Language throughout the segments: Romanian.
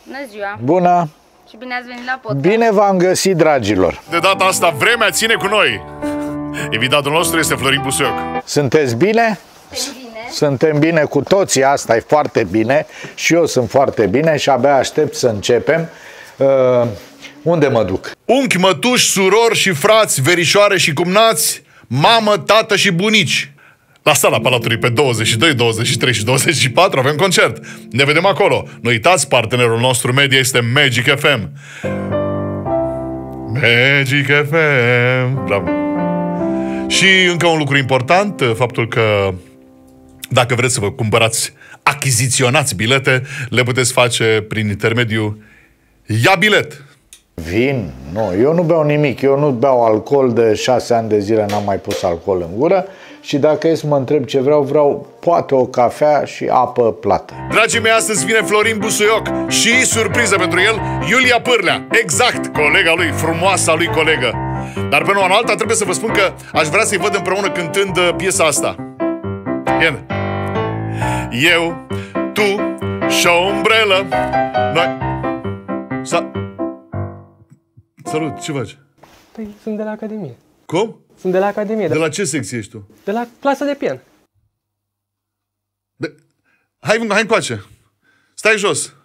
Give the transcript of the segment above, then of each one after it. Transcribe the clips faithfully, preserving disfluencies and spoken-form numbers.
Bună ziua! Bună! Și bine ați venit la podcast. Bine v-am găsit, dragilor! De data asta, vremea ține cu noi! Invitatul nostru este Florin Busuioc. Sunteți bine? Suntem bine. Suntem bine cu toții, asta e foarte bine. Și eu sunt foarte bine și abia aștept să începem. Uh, unde mă duc? Unchi, mătuși, surori și frați, verișoare și cumnați, mamă, tată și bunici. La sala Palatului pe douăzeci și doi, douăzeci și trei și douăzeci și patru avem concert. Ne vedem acolo. Nu uitați, partenerul nostru media este Magic F M. Magic F M. Bravo. Și încă un lucru important, faptul că dacă vreți să vă cumpărați, achiziționați bilete, le puteți face prin intermediul Ia Bilet. Vin? Nu, eu nu beau nimic. Eu nu beau alcool de șase ani de zile, n-am mai pus alcool în gură. Și dacă e să mă întreb ce vreau, vreau poate o cafea și apă plată. Dragii mei, astăzi vine Florin Busuioc și surpriză pentru el, Iulia Pârlea. Exact, colega lui, frumoasa lui colegă. Dar până una alta trebuie să vă spun că aș vrea să-i văd împreună cântând piesa asta. Ian. Eu, tu și o umbrelă. Noi... Sa... Salut, ce faci? Păi sunt de la Academie. Cum? Sunt de la Academie. De la ce secție ești tu? De la clasă de pian. De... Hai, hai încoace. Stai jos.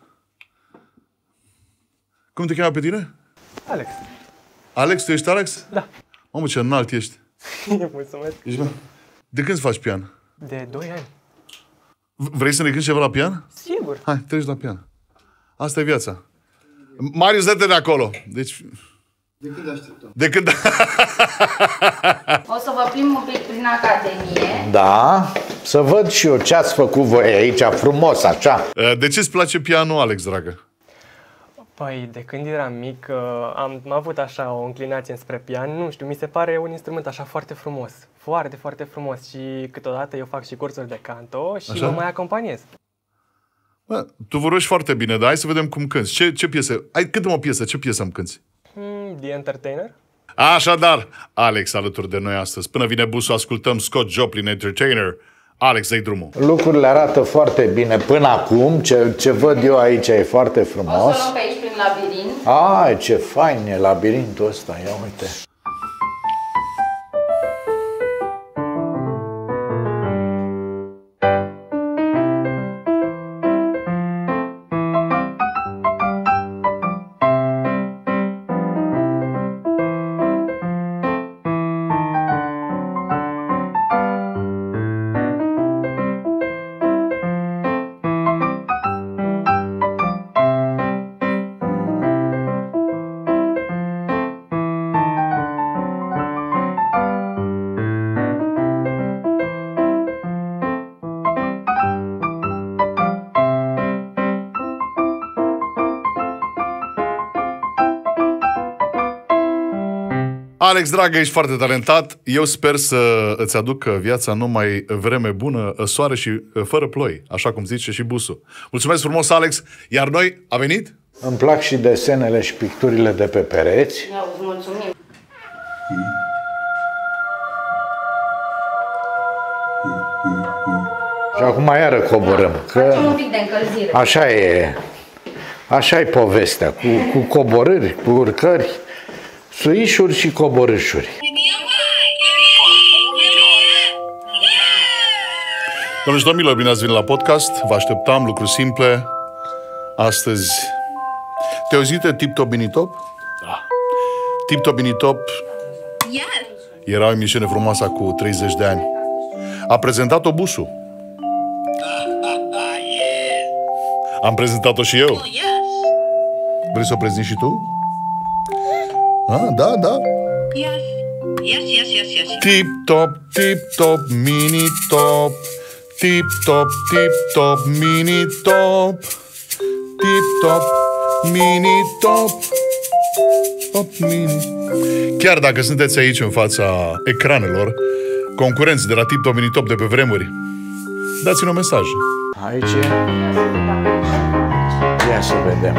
Cum te cheamă pe tine? Alex. Alex, tu ești Alex? Da. Mamă, ce înalt ești. Mulțumesc. Ești, de când faci pian? De doi ani. Vrei să ne cânti ceva la pian? Sigur. Hai, treci la pian. Asta e viața. Marius, dă-te de acolo. Deci... De când așteptăm? De când... O să vă plimb un pic prin Academie. Da, să văd și eu ce ați făcut voi aici, frumos, așa. De ce îți place pianul, Alex, dragă? Păi, de când eram mic, am, am avut așa o înclinație spre pian. Nu știu, mi se pare un instrument așa foarte frumos. Foarte, foarte frumos. Și câteodată eu fac și cursuri de canto și așa? mă mai acompaniez. Bă, tu vorbești foarte bine, dar hai să vedem cum cânti. Ce, ce piesă? Hai, cântă-mă o piesă. Ce piesă îmi cânti? Hmm, The Entertainer. Așadar, Alex alături de noi astăzi. Până vine busul, ascultăm Scott Joplin, Entertainer. Alex, dă-i drumul. Lucrurile arată foarte bine până acum. Ce, ce văd eu aici e foarte frumos. O să luăm pe aici prin labirint. Ai, ce fain e labirintul ăsta. Ia uite. Alex, dragă, ești foarte talentat. Eu sper să îți aduc viața numai vreme bună, soare și fără ploi, așa cum zice și busul. Mulțumesc frumos, Alex. Iar noi, a venit? Îmi plac și desenele și picturile de pe pereți. Ia, îți mulțumim. Și acum iară coborâm. Că Facem un pic de încălzire. așa e, așa e povestea, cu, cu coborâri, cu urcări, suișuri și coborâșuri. Doamne și domnilor, bine ați venit la podcast. Vă așteptam, lucruri simple. Astăzi... Te-ai auzit de Tip Top Mini Top? Da. Tip Top Mini Top era o emisiune frumoasă cu treizeci de ani. A prezentat-o busul. Am prezentat-o și eu. Vrei să o prezinti și tu? Ah, da, da. Yes. Yes, yes, yes, yes. Tip Top, Tip Top Mini Top. Tip Top, Tip Top Mini Top. Tip Top Mini Top. Top Mini. Chiar dacă sunteți aici în fața ecranelor, concurenți de la Tip Top Mini Top de pe vremuri, dați-ne un mesaj. Aici e. Ia să vedem.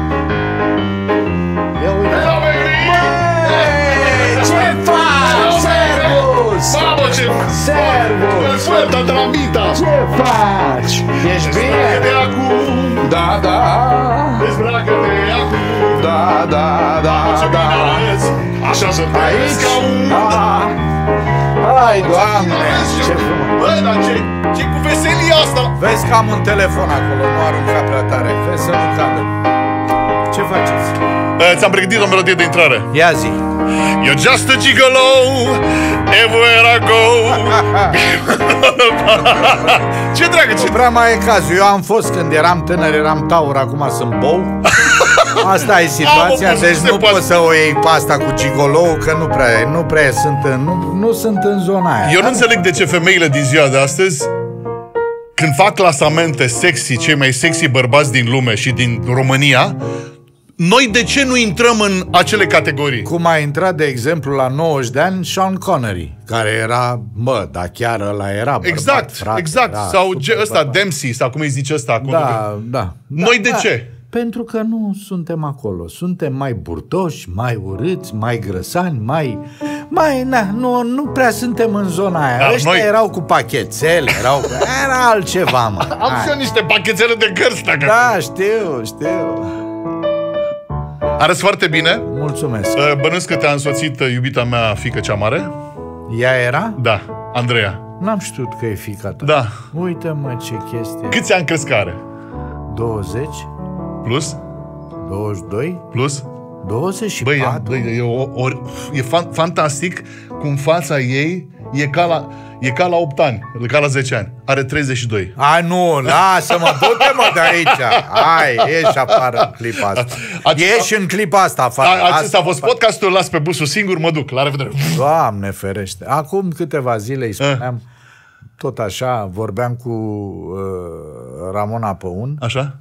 Ia uite. Ce faci? Servus! Mamă, ce... Servus! Sfântă Tramita! Ce faci? Ești bine? De acum! Da, da! Dezbracă! Așa să Aici? Ah. Hai, Doamne, ce frumos. Bă, dar ce, ce cu veselia asta? Vezi că am un telefon acolo, nu arunca prea tare. Vezi să nu cadă. Ce faceți? Uh, ți-am pregătit o melodie de intrare. Ia zi. You're just a gigolo, everywhere I go. Ce dragă, ce... Nu prea mai e cazul. Eu am fost când eram tânăr, eram taur, acum sunt bou. Asta e situația, Am, deci se nu poate. poți să o iei pe asta cu gigolou, că nu prea, nu prea sunt în, nu, nu sunt în zona aia. Eu nu înțeleg de ce femeile din ziua de astăzi, când fac clasamente sexy, cei mai sexy bărbați din lume și din România, noi de ce nu intrăm în acele categorii? Cum a intrat, de exemplu, la nouăzeci de ani Sean Connery, care era, bă, dar chiar ăla era bărbat, Exact, frate, exact. era Sau super ge, ăsta, bărbat. Dempsey, sau cum îi zice ăsta. cum- Da, da. Noi da, de da. ce? Pentru că nu suntem acolo. Suntem mai burtoși, mai urâți, mai grăsani, mai... mai na, nu, nu prea suntem în zona aia. Dar Ăștia noi- erau cu pachețele, erau cu... Era altceva, mă. Am Hai. și eu niște pachetele de gărzi, dacă... Da, știu, știu. Arăți foarte bine. Mulțumesc. Uh, Bănuiesc că te-a însoțit uh, iubita mea, fiică cea mare. Ea era? Da, Andreea. N-am știut că e fiica ta. Da. Uite-mă ce chestie. Câți ani crezi că are? douăzeci, Plus? douăzeci și doi, Plus? douăzeci și Băi, patru. băi e, o, o, e fan, fantastic cum fața ei e ca la, e ca la opt ani, ca la zece ani. Are treizeci și doi. A, nu, lasă-mă, du-te mă de aici. Hai, ieși afară în clipa asta. Acesta- Ieși în clipa asta afară. A, acesta Asta a fost podcastul, las pe busul singur, mă duc, la revedere. Doamne ferește. Acum câteva zile îi spuneam, tot așa, vorbeam cu uh, Ramona Păun Așa?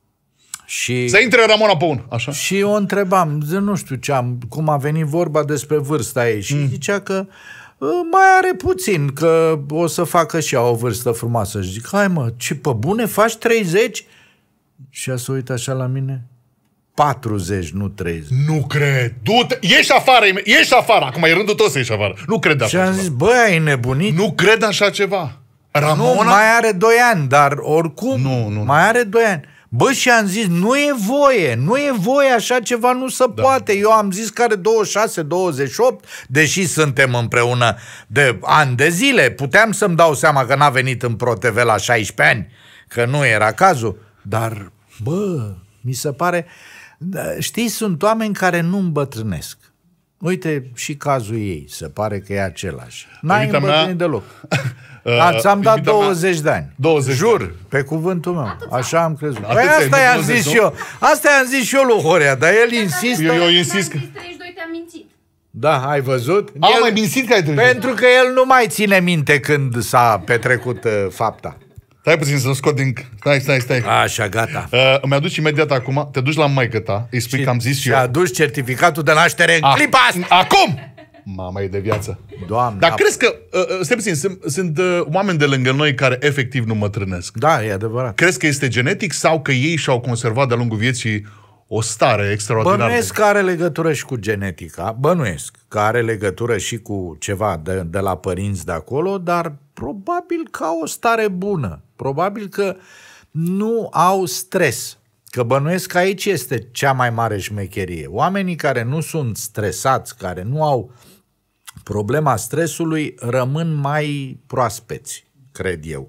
și... Să intre Ramona pe un, așa? Și o întrebam, zi, nu știu ce am, cum a venit vorba despre vârsta ei și mm. zicea că uh, mai are puțin, că o să facă și ea o vârstă frumoasă. Și zic, hai mă, ce pe bune, faci treizeci? Și ea se uită așa la mine, patruzeci, nu treizeci. Nu cred. Du-te, ieși afară, ieși afară. Acum e rândul tău să ieși afară. Nu cred Și așa am ceva. zis, băi, ai nebunit? Nu cred așa ceva. Ramona? Nu, mai are doi ani, dar oricum Nu, nu. mai are doi ani. Bă, și am zis, nu e voie, nu e voie, așa ceva nu se da. poate. Eu am zis că are douăzeci și șase, douăzeci și opt, deși suntem împreună de ani de zile. Puteam să-mi dau seama că n-a venit în ProTV la șaisprezece ani, că nu era cazul. Dar, bă, mi se pare... Știi, sunt oameni care nu îmbătrânesc. Uite și cazul ei, se pare că e același. N-ai Iubita îmbătrânit mea- deloc. A, ți-am dat iubita mea- douăzeci de ani. douăzeci Jur, de ani. pe cuvântul meu. Așa am crezut. Păi Atâția, asta nu i-am douăzeci, zis nu? și eu. Asta i-am zis și eu lui Horea, dar el insistă. Eu, eu insist că... treizeci și doi te-am mințit. Da, ai văzut? Am El- mai mințit că ai trecut. Pentru că el nu mai ține minte când s-a petrecut uh, fapta. Stai puțin să-mi scot din... Stai, stai, stai. Așa, gata. Uh, îmi aduci imediat acum, te duci la maică ta, îi spui că am zis și eu. a adus certificatul de naștere în A- clipa asta. Acum! Mama, e de viață. Doamne. Dar a- crezi că, uh, uh, stai puțin, sunt, sunt uh, oameni de lângă noi care efectiv nu mătrânesc. Da, e adevărat. Crezi că este genetic sau că ei și-au conservat de-a lungul vieții o stare extraordinară? Bănuiesc că are legătură și cu genetica, bănuiesc că are legătură și cu ceva de, de la părinți de acolo, dar probabil că au o stare bună. Probabil că nu au stres. Că bănuiesc că aici este cea mai mare șmecherie. Oamenii care nu sunt stresați, care nu au problema stresului, rămân mai proaspeți, cred eu.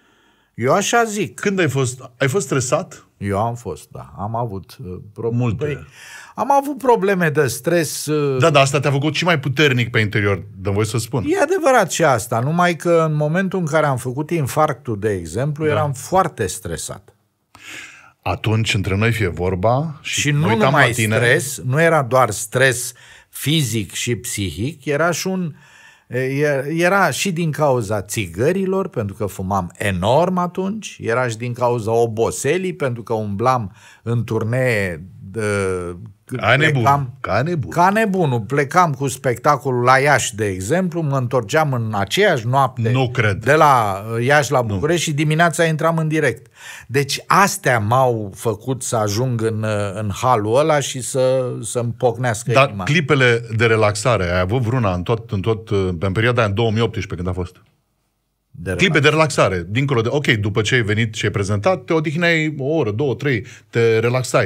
Eu așa zic. Când ai fost? Ai fost stresat? Eu am fost, da. Am avut uh, pro- Multe. Păi, am avut probleme de stres. Uh, Da, dar asta te-a făcut și mai puternic pe interior, dă voi să spun. E adevărat și asta, numai că în momentul în care am făcut infarctul, de exemplu, da. eram foarte stresat. Atunci, între noi fie vorba și, Și mă nu uitam numai la tine, stres, nu era doar stres fizic și psihic, era și un... Era și din cauza țigărilor, pentru că fumam enorm atunci, era și din cauza oboselii, pentru că umblam în turnee de, Ca nebun, plecam, ca nebun. Ca nebunul. Plecam cu spectacolul la Iași, de exemplu, mă întorceam în aceeași noapte Nu cred. de la Iași la București nu. Și dimineața intram în direct. Deci astea m-au făcut să ajung în, în halul ăla și să, să-mi pocnească Dar inima. clipele de relaxare, ai avut vreuna în tot, în tot, în perioada aia, în două mii optsprezece, când a fost? De Clipe de relaxare, dincolo de, ok, după ce ai venit și ai prezentat, te odihneai o oră, două, trei, te relaxai.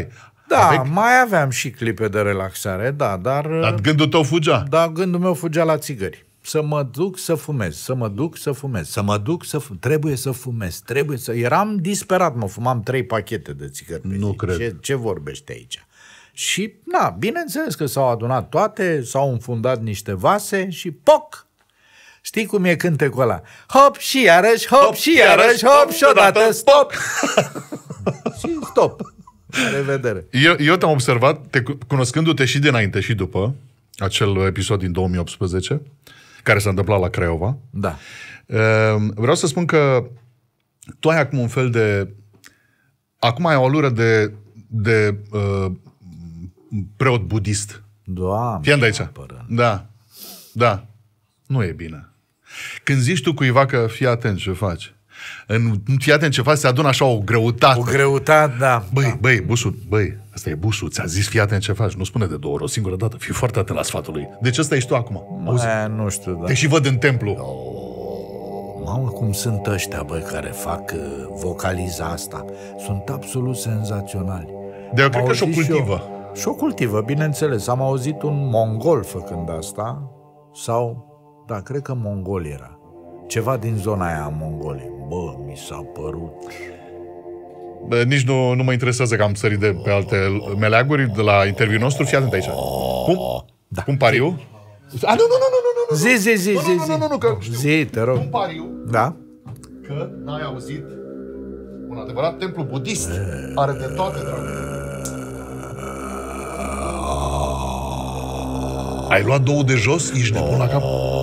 Da, Aveai? mai aveam și clipe de relaxare, da, dar... Dar gândul tău fugea. Da, gândul meu fugea la țigări. Să mă duc să fumez, să mă duc să fumez, să mă duc să fumez. Trebuie să fumez, trebuie să... Eram disperat, mă, fumam trei pachete de țigări pe Nu zi. cred. Ce, ce vorbești aici? Și, na, bineînțeles că s-au adunat toate, s-au înfundat niște vase și poc! Știi cum e cântecul ăla? Hop și iarăși, hop, hop și iarăși, hop și odată, stop! Și stop! La revedere! Eu, eu te-am observat, te, cunoscându-te și dinainte și după acel episod din două mii optsprezece, care s-a întâmplat la Craiova. Da. Vreau să spun că tu ai acum un fel de... Acum ai o alură de, de uh, preot budist. Doamne, Fii de aici. apără. Da. Da. Nu e bine. Când zici tu cuiva că fii atent ce faci, în, fii atent ce faci, se adună așa o greutate. O greutate, da. Băi, da. băi, busul, băi, ăsta e busul, ți-a zis fii atent ce faci, nu spune de două ori, o singură dată, fii foarte atent la sfatul lui. Deci ăsta ești tu acum. Auzi? E, nu știu, da. Te și văd în templu. Mamă, cum sunt ăștia, băi, care fac uh, vocaliza asta. Sunt absolut senzaționali. De eu Am cred că și-o auzit și cultivă. eu. Și-o cultivă, bineînțeles. Am auzit un mongol făcând asta, sau, da, cred că mongol era. Ceva din zona aia a Mongoliei. Bă, mi s-a părut... Bă, nici nu, nu mă interesează că am sărit de pe alte meleaguri de la interviul nostru. Fii atent aici. Cum? Da. Cum pariu? A, nu, nu, nu, nu, nu, nu. Zi, zi, zi, zi, zi. Nu, nu, nu, că Zi, te rog. Cum pariu Da? că n-ai auzit un adevărat templu budist. Are de toate, dragă. Ai luat două de jos? Ești nebun la cap?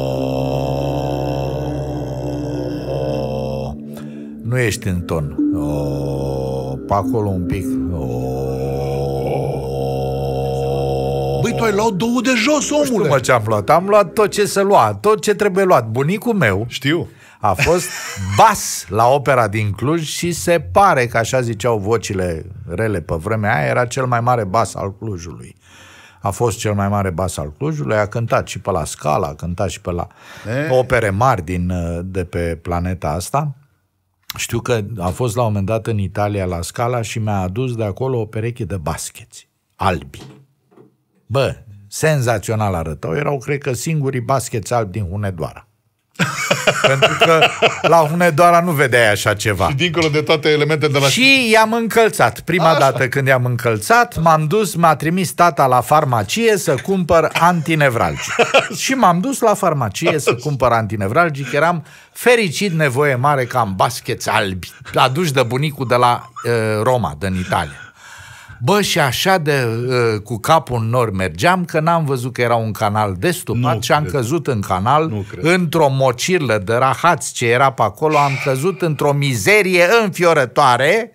Nu ești în ton. O, pe acolo un pic. O, Băi, tu ai luat două de jos, omule. știu, mă, ce am luat. Am luat tot ce se lua, tot ce trebuie luat. Bunicul meu Știu. a fost bas la opera din Cluj și se pare că, așa ziceau vocile rele pe vremea aia, era cel mai mare bas al Clujului. A fost cel mai mare bas al Clujului, a cântat și pe la Scala, a cântat și pe la E? opere mari din, de pe planeta asta. Știu că a fost la un moment dat în Italia la Scala și mi-a adus de acolo o pereche de bascheți albi. Bă, senzațional arătau, erau, cred că, singurii bascheți albi din Hunedoara. Pentru că la Hunedoara nu vedeai așa ceva. Și dincolo de toate elementele de la... Și i-am încălțat. Prima Așa. dată când i-am încălțat, m-am dus, m-a trimis tata la farmacie să cumpăr antinevralgic. Și m-am dus la farmacie să cumpăr antinevralgic. Eram fericit, nevoie mare, că am bascheți albi aduși de bunicul de la uh, Roma, din Italia. Bă, și așa de uh, cu capul în nor mergeam că n-am văzut că era un canal destupat Nu și am cred. căzut în canal Nu cred. într-o mocirlă de rahați ce era pe acolo, am căzut într-o mizerie înfiorătoare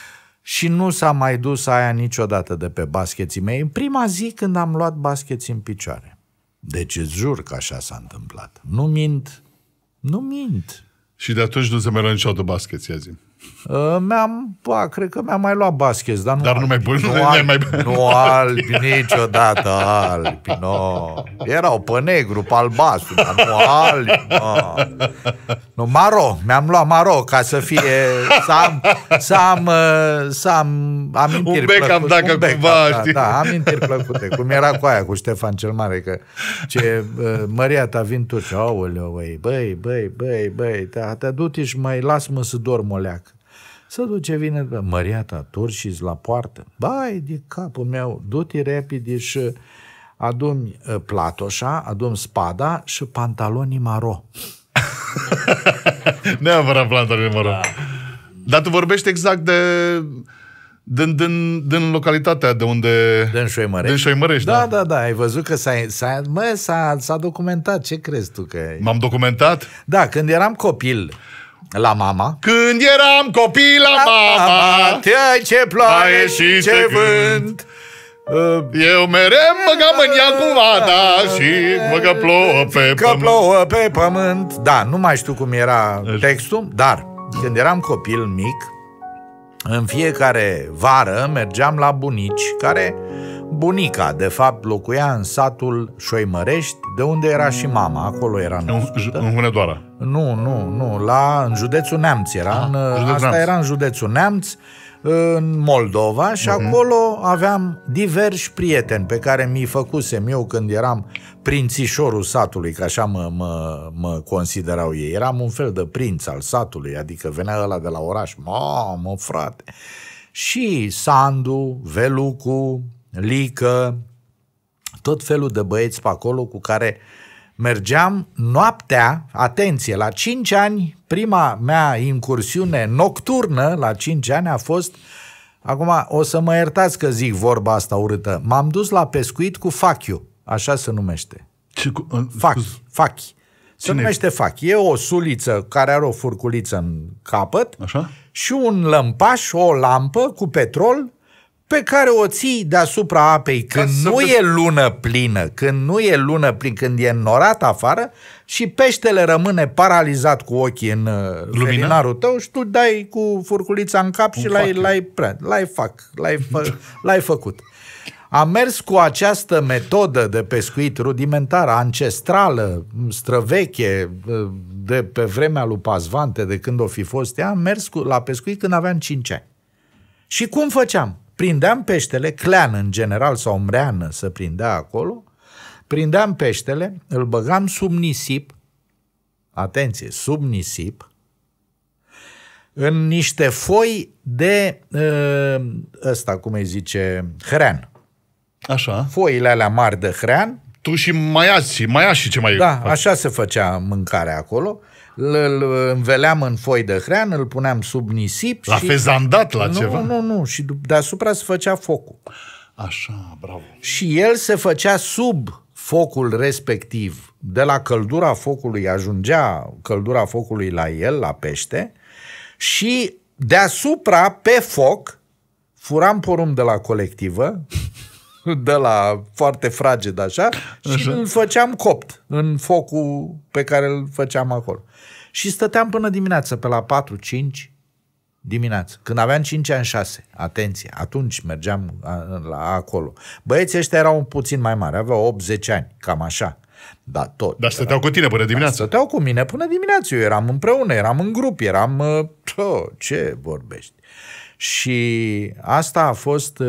și nu s-a mai dus aia niciodată de pe bascheții mei. În prima zi când am luat bascheții în picioare. Deci îți jur că așa s-a întâmplat. Nu mint. Nu mint. Și de atunci nu se mai lua niciodată bascheți, ia zi. Uh, mi-am, bă, cred că mi-am mai luat baschet, dar nu Dar nu albi. mai bun, nu, nu albi, mai- nu albi, niciodată albi, no. Erau pe negru, pe albastru, dar nu albi, no. Nu, maro, mi-am luat maro ca să fie, să am, să am, uh, să am amintiri Un bec am plăcute. dacă Un bec cumva, am, da, știi? da, amintiri plăcute, cum era cu aia, cu Ștefan cel Mare, că ce, uh, Maria ta vin turci, aoleu, băi, băi, băi, băi, băi, te, te du-te și mai las-mă să dorm o leacă. Să duce, vine, bă, Maria ta, turci la poartă. Bai, de capul meu, du-te repede și adu-mi uh, platoșa, adu-mi spada și pantalonii maro. Neapărat plantarele, mă rog. Da. Dar tu vorbești exact de... Din, din, din localitatea de unde... Din Șoimărești. Din Șoimărești, da. da. Da, da, ai văzut că s-a, s-a, mă, s-a, s-a documentat. Ce crezi tu că e? M-am documentat. Da, când eram copil la mama... Când eram copil la mama, Te-ai ce ploaie Ploaie și și ce ce vânt. Uh, eu mereu băgam în ea cu vada și mă că plouă pe Că pământ. plouă pe pământ. Da, nu mai știu cum era textul, dar când eram copil mic, în fiecare vară mergeam la bunici care bunica, de fapt, locuia în satul Șoimărești, de unde era și mama, acolo era În, născută. în Hunedoara. Nu, nu, nu, la, în județul Neamț era, Ah, în, județul asta Neamț. era în județul Neamț, în Moldova și uh-huh. acolo aveam diversi prieteni pe care mi-i făcusem eu când eram prințișorul satului, că așa mă, mă, mă considerau ei. Eram un fel de prinț al satului, adică venea ăla de la oraș, mamă, frate. Și Sandu, Velucu, Lică, tot felul de băieți pe acolo cu care mergeam noaptea, atenție, la cinci ani, prima mea incursiune nocturnă, la cinci ani a fost, acum o să mă iertați că zic vorba asta urâtă, m-am dus la pescuit cu fachiu, așa se numește. Ce, cu, uh, Fachi, fachi. Se Cine numește fachi. E o suliță care are o furculiță în capăt Așa? și un lămpaș, o lampă cu petrol pe care o ții deasupra apei când să nu vezi- e lună plină, când nu e lună plină, când e înnorat afară și peștele rămâne paralizat cu ochii în uh, felinarul tău și tu dai cu furculița în cap și l-ai, l-ai, pre- l-ai, fac, l-ai, fă, l-ai făcut. Am mers cu această metodă de pescuit rudimentară, ancestrală, străveche, de pe vremea lui Pazvante, de când o fi fost ea, am mers cu, la pescuit când aveam cinci ani. Și cum făceam? Prindeam peștele, cleană în general sau mreană să prindea acolo, prindeam peștele, îl băgam sub nisip, atenție, sub nisip, în niște foi de, ăsta, cum îi zice, hrean. Așa. Foile alea mari de hrean. Tu și mai azi, și mai azi și ce mai Da, faci? așa se făcea mâncarea acolo. Îl, îl înveleam în foi de hrean, îl puneam sub nisip. La și... fezandat, la nu, ceva? Nu, nu, și deasupra se făcea focul. Așa, bravo. Și el se făcea sub focul respectiv. De la căldura focului ajungea căldura focului la el, la pește, și deasupra, pe foc, furam porumb de la colectivă, de la foarte fraged așa, și Așa. îl făceam copt în focul pe care îl făceam acolo. Și stăteam până dimineață, pe la patru cinci dimineață. Când aveam cinci ani, șase, atenție, atunci mergeam la acolo. Băieții ăștia erau puțin mai mari, aveau opt zece ani, cam așa. Dar tot. Dar stăteau cu tine până dimineața. Stăteau cu mine până dimineață. Eu eram împreună, eram în grup, eram... Oh, ce vorbești? Și asta a fost,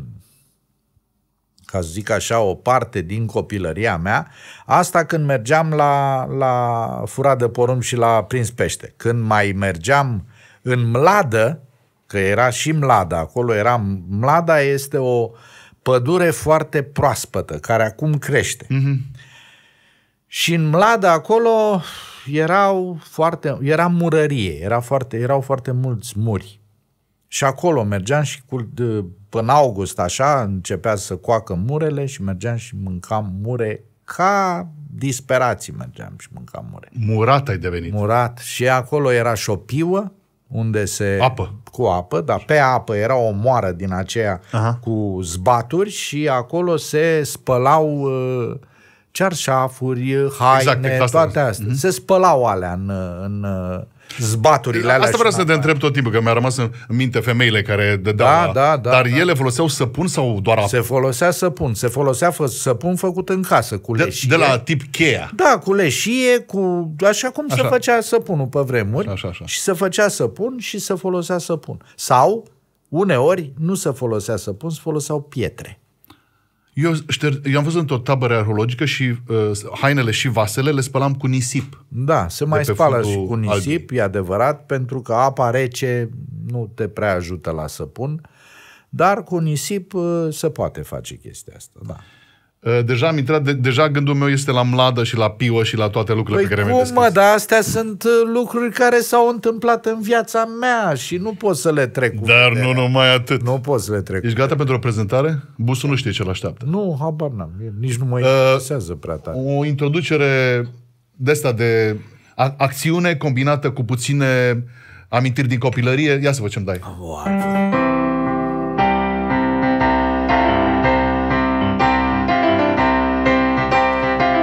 ca să zic așa, o parte din copilăria mea. Asta când mergeam la, la furat de porumb și la prins pește. Când mai mergeam în Mladă, că era și Mlada, acolo era... Mlada este o pădure foarte proaspătă, care acum crește. Mm-hmm. Și în Mlada acolo erau foarte, era murărie, era foarte, erau foarte mulți muri. Și acolo mergeam și cu, de, până august așa începea să coacă murele și mergeam și mâncam mure ca disperații, mergeam și mâncam mure. Murat ai devenit. Murat. Și acolo era și o piuă unde se... Apă. Cu apă, dar pe apă era o moară din aceea Aha. cu zbaturi și acolo se spălau... Uh, cearșafuri, haine, exact, toate astea. Mm-hmm. Se spălau alea în, în zbaturile alea. Asta vreau să te întreb tot timpul, că mi-a rămas în minte femeile care dădeau Da, la... da, da, Dar da. ele foloseau săpun sau doar apă? Se folosea săpun. Se folosea fă, săpun făcut în casă, cu De, leșie. de la tip cheia. Da, cu leșie, cu... așa cum Așa. se făcea săpunul pe vremuri. Așa, așa. Și se făcea săpun și se folosea săpun. Sau, uneori, nu se folosea săpun, se foloseau pietre. Eu, șter, eu am văzut într-o tabără arheologică și uh, hainele și vasele le spălam cu nisip. Da, se mai pe spală fundul și cu nisip, albii. e adevărat, pentru că apa rece nu te prea ajută la săpun, dar cu nisip uh, se poate face chestia asta, da. Uh, deja am intrat, de, deja gândul meu este la mladă și la piuă și la toate lucrurile Păi pe care mi-ai cum, descris. mă, dar astea sunt uh, lucruri care s-au întâmplat în viața mea și nu pot să le trec cu Dar vederea. nu numai atât. Nu pot să le trec. Ești gata pentru o prezentare? Busul nu știe ce-l așteaptă. Nu, habar n-am, nici nu mă Uh, interesează prea tare. O introducere de asta de a- acțiune combinată cu puține amintiri din copilărie. Ia să văd ce-mi dai.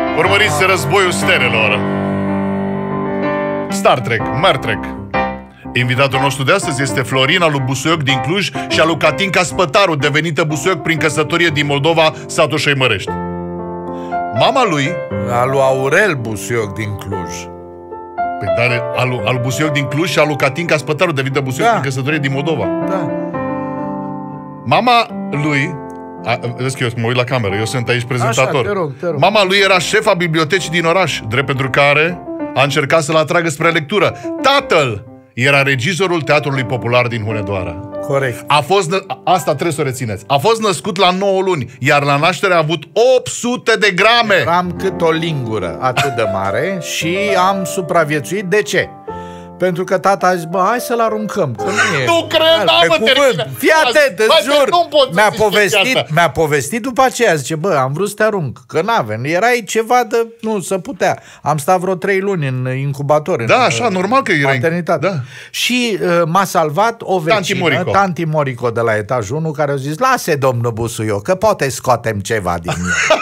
Urmăriți Războiul Stelelor, Star Trek, Star Trek, Invitatul nostru de astăzi este Florina lui Busuioc din Cluj și a lui Catinca Spătaru, devenită Busuioc prin căsătorie din Moldova, satul Șăimărești. Mama lui... A lui Aurel Busuioc din Cluj. Păi, dar al lui, al lui Busuioc din Cluj și a lui Catinca Spătaru, devenită Busuioc Da. prin căsătorie din Moldova. Da. Mama lui... A, vezi că eu mă uit la cameră, eu sunt aici prezentator. Așa, te rog, te rog. Mama lui era șefa bibliotecii din oraș, drept pentru care a încercat să-l atragă spre lectură. Tatăl era regizorul Teatrului Popular din Hunedoara. Corect. A fost, nă... asta trebuie să o rețineți. A fost născut la nouă luni, iar la naștere a avut opt sute de grame. Am cât o lingură atât de mare și am supraviețuit. De ce? Pentru că tata a zis, bă, hai să-l aruncăm, că nu e... Nu cred, da, Pe mă, cuvânt. termină. Fii atent, Bă, îți jur. nu pot să Mi-a zici povestit, chestia asta. mi-a povestit după aceea, zice, bă, am vrut să te arunc, că n-avem. Erai ceva de... Nu, să putea. Am stat vreo trei luni în incubator. Da, în, așa, normal că erai- maternitate. da. Și uh, m-a salvat o vecină, Tanti Morico. Tanti Morico de la etajul unu, care a zis, lase, domnul Busuioc, că poate scoatem ceva din el.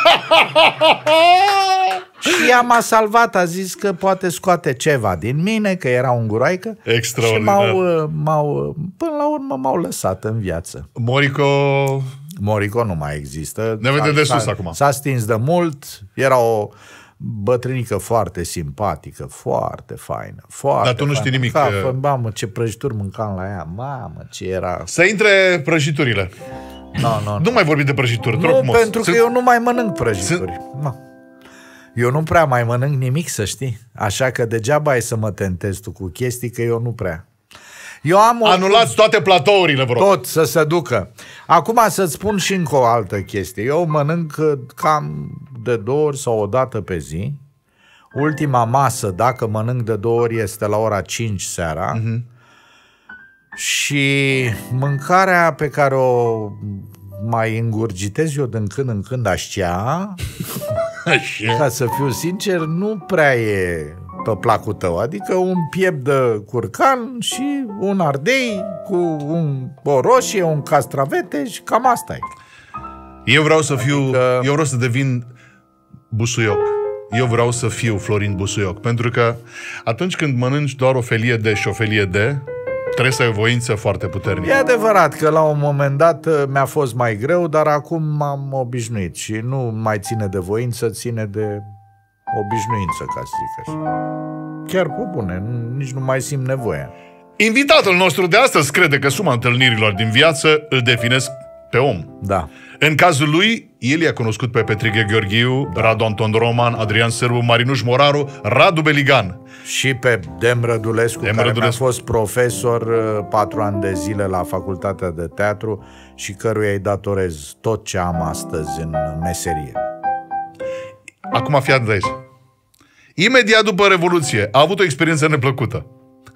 Și ea m-a salvat, a zis că poate scoate ceva din mine, că era unguroaică. Extraordinar. Și m-au, m-au, până la urmă m-au lăsat în viață. Morico... Morico nu mai există. Ne vedem S-a- de sus s-a- acum. S-a stins de mult, era o bătrânică foarte simpatică, foarte faină, foarte Dar tu nu faină. știi nimic, Da, că- fă, mamă, ce prăjituri mâncam la ea, mamă, ce era... Să intre prăjiturile. No, no, Nu mai vorbi de prăjituri, te rog nu, frumos. pentru că Sunt- eu nu mai mănânc prăjituri. Nu. Eu nu prea mai mănânc nimic, să știi. Așa că degeaba ai să mă tentezi tu cu chestii, că eu nu prea. Eu am o... Anulați toate platourile, vă rog. Tot să se ducă. Acum să-ți spun și încă o altă chestie. Eu mănânc cam de două ori sau o dată pe zi. Ultima masă, dacă mănânc de două ori, este la ora cinci seara. Uh-huh. Și mâncarea pe care o mai îngurgitez eu din când în când așcea, Așa. ca să fiu sincer, nu prea e pe placul tău. Adică un piept de curcan și un ardei cu un, o roșie, un castravete și cam asta e. Eu vreau să fiu... Adică- Eu vreau să devin Busuioc. Eu vreau să fiu Florin Busuioc. Pentru că atunci când mănânci doar o felie de și o felie de, trebuie să ai o voință foarte puternică. E adevărat că la un moment dat mi-a fost mai greu, dar acum m-am obișnuit și nu mai ține de voință, ține de obișnuință, ca să zic așa. Chiar pe bune, nici nu mai simt nevoia. Invitatul nostru de astăzi crede că suma întâlnirilor din viață îl definesc pe om. Da. În cazul lui, el i-a cunoscut pe Petriche Gheorghiu, Radu Anton Roman, Adrian Sârbu, Marinuș Moraru, Radu Beligan. Și pe Dem Rădulescu, Dem care Rădulescu. mi-a fost profesor uh, patru ani de zile la Facultatea de Teatru și căruia îi datorez tot ce am astăzi în meserie. Acum fii atent aici. Imediat după Revoluție a avut o experiență neplăcută.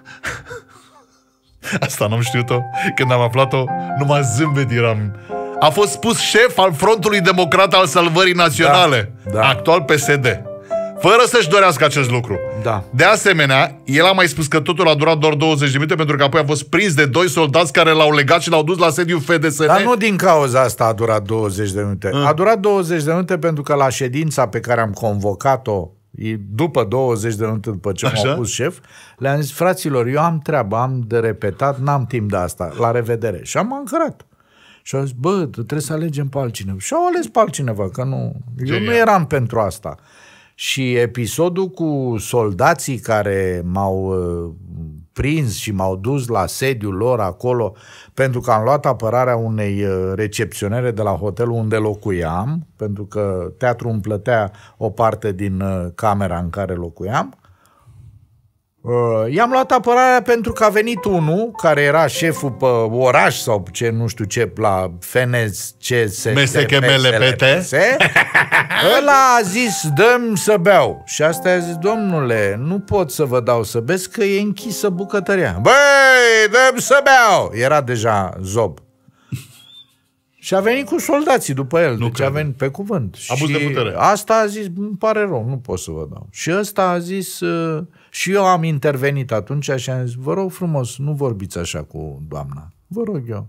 Asta n-am știut-o. Când am aflat-o, numai zâmbet eram. A fost spus șef al Frontului Democrat al Salvării Naționale, Da, da. actual P S D, fără să-și dorească acest lucru. Da. De asemenea, el a mai spus că totul a durat doar douăzeci de minute, pentru că apoi a fost prins de doi soldați care l-au legat și l-au dus la sediul F D S N. Dar nu din cauza asta a durat douăzeci de minute. A durat douăzeci de minute pentru că la ședința pe care am convocat-o după douăzeci de minute după ce Așa? m-au pus șef, le-am zis, fraților, eu am treabă, am de repetat, n-am timp de asta, la revedere. Și am încărat. Și au zis, bă, trebuie să alegem pe altcineva. Și au ales pe altcineva, că nu, eu Genial. nu eram pentru asta. Și episodul cu soldații care m-au uh, prins și m-au dus la sediul lor acolo pentru că am luat apărarea unei uh, recepționere de la hotelul unde locuiam, pentru că teatrul îmi plătea o parte din uh, camera în care locuiam. Uh, i-am luat apărarea pentru că a venit unul care era șeful pe oraș sau ce, nu știu ce, la F N C S M S C M L P T. Ăla a zis, dă-mi să beau. Și asta a zis, domnule, nu pot să vă dau să beți că e închisă bucătăria. Băi, dă-mi să beau. Era deja zob. Și a venit cu soldații după el. Nu deci cred. a venit pe cuvânt. Abuz și de putere. asta a zis, îmi pare rău, nu pot să vă dau. Și ăsta a zis, uh, și eu am intervenit atunci și am zis, vă rog frumos, nu vorbiți așa cu doamna. Vă rog eu.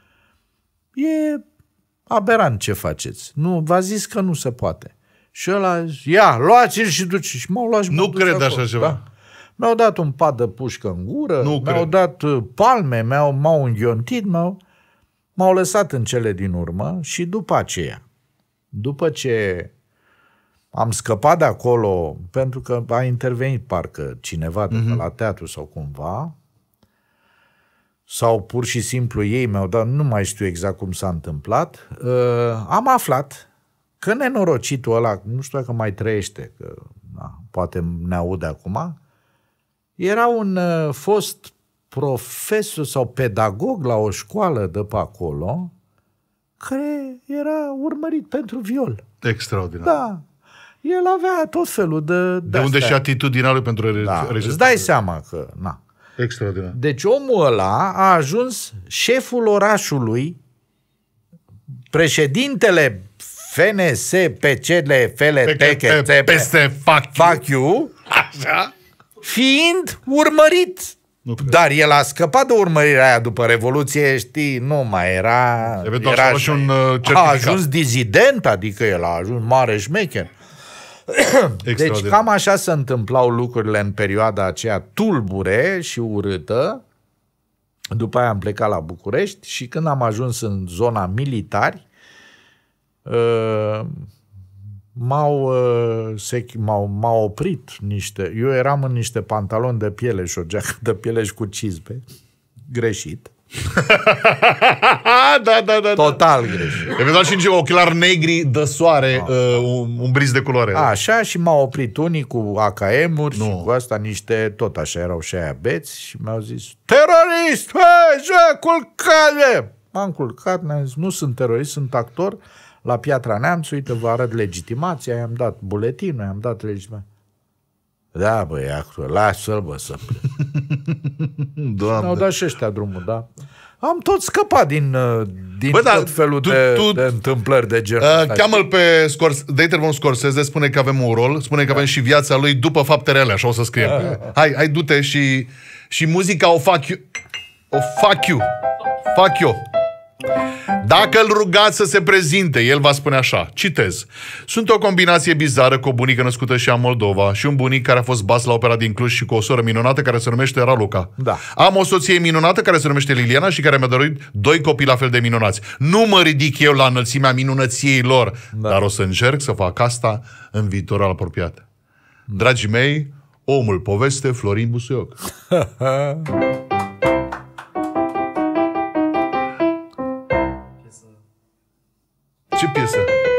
E aberant ce faceți. Nu, v-a zis că nu se poate. Și ăla a zis, ia, luați-l și duceți. Și m-au luat și m-au Nu dus cred acolo. așa ceva. Da. Mi-au dat un pat de pușcă în gură, Nu mi-au cred. dat palme, m-au, m-au înghiontit, m-au, m-au lăsat în cele din urmă și după aceea, după ce am scăpat de acolo, pentru că a intervenit parcă cineva de pe la teatru sau cumva, sau pur și simplu ei mi-au dat, nu mai știu exact cum s-a întâmplat, uh, am aflat că nenorocitul ăla, nu știu dacă mai trăiește, că na, poate ne aude acum, era un uh, fost profesor sau pedagog la o școală de pe acolo, care era urmărit pentru viol. Extraordinar. Da. El avea tot felul de... De unde și atitudinea lui pentru re- Da, registrare. îți dai seama că... Na. Extraordinar. Deci omul ăla a ajuns șeful orașului, președintele F N S P C L F L T K T Peste fac. Fuck you, Așa? fiind urmărit. Nu cred. Dar el a scăpat de urmărirea aia după Revoluție, știi, nu mai era... Eventual era și un uh, a certificat. ajuns dizident, adică el a ajuns mare șmecher. Deci Extraordinar. cam așa se întâmplau lucrurile în perioada aceea tulbure și urâtă. După aia am plecat la București și când am ajuns în zona militari, uh, m-au, uh, se, m-au, m-au oprit niște... Eu eram în niște pantaloni de piele și o geacă de piele și cu cizme. Greșit. da, da, da. Total greșit. Eventual și în ochelari negri de soare, uh, un, un briz de culoare. Așa, și m-au oprit unii cu A K M-uri Nu. și cu asta niște, tot așa erau și aia beți și mi-au zis terorist, hei, ce, culcare! M-am culcat, mi-am zis, nu sunt terorist, sunt actor la Piatra Neamț, uite, vă arăt legitimația, i-am dat buletinul, i-am dat legitimația. Da, băi, actor, lasă-l, bă, să plec. Doamne. Mi-au dat și ăștia drumul, da. Am tot scăpat din, uh, din Bă, da, tot felul tu- de, tu- de întâmplări de genul Uh, ăsta. cheamă-l pe Scors- Dieter von Scorsese, spune că avem un rol, spune că avem și viața lui după faptele alea, așa o să scriem. Hai, hai, du-te și, și muzica o fac eu. O fac eu. Fac eu. Dacă îl rugați să se prezinte, el va spune așa, citez: sunt o combinație bizară cu o bunică născută și în Moldova și un bunic care a fost bas la opera din Cluj și cu o soră minunată care se numește Raluca. Da. Am o soție minunată care se numește Liliana și care mi-a dăruit doi copii la fel de minunați. Nu mă ridic eu la înălțimea minunăției lor, da. dar o să încerc să fac asta în viitorul apropiat. Dragii mei, omul poveste Florin Busuioc. Ce piesă?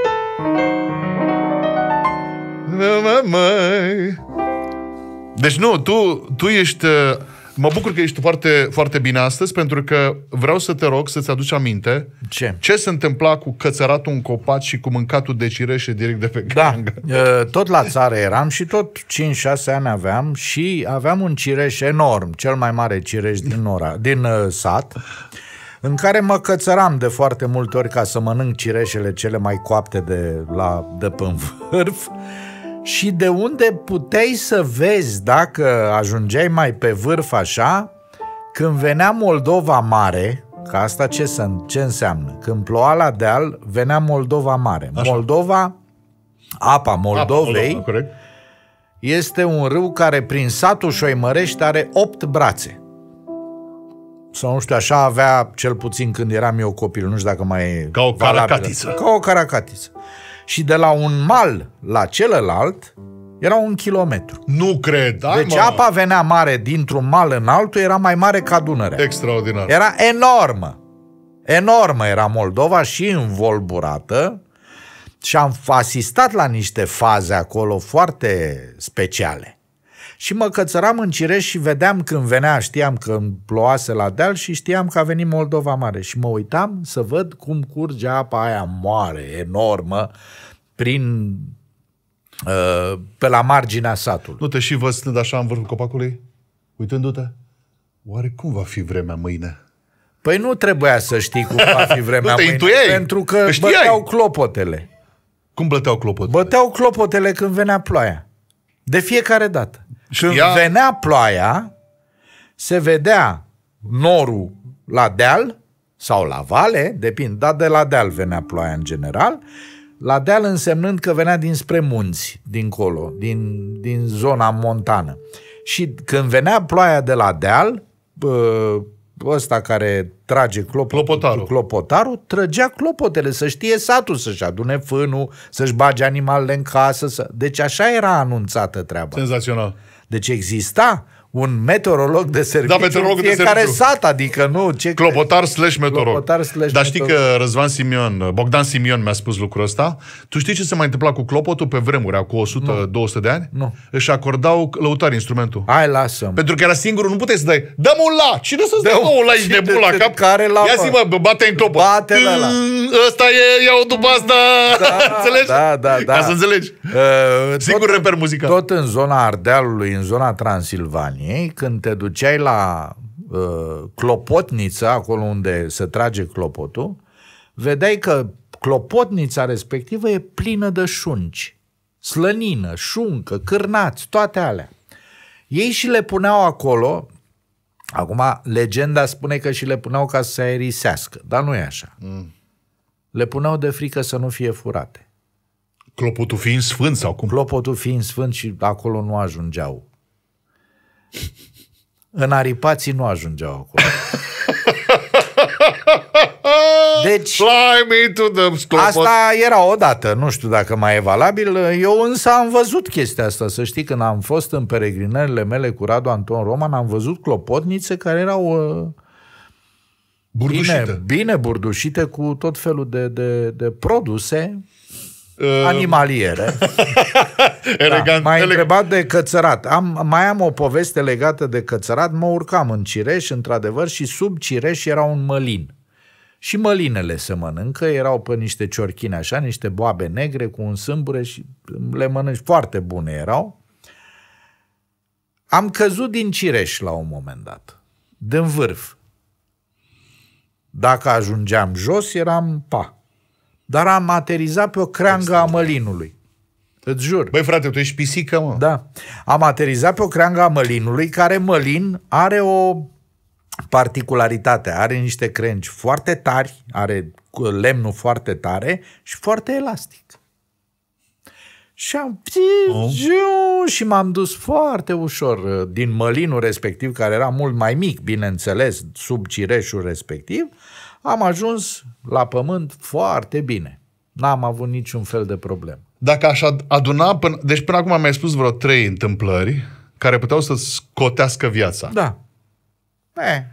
Deci nu, tu, tu ești... Mă bucur că ești foarte, foarte bine astăzi, pentru că vreau să te rog să-ți aduci aminte Ce? ce se întâmpla cu cățăratul în copaci și cu mâncatul de cireșe direct de pe Da, gangă. uh, tot la țară eram și tot cinci șase ani aveam și aveam un cireș enorm, cel mai mare cireș din, ora, din uh, sat, în care mă cățăram de foarte multe ori ca să mănânc cireșele cele mai coapte de, la, de pe vârf. Și de unde puteai să vezi dacă ajungeai mai pe vârf așa, când venea Moldova Mare, că asta ce, se, ce înseamnă? Când ploua la deal, venea Moldova Mare. Așa. Moldova, apa Moldovei, Apa, corect? este un râu care prin satul Șoimărești are opt brațe. Sau nu știu, așa avea cel puțin când eram eu copil, nu știu dacă mai e Ca o valabilă. caracatiță. Ca o caracatiță. Și de la un mal la celălalt era un kilometru. Nu cred. Hai, Deci mă. apa venea mare dintr-un mal în altul, era mai mare ca Dunărea. Extraordinar. Era enormă. Enormă era Moldova și învolburată și am asistat la niște faze acolo foarte speciale. Și mă cățăram în cireș și vedeam când venea, știam că ploase la deal și știam că a venit Moldova Mare. Și mă uitam să văd cum curge apa aia mare, enormă, prin, uh, pe la marginea satului. Nu te și văd stând așa în vârful copacului? Uitându-te? Oare cum va fi vremea mâine? Păi nu trebuia să știi cum va fi vremea Nu te mâine, intuiai? pentru că Că știai. băteau clopotele. Cum blăteau clopot? Băteau clopotele când venea ploaia. De fiecare dată. Când Știa- venea ploaia, se vedea norul la deal sau la vale, depinde, dar de la deal venea ploaia în general, la deal însemnând că venea dinspre munți, dincolo, din, din zona montană. Și când venea ploaia de la deal, ăsta care trage clop, Clopotarul. clopotarul, trăgea clopotele, să știe satul, să-și adune fânul, să-și bage animalele în casă. Să... Deci așa era anunțată treaba. Senzațional. Deci exista un meteorolog de serviciu Da, meteorolog în de fiecare serviciu. sat, adică nu... Ce Clopotar slash meteorolog. Clopotar slash Dar știi meteorolog. că Răzvan Simion, Bogdan Simion mi-a spus lucrul ăsta? Tu știi ce se mai întâmpla cu clopotul pe vremuri, acum o sută două sute de ani? Nu. Își acordau lăutari instrumentul. Hai, lasă-mă. Pentru că era singurul, nu puteai să dai. Dă-mă un la! Cine să-ți dă un la? Ești Cine nebun la te- cap? care la- Ia zi, mă, bate în clopot. Bate-l ăla. Mm, Ăsta e, iau după asta. Înțelegi? Da, da, da. Ca să înțelegi. Uh, Singur tot, reper muzical. tot în zona Ardealului, în zona Transilvaniei, când te duceai la uh, Clopotniță, acolo unde se trage clopotul, vedeai că clopotnița respectivă e plină de șunci. Slănină, șuncă, cârnați, toate alea. Ei și le puneau acolo. Acum, legenda spune că și le puneau ca să se aerisească, dar nu e așa. Mm. Le puneau de frică să nu fie furate. Clopotul fiind sfânt sau cum? Clopotul fiind sfânt și acolo nu ajungeau. Înaripații nu ajungeau acolo. Deci, Fly me to the clopot. asta era odată, nu știu dacă mai e valabil. Eu însă am văzut chestia asta, să știi, când am fost în peregrinările mele cu Radu Anton Roman, am văzut clopotnițe care erau uh, Burdușită. bine, bine burdușite cu tot felul de, de, de produse Uh, animaliere. elegant. Da, m-ai ele- întrebat de cățărat. Am, mai am o poveste legată de cățărat. Mă urcam în cireș, într-adevăr, și sub cireș era un mălin. Și mălinele se mănâncă, erau pe niște ciorchine așa, niște boabe negre cu un sâmbure și le mănânci, foarte bune erau. Am căzut din cireș la un moment dat, din vârf. Dacă ajungeam jos, eram pa. Dar am aterizat pe o creangă a mălinului. Îți jur. Băi, frate, tu ești pisică, mă. Da. Am aterizat pe o creangă a mălinului, care mălin are o particularitate. Are niște crengi foarte tari, are lemnul foarte tare și foarte elastic. Și am Oh. și m-am dus foarte ușor din mălinul respectiv, care era mult mai mic, bineînțeles, sub cireșul respectiv, am ajuns la pământ foarte bine. N-am avut niciun fel de problemă. Dacă aș ad- aduna, până, deci până acum mi-ai spus vreo trei întâmplări care puteau să scotească viața. Da. E,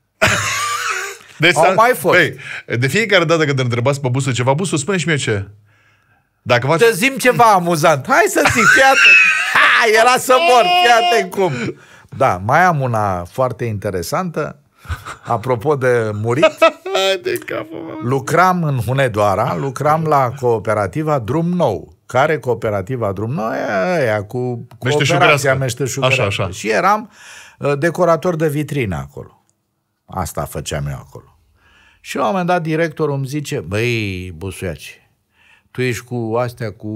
Deci, Au mai fost. Băi, de fiecare dată când te întrebați pe busul ceva, busul, spune și mie ce. Dacă faci... Te zim ceva amuzant. Hai să zic, fii atent. Ha, era să mor, fii atent cum. Da, mai am una foarte interesantă. Apropo de murit, de capul, mă. lucram în Hunedoara, lucram la cooperativa Drum Nou. Care cooperativa Drum Nou? E aia cu cooperația Meșteșugărească. Meșteșugărească. Așa, așa. Și eram uh, decorator de vitrine acolo. Asta făceam eu acolo. Și la un moment dat directorul îmi zice: băi, Busuiaci, tu ești cu astea, cu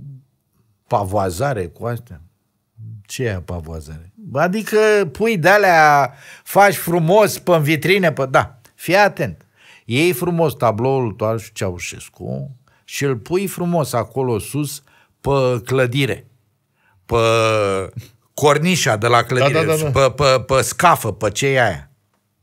pavoazare, cu astea. Ce e pavoazare? Adică pui de-alea, faci frumos pe vitrine, pe... Da, fii atent. Iei frumos tabloul tău Ceaușescu și îl pui frumos acolo sus pe clădire, pe cornișa de la clădire, Da, da, da, da. Pe, pe, pe scafă, pe ce e aia.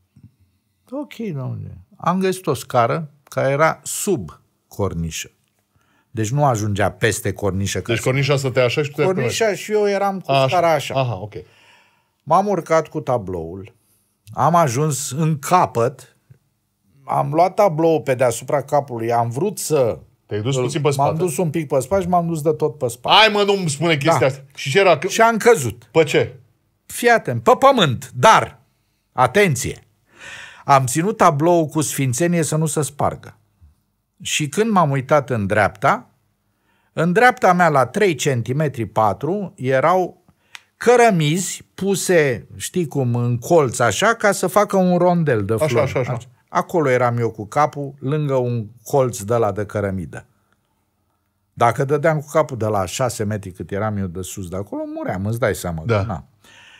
Ok, domnule. Am găsit o scară care era sub cornișă. Deci nu ajungea peste cornișă. Deci cornișa stătea așa și tu te cornișa și eu eram cu scara așa. Aha, ok. M-am urcat cu tabloul, am ajuns în capăt, am luat tabloul pe deasupra capului, am vrut să... Te-ai dus puțin pe spate. M-am dus un pic pe spate și m-am dus de tot pe spate. Hai, mă, nu-mi spune chestia Da. asta. Și ce era? Și am căzut. Pe ce? Fii atent, pe pământ, dar, atenție, am ținut tabloul cu sfințenie să nu se spargă. Și când m-am uitat în dreapta, în dreapta mea la trei centimetri patru erau cărămizi puse, știi cum, în colț așa, ca să facă un rondel de Așa, flori. așa, așa. Acolo eram eu cu capul, lângă un colț de la de cărămidă. Dacă dădeam cu capul de la șase metri cât eram eu de sus de acolo, muream, îți dai seama. Da. Na.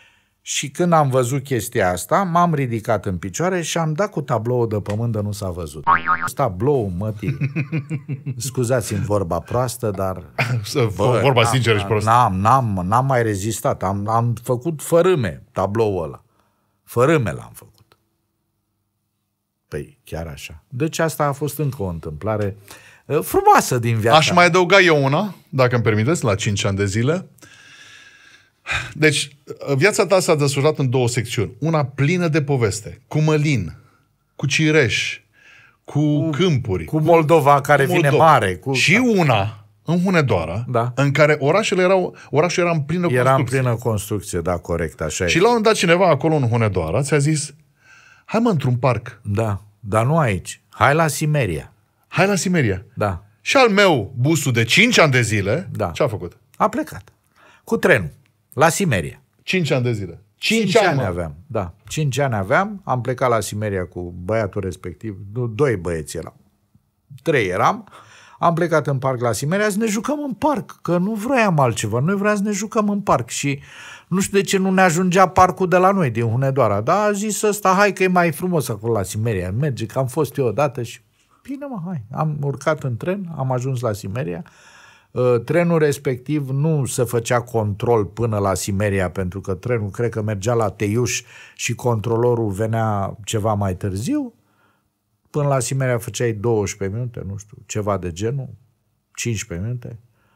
Și când am văzut chestia asta, m-am ridicat în picioare și am dat cu tabloul de pământ de nu s-a văzut. Tablou, mătii. Scuzați-mi vorba proastă, dar... Bă, vorba sinceră și prostă. N-am, n-am, n-am mai rezistat. Am, am făcut fărâme tabloul ăla. Fărâme l-am făcut. Păi, chiar așa. Deci asta a fost încă o întâmplare frumoasă din viața. Aș mai adăuga eu una, dacă îmi permiteți, la cinci ani de zile. Deci, viața ta s-a desfășurat în două secțiuni. Una plină de poveste, cu mălin, cu cireș, cu, cu câmpuri. Cu Moldova, care cu Moldova. Vine mare. Cu... Și una în Hunedoara, da. în care orașele erau, orașul era în plină era construcție. Era în plină construcție, da, corect, așa Și e. la un moment dat cineva acolo în Hunedoara ți-a zis, hai mă într-un parc. Da, dar nu aici. Hai la Simeria. Hai la Simeria. Da. Și al meu, busul de cinci ani de zile, da. ce a făcut? A plecat. Cu trenul. La Simeria. cinci ani de zile. cinci ani aveam, da. cinci ani aveam, am plecat la Simeria cu băiatul respectiv, doi băieți erau, trei eram, am plecat în parc la Simeria să ne jucăm în parc, că nu vroiam altceva, noi vreau să ne jucăm în parc și nu știu de ce nu ne ajungea parcul de la noi, din Hunedoara, dar a zis ăsta, hai că e mai frumos acolo la Simeria, merge, că am fost eu odată și bine mă, hai, am urcat în tren, am ajuns la Simeria. Trenul respectiv nu se făcea control până la Simeria, pentru că trenul cred că mergea la Teiuș și controlorul venea ceva mai târziu. Până la Simeria făceai douăsprezece minute, nu știu, ceva de genul, cincisprezece minute.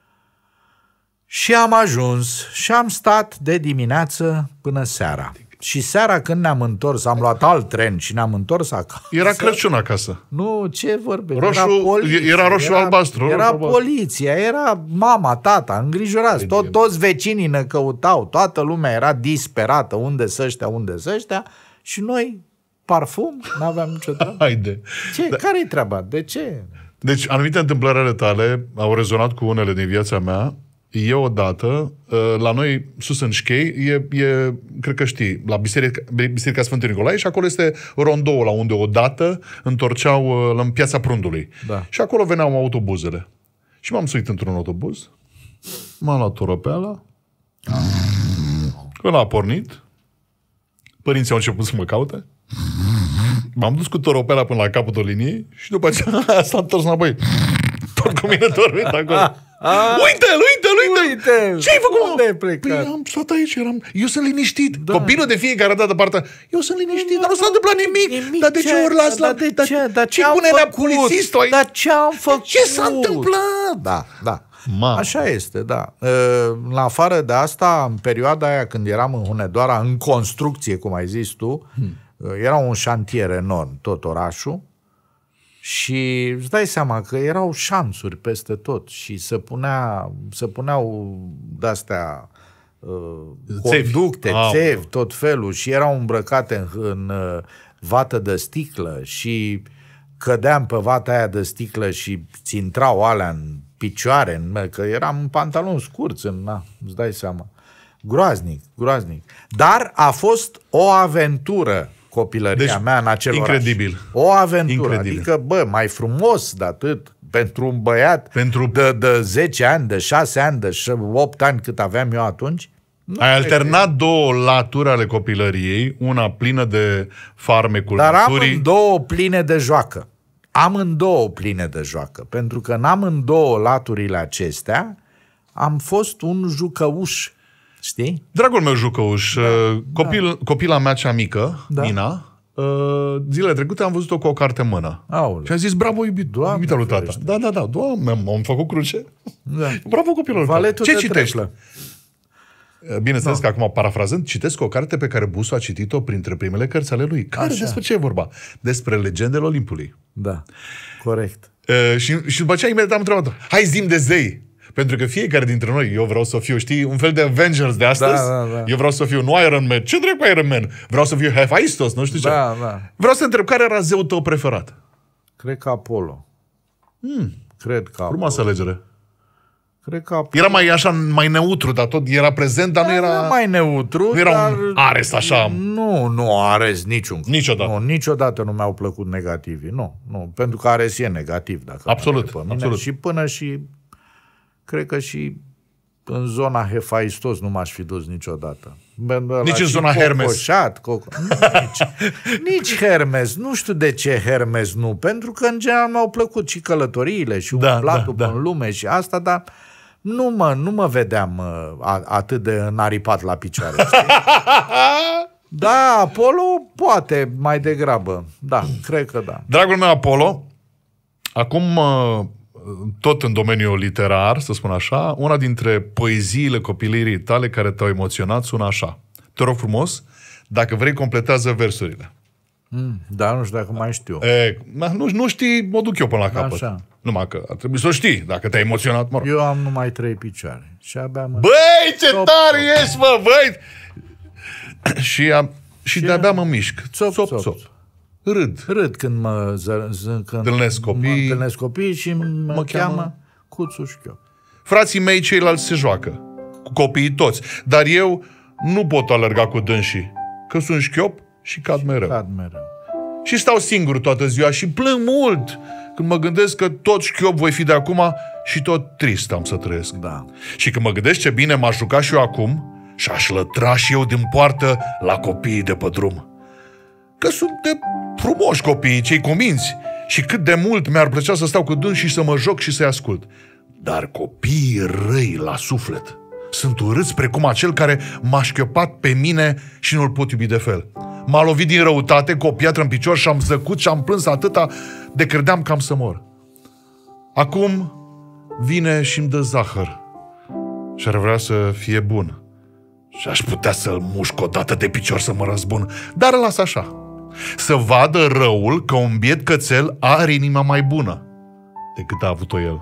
Și am ajuns și am stat de dimineață până seara. Și seara când ne-am întors, am luat alt tren și ne-am întors acasă. Era Crăciun acasă. Nu, ce vorbe? Roșu, era, poliția, era roșu era, albastru. Era roșu poliția, era mama, tata, îngrijorați. Tot, toți vecinii ne căutau, toată lumea era disperată. Unde să ăștia, unde să ăștia. Și noi, parfum, n-aveam nicio treabă. Haide. Ce? Da. Care-i treaba? De ce? Deci, anumite întâmplări ale tale au rezonat cu unele din viața mea. Eu odată, la noi, sus în Șchei, e, e, cred că știi, la Biserica, Biserica Sfântul Nicolae și acolo este rondoul la unde odată întorceau în Piața Prundului. Da. Și acolo veneau autobuzele. Și m-am suit într-un autobuz, m-am luat toropeala, când a pornit, părinții au început să mă caute, m-am dus cu toropeala până la capătul liniei și după aceea s-a întors înapoi. Tot cu mine dormit acolo. Uite-l, uite-l, uite-l! Ce-ai făcut? Unde ai plecat? Păi am stat aici, eram... eu sunt liniștit. Da. Copilul de fiecare dată partea, eu sunt liniștit, dar nu s-a întâmplat nimic. nimic. Dar de ce, ce ori las la... Dar de ce? Dar ce ce am pune la făcut? polițistul? Dar ce am făcut? Ce s-a întâmplat? Da, da. Ma. Așa este, da. În afară de asta, în perioada aia când eram în Hunedoara, în construcție, cum ai zis tu, hmm. era un șantier enorm, tot orașul. Și îți dai seama că erau șanțuri peste tot și se, punea, se puneau de-astea uh, conducte, ah, țevi, tot felul și erau îmbrăcate în, în uh, vată de sticlă și cădeam pe vata aia de sticlă și ți intrau alea în picioare, în, că eram în pantaloni scurți, în, na, îți dai seama. Groaznic, groaznic. Dar a fost o aventură copilăria deci, mea în acel incredibil. Oraș. O aventură. Incredibil. Adică, bă, mai frumos de atât pentru un băiat pentru... de, de zece ani, de șase ani, de opt ani cât aveam eu atunci. Ai alternat că... două laturi ale copilăriei, una plină de farmecul Dar naturii. am două pline de joacă. Am în două pline de joacă. Pentru că n-am în două laturile acestea, am fost un jucăuș. Știi? Dragul meu jucăuș, da, copil, da. copila mea cea mică, da. Nina, zilele trecute am văzut-o cu o carte în mână. Aole. Și am zis, bravo, iubit, iubita lui tata. Da, da, da, doamne, am făcut cruce. Da. Bravo, copilul Valetul ce citești? Treplă. Bineînțeles da. că acum, parafrazând, citesc o carte pe care Busu a citit-o printre primele cărți ale lui. Care? Despre ce e vorba? Despre legendele Olimpului. Da, corect. Uh, și, și după aceea imediat am întrebat-o, hai zi-mi de zei. Pentru că fiecare dintre noi, eu vreau să fiu, știi, un fel de Avengers de astăzi. Da, da, da. Eu vreau să fiu nu Iron Man. Ce drept cu Iron Man? Vreau să fiu Hephaistos, nu știu ce. Da, da. Vreau să întreb, care era zeul tău preferat? Cred că Apollo. Hmm. Cred că Frumoasă Apollo. alegere. Cred că Apollo. Era mai așa, mai neutru, dar tot era prezent, dar da, nu era... mai neutru, nu era dar... un Ares așa. Nu, nu Ares niciun. Niciodată. Nu, niciodată nu mi-au plăcut negativii. Nu, nu. Pentru că Ares e negativ. Dacă absolut, mine. absolut. Și până și... Cred că și în zona Hefaistoz nu m-aș fi dus niciodată. Nici în zona Hermes. Cocoșat, coco... nici, nici Hermes. Nu știu de ce Hermes nu. Pentru că în general mi-au plăcut și călătoriile și Da, umblatul da, da. în lume și asta, dar nu mă, nu mă vedeam a, atât de înaripat la picioare. Știi? Da, Apollo poate mai degrabă. Da, cred că da. Dragul meu Apollo, acum tot în domeniul literar, să spun așa, una dintre poeziile copilării tale care te-au emoționat sună așa. Te rog frumos, dacă vrei, completează versurile. Mm, da, nu știu dacă mai știu. E, nu, nu știi, mă duc eu până la capăt. Așa. Numai că ar trebui să o știi, dacă te-ai emoționat, mă rog. Eu am numai trei picioare. Și abia mă... Băi, ce Țop, tare țop. ești, mă, băi! și, am, și de-abia mă mișc. Țop, țop, țop. țop. Râd. Râd când mă, ză, ză, când Întâlnesc copii. mă întâlnesc copii și mă, mă Mă cheamă, cheamă Cuțu Șchiop. Frații mei ceilalți se joacă, cu copiii toți. Dar eu nu pot alerga cu dânsii, că sunt șchiop și cad mereu. Cad mereu. Și stau singur toată ziua și plâng mult când mă gândesc că tot șchiop voi fi de acum și tot trist am să trăiesc. Da. Și când mă gândesc ce bine m-aș juca și eu acum și aș lătra și eu din poartă la copiii de pe drum. Că sunt de frumoși copiii, cei cuminți, și cât de mult mi-ar plăcea să stau cu dâns și să mă joc și să-i ascult. Dar copiii răi la suflet sunt urâți precum acel care m-a șchiopat pe mine și nu-l pot iubi de fel. M-a lovit din răutate cu o piatră în picior și am zăcut și am plâns atâta de credeam că am să mor. Acum vine și îmi dă zahăr și ar vrea să fie bun. Și aș putea să-l mușc o dată de picior să mă răzbun, dar îl las așa. Să vadă răul că un biet cățel are inima mai bună decât a avut-o el.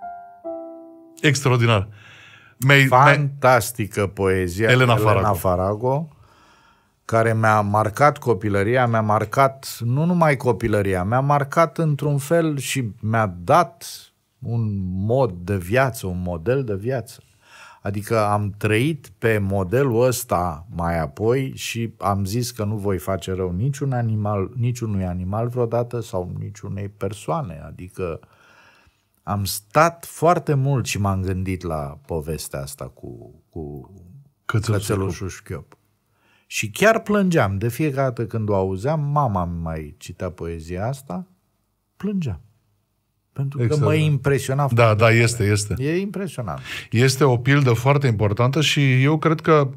Extraordinar. Mi-ai, mi-ai... Fantastică poezia Elena Elena Farago. Farago, care mi-a marcat copilăria, mi-a marcat nu numai copilăria, mi-a marcat într-un fel și mi-a dat un mod de viață, un model de viață. Adică am trăit pe modelul ăsta mai apoi și am zis că nu voi face rău niciun animal, niciunui animal vreodată sau niciunei persoane. Adică am stat foarte mult și m-am gândit la povestea asta cu, cu Cățelul Cățelușul Șchiop. Și chiar plângeam. De fiecare dată când o auzeam, mama mi mai citea poezia asta, plângeam. Pentru că mă Extraordinar. impresiona. Da, da, este, este. E impresionant. Este o pildă foarte importantă și eu cred că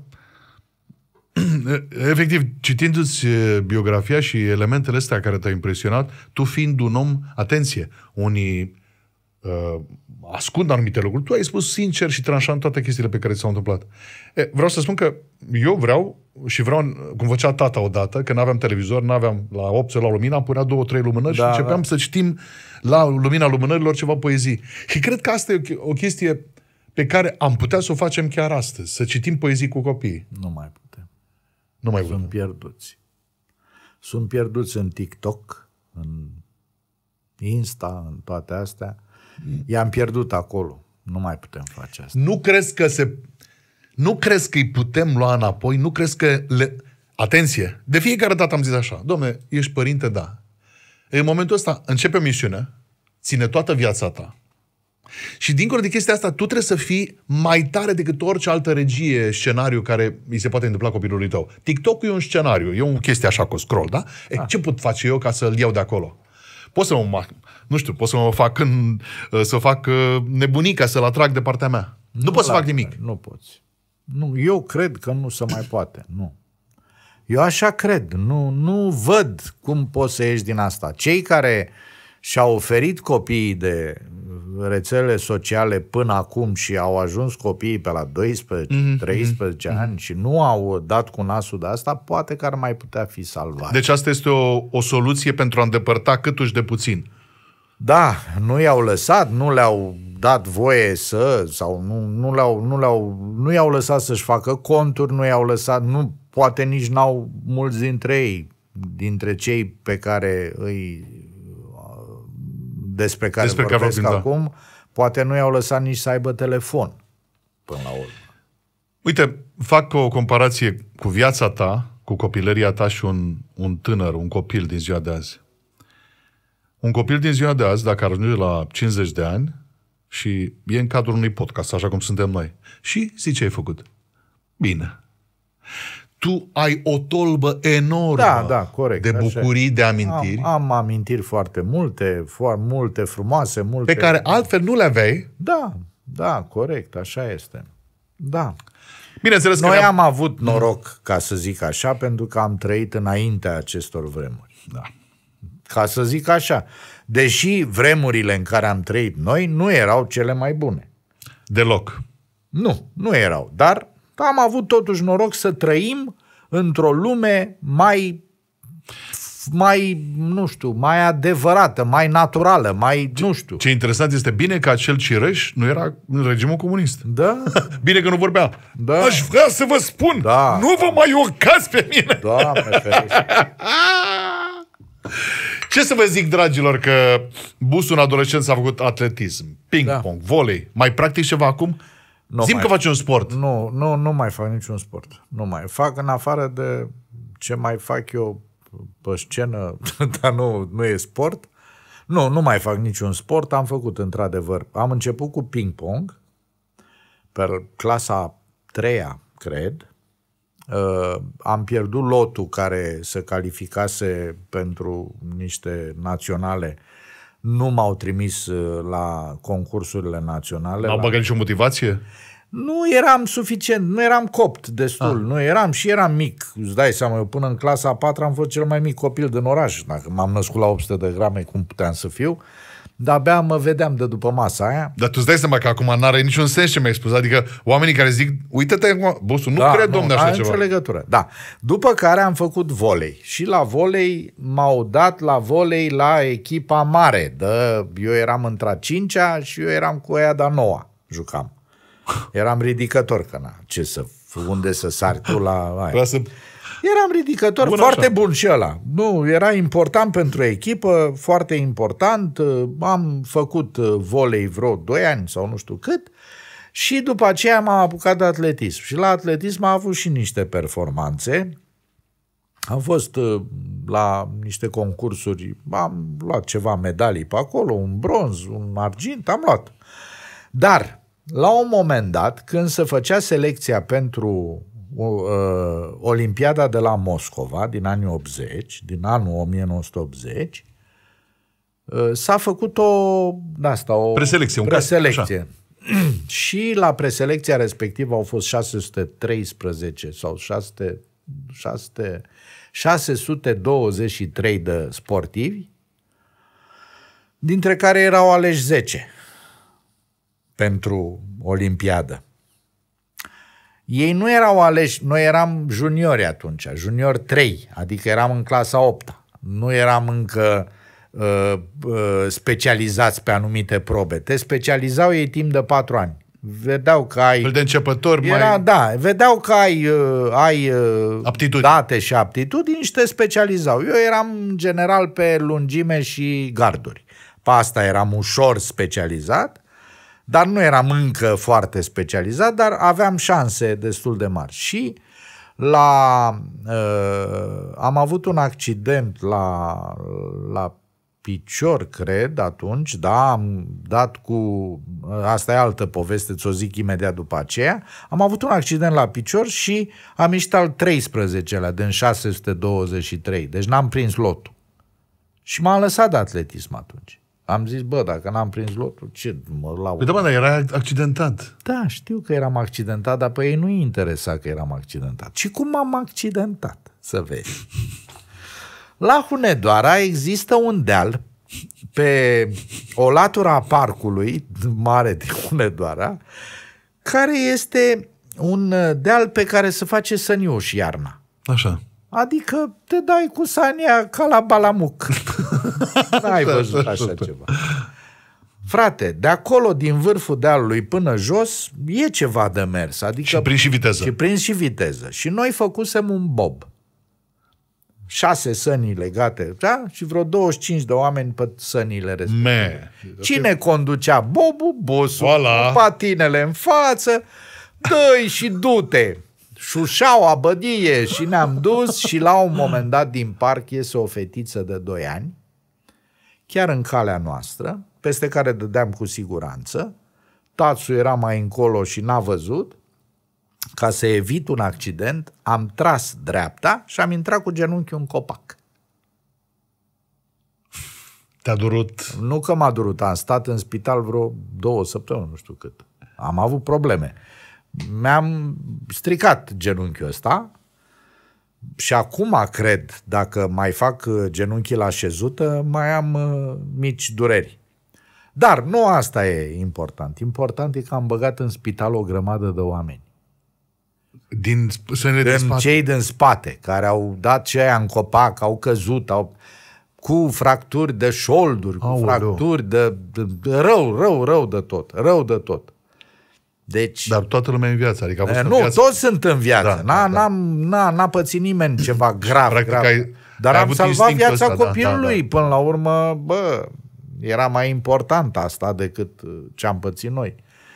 efectiv, citindu-ți biografia și elementele astea care te-au impresionat, tu fiind un om, atenție, unii uh, ascund anumite lucruri, tu ai spus sincer și tranșant toate chestiile pe care ți s-au întâmplat. E, vreau să spun că eu vreau și vreau, cum făcea tata odată, că n-aveam televizor, n-aveam la opt la lumină, am punea două, trei lumânări da, și începeam da. să citim la lumina lumânărilor ceva poezii. Și cred că asta e o chestie pe care am putea să o facem chiar astăzi, să citim poezii cu copiii. Nu mai putem. Nu mai Sunt putem. pierduți. Sunt pierduți în TikTok, în Insta, în toate astea. I-am pierdut acolo. Nu mai putem face asta. Nu crezi că se... Nu crezi că îi putem lua înapoi? Nu crezi că le... Atenție! De fiecare dată am zis așa. Dom'le, ești părinte? Da. În momentul ăsta începe misiunea, ține toată viața ta. Și dincolo de chestia asta, tu trebuie să fii mai tare decât orice altă regie, scenariu care îi se poate întâmpla copilului tău. TikTok-ul e un scenariu, e o chestie așa cu scroll, da? E, Ah. ce pot face eu ca să-l iau de acolo? Pot să mă, nu știu, pot să mă fac în, să fac nebunica, să-l atrag de partea mea. Nu, nu pot să fac nimic. Nu poți. Nu, eu cred că nu se mai poate. Nu. Eu așa cred. Nu, nu văd cum poți să ieși din asta. Cei care și-au oferit copiii de rețele sociale până acum și au ajuns copiii pe la doisprezece treisprezece mm-hmm. ani și nu au dat cu nasul de asta, poate că ar mai putea fi salvat. Deci asta este o, o soluție pentru a îndepărta câtuși de puțin. Da, nu i-au lăsat, nu le-au dat voie să, sau nu, nu, le-au, nu, le-au, nu i-au lăsat să-și facă conturi, nu i-au lăsat, nu, poate nici n-au mulți dintre ei, dintre cei pe care îi, despre care Despre vorbesc care vorbim, acum, da. Poate nu i-au lăsat nici să aibă telefon, până la urmă. Uite, fac o comparație cu viața ta, cu copilăria ta și un, un tânăr, un copil din ziua de azi. Un copil din ziua de azi, dacă ar ajunge la cincizeci de ani, și e în cadrul unui podcast, așa cum suntem noi. Și zici ce ai făcut. Bine. Tu ai o tolbă enormă Da, da, corect. de bucurii, așa. de amintiri, Am, am amintiri foarte multe, foarte multe frumoase, multe... pe care altfel nu le aveai. Da, da, corect, așa este. Da. Bineînțeles că Noi ne-am- am avut noroc, ca să zic așa, pentru că am trăit înaintea acestor vremuri. Da. Ca să zic așa. Deși vremurile în care am trăit noi nu erau cele mai bune. Deloc. Nu, nu erau. Dar am avut totuși noroc să trăim într-o lume mai, mai, nu știu, mai adevărată, mai naturală, mai, nu știu. Ce interesant este bine că acel Cireș nu era în regimul comunist. Da? Bine că nu vorbea. Da. Aș vrea să vă spun, Da. nu vă mai urcați pe mine. Doamne ferește. Ce să vă zic, dragilor, că busul în adolescent s-a făcut atletism, ping-pong, volei. Mai practic ceva acum? Nu Zim mai- că faci un sport. Nu, nu, nu mai fac niciun sport. Nu mai fac, în afară de ce mai fac eu pe scenă, dar nu, nu e sport. Nu, nu mai fac niciun sport. Am făcut, într-adevăr. Am început cu ping-pong, pe clasa a treia, cred. Uh, am pierdut lotul care se calificase pentru niște naționale. Nu m-au trimis uh, la concursurile naționale. N-au la... băgat nicio motivație? Nu eram suficient, nu eram copt destul, ah. nu eram și eram mic. Îți dai seama, eu până în clasa a patra am fost cel mai mic copil din oraș. Dacă m-am născut la opt sute de grame, cum puteam să fiu? Dar abia mă vedeam de după masa aia. Dar tu îți dai seama că acum n-are niciun sens ce mi-ai spus. Adică oamenii care zic, uite-te acum, bosul, nu Da, cred, domne, așa are ceva. nicio legătură. Da. După care am făcut volei. Și la volei m-au dat la volei la echipa mare. De, eu eram între a cincea și eu eram cu aia de-a noua. Jucam. Eram ridicător, că na, ce să, unde să sari tu la aia. Vreau să... Eram ridicător, Bun, foarte așa. bun și ăla. Nu, era important pentru echipă, foarte important. Am făcut volei vreo doi ani sau nu știu cât și după aceea m-am apucat de atletism. Și la atletism am avut și niște performanțe. Am fost uh, la niște concursuri, am luat ceva medalii pe acolo, un bronz, un argint, am luat. Dar, la un moment dat, când se făcea selecția pentru uh, Olimpiada de la Moscova, din anii optzeci, din anul o mie nouă sute optzeci, uh, s-a făcut o, asta, o Preselecție, un preselecție. Și la preselecția respectivă au fost șase sute treisprezece sau șase sute, șase sute, șase sute douăzeci și trei de sportivi, dintre care erau aleși zece pentru Olimpiadă. Ei nu erau aleși, noi eram juniori atunci, junior trei, adică eram în clasa a opta. Nu eram încă uh, uh, specializați pe anumite probe. Te specializau ei timp de patru ani. Vedeau că ai... Fel de începător Era, mai... Da, vedeau că ai, uh, ai uh, Aptitudini. date și aptitudini și te specializau. Eu eram în general pe lungime și garduri. Pe asta eram ușor specializat, dar nu eram încă foarte specializat, dar aveam șanse destul de mari. Și la, uh, am avut un accident la, la picior, cred, atunci, da, am dat cu, asta e altă poveste, ți-o zic imediat după aceea, am avut un accident la picior și am ieșit al treisprezecelea din șase sute douăzeci și trei, deci n-am prins lotul. Și m-am lăsat de atletism atunci. Am zis, bă, dacă n-am prins lotul, ce mă laud? Păi da, mă, dar era accidentat. Da, știu că eram accidentat, dar pe ei nu-i interesa că eram accidentat. Și cum m-am accidentat? Să vezi. La Hunedoara există un deal pe o latură a parcului mare din Hunedoara, care este un deal pe care se face săniuș iarna. Așa. Adică te dai cu sania ca la Balamuc. N-ai văzut așa ceva. Frate, de acolo, din vârful dealului până jos, e ceva de mers. Adică, Și prins și viteză. Și prins și viteză. Și noi făcusem un bob. Șase sănii legate, da? Și vreo douăzeci și cinci de oameni pe sănile respective. Me. Cine conducea bobul? Bosul, Voilà. cu patinele în față, dă-i și du-te. Șușau abădie și ne-am dus și la un moment dat din parc iese o fetiță de doi ani, chiar în calea noastră, peste care dădeam cu siguranță. Tațul era mai încolo și n-a văzut. Ca să evit un accident, am tras dreapta și am intrat cu genunchiul în copac. Te-a durut? Nu că m-a durut, am stat în spital vreo două săptămâni, nu știu cât. Am avut probleme. Mi-am stricat genunchiul ăsta și acum cred, dacă mai fac genunchii la șezută, mai am uh, mici dureri. Dar nu asta e important. Important e că am băgat în spital o grămadă de oameni. Din sânele de În spate? cei din spate, care au dat ce aia în copac, au căzut, au... cu fracturi de șolduri, cu Aoleu. fracturi de, de, de rău, rău, rău de tot, rău de tot. Deci, Dar toată lumea în viață, adică a fost e, în nu, viață. toți sunt în viață. Da, N-a, da, da. N-am, n-a, n-a pățit nimeni ceva grav. Practic grav. ai- Dar ai am avut salvat instinctul viața ăsta, da, copilului. da, da. Până la urmă, bă, era mai important asta decât ce am pățit noi.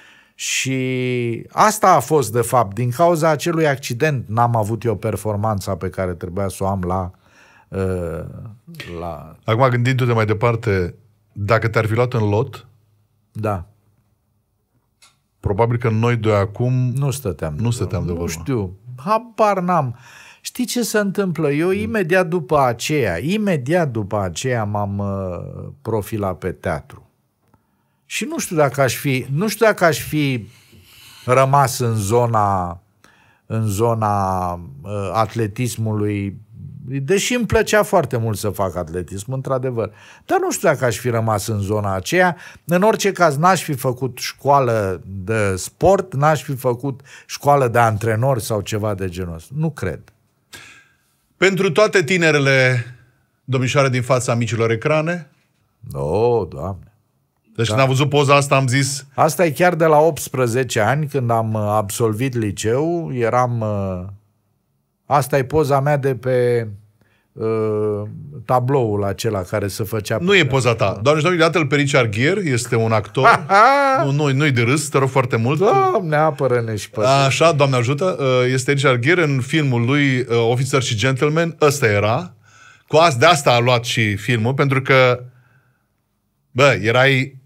Și asta a fost, de fapt, din cauza acelui accident n-am avut eu performanța pe care trebuia să o am la... Uh, la Acum, gândindu-te mai departe, dacă te-ar fi luat în lot, da. probabil că noi doi acum... Nu stăteam. Nu stăteam de Nu vorbă. știu. Habar n-am. Știi ce se întâmplă? Eu imediat după aceea, imediat după aceea m-am uh, profilat pe teatru. Și nu știu dacă aș fi, nu știu dacă aș fi rămas în zona în zona uh, atletismului, deși îmi plăcea foarte mult să fac atletism, într-adevăr. Dar nu știu dacă aș fi rămas în zona aceea. În orice caz, n-aș fi făcut școală de sport, n-aș fi făcut școală de antrenori sau ceva de genul ăsta. Nu cred. Pentru toate tinerele domnișoare din fața micilor ecrane, Oh, Doamne. deci când am văzut poza asta am zis, Asta e chiar de la optsprezece ani, când am uh, absolvit liceu, eram... uh, Asta e poza mea de pe uh, tabloul acela care se făcea... nu e poza ta. Doamne și domnule, iată-l pe Richard Gere, este un actor. nu, nu, nu-i de râs, te rog foarte mult. Doamne, apără-ne și pe Așa, Doamne ajută, este Richard Gere în filmul lui Officer și Gentleman, ăsta era. Cu asta, de asta a luat și filmul, pentru că bă, erai...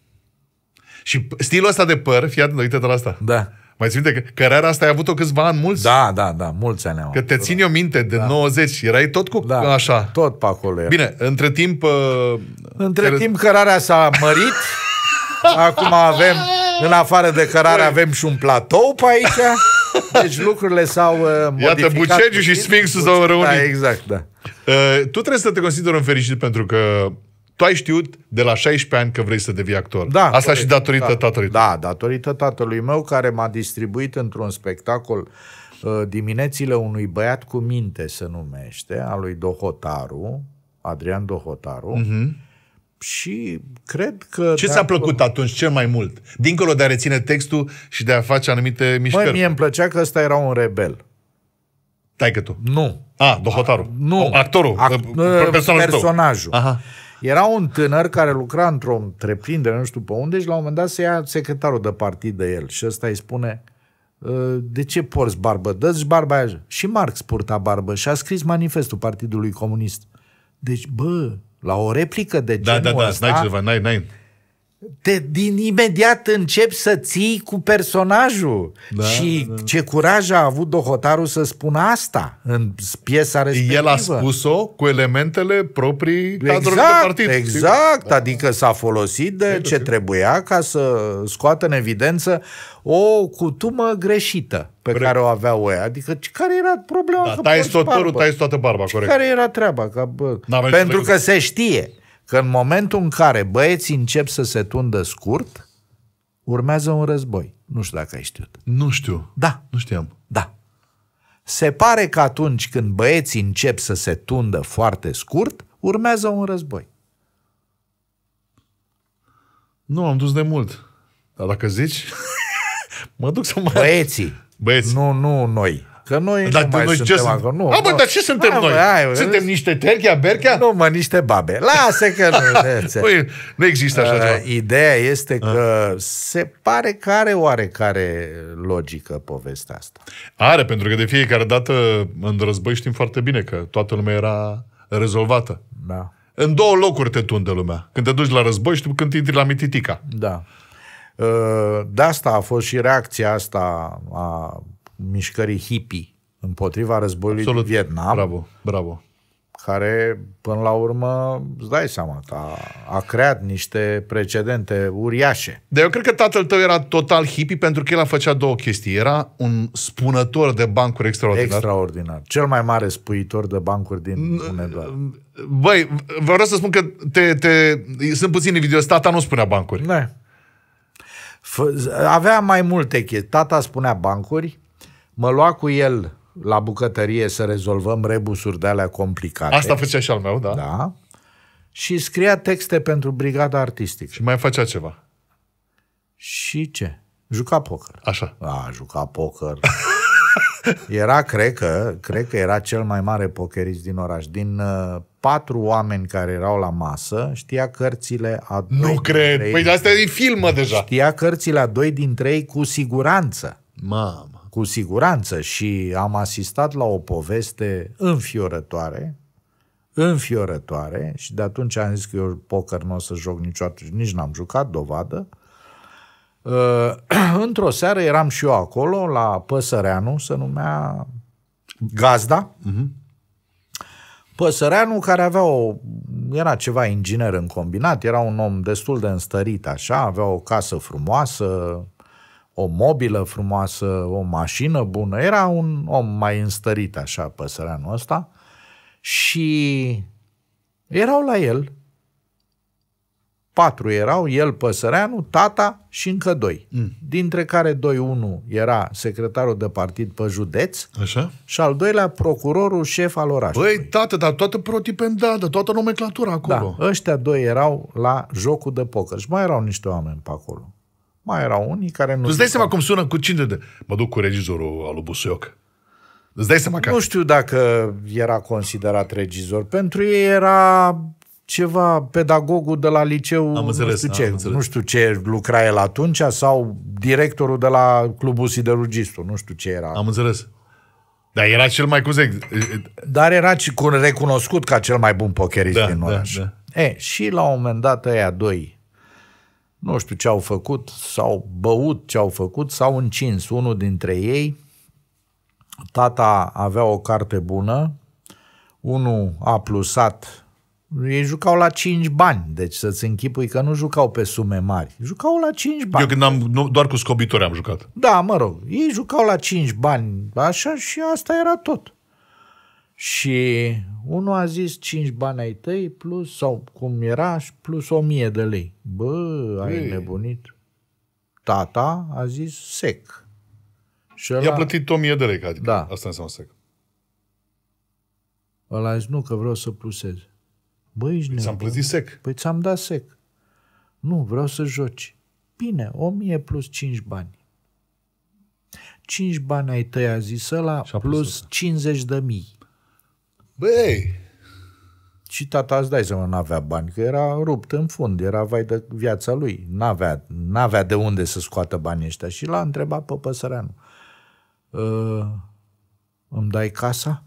Și stilul ăsta de păr, fii atent, uite-te la asta. Da. Mai ții minte că cariera asta ai avut-o câțiva ani mulți? Da, da, da, mulți ani am. Că te țin eu minte, de da. nouăzeci, erai tot cu da, așa. tot pe acolo era. Bine, între timp... Uh, Între care... timp cărarea s-a mărit. Acum avem, în afară de cărare, avem și un platou pe aici. Deci lucrurile s-au uh, modificat. Iată, Bucegiu și Sfinxul s-au reunit. Da, exact, da. Uh, tu trebuie să te consideri un fericit pentru că tu ai știut de la șaisprezece ani că vrei să devii actor. Da, asta corect, și datorită da, tatălui. Da, datorită tatălui meu, care m-a distribuit într-un spectacol uh, Diminețile unui băiat cu minte, se numește, al lui Dohotaru, Adrian Dohotaru. Uh-huh. Și cred că... Ce ți-a plăcut atunci cel mai mult? Dincolo de a reține textul și de a face anumite mișcări. Măi, mie îmi plăcea că ăsta era un rebel. Taică tu. Nu. A, Dohotaru. Nu. Actorul. Ac- personajul. personajul. Aha. Era un tânăr care lucra într-o întreprindere, nu știu pe unde, și la un moment dat se ia secretarul de partid de el. Și ăsta îi spune: de ce porți barbă? Dă-ți barba aia. Și Marx purta barbă și a scris manifestul Partidului Comunist. Deci, bă, la o replică de Da, genul da, da, ăsta, n-ai ceva, n-ai, n-ai. te, din imediat începi să ții cu personajul. Da, și da. ce curaj a avut Dohotaru să spună asta în piesa respectivă. El a spus-o cu elementele proprii cadrului de Exact, partid. exact. Adică s-a folosit de ce trebuia ca să scoată în evidență o cutumă greșită pe Corect. care o aveau ăia. Adică care era problema? Da, că tai porți tot părul, barbă? tai toată barba, corect. Care era treaba? Că, bă, N-aveai pentru ce că se știe că în momentul în care băieții încep să se tundă scurt, urmează un război. Nu știu dacă ai știut. Nu știu. Da, Nu știam. da. Se pare că atunci când băieții încep să se tundă foarte scurt, urmează un război. Nu, am dus de mult. Dar dacă zici, mă duc să mai... Băieții. Băieți. Nu, nu noi. Că noi Dar nu mai noi suntem ce sunt? acolo. Nu, A, bă, nu. dar ce suntem Hai, noi? bă, hai, bă. Suntem niște terchea, berchea? Nu, mă, niște babe. Lasă că nu. Păi, nu există așa ceva. Uh, ideea este că se pare că are oarecare logică povestea asta. Are, pentru că de fiecare dată în război știm foarte bine că toată lumea era rezolvată. Da. În două locuri te tundă lumea. Când te duci la război și când intri la Mititica. Da. De asta a fost și reacția asta a mișcării hippie împotriva războiului din Vietnam. Bravo, bravo. Care, până la urmă, îți dai seama că a, a creat niște precedente uriașe. Dar eu cred că tatăl tău era total hippie pentru că el a făcea două chestii. Era un spunător de bancuri extraordinar. Extraordinar. Cel mai mare spuitor de bancuri din Hunedoara. Băi, vreau să spun că te, te, sunt puțini video. Tata nu spunea bancuri. Ne. Avea mai multe chestii. Tata spunea bancuri, mă lua cu el la bucătărie să rezolvăm rebusuri de alea complicate. Asta făcea și al meu, da? Da. Și scria texte pentru brigada artistică. Și mai făcea ceva. Și ce? Juca poker. Așa. A, juca poker. Era, cred că, cred că era cel mai mare pokerist din oraș. Din uh, patru oameni care erau la masă, știa cărțile a doi. Nu cred. Ei. Păi de asta e filmă deja. Știa cărțile a doi dintre ei cu siguranță. Mamă. Cu siguranță. Și am asistat la o poveste înfiorătoare, înfiorătoare, și de atunci am zis că eu poker nu o să joc niciodată și nici n-am jucat, dovadă. Uh, într-o seară eram și eu acolo, la Păsăreanu, se numea Gazda. Uh-huh. Păsăreanu, care avea o... era ceva inginer în combinat, era un om destul de înstărit așa, avea o casă frumoasă, o mobilă frumoasă, o mașină bună, era un om mai înstărit așa, Păsăreanu ăsta, și erau la el, patru erau, el, Păsăreanu, tata și încă doi, mm. dintre care doi, unul era secretarul de partid pe județ. Așa? Și al doilea procurorul șef al orașului. Băi, tată, dar toată protipendadă, toată nomenclatura acolo. Da, ăștia doi erau la jocul de poker și mai erau niște oameni pe acolo. Mai erau unii care nu... Tu îți dai seama cum sună cu cine de... Mă duc cu regizorul al lui Busuioc. Îți dai seama că... Nu știu dacă era considerat regizor. Pentru ei era ceva pedagogul de la liceu, am înțeles, nu știu ce, am înțeles. nu știu ce lucra el atunci, sau directorul de la Clubul Siderurgistul, nu știu ce era. Am înțeles. Dar era cel mai, cum zic... Dar era recunoscut ca cel mai bun pokerist da, din oraș. Da, da. E, și la un moment dat ăia doi, nu știu ce au făcut, s-au băut ce au făcut, s-au încins. Unul dintre ei, tata avea o carte bună, unul a plusat, ei jucau la cinci bani, deci să-ți închipui că nu jucau pe sume mari, jucau la cinci bani. Eu când am, nu, doar cu scobitori am jucat. Da, mă rog, ei jucau la cinci bani, așa, și asta era tot. Și unul a zis cinci bani ai tăi plus, sau cum era, plus o mie de lei. Bă, ai Ei. nebunit. Tata a zis sec. Și ăla... I-a plătit o mie de lei, adică da. Asta înseamnă sec. Ăla a zis, nu, că vreau să plusez. Bă, ești nebun. Ți-am plătit sec. Păi ți-am dat sec. Nu, vreau să joci. Bine, o mie plus cinci bani. cinci bani ai tăi, a zis ăla, plus cincizeci de mii. Băi! Și tata, îți dai seama, n-avea bani, că era rupt în fund, era vai de viața lui. N-avea, n-avea de unde să scoată banii ăștia. Și l-a întrebat pe Păsăreanu. Uh, îmi dai casa?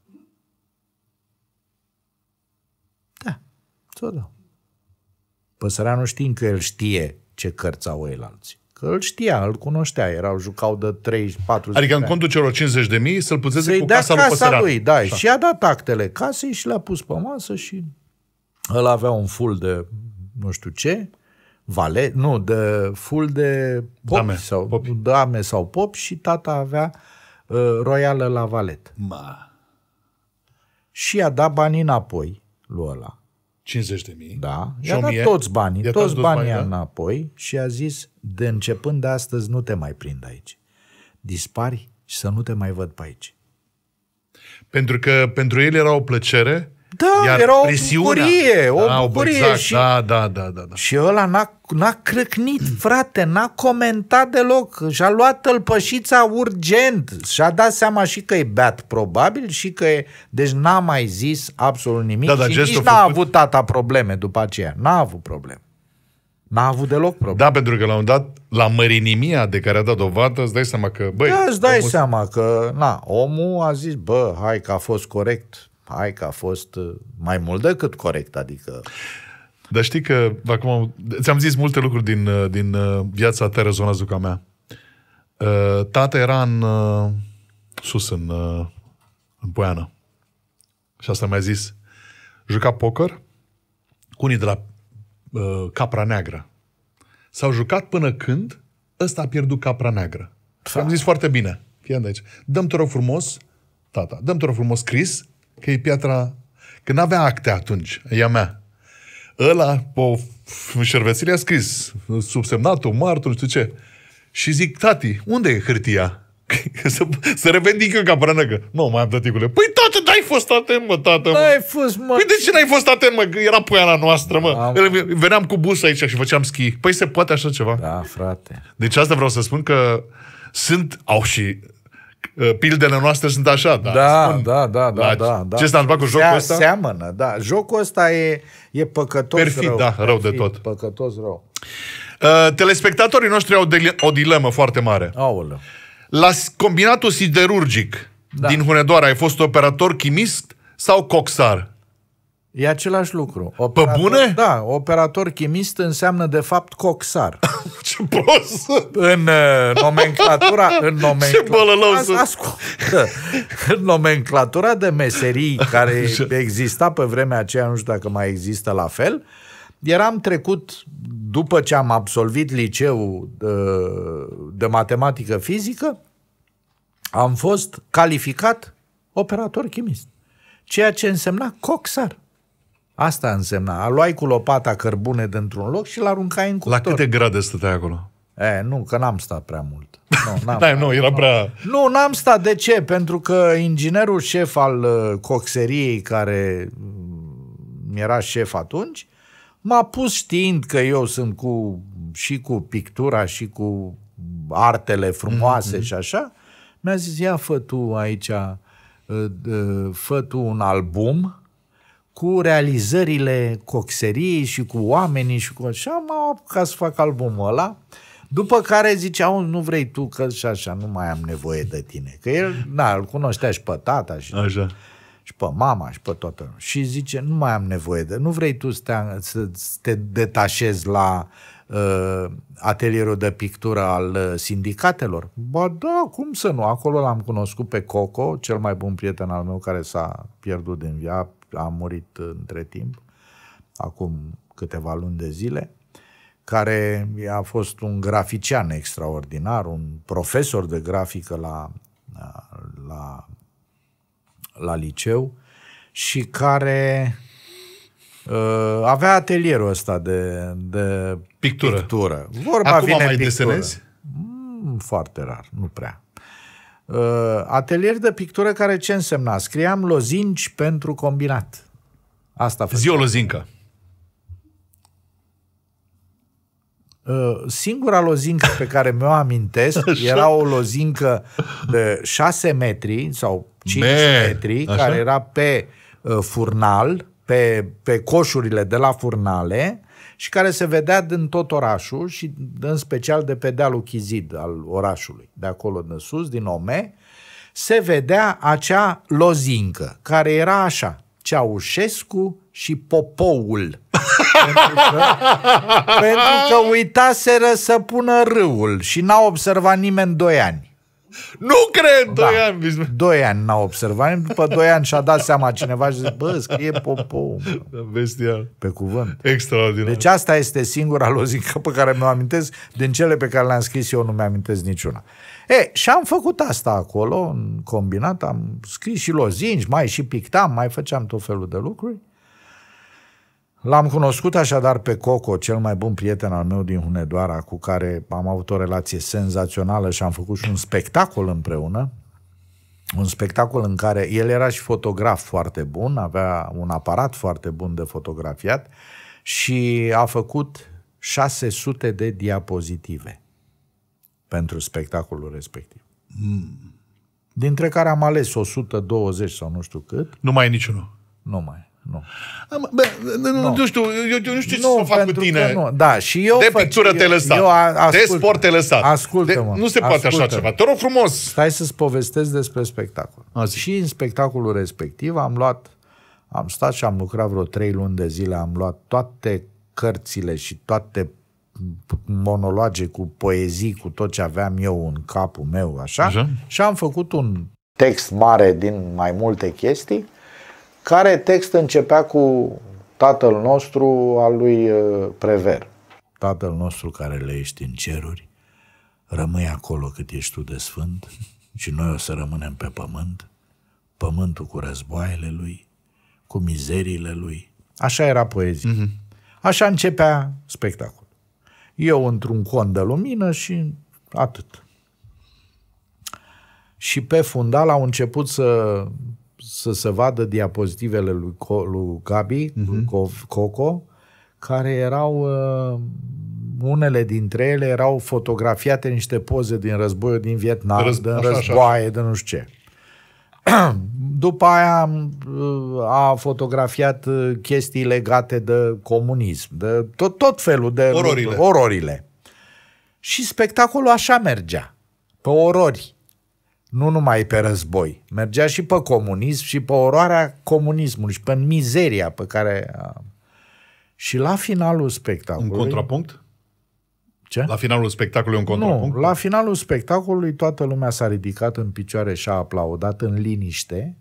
Da, ți-o dau. Păsăreanu, știind că el știe ce cărți au ei alții. Că îl știa, îl cunoștea, erau, jucau de treizeci patruzeci. Adică în contul celor cincizeci de mii să-l puzeze să-i cu dea casa, casa lui Păsăreanu. lui, da, așa. Și i-a dat actele casei și le-a pus pe masă și ăla avea un full de nu știu ce, vale, nu, de full de popi, dame, sau, popi. dame sau pop, și tata avea uh, royală la valet. Ma. Și i-a dat banii înapoi lui ăla. cincizeci de mii. Da, și i-a dat toți banii, toți banii da? înapoi și a zis, de începând de astăzi nu te mai prind aici. Dispari și să nu te mai văd pe aici. Pentru că pentru el era o plăcere. Da, iar era o presiunea, bucurie, o da, bucurie. Exact, și, da, da, da, da, da. și ăla n-a, n-a crâcnit, frate, n-a comentat deloc. Și-a luat tălpășița urgent. Și-a dat seama și că e beat, probabil, și că e... Deci n-a mai zis absolut nimic, da, da, și nici n-a făcut... avut tata probleme după aceea. N-a avut probleme. N-a avut deloc probleme. Da, pentru că la un dat, la mărinimia de care a dat dovadă, îți dai seama că, băi... Da, îți dai omul... seama că, na, omul a zis, bă, hai că a fost corect. hai că a fost mai mult decât corect, adică... Dar știi că, acum, ți-am zis multe lucruri din, din viața ta rezonează mea. Tata era în sus, în, în Poiană. Și asta mi-a zis. Juca poker cu unii de la uh, Capra Neagră. S-au jucat până când ăsta a pierdut Capra Neagră. Și am zis foarte bine. Fii aici. Dăm te rog frumos, tata, dăm te rog frumos scris că e piatra... Că n-avea acte atunci, e a mea. Ăla, pe șervețele a scris subsemnatul, martul, nu știu ce. Și zic, tati, unde e hârtia? să, să revendic eu Capra Neagră. Nu, mai am tăticule. Păi tată, n-ai fost atent, mă, tată, mă. N-ai fost, mă. Păi de ce n-ai fost atent, mă? Era Poiana noastră, mă. Am... Veneam cu bus aici și făceam schi. Păi se poate așa ceva? Da, frate. Deci asta vreau să spun că sunt, au și pildele noastre sunt așa, da. Da, spun, da, da, da, da, da. Ce s-a întâmplat cu jocul Se, ăsta? Seamănă, da. Jocul ăsta e, e păcătos Perfid, rău. da, rău de Perfid, tot. Păcătos rău. Uh, telespectatorii noștri au de- o dilemă foarte mare. Aoleu. La combinatul siderurgic Da. din Hunedoara ai fost operator chimist sau coxar? E același lucru. Operator, bune? Da, operator chimist înseamnă de fapt coxar. Ce prost! În uh, nomenclatura... În nomenclatura, Ce bălălău As, sunt. ascultă, în nomenclatura de meserii care exista pe vremea aceea, nu știu dacă mai există la fel, eram trecut, după ce am absolvit liceul de, de matematică fizică, am fost calificat operator chimist. Ceea ce însemna coxar. Asta însemna. Luai cu lopata cărbune dintr-un loc și l-aruncai în La cuptor. câte grade stăteai acolo? E, nu, că n-am stat prea mult. Nu, n-am Da, nu, era prea... Nu, n-am stat. De ce? Pentru că inginerul șef al uh, coxeriei, care uh, era șef atunci, m-a pus, știind că eu sunt cu, și cu pictura și cu artele frumoase mm-hmm. și așa, mi-a zis, ia fă tu aici, uh, uh, fă tu un album cu realizările coxeriei și cu oamenii și cu așa, m-am apucat să fac albumul ăla. După care ziceau, nu vrei tu că și așa, nu mai am nevoie de tine. Că el, na, îl cunoștea și pe tata și, Așa. și pe mama și pe toată. Și zice, nu mai am nevoie de... Nu vrei tu să te, să te detașezi la uh, atelierul de pictură al uh, sindicatelor? Ba da, cum să nu? Acolo l-am cunoscut pe Coco, cel mai bun prieten al meu, care s-a pierdut din viață, a murit între timp, acum câteva luni de zile, care a fost un grafician extraordinar, un profesor de grafică la, la, la liceu și care uh, avea atelierul ăsta de, de Pictură. pictură. Vorba Acum vine mai pictură. desenezi? Mm, foarte rar, nu prea. Uh, atelier de pictură care ce însemna? Scriam lozinci pentru combinat. Asta făceam. Zi o lozincă. Uh, singura lozincă pe care mi-o amintesc era o lozincă de șase metri sau cinci Me, metri, așa? care era pe uh, furnal, pe, pe coșurile de la furnale și care se vedea din tot orașul și în special de pe dealul Chizid al orașului, de acolo de sus, din Ome, se vedea acea lozincă care era așa: Ceaușescu și Popoul. pentru, că, pentru că uitaseră să pună râul și n-a observat nimeni doi ani. Nu cred! Doi Da. ani! Doi ani n-a observat. După doi ani și-a dat seama cineva și zice, bă, scrie Popou. Bestial. Pe cuvânt. Extraordinar. Deci asta este singura lozică pe care mi-o amintesc. Din cele pe care le-am scris eu nu mi-amintesc niciuna. E, și am făcut asta acolo, în combinat, am scris și lozinci, mai și pictam, mai făceam tot felul de lucruri. L-am cunoscut așadar pe Coco, cel mai bun prieten al meu din Hunedoara, cu care am avut o relație senzațională și am făcut și un spectacol împreună. Un spectacol în care el era și fotograf foarte bun, avea un aparat foarte bun de fotografiat și a făcut șase sute de diapozitive pentru spectacolul respectiv. Mm. Dintre care am ales o sută douăzeci sau nu știu cât. Nu mai e niciunul. Nu mai, nu. Am, bă, nu, nu. nu știu, eu, eu nu știu ce să fac cu pentru tine. că Nu. Da, și eu de fac, pictură eu, te-ai lăsat. Eu, a, de sport te-ai lăsat. Ascultă-mă. De, nu se poate ascultă-mă. așa ceva. Te rog frumos. Stai să-ți povestesc despre spectacol. A, zi. Și în spectacolul respectiv am luat Am stat și am lucrat vreo trei luni de zile, am luat toate cărțile și toate monologe cu poezii, cu tot ce aveam eu în capul meu, așa, Așa? și am făcut un text mare din mai multe chestii, care text începea cu Tatăl nostru al lui Prever. Tatăl nostru care le ești în ceruri, rămâi acolo cât ești tu de sfânt și noi o să rămânem pe pământ, pământul cu războaiele lui, cu mizeriile lui. Așa era poezia. Mm-hmm. Așa începea spectacolul. Eu într-un con de lumină și atât. Și pe fundal au început să, să se vadă diapozitivele lui, Co, lui Gabi, mm-hmm. lui Coco, care erau, uh, unele dintre ele erau fotografiate niște poze din războiul din Vietnam, Răz, din așa, războaie, așa. De nu știu ce. După aia a fotografiat chestii legate de comunism, de tot, tot felul de ororile. ororile. Și spectacolul așa mergea, pe orori, nu numai pe război. Mergea și pe comunism și pe oroarea comunismului și pe mizeria pe care... Și la finalul spectacolului... Un contrapunct? Ce? La finalul spectacolului un contrapunct? Nu, la finalul spectacolului toată lumea s-a ridicat în picioare și a aplaudat în liniște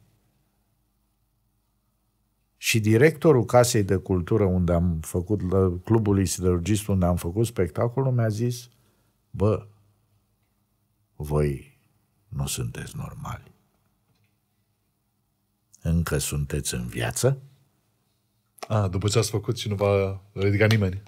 și directorul Casei de Cultură unde am făcut, Clubului Siderurgist unde am făcut spectacolul mi-a zis: bă, voi nu sunteți normali. Încă sunteți în viață? A, după ce ați făcut și nu v-a ridicat nimeni.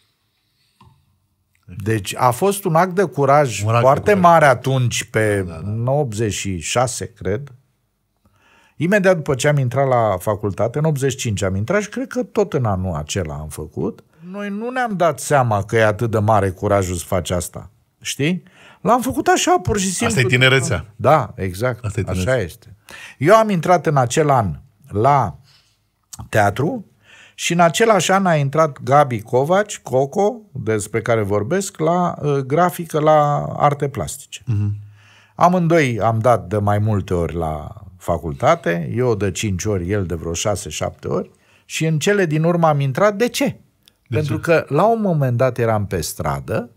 Deci a fost un act de curaj act foarte de curaj. mare atunci, pe da, da. optzeci și șase, cred. Imediat după ce am intrat la facultate, în optzeci și cinci am intrat și cred că tot în anul acela am făcut. Noi nu ne-am dat seama că e atât de mare curajul să faci asta. Știi? L-am făcut așa, pur și simplu. Asta e tinerețea. Da, exact. Asta e așa este. Eu am intrat în acel an la teatru și în același an a intrat Gabi Covaci, Coco, despre care vorbesc, la uh, grafică, la arte plastice. Uh-huh. Amândoi am dat de mai multe ori la facultate, eu de cinci ori, el de vreo șase, șapte ori, și în cele din urmă am intrat. De ce? De Pentru ce? Că la un moment dat eram pe stradă,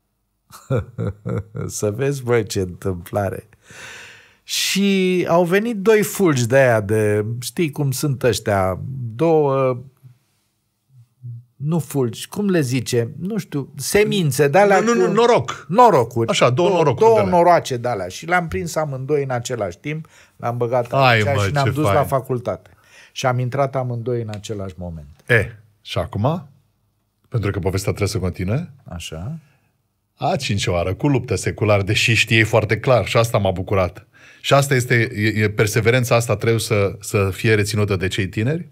să vezi, băi, ce întâmplare, și au venit doi fulgi de aia de, știi cum sunt ăștia, două, nu fulgi, cum le zice, nu știu, semințe de alea. Nu, nu, nu, noroc. Norocuri. Așa, două, două norocuri. Două de-alea. noroace de alea. Și le-am prins amândoi în același timp, le-am băgat Ai, aici mă, și ne-am dus fain. la facultate. Și am intrat amândoi în același moment. E, și acum, pentru că povestea trebuie să continue, Așa. a cincea oară, cu luptă seculară, deși știei foarte clar, și asta m-a bucurat. Și asta este, e, e perseverența asta trebuie să, să fie reținută de cei tineri.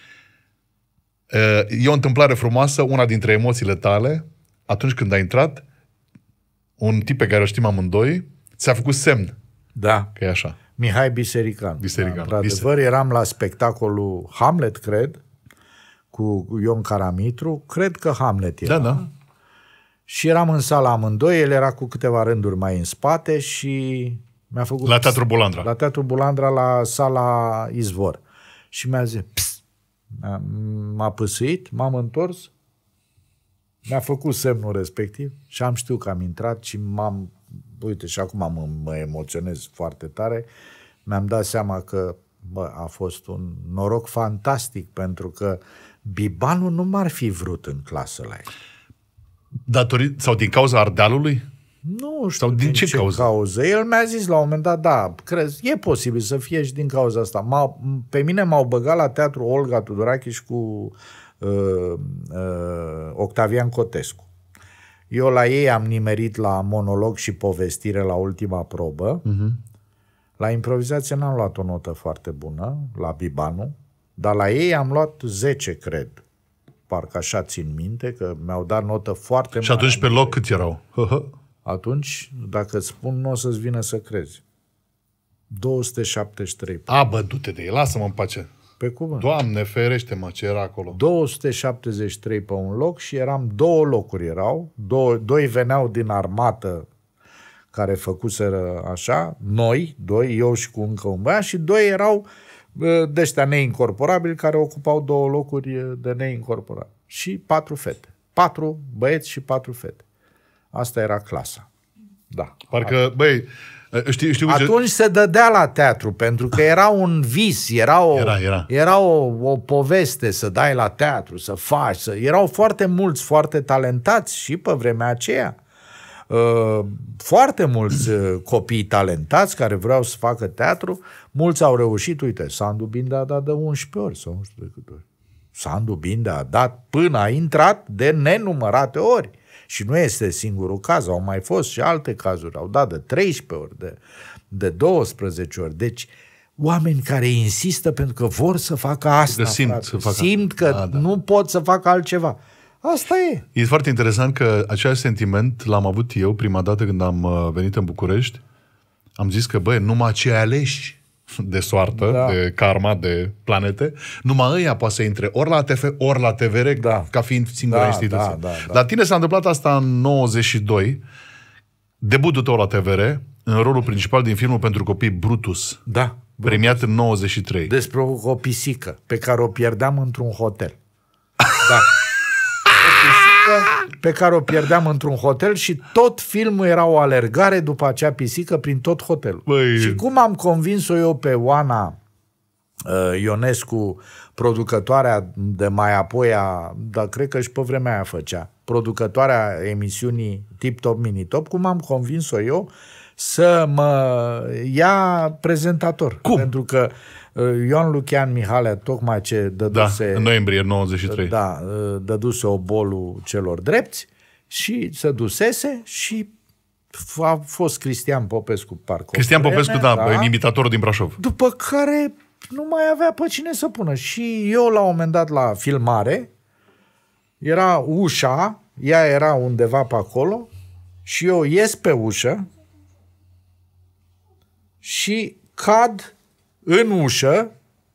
E o întâmplare frumoasă, una dintre emoțiile tale, atunci când ai intrat, un tip pe care o știm amândoi, ți-a făcut semn Da. că e așa. Mihai Biserican. Biserican. Da, într-adevăr, eram la spectacolul Hamlet, cred, cu Ion Caramitru. Cred că Hamlet era. Da, da. Și eram în sala amândoi, el era cu câteva rânduri mai în spate și mi-a făcut... La Teatrul Bulandra. La Teatrul Bulandra, la sala Izvor. Și mi-a zis, pst, m-a păsăit, m-am întors, mi-a făcut semnul respectiv și am știut că am intrat și m-am... Uite, și acum mă, mă emoționez foarte tare. Mi-am dat seama că bă, a fost un noroc fantastic, pentru că Bibanu nu m-ar fi vrut în clasă la el. Datorită, sau din cauza Ardealului? Nu știu Sau din, din ce, ce cauză? cauză. El mi-a zis la un moment dat, da, crezi, e posibil să fie și din cauza asta. M-a, pe mine m-au băgat la teatru Olga Tudorache și cu uh, uh, Octavian Cotescu. Eu la ei am nimerit la monolog și povestire la ultima probă. Uh-huh. La improvizație n-am luat o notă foarte bună, la Bibanu, dar la ei am luat zece, cred. Parcă așa țin minte, că mi-au dat notă foarte mare. Și atunci pe loc cât erau? Atunci, dacă îți spun, nu o să-ți vină să crezi. două sute șaptezeci și trei. A, bă, du-te de el, lasă-mă în pace. Pe cuvânt. Doamne, ferește-mă, ce era acolo. două sute șaptezeci și trei pe un loc și eram două locuri erau. Două, doi veneau din armată care făcuseră așa, noi, doi, eu și cu încă un băiat, și doi erau de ăștia neincorporabili care ocupau două locuri de neincorporabili. Și patru fete. Patru băieți și patru fete. Asta era clasa. Da. Parcă, băi, știu, știu Atunci ce... se dădea la teatru, pentru că era un vis, era o, Era, era. era o, o poveste să dai la teatru, să faci. Să... Erau foarte mulți, foarte talentați și pe vremea aceea. Uh, foarte mulți uh, copii talentați care vreau să facă teatru, mulți au reușit. Uite, Sandu Binde a dat de unsprezece ori sau nu știu de câte ori. Sandu Binde a dat până a intrat de nenumărate ori. Și nu este singurul caz, au mai fost și alte cazuri, au dat de treisprezece ori, de, de douăsprezece ori. Deci, oameni care insistă pentru că vor să facă asta, Că simt, frate. să facă... simt că da, da. nu pot să facă altceva. Asta e. E foarte interesant că același sentiment l-am avut eu prima dată când am venit în București. Am zis că, băi, numai cei aleși de soartă, Da. de karma, de planete, numai ăia poate să intre ori la T F, ori la T V R, Da. ca fiind singura Da, instituție. da, da, da. La tine s-a întâmplat asta în nouăzeci și doi, debutul tău la T V R, în rolul principal din filmul pentru copii Brutus, Da. premiat în nouăzeci și trei. Despre o, o pisică pe care o pierdeam într-un hotel. Da. Pe care o pierdeam într-un hotel și tot filmul era o alergare după acea pisică prin tot hotelul. Băi. Și cum am convins-o eu pe Oana uh, Ionescu, producătoarea de mai apoi a, dar cred că și pe vremea aia făcea, producătoarea emisiunii Tip Top Mini Top, cum am convins-o eu să mă ia prezentator. Cum? Pentru că uh, Ion Lucian Mihalea, tocmai ce Da, dăduse... în noiembrie nouăzeci și trei. Da, dăduse obolul celor drepți și se dusese și a fost Cristian Popescu, parcă. o Cristian vreme, Popescu, da, da, imitatorul din Brașov. După care nu mai avea pe cine să pună. Și eu, la un moment dat, la filmare, era ușa, ea era undeva pe acolo și eu ies pe ușă și cad în ușă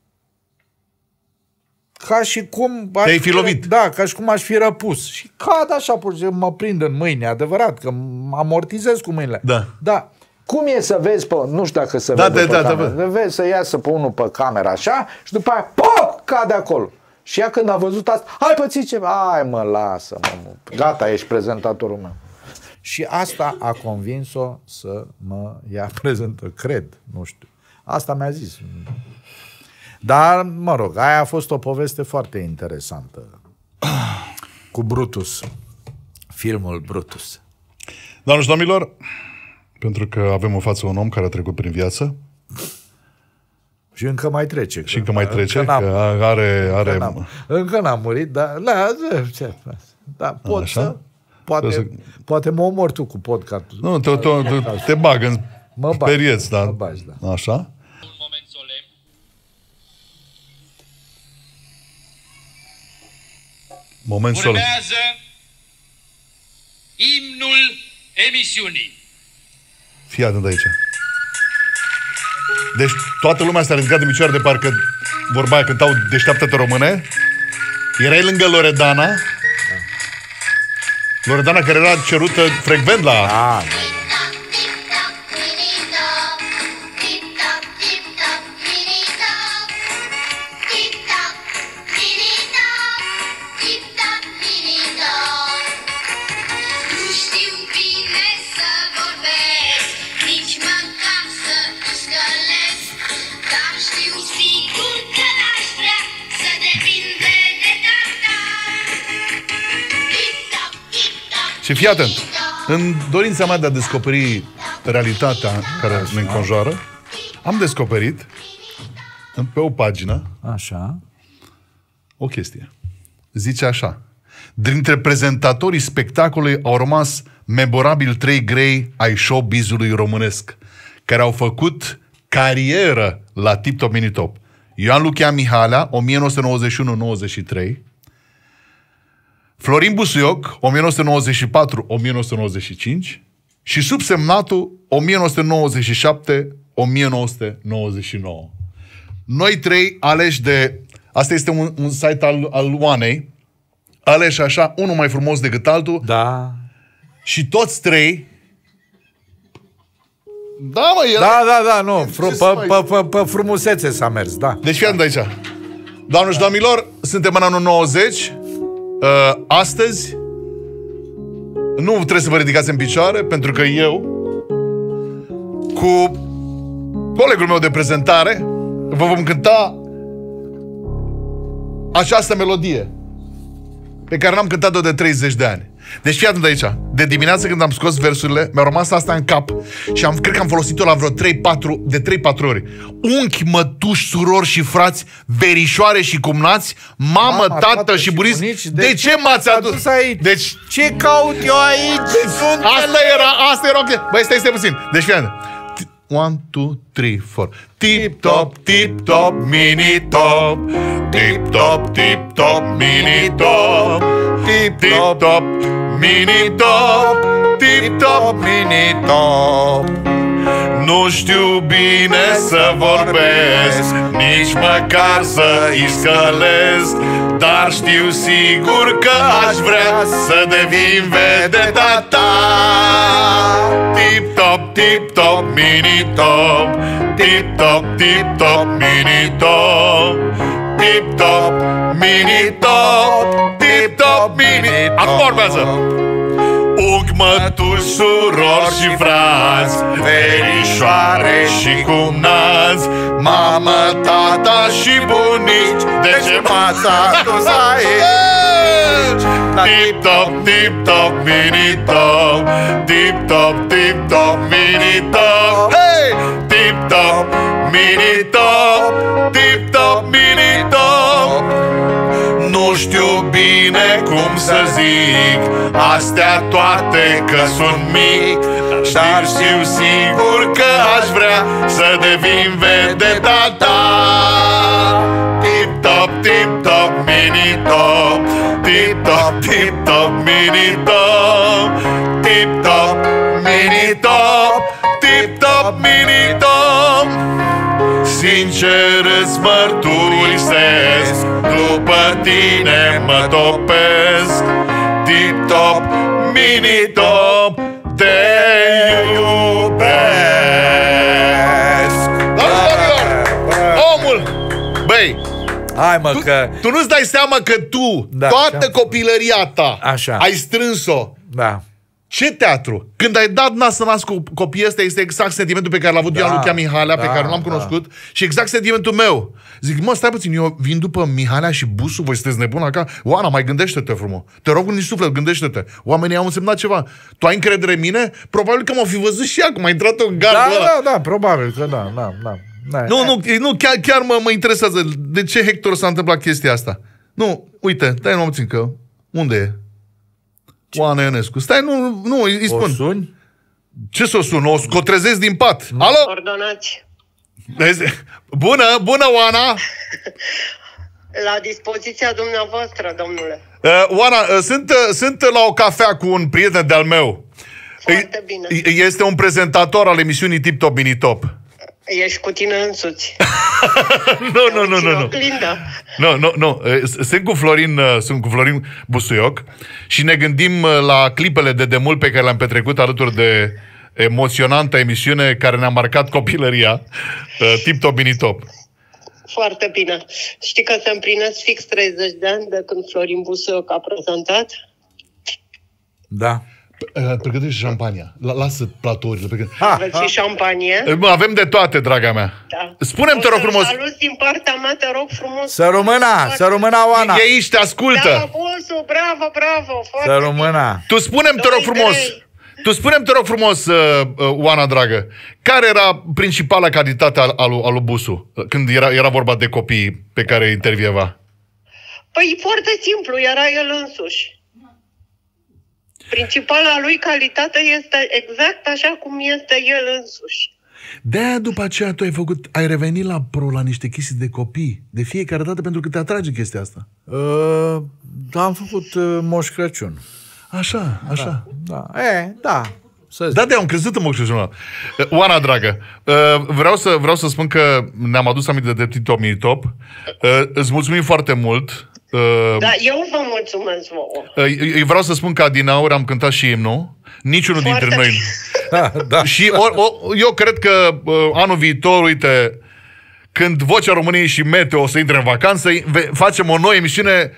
ca și cum... aș Te-ai fi lovit. Da, ca și cum aș fi răpus. Și cad așa, pur și simplu, mă prind în mâini, adevărat, că mă amortizez cu mâinile. Da. Da. Cum e să vezi pe... Nu știu dacă se Da, vede da, pe da, cameră. da, Vezi să iasă pe unul pe cameră așa și după aia, pop, cade acolo. Și ea când a văzut asta, hai pății ceva, hai mă, lasă, mă, mă. Gata, ești prezentatorul meu. Și asta a convins-o să mă ia prezentă, cred, nu știu. Asta mi-a zis. Dar, mă rog, aia a fost o poveste foarte interesantă. Cu Brutus. Filmul Brutus. Doamne și domnilor, pentru că avem în față un om care a trecut prin viață Și încă mai trece. și încă mai trece, Încă că n-am, are... are... încă n-am, încă n-am murit, dar... Da, ce, da, pot Așa? să... Poate, Să- poate mă omor tu cu podcastul. Nu, te, te, te, te bag în Mă bag, perieți, da. mă bagi, da. Așa? Un moment solemn. Moment solemn. Urmează imnul emisiunii. Fii atent aici. Deci toată lumea s-a ridicat de picioare de parcă vorba aia cântau Deșteaptă-te române. Erai lângă Loredana. Loredana care era cerută frecvent la... Ah, Nu știu bine să vorbesc, nici măcar să iscălesc, dar știu sigur că aș vrea să devin vedetar. Tip-top, tip-top, Și fii atent. În dorința mea de a descoperi realitatea care ne înconjoară, am descoperit pe o pagină așa. o chestie. Zice așa. Dintre prezentatorii spectacolului au rămas memorabil trei grei ai showbizului românesc, care au făcut carieră la Tip Top Mini Top. Ioan Lucian Mihalea, o mie nouă sute nouăzeci și unu nouăzeci și trei, Florin Busuioc, o mie nouă sute nouăzeci și patru o mie nouă sute nouăzeci și cinci și subsemnatul o mie nouă sute nouăzeci și șapte o mie nouă sute nouăzeci și nouă. Noi trei aleși de... Asta este un, un site al, al Oanei, aleși așa, unul mai frumos decât altul, Da. și toți trei Da, mă, el... Da, da, da, nu. Fru- Ce să pe, mai- pe, pe, pe frumusețe s-a mers, da. Deci fiind aici. Doamne și domnilor, suntem în anul nouăzeci. Uh, astăzi nu trebuie să vă ridicați în picioare, pentru că eu, cu colegul meu de prezentare, vă vom cânta această melodie pe care n-am cântat-o de treizeci de ani. Deci fii atent aici. De dimineață când am scos versurile, mi-au rămas asta în cap și am, cred că am folosit-o la vreo trei patru, de trei patru ori. Unchi, mătuși, surori și frați, verișoare și cumnați, mamă, Mama, tată, tată și și bunici. bunici, De, de ce m-ați adus? adus aici? Deci, Ce caut eu aici? Sunt asta era, asta era ok. Băi, stai, stai puțin. Deci fii atent. One, two, three, four. Tip top, tip top, mini top. Tip top, tip top, mini top. Tip top, top mini top. Tip top, mini top. Nu știu bine să vorbesc, nici măcar să-i scălesc, dar știu sigur că aș vrea să devin vedeta ta. Tip top, tip top, mini top. Tip top, tip top, mini top. Tip top, mini top. Tip top, mini. Acum urmează. Unchi, mătuși, surori și frați, verișoare și cumnați, mamă, tata și bunici, de ce m-ați adus aici? Tip top, tip top, mini top. Tip top, tip top, mini top. Hey! Tip top, mini top. Tip top, mini top. Nu știu bine cum să zic astea toate, că sunt mic, dar știu sigur că aș vrea să devin vedeta ta. Tip top, tip top, mini top. Tip top, tip top, mini top. Tip top, mini top. Tip top, mini top. Sincer îți mărturisesc, după tine mă topesc. Tip top, mini top, te iubesc. Omul! Băi, Hai mă tu, că... tu nu-ți dai seama că tu, Da, toată așa. copilăria ta, Așa. ai strâns-o. Da. Ce teatru? Când ai dat nas să nasc cu copiii ăsta, este exact sentimentul pe care l-a avut Da, eu, Lucia Mihalea, pe da, care nu l-am da. cunoscut, și exact sentimentul meu. Zic, mă, stai puțin, eu vin după Mihalea și Busu, voi sunteți nebun acá? Oana, mai gândește-te, frumos. Te rog din suflet, gândește-te. Oamenii au însemnat ceva. Tu ai încredere în mine? Probabil că m-au fi văzut și acum, a intrat în Da, gardul ăla. da, da, probabil că da, da, da. da. Nu, nu, nu, chiar, chiar mă, mă interesează. De ce, Hector, s-a întâmplat chestia asta? Nu, uite, stai numai puțin că... Unde e? Oana Ionescu. Stai, nu, nu, îi, îi O spun. suni? Ce să o sun? O scotrezesc din pat. Alo? Ordonați. Bună, bună, Oana! La dispoziția dumneavoastră, domnule. Uh, Oana, uh, sunt, uh, sunt la o cafea cu un prieten de-al meu. Foarte bine. Este un prezentator al emisiunii Tip Top Mini Top. Ești cu tine însuți. Nu, nu, nu, nu, nu. Oglinda. Nu, nu, nu. Sunt cu Florin, sunt cu Florin Busuioc și ne gândim la clipele de demult pe care le-am petrecut alături de emoționantă emisiune care ne-a marcat copilăria, Tip Top Mini Top. Foarte bine. Știi că se împlinesc fix treizeci de ani de când Florin Busuioc a prezentat? Da. Pregătește șampania. Lasă platourile. Pregăte... Aveți și șampanie? Avem de toate, draga mea. Da. Spune-mi, te rog frumos. Salut din partea mea, te rog frumos. Să rămâna, să rămâna, Oana. E aici, te ascultă. Da, Busu, bravo, bravo. Foarte Să rămâna. Tu spune-mi, te rog Doi, frumos. trei. Tu spune-mi, te rog frumos, uh, uh, Oana dragă, care era principala calitate al, al, al lui Busu când era, era vorba de copii pe care intervieva? Păi foarte simplu, era el însuși. Principala lui calitate este exact așa cum este el însuși. De-aia după aceea tu ai făcut, ai revenit la pro, la niște chestii de copii, de fiecare dată, pentru că te atrage chestia asta. Uh, am făcut uh, Moș Crăciun. Așa, așa. Da, da. E, da. Să Da, de am crezut în Moș Crăciun. Oana, dragă, uh, vreau să, vreau să spun că ne-am adus aminte de Tip Top Mini Top. Uh, îți mulțumim foarte mult. Uh, Da, eu vă mulțumesc vouă. uh, eu vreau să spun că adineauri am cântat și imnul. Niciunul Foarte dintre noi. Da, da. Și o, o, eu cred că uh, anul viitor, uite, când Vocea României și Meteo o să intre în vacanță, ve- facem o nouă emisiune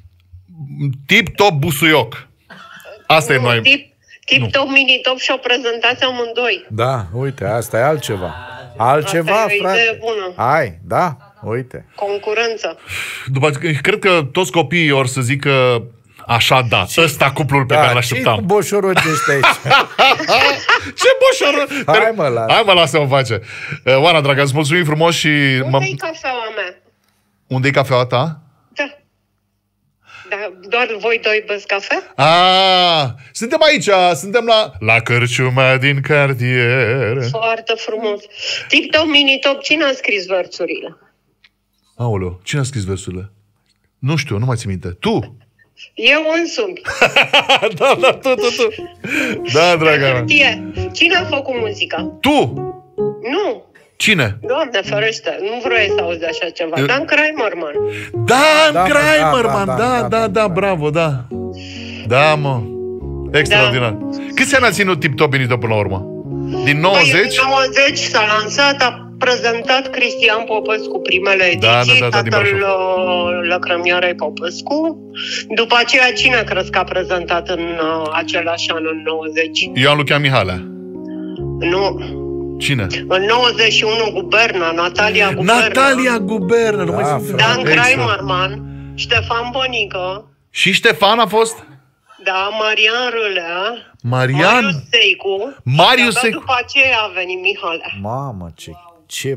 tip-top busuioc. Asta e noi. Tip, tip top, mini top și o prezentați amândoi. Da, uite, asta e altceva. Altceva, Asta e o idee frate. bună. Hai, da, uite. Concurență. După, cred că toți copiii or să zică așa, da, ăsta cuplul pe care Da, ce l-așteptam. cu boșorogești aici? Ce boșor! Hai, mă, lasă. Hai mă, lasă-mă face. Uh, Oana, dragă, îți mulțumim frumos și... Unde-i cafeaua mea? Unde-i cafeaua ta? Da. Da, doar voi doi beți cafea? Ah, suntem aici, suntem la la cărciuma din cartier. Foarte frumos. Tip top, mini top, cine a scris versurile? Aoleu, cine a scris versurile? Nu știu, nu mai țin minte. Tu? Eu însumi. Da, da, tu, tu, tu. Da, draga mea. Tie, cine a făcut muzica? Tu? Nu. Cine? Doamne ferește, nu vreau să auzi de așa ceva. Eu- Dan Kramerman. Dan Da, mă, Kramerman, da, da, da, da, da, da, da, bravo, da. Da, mă. Extraordinar. Câți ani a ținut Tip Top Benito până la urmă? Din nouăzeci? Păi, în nouăzeci s-a lansat, a prezentat Cristian Popescu primele ediții, Da, da, da, da, din tatăl Brașov. uh, Lăcrămioarei Popescu. După aceea, cine crezi că a prezentat în uh, același an, în nouăzeci? Ioan Lucian Mihalea. Nu. Cine? În nouăzeci și unu, Guberna, Natalia Guberna. Natalia Guberna. Nu mai Da, țin. Dan Extra. Kramerman, Ștefan Bănică, Și Ștefan a fost? da, Marian Râlea, Marian? Marius Seicu. Marius și abia Seicu. după aceea a venit Mihalea. Mamă, ce, ce...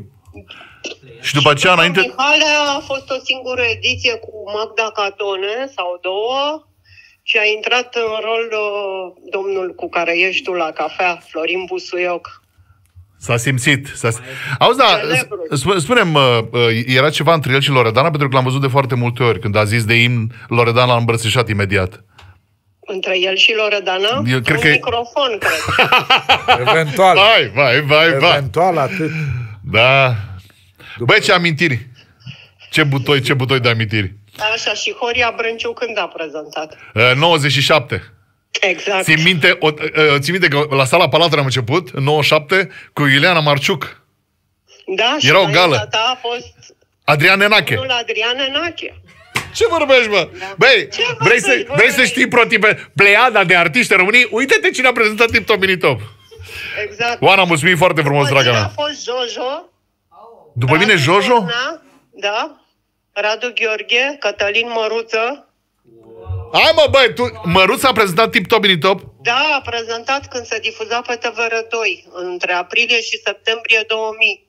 Și după aceea, înainte... Mihalea a fost o singură ediție cu Magda Catone sau două și a intrat în rol uh, domnul cu care ești tu la cafea, Florin Busuioc. S-a simțit. S-a... Auzi, da, Celebru. sp- spune-mi, uh, era ceva între el și Loredana? Pentru că l-am văzut de foarte multe ori. Când a zis de imn, Loredana l-a îmbrățișat imediat. Între el și Loredana? Eu cred un că- microfon, cred. Eventual. Vai, vai, vai, vai. Eventual atât. Da. Băi, ce amintiri. Ce butoi, ce butoi de amintiri. Așa, și Horia Brânciu când a prezentat? Uh, nouăzeci și șapte. Exact. Țin minte, o, uh, țin minte că la sala Palatului am început, în nouăzeci și șapte, cu Iuliana Marciuc, Da, și Era o înaintea gală. ta a fost Adrian Nenache. domnul Adrian Enache. Ce vorbești, bă? Băi, Ce vrei să, vorbești, bă? vrei să știi protipe pleiada de artiști români? Uite-te cine a prezentat Tip Top Mini Top. Exact. Oana, mulțumim foarte frumos, După draga tine a mea. fost Jojo. După mine, Radu Jojo? Berna, da. Radu Gheorghe, Cătălin Măruță. Hai mă, băi, tu, Măruț a prezentat Tip Top Mini Top? Da, a prezentat când se difuza pe T V R doi, între aprilie și septembrie două mii.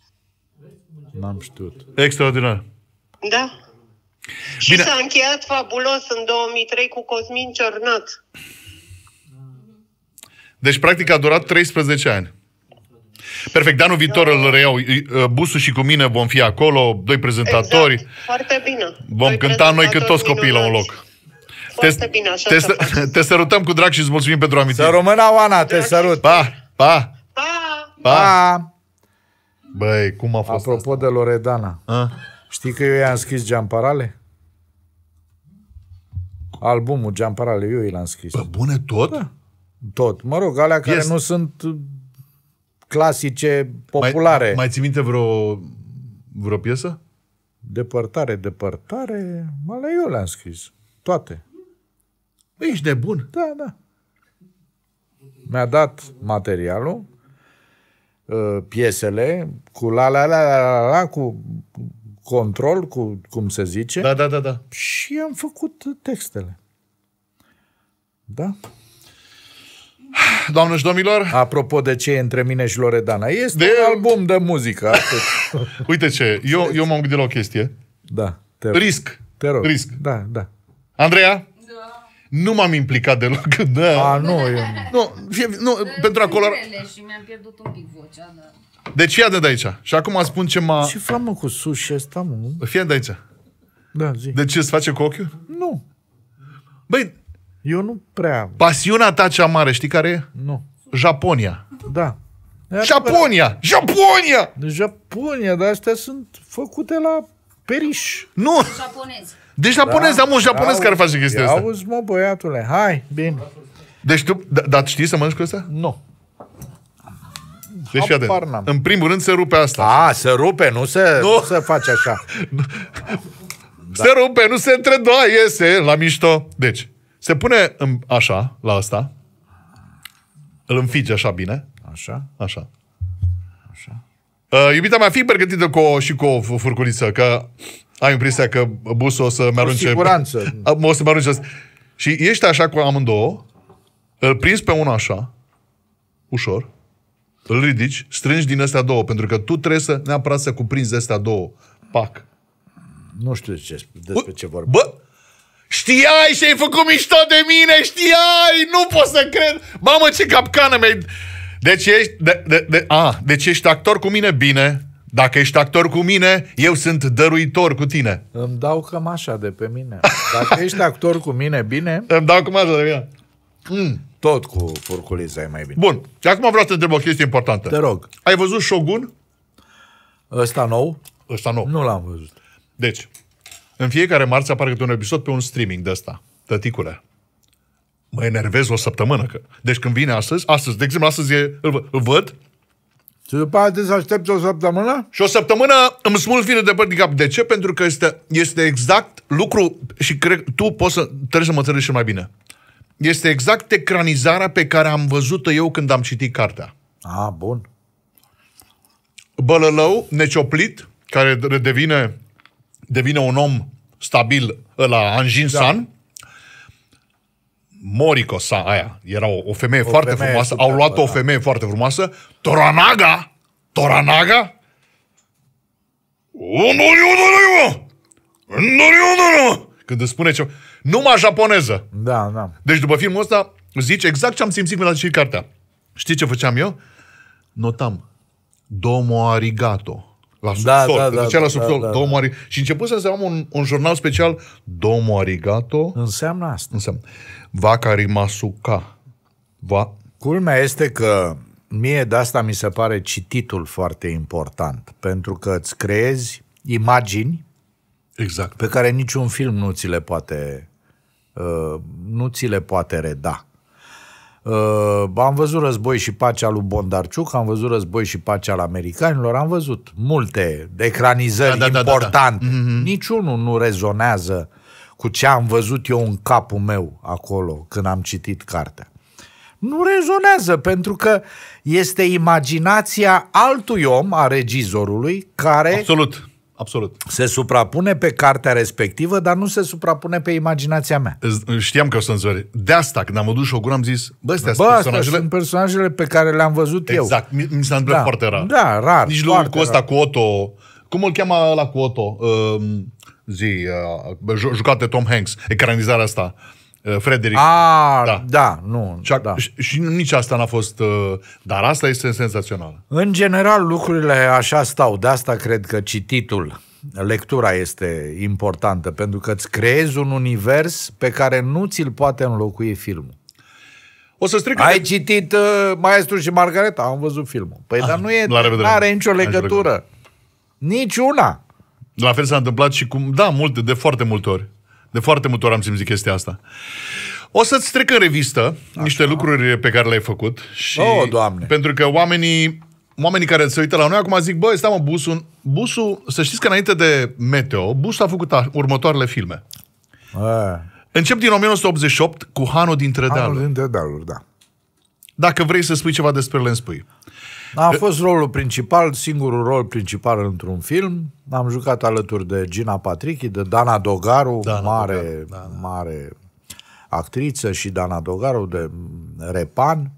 N-am știut. Extraordinar. Da. Și Bine. s-a încheiat fabulos în două mii trei cu Cosmin Cernat. Deci, practic, a durat treisprezece ani. Perfect, de anul viitor îl reiau. Busu și cu mine vom fi acolo, doi prezentatori. Exact. Foarte bine. Vom Doi cânta noi cât toți prezentatori copiii la un minunați. loc. Foarte Te, bine, așa te, să faci. te sărutăm cu drag și îți mulțumim pentru amintiri. Să rămână, Oana, te sărut. Pa, pa, Pa! pa. Pa! Băi, cum a fost Apropo de Loredana, asta? știi că eu i-am scris Geamparale? Albumul Geamparale, eu i l-am scris. Bă, bune tot? Da. Tot. Mă rog, alea care Yes. nu sunt uh, clasice, populare. Mai, mai ții minte vreo, vreo piesă? Depărtare, depărtare, alea eu le-am scris. Toate. Băi, ești nebun. Da, da. Mi-a dat materialul, uh, piesele, cu la la la la la, la cu control, cu cum se zice, Da, da, da, da. și am făcut textele. Da? Doamnă și domnilor, Apropo de ce e între mine și Loredana, este De- de... un album de muzică. Atât. uite ce, eu, eu m-am gândit la o chestie. Da, te rog. Risc. Te rog. Risc. Da, da. Andreea? Da. Nu m-am implicat deloc. Da. A, nu, eu... Nu, fie, nu, pentru acolo... Și mi-am pierdut un pic vocea, dar... Deci ia de aici. Și acum spun ce m-a... Ce fac, mă, cu sushi ăsta, mă? Fie de aici. Da, zi. De ce îți face cu ochiul? Nu, Băi, eu nu prea... pasiunea ta cea mare, știi care e? Nu. Japonia. Da. Japonia! Japonia! De Japonia, dar astea sunt făcute la Periș. Nu! Japonezi. Deci japonez, da, am un japonez care face chestia asta. Auzi, mă, băiatule, hai, bine. Deci tu, da, dar știi să mănânci cu asta? Nu. Deci fii atent. Habar n-am. În primul rând se rupe asta. A, se rupe, nu se, Nu. nu se face așa. Da. Se rupe, nu se întredoa, iese la mișto. Deci, se pune în, așa, la asta. Îl înfige așa bine. Așa. Așa. Așa. Uh, iubita mea, fii pregătită cu o, și cu o furculiță, că ai impresia că busul o să-mi arunce... siguranță. O să-mi arunce... Și ești așa cu amândouă, îl prinzi pe unul așa, ușor, îl ridici, strângi din astea două, pentru că tu trebuie să neapărat să cuprinzi astea două. Pac. Nu știu ce, despre ce vorbim. Bă, știai și ai făcut mișto de mine, știai, nu pot să cred. Mamă, ce capcană mi-ai... Deci ești, de, de, de, a, deci ești actor cu mine, bine. Dacă ești actor cu mine, eu sunt dăruitor cu tine. Îmi dau cămașa de pe mine. Dacă ești actor cu mine, bine. Îmi dau cămașa de mine. Mm. Tot cu furculița e mai bine. Bun, și acum vreau să te întreb o chestie importantă. Te rog. Ai văzut Shogun? Ăsta nou? Ăsta nou. Nu l-am văzut. Deci, în fiecare marți apare câte un episod pe un streaming de ăsta. Tăticule. Mă enervez o săptămână. Că... Deci când vine astăzi, astăzi, de exemplu, astăzi e, îl, îl văd. Și după aceea trebuie să aștepți o săptămână? Și o săptămână îmi smulg fire de păr din cap. De ce? Pentru că este, este exact lucru, și cred tu poți să, trebuie să mă înțelegi și mai bine. Este exact ecranizarea pe care am văzut-o eu când am citit cartea. A, bun. Bălălău, necioplit, care devine, devine un om stabil, ăla Anjin San. Da. Moriko San, aia, era o, o femeie o foarte femeie frumoasă. Au luat da. o femeie foarte frumoasă. Toranaga! Toranaga! Când îți spune ceva. Numai japoneză. Da, da. Deci după filmul ăsta zici exact ce am simțit când am citit cartea. Știi ce făceam eu? Notam. Domo arigato. La subsol. Da, da, da, la subsol. da, da, Domo ari... Și început să am un, un jurnal special. Domo arigato. Înseamnă asta. Înseamnă. Wakarimasuka. Va... Culmea este că mie de asta mi se pare cititul foarte important. Pentru că îți creezi imagini exact. pe care niciun film nu ți le poate, uh, nu ți le poate reda. Uh, am văzut Război și Pacea lui Bondarciuc, am văzut Război și Pacea al americanilor, am văzut multe ecranizări da, da, importante. Da, da, da. Mm-hmm. Niciunul nu rezonează cu ce am văzut eu în capul meu acolo când am citit cartea. Nu rezonează, pentru că este imaginația altui om, a regizorului, care... Absolut. Absolut. Se suprapune pe cartea respectivă, dar nu se suprapune pe imaginația mea. Știam că o să înțeleg. De asta, când am văzut Shogun, am zis, bă, astea bă, sunt personajele... sunt personajele pe care le-am văzut exact. eu. Exact. Mi, mi s-a întâmplat da. foarte rar. Da, rar. Nici lui cu ăsta, cu Otto. Cum îl cheamă ăla cu Otto? Uh, zi, uh, jucat de Tom Hanks. Ecranizarea asta. Uh, Frederick. Ah, da, da nu. Și, da. și, și nici asta n-a fost... Uh, dar asta este senzațional. În general, lucrurile așa stau. De asta cred că cititul, lectura este importantă, pentru că îți creezi un univers pe care nu ți-l poate înlocui filmul. O să strică. Ai de... citit uh, Maestru și Margareta? Am văzut filmul. Păi, ah, dar nu e, are nicio legătură. Niciuna. La fel s-a întâmplat și cum, da, multe, de foarte multe ori. De foarte multe ori am simțit chestia asta. O să-ți trec în revistă așa. Niște lucruri pe care le-ai făcut. Și oh, Doamne. Pentru că oamenii, oamenii care se uită la noi acum zic, băi, stai mă, busul, busul, să știți că înainte de Meteo, busul a făcut a, următoarele filme. A. Încep din nouăsprezece optzeci și opt cu Hanul dintre dealuri. Hanul dintre dealuri, da. Dacă vrei să spui ceva despre ele, îmi spui. A fost rolul principal, singurul rol principal într-un film. Am jucat alături de Gina Patrichi, de Dana Dogaru, Dana mare, Dogaru, da, da. mare actriță, și Dana Dogaru, de Repan.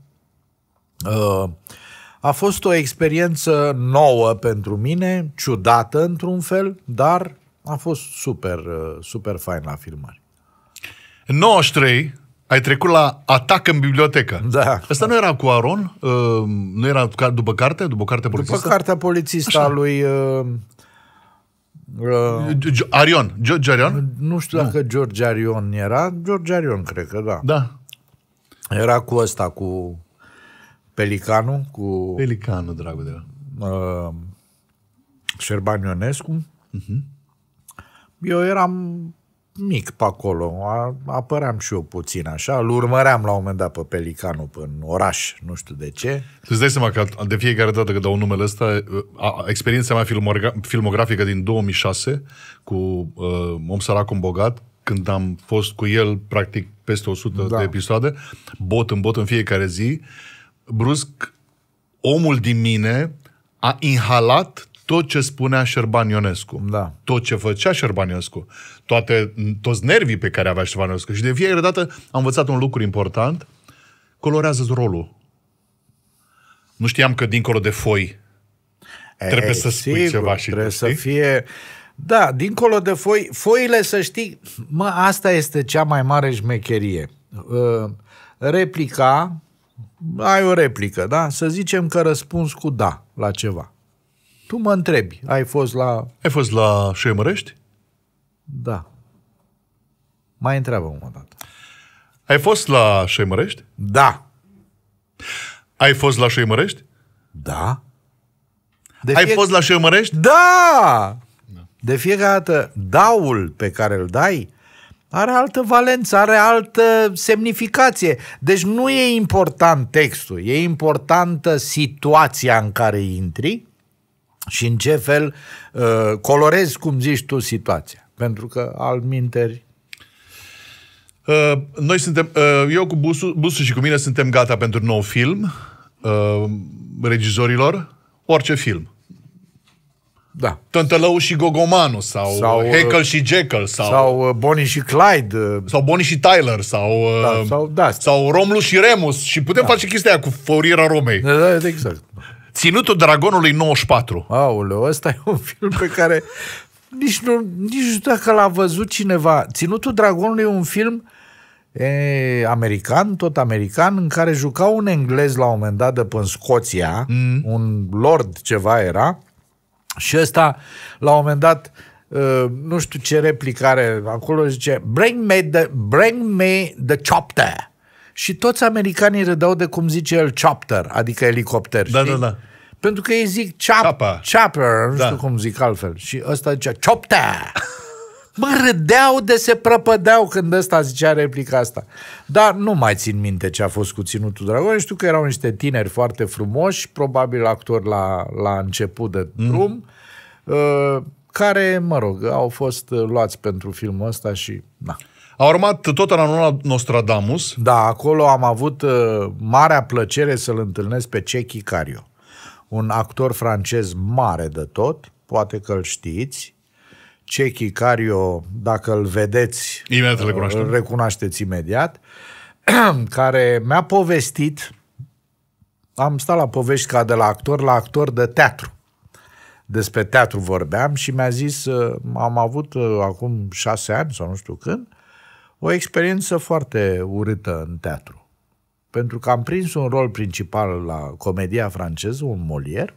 A fost o experiență nouă pentru mine, ciudată într-un fel, dar a fost super, super fain la filmări. În nouăzeci și trei ai trecut la Atac în bibliotecă. Da. Ăsta nu era cu Aron? Uh, nu era după carte? După carte polițistă? După cartea polițistă a lui... Uh, uh, Arion. George Arion? Nu știu dacă nu. George Arion era. George Arion, cred că da. Da. Era cu ăsta, cu Pelicanul, cu... Pelicanul, dragul de la. Uh, Șerban Ionescu. Uh-huh. eu eram mic pe acolo, a, apăream și eu puțin așa, îl urmăream la un moment dat pe Pelicanu în oraș, nu știu de ce. Îți dai seama că de fiecare dată când dau numele ăsta, a, experiența mea filmogra- filmografică din două mii șase cu uh, Om sărac, om bogat, când am fost cu el practic peste o sută Da. de episoade, bot în bot în fiecare zi, brusc omul din mine a inhalat tot ce spunea Șerban Ionescu. Da. Tot ce făcea Șerban Ionescu. Toate, toți nervii pe care avea Șerban Ionescu. Și de fiecare dată am învățat un lucru important. Colorează-ți rolul. Nu știam că dincolo de foi trebuie Ei, să spui sigur, ceva și trebuie tu, să știi? fie... Da, dincolo de foi, foile, să știi, mă, asta este cea mai mare șmecherie. Uh, replica, ai o replică, da? Să zicem că răspunzi cu da la ceva. Tu mă întrebi, ai fost la... Ai fost la Șoimărești? Da. Mai întreabă-mă o dată. Ai fost la Șoimărești? Da. Ai fost la Șoimărești? Da. De Ai fie- fost la Șoimărești? Da! De fiecare dată, daul pe care îl dai are altă valență, are altă semnificație. Deci nu e important textul, e importantă situația în care intri și în ce fel uh, colorezi, cum zici tu, situația. Pentru că altminteri... Uh, noi suntem, uh, eu cu Busu, Busu și cu mine suntem gata pentru nou film, uh, regizorilor, orice film. Da. Tântălău și Gogomanu sau, Sau, sau Heckle și Jekyll sau, sau, Sau uh, Bonnie și Clyde. uh, sau Bonnie și Tyler sau, uh, Da, sau da. sau Romulu și Remus și putem face chestia aia cu Făuriera Romei. Da, da, exact. Ținutul Dragonului nouăzeci și patru. Aoleu, ăsta e un film pe care nici nu, nici nu știu dacă l-a văzut cineva. Ținutul Dragonului e un film e, american, tot american, în care juca un englez la un moment dat de până în Scoția, mm. un lord ceva era, și ăsta la un moment dat uh, nu știu ce replicare acolo zice bring me the, bring me the chopper. Și toți americanii râdeau de cum zice el chopper, adică elicopter. Da, știi? da, da. Pentru că ei zic chop, Chopper. chopper, nu Da. știu cum zic altfel. Și ăsta zicea chopter. Mă, râdeau de se prăpădeau când ăsta zicea replica asta. Dar nu mai țin minte ce a fost cu Ținutul Dragonului. Știu că erau niște tineri foarte frumoși, probabil actori la, la început de drum, mm. uh, care, mă rog, au fost uh, luați pentru filmul ăsta și... Na. A urmat tot anul Nostradamus. Da, acolo am avut uh, marea plăcere să-l întâlnesc pe Cecchi Cario, un actor francez mare de tot, poate că îl știți. Cecchi Cario, dacă îl vedeți, Imediat îl recunoaștem. îl recunoașteți imediat, care mi-a povestit, am stat la povești ca de la actor la actor de teatru. Despre teatru vorbeam și mi-a zis, uh, am avut uh, acum șase ani sau nu știu când, o experiență foarte urâtă în teatru. Pentru că am prins un rol principal la comedia franceză, un Molière,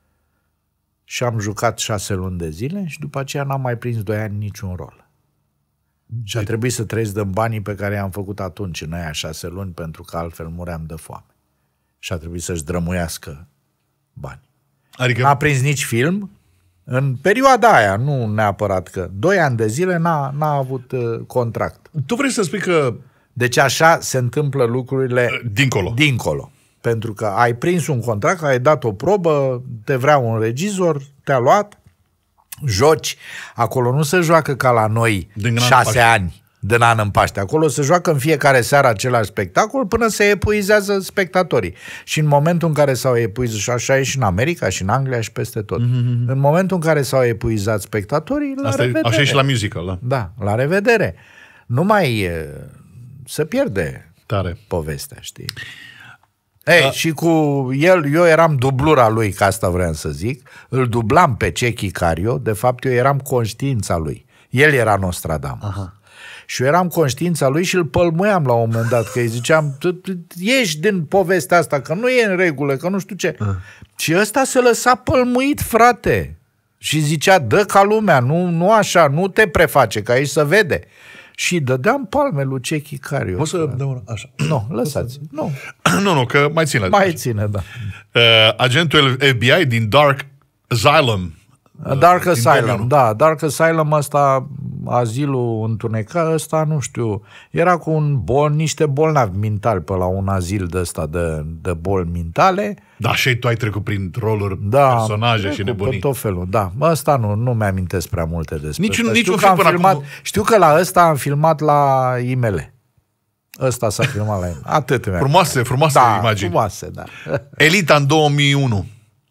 și am jucat șase luni de zile și după aceea n-am mai prins doi ani niciun rol. Și a trebuit să trăiesc din banii pe care i-am făcut atunci în aia șase luni, pentru că altfel muream de foame. Și a trebuit să-și drămuiască bani. Adică N-a prins nici film în perioada aia, nu neapărat că doi ani de zile n-a, n-a avut uh, contract. tu vrei să spui că Deci așa se întâmplă lucrurile dincolo. dincolo. Pentru că ai prins un contract, ai dat o probă, te vrea un regizor, te-a luat, joci. Acolo nu se joacă ca la noi Din an în șase Paște. ani, din an în Paște. Acolo se joacă în fiecare seară același spectacol până se epuizează spectatorii. Și în momentul în care s-au epuizat, și așa e și în America, și în Anglia, și peste tot. Mm-hmm. În momentul în care s-au epuizat spectatorii, la Asta e, revedere. așa e și la musical, da? Da, la revedere. Nu mai e, se pierde Tare. povestea, știi? Ei, da. Și cu el, eu eram dublura lui, că asta vreau să zic, îl dublam pe Cecchi Cario, de fapt eu eram conștiința lui. El era Nostradamus. Aha. Și eu eram conștiința lui și îl pălmuiam la un moment dat, că îi ziceam, ieși din povestea asta, că nu e în regulă, că nu știu ce. Uh. Și ăsta se lăsa pălmuit, frate. Și zicea, dă ca lumea, nu, nu așa, nu te preface, că aici se vede. Și dădeam palme lui Cecchi Cario. Poți să dau așa? Nu, lăsați. Nu. nu, nu, că mai ține. Mai ține, da. Uh, agentul F B I din Dark Asylum. Dark Uh, Asylum, da. Dark Asylum ăsta azilul întunecat, ăsta nu știu, era cu un bol, niște bolnavi mentali pe la un azil de ăsta de, de boli mentale. Da, și tu ai trecut prin roluri, Da, personaje și nebunii. Tot felul, da. Ăsta nu, nu mi-amintesc prea multe despre Nici, ăsta. nici Știu un că film am până filmat, acum. știu că la ăsta am filmat la I M L. Ăsta s-a filmat la I M L. Atât mi-am. Frumoase, frumoase Da, imagini. frumoase, da. Elita în două mii unu.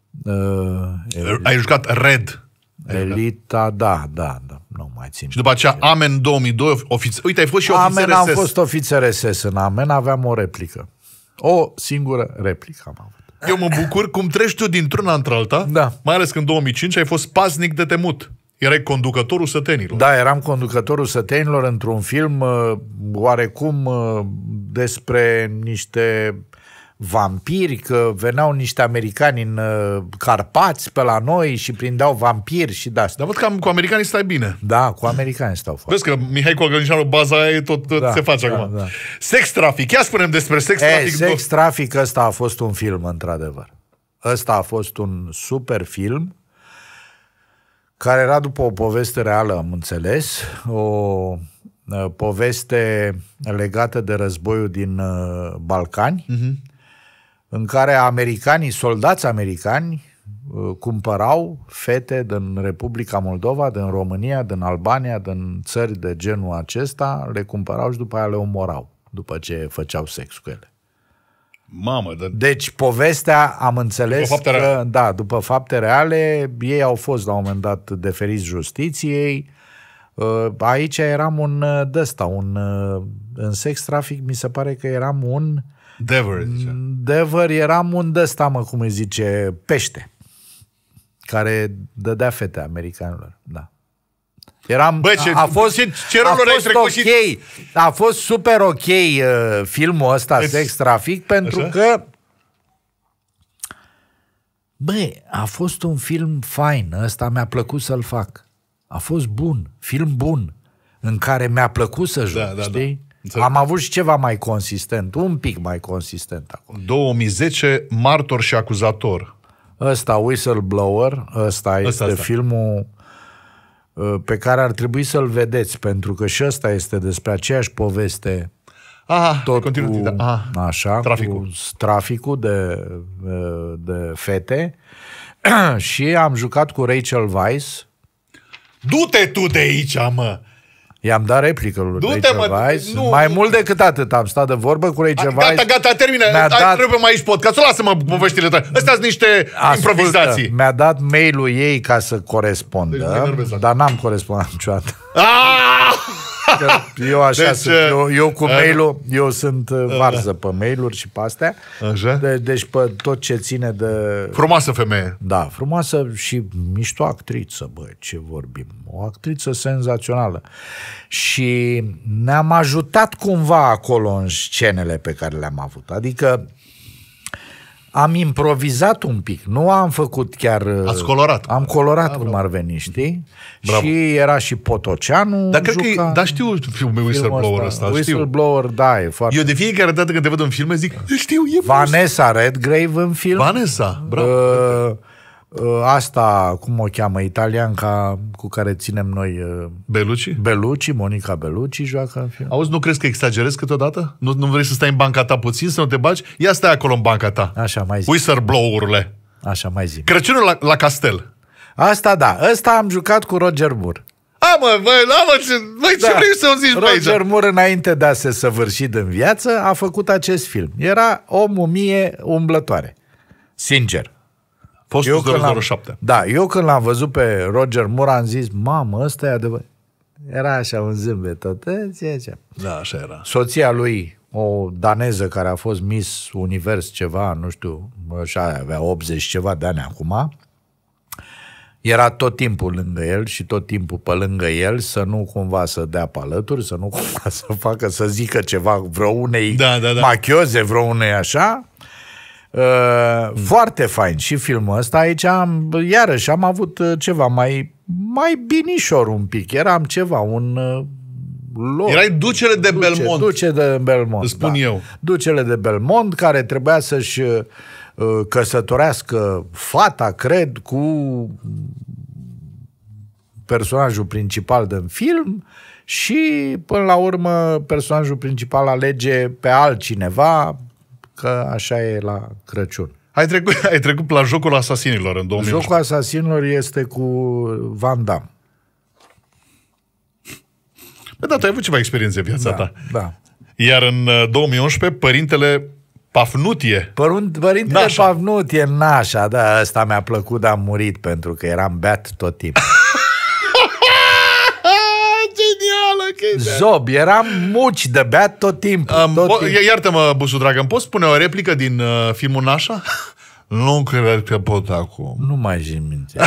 Uh, Ai jucat Red. Elita, da, da, da. Nu mai țin. Și după aceea Amen două mii doi. Ofiț... Uite, ai fost și ofițer Amen, am S S. fost ofițer S S în Amen, aveam o replică. O singură replică am avut. Eu mă bucur cum treci tu dintr-una într-alta, Da. mai ales că în două mii cinci ai fost paznic de temut. Erai conducătorul sătenilor. Da, eram conducătorul sătenilor într-un film uh, oarecum uh, despre niște vampiri, că veneau niște americani în uh, Carpați pe la noi și prindeau vampiri și de-astea. Dar văd că am- cu americanii stai bine. Da, cu americani stau foarte. Vezi că Mihai Cogălnișanu, baza aia e tot, tot Da, se face da, acum. da. Sex trafic. Ia spunem despre sex E, trafic. Sex Traffic, ăsta a fost un film, într-adevăr. Ăsta a fost un super film care era după o poveste reală, am înțeles, o uh, poveste legată de războiul din uh, Balcani, uh-huh. în care americanii, soldați americani, uh, cumpărau fete din Republica Moldova, din România, din Albania, din țări de genul acesta, le cumpărau și după aia le omorau, după ce făceau sex cu ele. Mamă, de... Deci povestea, am înțeles După fapte că, reale. da, după fapte reale, ei au fost la un moment dat deferiți justiției. Uh, Aici eram un uh, d-ăsta, un, uh, în sex trafic mi se pare că eram un Dever, zicea. Dever, eram un d-ăsta, mă, cum îi zice, pește, care dădea fete americanilor, da. Eram, Bă, ce- a, a fost, ce- ce a roluri ai fost trecut ok, și- a fost super ok uh, filmul ăsta, Deci- Sex Trafic, pentru Așa? că băi, a fost un film fain, ăsta mi-a plăcut să-l fac. A fost bun, film bun, în care mi-a plăcut să joc, Da, da, știi? da. Am avut și ceva mai consistent, un pic mai consistent acolo. două mii zece, Martor și acuzator. Ăsta, Whistleblower, ăsta este ăsta. filmul uh, pe care ar trebui să-l vedeți, pentru că și ăsta este despre aceeași poveste, Aha, tot continuă. cu, Da. Aha. așa, Traficul. cu traficul de, uh, de fete. Și am jucat cu Rachel Weisz. Du-te tu de aici, mă! I-am dat replică lui Du-te, Rachel mă, Weisz. nu, Mai nu. mult decât atât am stat de vorbă cu Rachel Gata, Weisz. gata, termină. Mi-a Hai, dat- trebuie mai aici podcastul. Lasă-mă poveștile tale. Astea sunt niște Ascultă, improvizații. mi-a dat mail-ul ei ca să Deci mă corespundă, enervez acum. dar n-am corespondat niciodată. Ah! Că eu așa Deci, sunt, eu, eu cu uh, mail-ul, eu sunt uh, varză pe mail-uri și pe astea. Așa? De, deci pe tot ce ține de... Frumoasă femeie. Da, frumoasă și mișto actriță, bă, ce vorbim. O actriță senzațională. Și ne-am ajutat cumva acolo în scenele pe care le-am avut. Adică am improvizat un pic, nu am făcut chiar... Ați colorat. Am colorat cum ar veni, știi? Bravo. Și era și Potoceanu. Dar cred că juca e, dar știu filmul Whistleblower ăsta, știu. Whistleblower, da, e foarte... Eu de fiecare dată când te văd în filme zic, știu, e Vanessa Redgrave în film. Vanessa, bravo. Uh, uh, asta, cum o cheamă, italianca cu care ținem noi, uh, Beluci? Bellucci, Monica Bellucci joacă în film. Auzi, nu crezi că exagerezi câteodată? Nu, nu vrei să stai în banca ta puțin, să nu te bagi? Ia stai acolo în banca ta. Așa, mai zi. Whistleblower-urile. Așa, mai zi. Crăciunul la, la castel. Asta da, ăsta am jucat cu Roger Moore. A, mă, bă, la, mă, ce, bă, ce Da. vrei să-mi zici pe aici? Roger Moore, înainte de a se săvârși în viață, a făcut acest film. Era o mumie umblătoare. Sincer. Fostul când zero zero l-am- șapte. Da, eu când l-am văzut pe Roger Moore am zis, mamă, ăsta e adevărat. Era așa un zâmbet tot. e, așa. Da, așa era. Soția lui, o daneză care a fost Miss Univers ceva, nu știu, așa avea optzeci ceva de ani acum, era tot timpul lângă el și tot timpul pe lângă el, să nu cumva să dea pe alături, să nu cumva să facă, să zică ceva vreo unei Da, da, da. machioze, vreo unei așa. Uh, foarte fain și filmul ăsta. Aici am, iarăși am avut uh, ceva mai, mai binișor un pic. Eram ceva, un uh, lord. Erai ducele de Duce, Belmont. Duce de Belmont, Îți spun da. eu. Ducele de Belmont, care trebuia să-și uh, căsătorească fata, cred, cu personajul principal din film și, până la urmă, personajul principal alege pe altcineva, că așa e la Crăciun. Ai trecut, ai trecut la Jocul Asasinilor în două mii unsprezece. Jocul Asasinilor este cu Van Damme. Bă, da, tu ai avut ceva experiențe în viața Da, ta. da. Iar în uh, două mii unsprezece, părintele Pafnutie. Părunt, părintele Nașa. Pafnutie, Nașa, da, ăsta mi-a plăcut, dar am murit pentru că eram beat tot timpul. Genială chestia! Zob, eram muci de beat tot timpul. Um, tot po- timpul. Iartă-mă, Busu dragă, îmi poți spune o replică din uh, filmul Nașa? Nu cred că pot acum. Nu mai țin minte.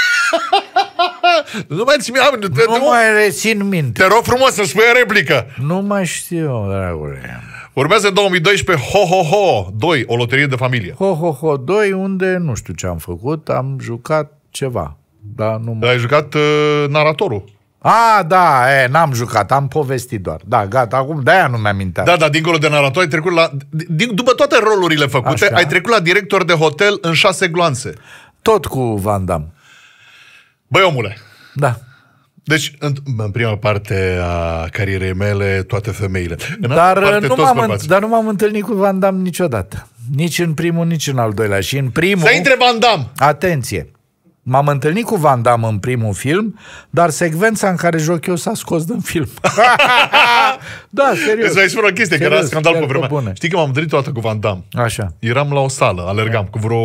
Nu mai țin minte. Te, Nu mai rețin minte. te rog frumos să spui o replică. Nu mai știu, dragule. Urmează în două mii doisprezece Ho Ho Ho doi, o loterie de familie. Ho, ho, ho, doi, unde nu știu ce am făcut, am jucat ceva. Dar nu mai... Ai jucat uh, naratorul. A, da, e, n-am jucat, am povestit doar. Da, gata, acum de-aia nu mi-am mintea. Da, da, dincolo de narator ai trecut la... Din, după toate rolurile făcute, Așa. ai trecut la director de hotel în șase gloanțe. Tot cu Van Damme. Băi, omule, Da. deci în, în prima parte a carierei mele, toate femeile. În altă Dar parte, nu, toți m-am, bărbații. înt- dar nu m-am întâlnit cu Van Damme niciodată. Nici în primul, nici în al doilea. Și în primul... Să intre Van Damme! Atenție! M-am întâlnit cu Van Damme în primul film, dar secvența în care joc eu s-a scos din film. Da, serios. Îți mai spun o chestie, că era Serios, scandal chiar pe vremea. pe bune. Știi că m-am întâlnit o dată cu Van Damme. Așa. Eram la o sală, alergam cu vreo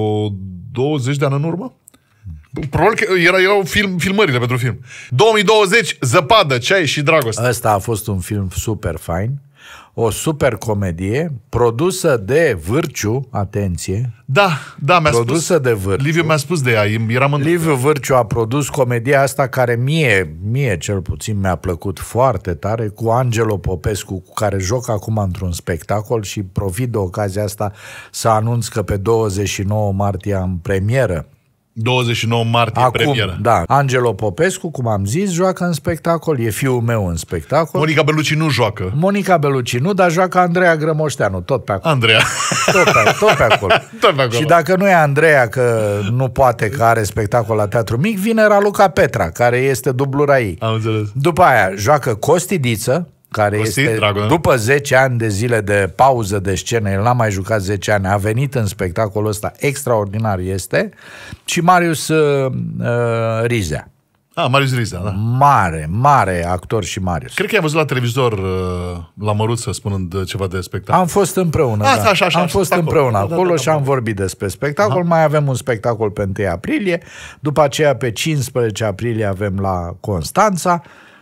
douăzeci de ani în urmă. Probabil că era, erau film, filmările pentru film. două mii douăzeci, Zăpadă, ceai și dragoste. Ăsta a fost un film super fain, o super comedie, produsă de Vârciu, atenție, Da, da, mi-a produsă spus. de Vârciu. Liviu mi-a spus de ea, eram în... Liviu Vârciu a produs comedia asta care mie, mie cel puțin mi-a plăcut foarte tare, cu Angelo Popescu, cu care joc acum într-un spectacol și profit de ocazia asta să anunț că pe douăzeci și nouă martie am premieră. douăzeci și nouă martie, Acum, premieră. da. Angelo Popescu, cum am zis, joacă în spectacol, e fiul meu în spectacol. Monica Bellucci nu joacă. Monica Bellucci nu, dar joacă Andreea Grămoșteanu, tot pe acolo. Andreea. Tot pe, tot pe acolo. Tot pe acolo. Și dacă nu e Andreea, că nu poate, că are spectacol la Teatru Mic, vine Raluca Petra, care este dublura ei. Am înțeles. După aia joacă Costi Diță, care Costi, este, dragul meu. după zece ani de zile de pauză de scenă, el n-a mai jucat zece ani, a venit în spectacolul ăsta, extraordinar este, și Marius uh, uh, Rizea. Ah, Marius Riza, da. Mare, mare actor și Marius. Cred că i-am văzut la televizor uh, la Măruță spunând ceva de spectacol. Am fost împreună, Asta, da. așa, așa, am așa, fost acolo. împreună Da, da, acolo da, da, și da. am vorbit despre spectacol. Mai avem un spectacol pe întâi aprilie, după aceea pe cincisprezece aprilie avem la Constanța.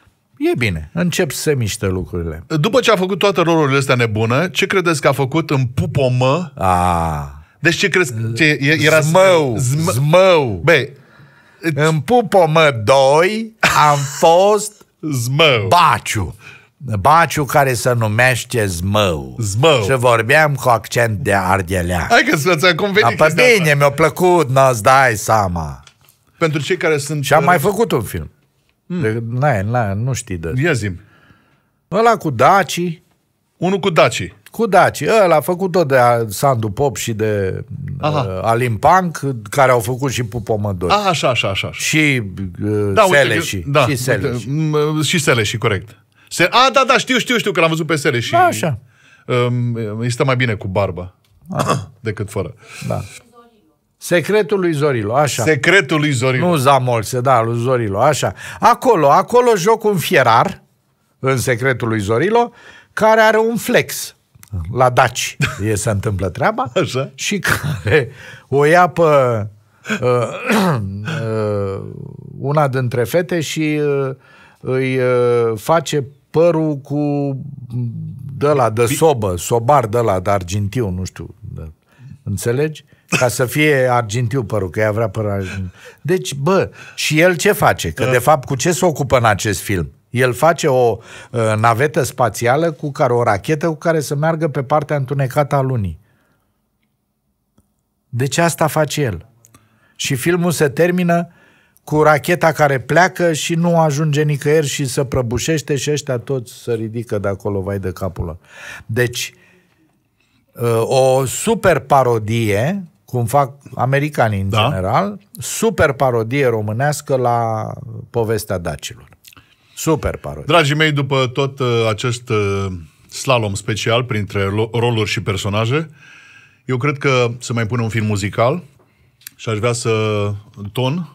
E bine, încep să se miște lucrurile. După ce a făcut toate rolurile astea nebune, ce credeți că a făcut în Pupomă? Ah, Deci ce crezi? Ce, e- era zmău, Zmă... zmău. Băi, În Pupomă doi am fost zmău. Baciu. Baciu care se numește Zmău. Zmău. Și vorbeam cu accent de arghelean. Hai că ți-a convenit Apă chestia bine, asta. mi-a plăcut, n-ți dai seama. Pentru cei care sunt... Și am mai făcut un film. De, n-ai, n-ai, nu știi de... Ia zi Ăla cu Daci, Unul cu Daci. cu Daci. Ăla a făcut tot de Sandu Pop și de uh, Alin Panc, care au făcut și Pupomă doi. Ah, așa, așa, așa. Și uh, Da, uite Seleși. că- da, și Seleși. uite, m- și Seleși, corect. Se... Ah, da, da, știu, știu, știu că l-am văzut pe Seleși. Da, așa. Um, îi stă mai bine cu barbă decât fără. Da. Secretul lui Zorilo, așa. Secretul lui Zorin. Nu Zamolse, da, lui Zorilo, așa. Acolo, acolo joc un fierar, în Secretul lui Zorilo, care are un flex la Daci. E se întâmplă treaba. Așa. Și care o ia pe uh, uh, una dintre fete și uh, îi uh, face părul cu de la de sobă, sobar de la de argintiu, nu știu. De, înțelegi? Ca să fie argintiu părul, că ea vrea părul argintiu. Deci, bă, și el ce face? Că de fapt cu ce se ocupă în acest film? El face o uh, navetă spațială cu care o rachetă cu care să meargă pe partea întunecată a lunii. Deci asta face el. Și filmul se termină cu racheta care pleacă și nu ajunge nicăieri și se prăbușește și ăștia toți se ridică de acolo, vai de capul lor. Deci, uh, o super parodie cum fac americanii în Da. general, super parodie românească la povestea dacilor. Super parodie. Dragii mei, după tot uh, acest uh, slalom special printre lo- roluri și personaje, eu cred că se mai pune un film muzical și aș vrea să ton.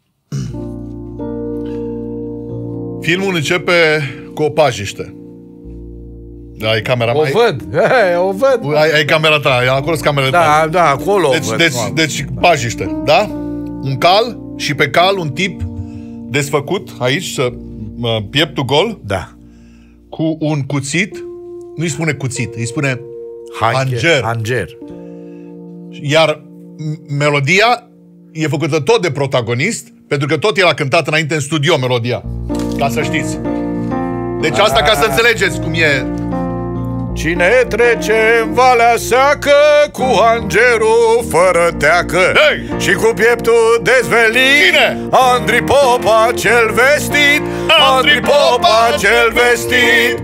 Filmul începe cu o pajiște. Ai camera O mai... văd, he, o văd. Ai, ai camera ta, acolo sunt camerele tale. Da, da, acolo o Deci, văd. deci, nu. deci pajiște, da? Un cal și pe cal un tip desfăcut aici, să, uh, pieptul gol, Da. cu un cuțit, nu îi spune cuțit, îi spune Hanger. hanger. Hanger. Iar m- melodia e făcută tot de protagonist, pentru că tot el a cântat înainte în studio melodia. Ca să știți. Deci asta ca să înțelegeți cum e. Cine trece în valea seacă cu hangerul fără teacă Hei! și cu pieptul dezvelit? Cine? Andrei Popa cel vestit, Andrei Popa cel vestit.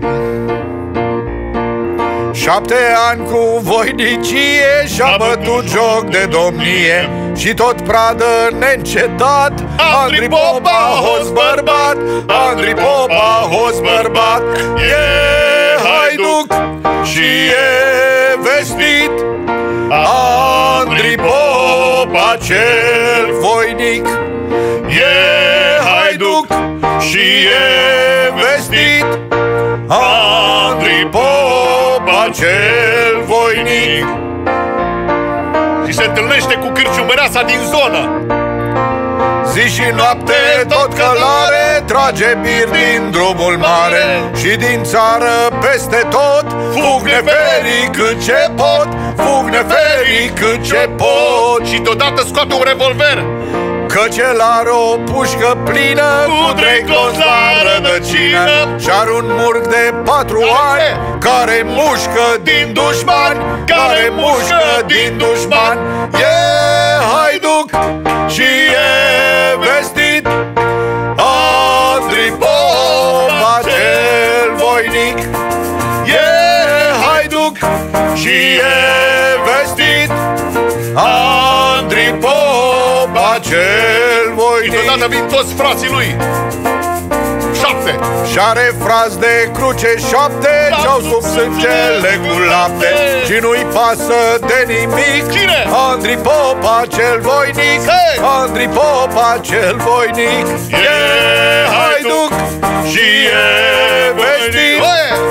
Șapte ani cu voinicie și-a bătut joc de domnie și tot pradă neîncetat. Andrei Popa, hoț bărbat, Andrei Popa, hoț bărbat. E haiduc și e vestit, Andrei Popa cel voinic. E haiduc și e vestit, Andrei Popa cel voinic. Și se întâlnește cu cârciumăreasa din zonă. Zi și noapte tot călare, trage bir din drumul mare și din țară peste tot. Fug neferii cât ce pot, fug neferii cât ce pot. Și deodată scoate un revolver. Căci el are o pușcă plină cu trei clonți la rădăcină și-ar un murg de patru ani care mușcă din dușmani, care mușcă din dușmani. E haiduc și e vestit, Andrei Popa cel voinic. E haiduc și e vestit, Andrei Popa cel voinic. Și deodată vin toți frații lui. Șapte. Și-are fraz de cruce șapte ce-au sub sângele cu lapte și nu-i pasă de nimic. Cine? Andrei Popa cel voinic. Hey! Andrei Popa cel voinic. E haiduc și e vestit,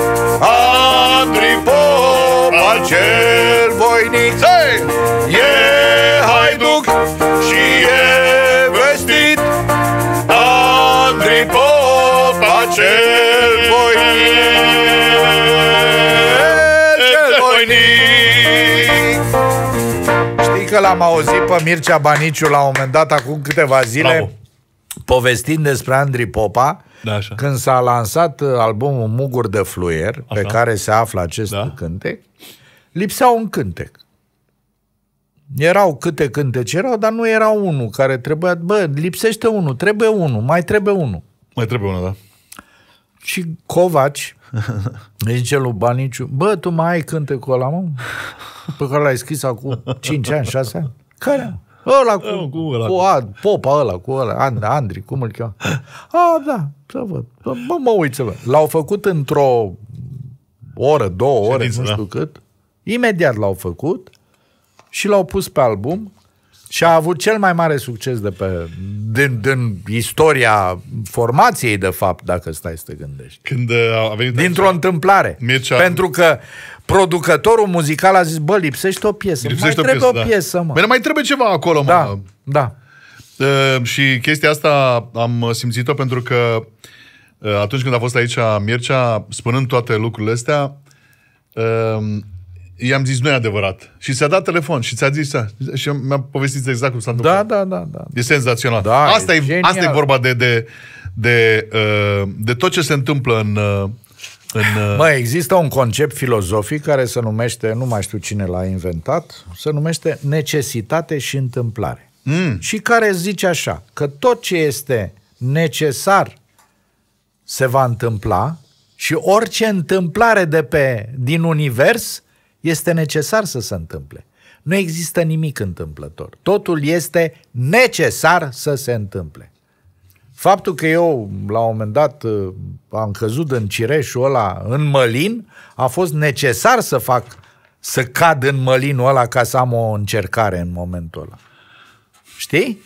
Andrei Popa cel voinic. Hey! E haiduc și e vestit, Andrei Popa cel voinic. Cel voinic. Știi că l-am auzit pe Mircea Baniciu la un moment dat, acum câteva zile, Bravo. povestind despre Andrei Popa, Da, așa. când s-a lansat albumul Muguri de Fluier, pe Așa. care se află acest Da. cântec, lipsea un cântec. Erau câte cântece erau, dar nu era unul care trebuia, bă, lipsește unul, trebuie unul, mai trebuie unul. Mai trebuie una, da. Și Covaci îi zice lui Baniciu, bă, tu mai ai cântecul ăla, mă? Pe care l-ai scris acum cinci ani, șase ani? Care? Ăla cu, Ăla cu ăla. cu a, Popa ăla, cu ăla, And, Andri, cum îl cheamă? A, da, să văd. Bă, mă uit să văd. L-au făcut într-o oră, două ore, Ședință, nu da. știu cât. Imediat l-au făcut și l-au pus pe album și a avut cel mai mare succes de pe, din, din istoria formației, de fapt, dacă stai să te gândești. Când uh, a venit... Dintr-o întâmplare. Mircea- Pentru că producătorul muzical a zis, bă, lipsește o piesă. Lipsește mai trebuie o da. piesă, mă. Bine, mai trebuie ceva acolo, mă. Da, da. Uh, și chestia asta am simțit-o pentru că uh, atunci când a fost aici Mircea, spunând toate lucrurile astea, uh, i-am zis, nu e adevărat. Și ți-a dat telefon și ți-a zis, și mi-a povestit exact cum s-a întâmplat. Da, da, da, da. E senzațional. Da, asta, e e, genial. asta e vorba de, de, de, uh, de tot ce se întâmplă în... Uh, în uh, Mă, există un concept filozofic care se numește, nu mai știu cine l-a inventat, se numește necesitate și întâmplare. mm, Și care zice așa, că tot ce este necesar se va întâmpla și orice întâmplare de pe, din univers este necesar să se întâmple. Nu există nimic întâmplător. Totul este necesar să se întâmple. Faptul că eu, la un moment dat, am căzut în cireșul ăla, în mălin, a fost necesar să fac, să cad în mălinul ăla ca să am o încercare în momentul ăla. Știi?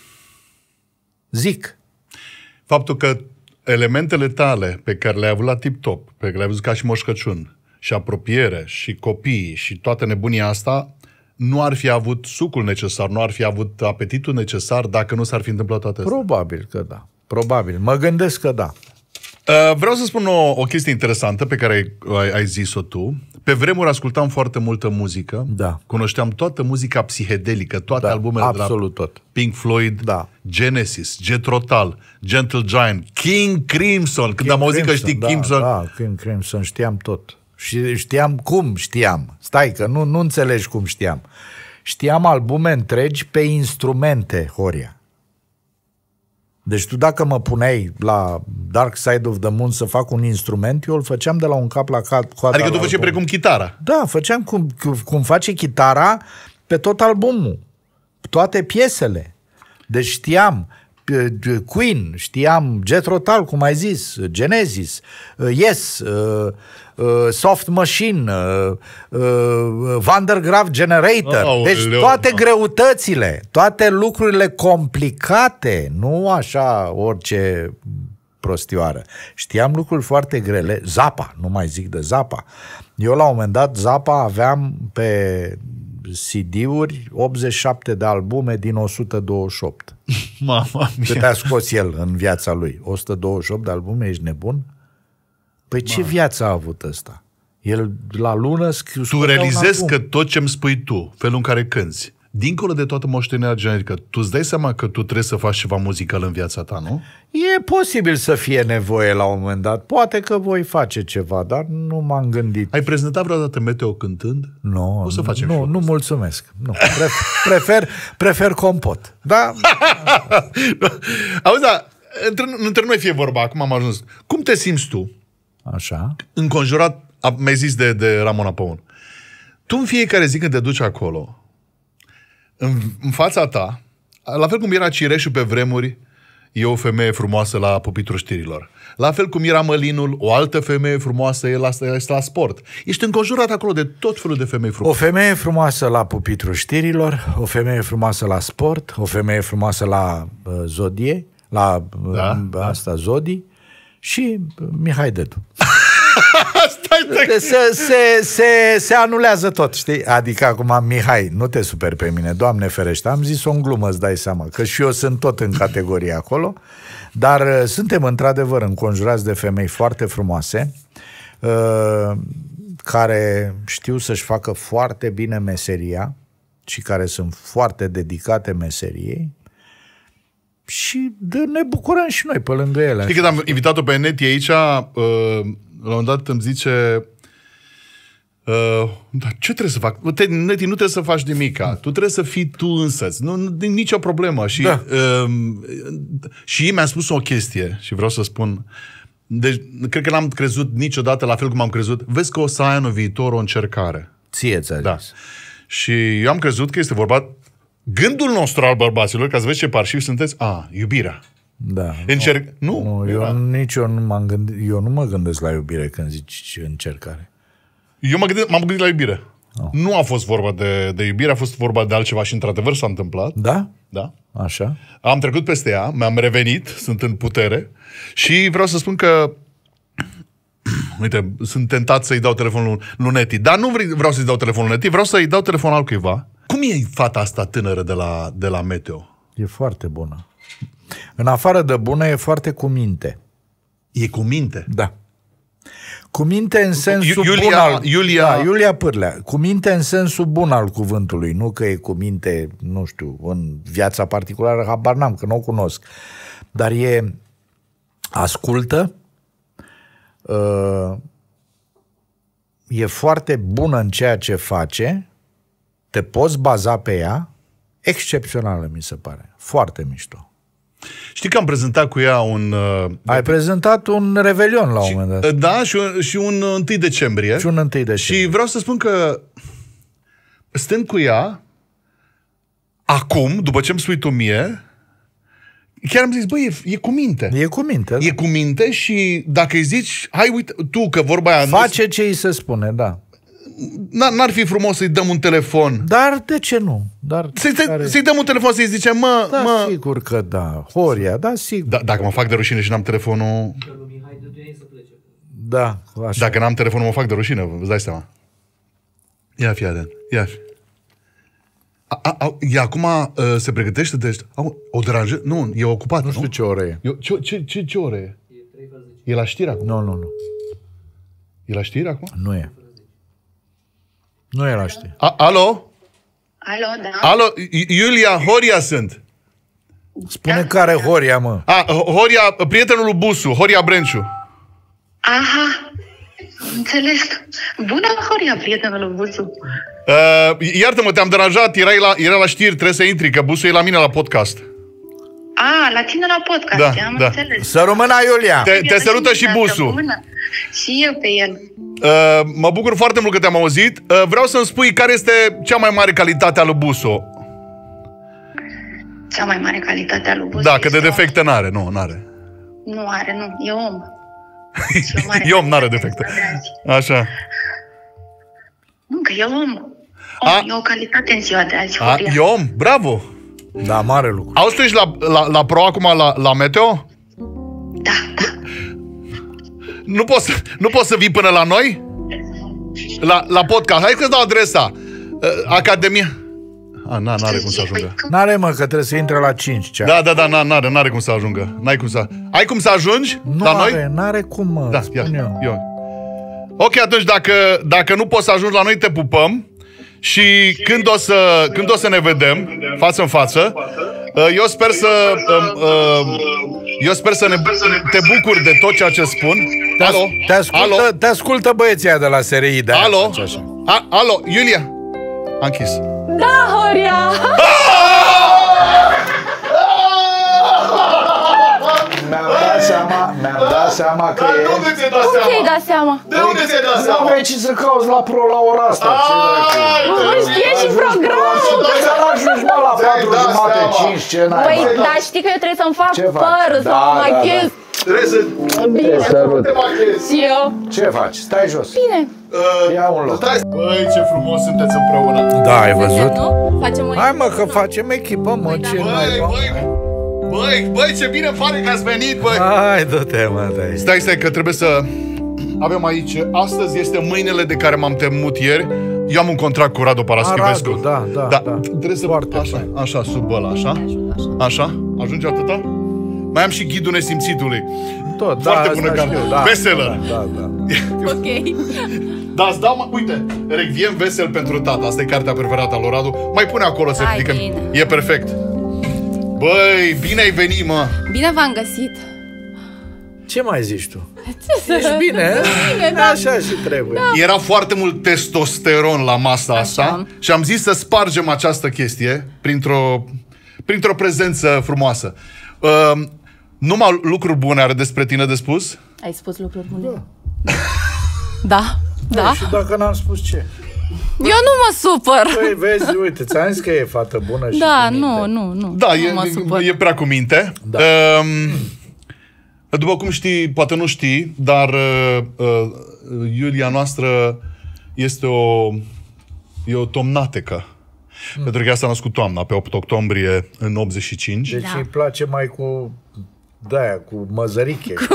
Zic. Faptul că elementele tale pe care le-ai avut la tip-top, pe care le-ai văzut ca și Moș Crăciun, și apropiere, și copii, și toată nebunia asta, nu ar fi avut sucul necesar, nu ar fi avut apetitul necesar dacă nu s-ar fi întâmplat toate astea. Probabil că da. Probabil. Mă gândesc că da. Uh, vreau să spun o, o chestie interesantă pe care ai, ai zis-o tu. Pe vremuri ascultam foarte multă muzică. Da. Cunoșteam toată muzica psihedelică, toate Da, albumele absolut de la tot. Pink Floyd, Da. Genesis, Jethro Tull, Gentle Giant, King Crimson. Când King am auzit că Crimson, știi da, Crimson... Da, King Crimson, știam tot. Și știam cum știam. Stai că nu, nu înțelegi cum știam. Știam albume întregi pe instrumente, Horia. Deci tu dacă mă puneai la Dark Side of the Moon să fac un instrument, eu îl făceam de la un cap la cap. Adică tu făceai precum chitara. Da, făceam cum, cum face chitara pe tot albumul. Toate piesele. Deci știam Queen, știam Jethro Tull, cum ai zis, Genesis, Yes, Soft Machine, Van der Graaf Generator. Oh, deci leu. toate greutățile, toate lucrurile complicate, nu așa orice prostioară. Știam lucruri foarte grele. Zappa, nu mai zic de Zappa. Eu la un moment dat Zappa aveam pe C D-uri optzeci și șapte de albume din o sută douăzeci și opt. Mama Cât mia. a scos el în viața lui? o sută douăzeci și opt de albume? Ești nebun? Păi ce viață a avut ăsta? El la lună scriu. Tu realizezi că tot ce-mi spui tu, felul în care cânti, dincolo de toată moștenirea generică, tu îți dai seama că tu trebuie să faci ceva muzical în viața ta, nu? E posibil să fie nevoie la un moment dat. Poate că voi face ceva, dar nu m-am gândit. Ai prezentat vreodată Meteo cântând? Nu, O să facem și nu, eu nu mulțumesc. Nu. Prefer, prefer, prefer compot. Da? Auzi, da, între, între noi fie vorba, acum am ajuns. Cum te simți tu, Așa. înconjurat, a- mi-ai zis de, de Ramona Păun, tu în fiecare zi când te duci acolo, în, în fața ta, la fel cum era Cireșul pe vremuri, e o femeie frumoasă la pupitrul știrilor. La fel cum era Mălinul, o altă femeie frumoasă e la, este la sport. Ești înconjurat acolo de tot felul de femei O frumoase. femeie frumoasă la pupitrul știrilor, o femeie frumoasă la sport, o femeie frumoasă la uh, Zodie, la uh, Da, da. asta Zodii și uh, Mihai Dedu. Stai, stai. Se, se, se, se anulează tot, știi? Adică acum, Mihai, nu te superi pe mine, Doamne ferește, am zis-o în glumă, îți dai seama, că și eu sunt tot în categorie acolo, dar uh, suntem într-adevăr înconjurați de femei foarte frumoase, uh, care știu să-și facă foarte bine meseria și care sunt foarte dedicate meseriei și de, ne bucurăm și noi pe lângă ele. Știi, când am invitat-o pe Neti aici, uh, la un moment dat îmi zice uh, da, ce trebuie să fac? Te, Neti, nu trebuie să faci nimica. Tu trebuie să fii tu însăți. Nu, nu, nicio problemă. Și, Da. uh, și mi-a spus o chestie și vreau să spun. Deci, cred că n-am crezut niciodată la fel cum am crezut. Vezi că o să ai anul viitor o încercare. Ție ți-a Da. zis. Și eu am crezut că este vorba gândul nostru al bărbaților, ca să vezi ce parșivi sunteți, a, iubirea. Da. Încerc... Nu, Nu, era- eu nici eu nu, m-am gândit, eu nu mă gândesc la iubire când zici încercare. Eu m-am gândit, m-am gândit la iubire. Oh. Nu a fost vorba de, de iubire, a fost vorba de altceva și într-adevăr s-a întâmplat. Da? Da. Așa? Am trecut peste ea, mi-am revenit, sunt în putere și vreau să spun că uite, sunt tentat să-i dau telefonul lui Neti, dar nu vre- vreau să-i dau telefonul lui Neti, vreau să-i dau telefonul altcuiva. Cum e fata asta tânără de la, de la Meteo? E foarte bună. În afară de bună, e foarte cu minte. E cu minte. Da. Cu minte în sensul Iulia- bun al... Iulia- Da, Iulia Pârlea. Cu minte în sensul bun al cuvântului. Nu că e cu minte, nu știu, în viața particulară, habar n-am, că nu o cunosc. Dar e... Ascultă. Uh, e foarte bună în ceea ce face. Te poți baza pe ea. Excepțională, mi se pare. Foarte mișto. Știi că am prezentat cu ea un... Uh, Ai prezentat un revelion la un moment dat. da, și un, și un întâi decembrie. Și un întâi de Și vreau să spun că stând cu ea, acum, după ce îmi spui tu mie, chiar am zis, băi, e, e cu minte. E cu minte. E cu minte și dacă îi zici, hai, uite, tu, că vorba aia... Face ce îi se spune, da. N-ar fi frumos să-i dăm un telefon. Dar de ce nu? Dar Să-i, care... să-i dăm un telefon să-i zicem, mă, Da, mă... sigur că da. Horia, da, sigur. Da, dacă mă fac de rușine și n-am telefonul... Da, așa. Dacă n-am telefonul, mă fac de rușine, îți dai seama. Ia fi, Aden, ia fi. A, a, a, e acum uh, se pregătește de... Au, o deranjă? Nu, e ocupat, Nu știu ce oră e. Eu, ce, ce, ce, ce oră e? E la știri acum? Nu, nu, nu. E la știri acum? Nu e. Nu e la știri. A, alo? Alo, da. Alo, Iulia, Horia sunt. Spune care Horia, mă. A, Horia, prietenul lui Busu, Horia Brenciu. Aha, înțeles. Bună, Horia, prietenul Busu. Uh, iartă-mă, te-am deranjat, erai la, era la știri, trebuie să intri, că Busu e la mine la podcast. A, la tine la podcast, Da, am da. înțeles. Să rămână, Iulia. Te, te sărută și Busu. Bună. Și eu pe el. Uh, mă bucur foarte mult că te-am auzit. Uh, vreau să-mi spui care este cea mai mare calitate a lui Busu. Cea mai mare calitate a lui Busu. Da, că de este defecte n-are, nu, n-are. om. Nu are, nu, e om. E om, n-are defecte. Așa. Nu, că e om. Om, A- e o calitate în ziua de azi, A, Horia. e om, bravo. Da, mare lucru. Auzi, tu ești la, la, la pro acum, la, la Meteo? Da, da. Nu poți, să- nu poți să vii până la noi? La, la podcast. Hai că-ți dau adresa. Uh, Academia. A, na, n-are cum să ajungă. N-are, mă, că trebuie să intre la cinci. Cea. Da, da, da, na, n-are, n-are cum să ajungă. N-ai cum să... Ai cum să ajungi Nu la are, noi? n-are cum, mă, Da, ia, spun eu. eu. Ok, atunci dacă, dacă nu poți să ajungi la noi, te pupăm. Și când o să, când o să ne vedem față în față, uh, eu sper să uh, uh, eu sper să ne, te bucuri de tot ceea ce spun. Te, Alo? te, ascultă, Alo? te ascultă băieții aia de la S R I. De Alo? face așa. A, alo, Iulia. A închis. Da, Horia! Mi-am dat seama, mi-am dat seama că e... De unde ți-ai dat Cum ți-ai dat seama? De unde ți-ai dat Nu vrei ce să cauți la pro la ora asta. Ce dracu? Nu știe și programul! Trebuie să ajungi, mă, la patru jumate, cinci, ce n-ai, Păi, mă. dar știi că eu trebuie să-mi fac Ce faci? părul, să Da, mă da, machiez. Trebuie să Bine. Sărut. Și eu. Ce faci? Stai jos. Bine. Ia un loc. Băi, ce frumos sunteți împreună. Da, ai văzut? Nu? Facem o Hai, mă, că facem echipă, mă, ce Băi, n-ai, bă. băi, băi, băi, ce bine pare că ați venit, băi. Hai, du-te, mă, de-aici. Stai, stai, că trebuie să... Avem aici, astăzi este mâinile de care m-am temut ieri. Eu am un contract cu Radu Paraschivescu. Radu, da, da, da. da. Trebuie să... Foarte așa, fain. așa, sub ăla, așa. Așa, ajunge atâta? Mai am și ghidul nesimțitului. Tot, Foarte da, bună asta carte. știu, da. Bestseller. Da, da, da. Ok. Da, îți dau, mă, uite, Requiem vesel pentru tata. Asta e cartea preferată a lui Radu. Mai pune acolo să Hai, ridică. bine. E perfect. Băi, bine ai venit, mă. Bine v-am găsit. Ce mai zici tu? Ce să... Ești bine? Bine, da. Așa și trebuie. Era foarte mult testosteron la masa asta Așa. și am zis să spargem această chestie printr-o, printr-o prezență frumoasă. Uh, numai lucruri bune are despre tine de spus? Ai spus lucruri bune? Da. Da. Și dacă n-am spus ce? Eu nu mă supăr. Păi, vezi, uite, ți-am zis că e fată bună și Da, cu nu, minte. nu, nu. Da, nu mă e, supăr. e prea cu minte. Da. Uh, după cum știi, poate nu știi, dar uh, uh, Iulia noastră este o, e o tomnatecă. Mm. Pentru că ea s-a născut toamna, pe opt octombrie în optzeci și cinci. Deci Da. îi place mai cu de-aia, cu măzăriche. Cu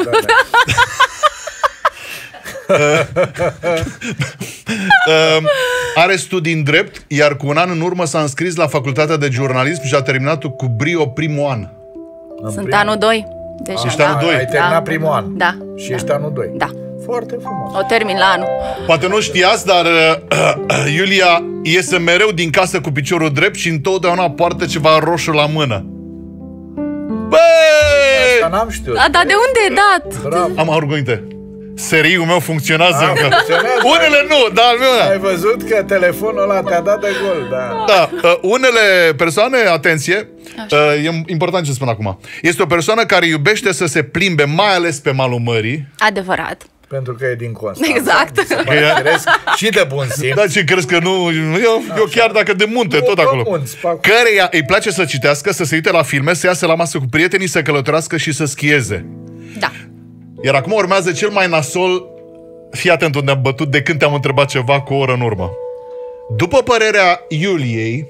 Uh, are studii în drept, iar cu un an în urmă s-a înscris la facultatea de jurnalism și a terminat-o cu brio primul an. Sunt anul doi. Deja, Ești da. anul doi. Ai terminat primul an. Da. Și ești anul doi. Da. Foarte frumos. O termin la anul. Poate nu știați, dar uh, Iulia iese mereu din casă cu piciorul drept și întotdeauna poartă ceva roșu la mână. Băi! Dar n-am știut. A, dar de unde e dat? Bravo. Am argumente. Seriul meu funcționează A, încă. funcționează. Unele nu, dar al meu Ai văzut că telefonul ăla te-a dat de gol, da. Da, uh, unele persoane, atenție, uh, e important ce spun acum. Este o persoană care iubește să se plimbe, mai ales pe malul mării, Adevărat. Pentru că e din Constanța. Exact. Și de bun simț. Da, ce crezi că nu... Eu, eu chiar dacă de munte, Nu, tot pe acolo. munți, pe acolo. Căreia îi place să citească, să se uite la filme, să iasă la masă cu prietenii, să călătorească și să schieze. Da. Iar acum urmează cel mai nasol. Fii atent unde am bătut de când te-am întrebat ceva cu o oră în urmă. După părerea Iuliei,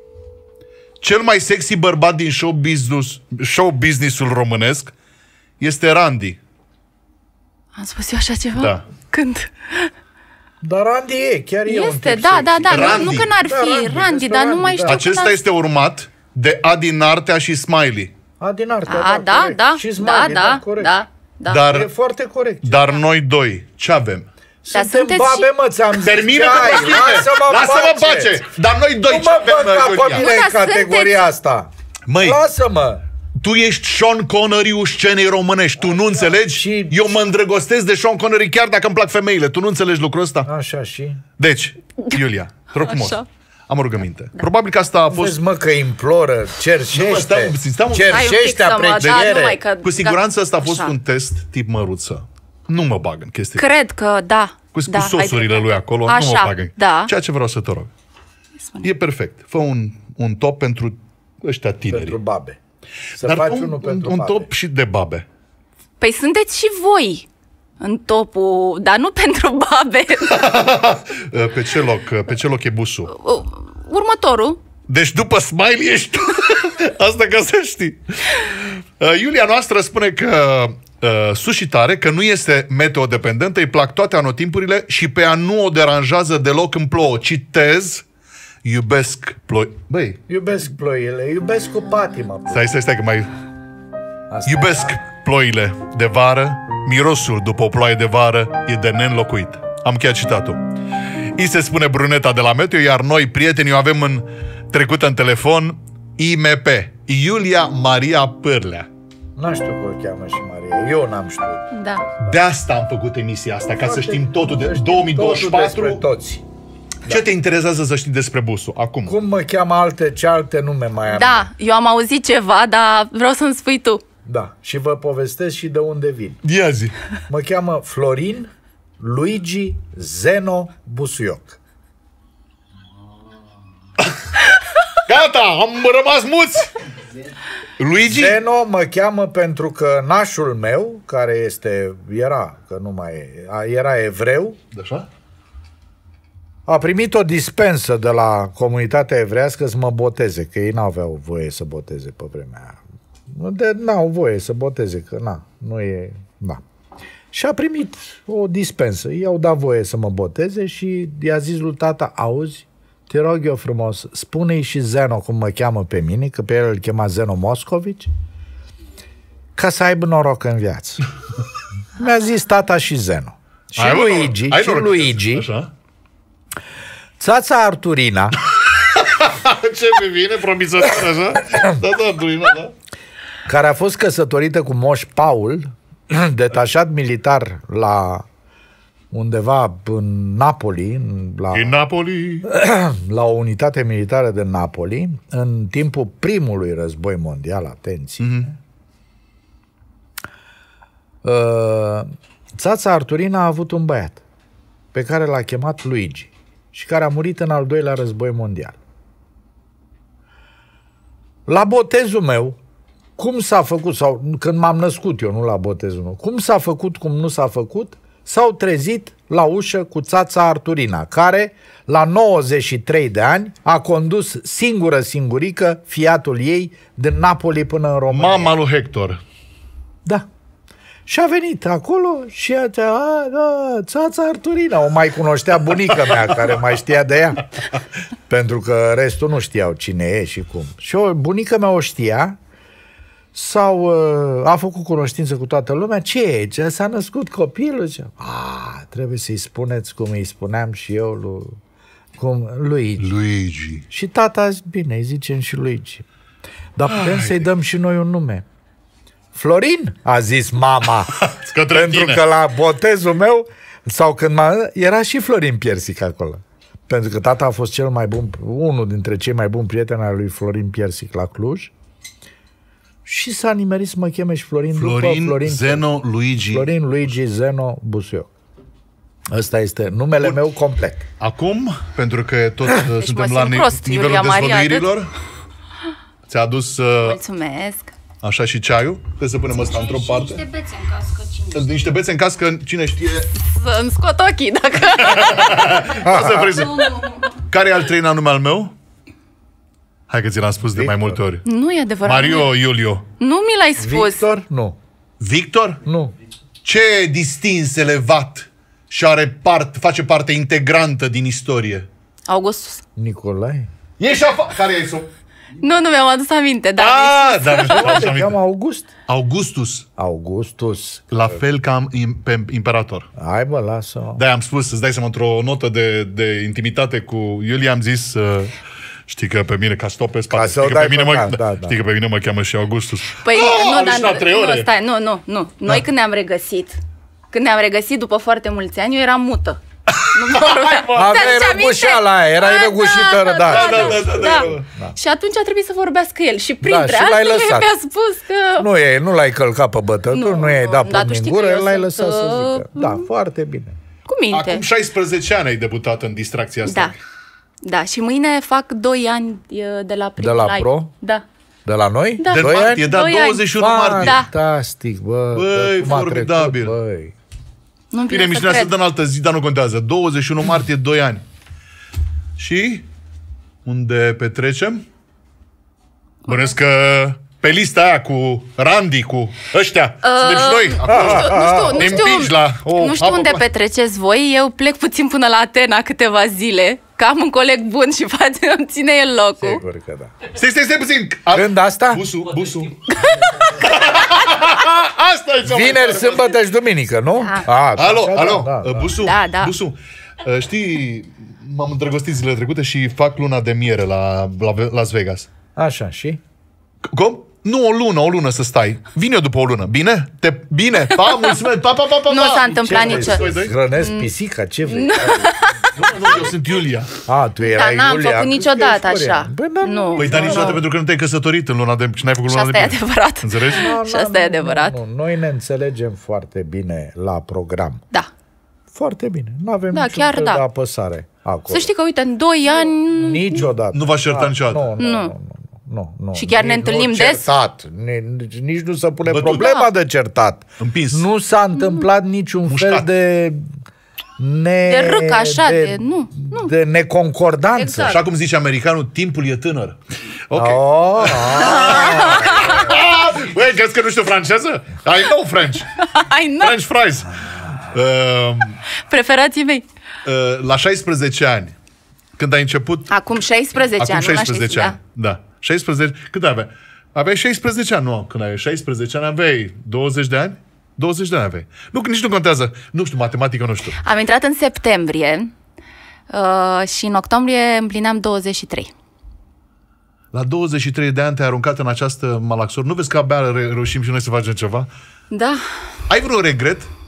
cel mai sexy bărbat din show, business, show business-ul românesc este Randy. Am spus eu așa ceva? Da. Când? Dar Randy e, chiar e un Este, tip da, sexy. da, da. Nu, Randy. nu că n-ar Da, fi Randy, Randy, despre dar nu Randy, mai da. știu Acesta când a- este urmat de Adi Nartea și Smiley. Adin Artea, A, da, corect. da, Și da, Smiley, da, corect. da, da. Dar, E foarte corect. dar noi doi, ce avem? Dar Suntem sunteți babe, și- mă, ți-am zis. Termină ce că ai, prostie. lasă-mă Lasă-mă în pace. pace. Dar noi doi Nu ce mă avem, băga pe Iulia? mine Nu, în dar categoria asta. Măi, Lasă-mă. tu ești Sean Connery-ul scenei românești. Tu nu înțelegi? și- Eu mă îndrăgostesc de Sean Connery chiar dacă îmi plac femeile. Tu nu înțelegi lucrul ăsta? Așa și... Deci, Iulia, te rog frumos. Așa. Am o rugăminte. Probabil că asta a fost... Vezi, mă, că imploră, Nu, mă, cerșește, stai un pic, stai un pic. Hai un pic cerșește să mă- da, apreciere. numai că- Cu siguranță ăsta a fost Așa. un test tip măruță. Nu mă bag în chestii. Cred că da. Cu, da, cu ai sosurile dreptate. lui acolo, nu Așa, mă bag în... da. Ceea ce vreau să te rog. E perfect. Fă un, un top pentru ăștia tineri. Pentru babe. Să Dar faci un, unul un, pentru un babe. top și de babe. Păi sunteți și voi în topul, dar nu pentru babe. Pe ce loc, pe ce loc e busul? Următorul. Deci după Smiley ești tu. Asta ca să știi. Uh, Iulia noastră spune că uh, sushi tare, că nu este meteodependentă, îi plac toate anotimpurile și pe ea nu o deranjează deloc în plouă. Citez, iubesc ploi... Băi, Iubesc ploile, iubesc cu patimă. stai, stai, stai că mai... Asta Iubesc ploile de vară, mirosul după o ploaie de vară e de neînlocuit. Am chiar citatul. I se spune Bruneta de la Meteo, iar noi, prietenii, o avem în trecută în telefon I M P, Iulia Maria Pârlea. N-am știut că o cheamă și Maria. Eu n-am știut. Da. De asta am făcut emisia asta, ca să știm totul de Să știm două mii douăzeci și totul despre patru. toți. Ce te interesează să știi despre busul acum? Cum mă cheamă alte, ce alte nume mai am? Da, eu am auzit ceva, dar vreau să-mi spui tu. Da. Și vă povestesc și de unde vin. Ia zi. Mă cheamă Florin Luigi Zeno Busuioc. Gata, am rămas muți! Luigi? Zeno mă cheamă pentru că nașul meu, care este, era, că nu mai e, a- era evreu, Așa? a primit o dispensă de la comunitatea evrească să mă boteze, că ei n-aveau voie să boteze pe vremea aia. De, n-au voie să boteze, că na, nu e, na. Și a primit o dispensă. I-au dat voie să mă boteze și i-a zis lui tata, auzi, te rog eu frumos, spune-i și Zeno cum mă cheamă pe mine, că pe el îl chema Zeno Moscovici, ca să aibă noroc în viață. Mi-a zis tata și Zeno. Și Ai, mă, Luigi, ai și noroc. Luigi, Așa? țața Arturina, Ce mi vine, promițător, așa? Da, da, Duina, da. care a fost căsătorită cu Moș Paul, detașat militar la undeva în Napoli, în- la, În Napoli. la o unitate militară de Napoli, în timpul primului război mondial, atenție. Mm-hmm. Țața Arturina a avut un băiat pe care l-a chemat Luigi și care a murit în al doilea război mondial. La botezul meu, cum s-a făcut, sau când m-am născut eu, nu la botezul meu, cum s-a făcut, cum nu s-a făcut, s-au trezit la ușă cu țața Arturina, care, la nouăzeci și trei de ani, a condus singură singurică Fiatul ei din Napoli până în România. Mama lui Hector. Da. Și a venit acolo și a zis, a, da, țața Arturina, o mai cunoștea bunica mea, care mai știa de ea. Pentru că restul nu știau cine e și cum. Și o, bunica mea o știa, sau uh, a făcut cunoștință cu toată lumea. Ce e? Ce s-a născut copilul? Ce? A, trebuie să-i spuneți cum îi spuneam și eu lui, cum, Luigi. Luigi. Și tata a zis, bine, îi zicem și Luigi. Dar putem să-i dăm și noi un nume. Florin, a zis mama. Către Pentru tine. că la botezul meu, sau când m-a, era și Florin Piersic acolo. Pentru că tata a fost cel mai bun, unul dintre cei mai buni prieteni al lui Florin Piersic la Cluj. Și s-a nimerit să mă cheme și Florin, Florin, după Florin Zeno, Luigi. Florin, Luigi, Zeno, Busuioc. Ăsta este numele Bun. meu complet. Acum, pentru că tot deci mă suntem la simt ni- prost, nivelul Iulia Maria, dezvăluirilor, ți-a adus uh, Mulțumesc. așa și ceaiul. Trebuie să punem ăsta într-o parte. Niște bețe în cască, cine Niște bețe în caz că cine știe... Să-mi scot ochii dacă... O să vrei să... Care e al treilea nume al meu? Hai că ți l-am spus Victor. de mai multe ori. Nu e adevărat. Mario Iulio. Nu mi l-ai spus. Victor? Nu. Victor? Nu. Ce distins, elevat și are part, face parte integrantă din istorie? Augustus. Nicolae? Ești afa... Care e sub? Nu, nu mi-am adus aminte, dar... Ah, dar nu Te știu cheamă August? Augustus. Augustus. La fel ca im- pe imperator. Hai bă, lasă. De-aia am spus, îți dai seama, într-o notă de, de intimitate cu Iulia, am zis... Uh, știi că pe mine, ca stop pe spate, Ca să știi, o că pe dai mine pe mă, cap, da, da. știi că pe mine mă cheamă și Augustus. Păi, Ah, nu, am dar ieșit la trei ore. nu, stai, nu, nu, nu. Noi Da. când ne-am regăsit, când ne-am regăsit după foarte mulți ani, eu eram mută. Nu vorbeam. Aveai Ți-aduce aminte? răgușeala aia, erai Da, răgușită, da, da. da, Da, da, da, da, da. Și atunci a trebuit să vorbească el. Și printre și l-ai altele lăsat. mi-a spus că... Nu, e, nu l-ai călcat pe bătătul, nu, nu i-ai dat dar tu pumni în știi gură, că eu l-ai sunt, lăsat să uh, zică. Da, foarte bine. Cu minte. Acum șaisprezece ani ai debutat în distracția asta. Da. Da, și mâine fac doi ani e, de la primul De la live. Pro? Da. De la noi? Da. De Doi martie, ani? da, Doi ani. douăzeci și unu martie. Da. Fantastic, bă. Băi, cum a formidabil. trecut, băi. Nu-mi Bine, vine să emisiunea se cred. dă în altă zi, dar nu contează. douăzeci și unu martie, doi ani. Și unde petrecem? Bănuiesc că pe lista aia cu Randy, cu ăștia, suntem și noi. Acolo. Nu știu, nu Ne știu, împingi la o nu știu apă unde cu- petreceți voi. Eu plec puțin până la Atena câteva zile, că am un coleg bun și face, îmi ține el locul. Sigur că da. Stai, stai, stai puțin. A- Când asta? Busu, busu. Asta e cea mai Vineri, tare. sâmbătă și duminică, nu? A, Alo, așa, alo, da, da, da. Busu, Da, da. Busu. Uh, Știi, m-am îndrăgostit zilele trecute și fac luna de miere la, la Las Vegas. Așa, și? Cum? Nu o lună, o lună să stai. Vin eu după o lună. Bine? Te... Bine? Pa, mulțumesc. Pa, pa, pa, pa, Nu pa. s-a întâmplat Ce vrei, nicio... Doi, doi? Hrănesc pisica, ce vrei? Nu, nu, eu sunt Iulia. A, tu erai Dar n-am Iulia. făcut Crezi că niciodată ești corean. așa. Băi, da, Nu. Păi, dar niciodată pentru că nu te-ai căsătorit în luna de... și n-ai făcut Și luna de asta e miere. adevărat. Înțelegi? Și asta e adevărat. Nu, nu, noi ne înțelegem foarte bine la program. Da. Foarte bine. Nu avem Da, niciun chiar fel da. de apăsare acolo. Să știi că, uite, în doi ani... Niciodată. Nu v-aș certa Da, niciodată. Nu, nu, Nu. nu. Nu, nu, Și chiar ne Nici întâlnim nu des? certat. Nici, nici nu se pune Bătut. problema de certat. Împins. Nu s-a întâmplat niciun Mușcat. fel de ne, De râc, așa, de- nu, nu. de neconcordanță. Exact. Așa cum zice americanul, timpul e tânăr. Ok. Oh, ah, Băi, crezi că nu știu franceză? I know French. Ai, nu. French fries. Uh, Preferații mei. uh, la șaisprezece ani, când ai început... Acum șaisprezece Acum ani. nu la șaisprezece ani. Da. șaisprezece. Cât aveai? Aveai șaisprezece ani, nu? Când aveai șaisprezece ani, aveai douăzeci de ani? douăzeci de ani aveai. Nu, nici nu contează. Nu știu, matematică nu știu. Am intrat în septembrie uh, și în octombrie împlineam douăzeci și trei. La douăzeci și trei de ani te-ai aruncat în această malaxor. Nu vezi că abia re- reușim și noi să facem ceva? Da. Ai vreun regret? Uh,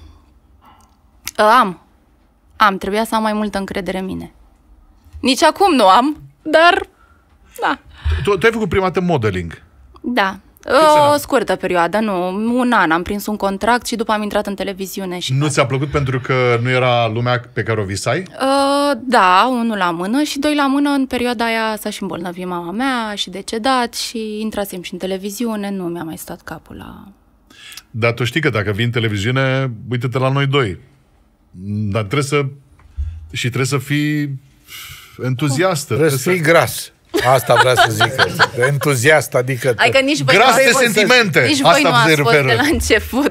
am. Am. Trebuia să am mai multă încredere în mine. Nici acum nu am, dar... Da. Tu, tu ai făcut prima dată modeling. Da. O scurtă perioadă, nu. Un an. Am prins un contract și după am intrat în televiziune. Și Nu ți-a plăcut pentru că nu era lumea pe care o visai? Uh, da, unul la mână și doi la mână. În perioada aia s-a și îmbolnăvit mama mea și decedat și intrasem și în televiziune. Nu mi-a mai stat capul la... Dar tu știi că dacă vii în televiziune, uite-te la noi doi. Dar trebuie să... Și trebuie să fii entuziastă. trebuie să fii gras. Asta vrea să zic. Entuziast, adică... Adică nici voi Gras nu de ați fost- sentimente. Nici voi Asta nu se ați fost referă. de la început.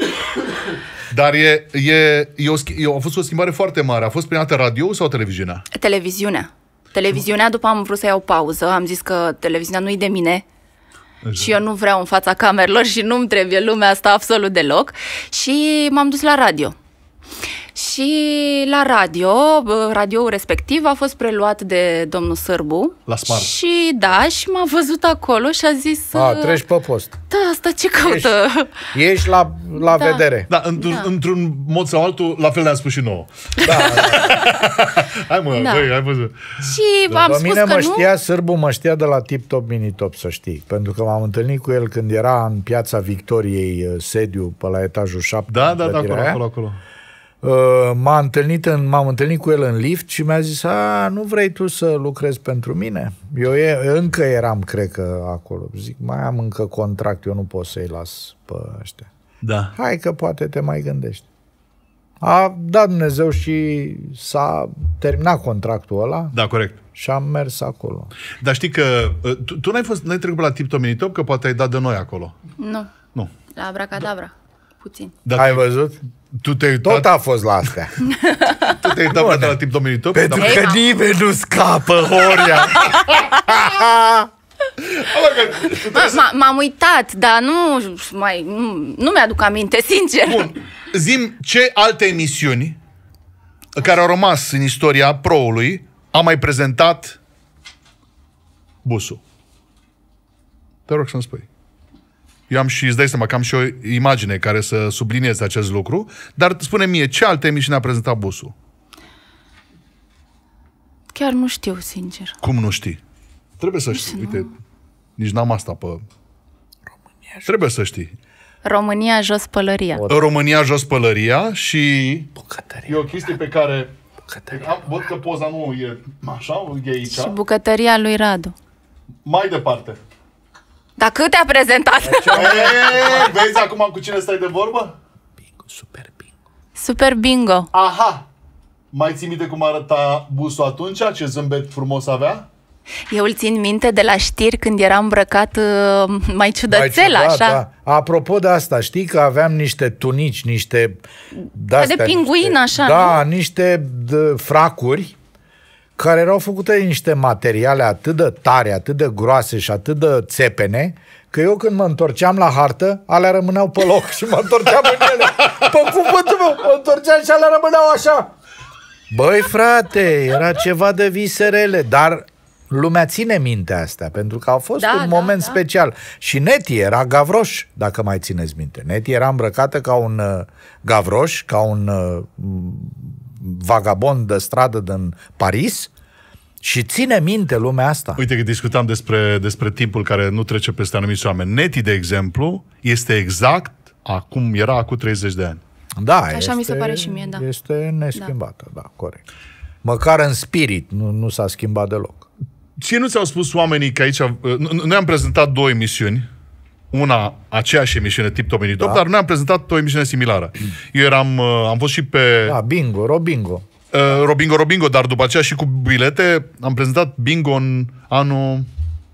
Dar e, e, e, o, schi- e a fost o schimbare foarte mare. A fost prima dată radio sau televiziunea? Televiziunea. Televiziunea, după am vrut să iau pauză. Am zis că televiziunea nu-i de mine. Și eu nu vreau în fața camerelor și nu-mi trebuie lumea asta absolut deloc. Și m-am dus la radio. Și la radio, radioul respectiv a fost preluat de domnul Sârbu. La Smart. Și da, și m-a văzut acolo și a zis... A, treci pe post. Da, asta ce caută? Ești, ești la, la Da. vedere. Da, într-un, Da. într-un mod sau altul, la fel ne-a spus și nouă. Da, Hai mă, Da. băi, hai văzut. Și am Pe spus mine că mă nu. știa, Sârbu mă știa de la Tip Top Mini Top, să știi. Pentru că m-am întâlnit cu el când era în Piața Victoriei, sediu, pe la etajul șapte. Da, da, da, clădirea acolo, aia. acolo, acolo. Uh, m-a întâlnit în, m-am întâlnit cu el în lift și mi-a zis, a, nu vrei tu să lucrezi pentru mine? Eu e, încă eram, cred că, acolo. Zic, mai am încă contract, eu nu pot să-i las pe ăștia. Da. Hai că poate te mai gândești. A dat Dumnezeu și s-a terminat contractul ăla Da, corect. și am mers acolo. Dar știi că uh, tu, tu n-ai, fost, n-ai trecut pe la Tip Top Mini Top, că poate ai dat de noi acolo. Nu, Nu. la Abracadabra. Puțin. Dar Ai tu, văzut? tu te-ai Tot uitat, a fost la astea. tu te-ai uitat poate la Tip Top Mini Top? Pentru Dar- că nimeni nu scapă, Horia. M- m- M-am uitat, dar nu mai nu, nu mi-aduc aminte, sincer. Bun. Zi-mi ce alte emisiuni care au rămas în istoria Pro-ului a mai prezentat Busu. Te rog să-mi spui. Eu am și, îți dai seama că am și o imagine care să sublinieze acest lucru, dar spune mie, ce alte emisiuni a prezentat Busu? Chiar nu știu, sincer. Cum nu știi? Trebuie să știi. Uite, nici n-am asta pe... România. Trebuie să știi. România jos pălăria. România jos pălăria și... Bucătărie. E o chestie pe care... Bucătărie. Am, văd că poza nu e așa, e aici. Și bucătăria lui Radu. Mai departe. Dar câte a prezentat? E, vezi acum cu cine stai de vorbă? Bingo, super bingo. Super bingo. Aha! Mai ții minte cum arăta Busu atunci? Ce zâmbet frumos avea? Eu îl țin minte de la știri când era îmbrăcat uh, mai ciudățel, Mai ciudat, așa. Da. Apropo de asta, știi că aveam niște tunici, niște... De-astea, de pinguin, niște, așa, Da, niște de, fracuri care erau făcute din niște materiale atât de tare, atât de groase și atât de țepene, că eu când mă întorceam la hartă, alea rămâneau pe loc și mă întorceam în ele. Pe cuvântul meu, mă întorceam și alea rămâneau așa. Băi, frate, era ceva de viserele, dar lumea ține minte astea, pentru că a fost Da, un da, moment da. special. Și Neti era gavroș, dacă mai țineți minte. Neti era îmbrăcată ca un uh, gavroș, ca un uh, vagabond de stradă din Paris și ține minte lumea asta. Uite că discutam despre, despre timpul care nu trece peste anumiți oameni. Neti, de exemplu, este exact acum era acum treizeci de ani. Da, Așa este, mi se pare și mie, da. Este neschimbată, da, da corect. Măcar în spirit nu, nu s-a schimbat deloc. Ce nu ți-au spus oamenii că aici... Noi am prezentat două emisiuni, una aceeași emisiune, Tip Top Mini Top, Da. dar noi am prezentat o emisiune similară. Eu eram, am fost și pe Da, bingo, Robingo. uh, Robingo Robingo, dar după aceea și cu bilete am prezentat bingo în anul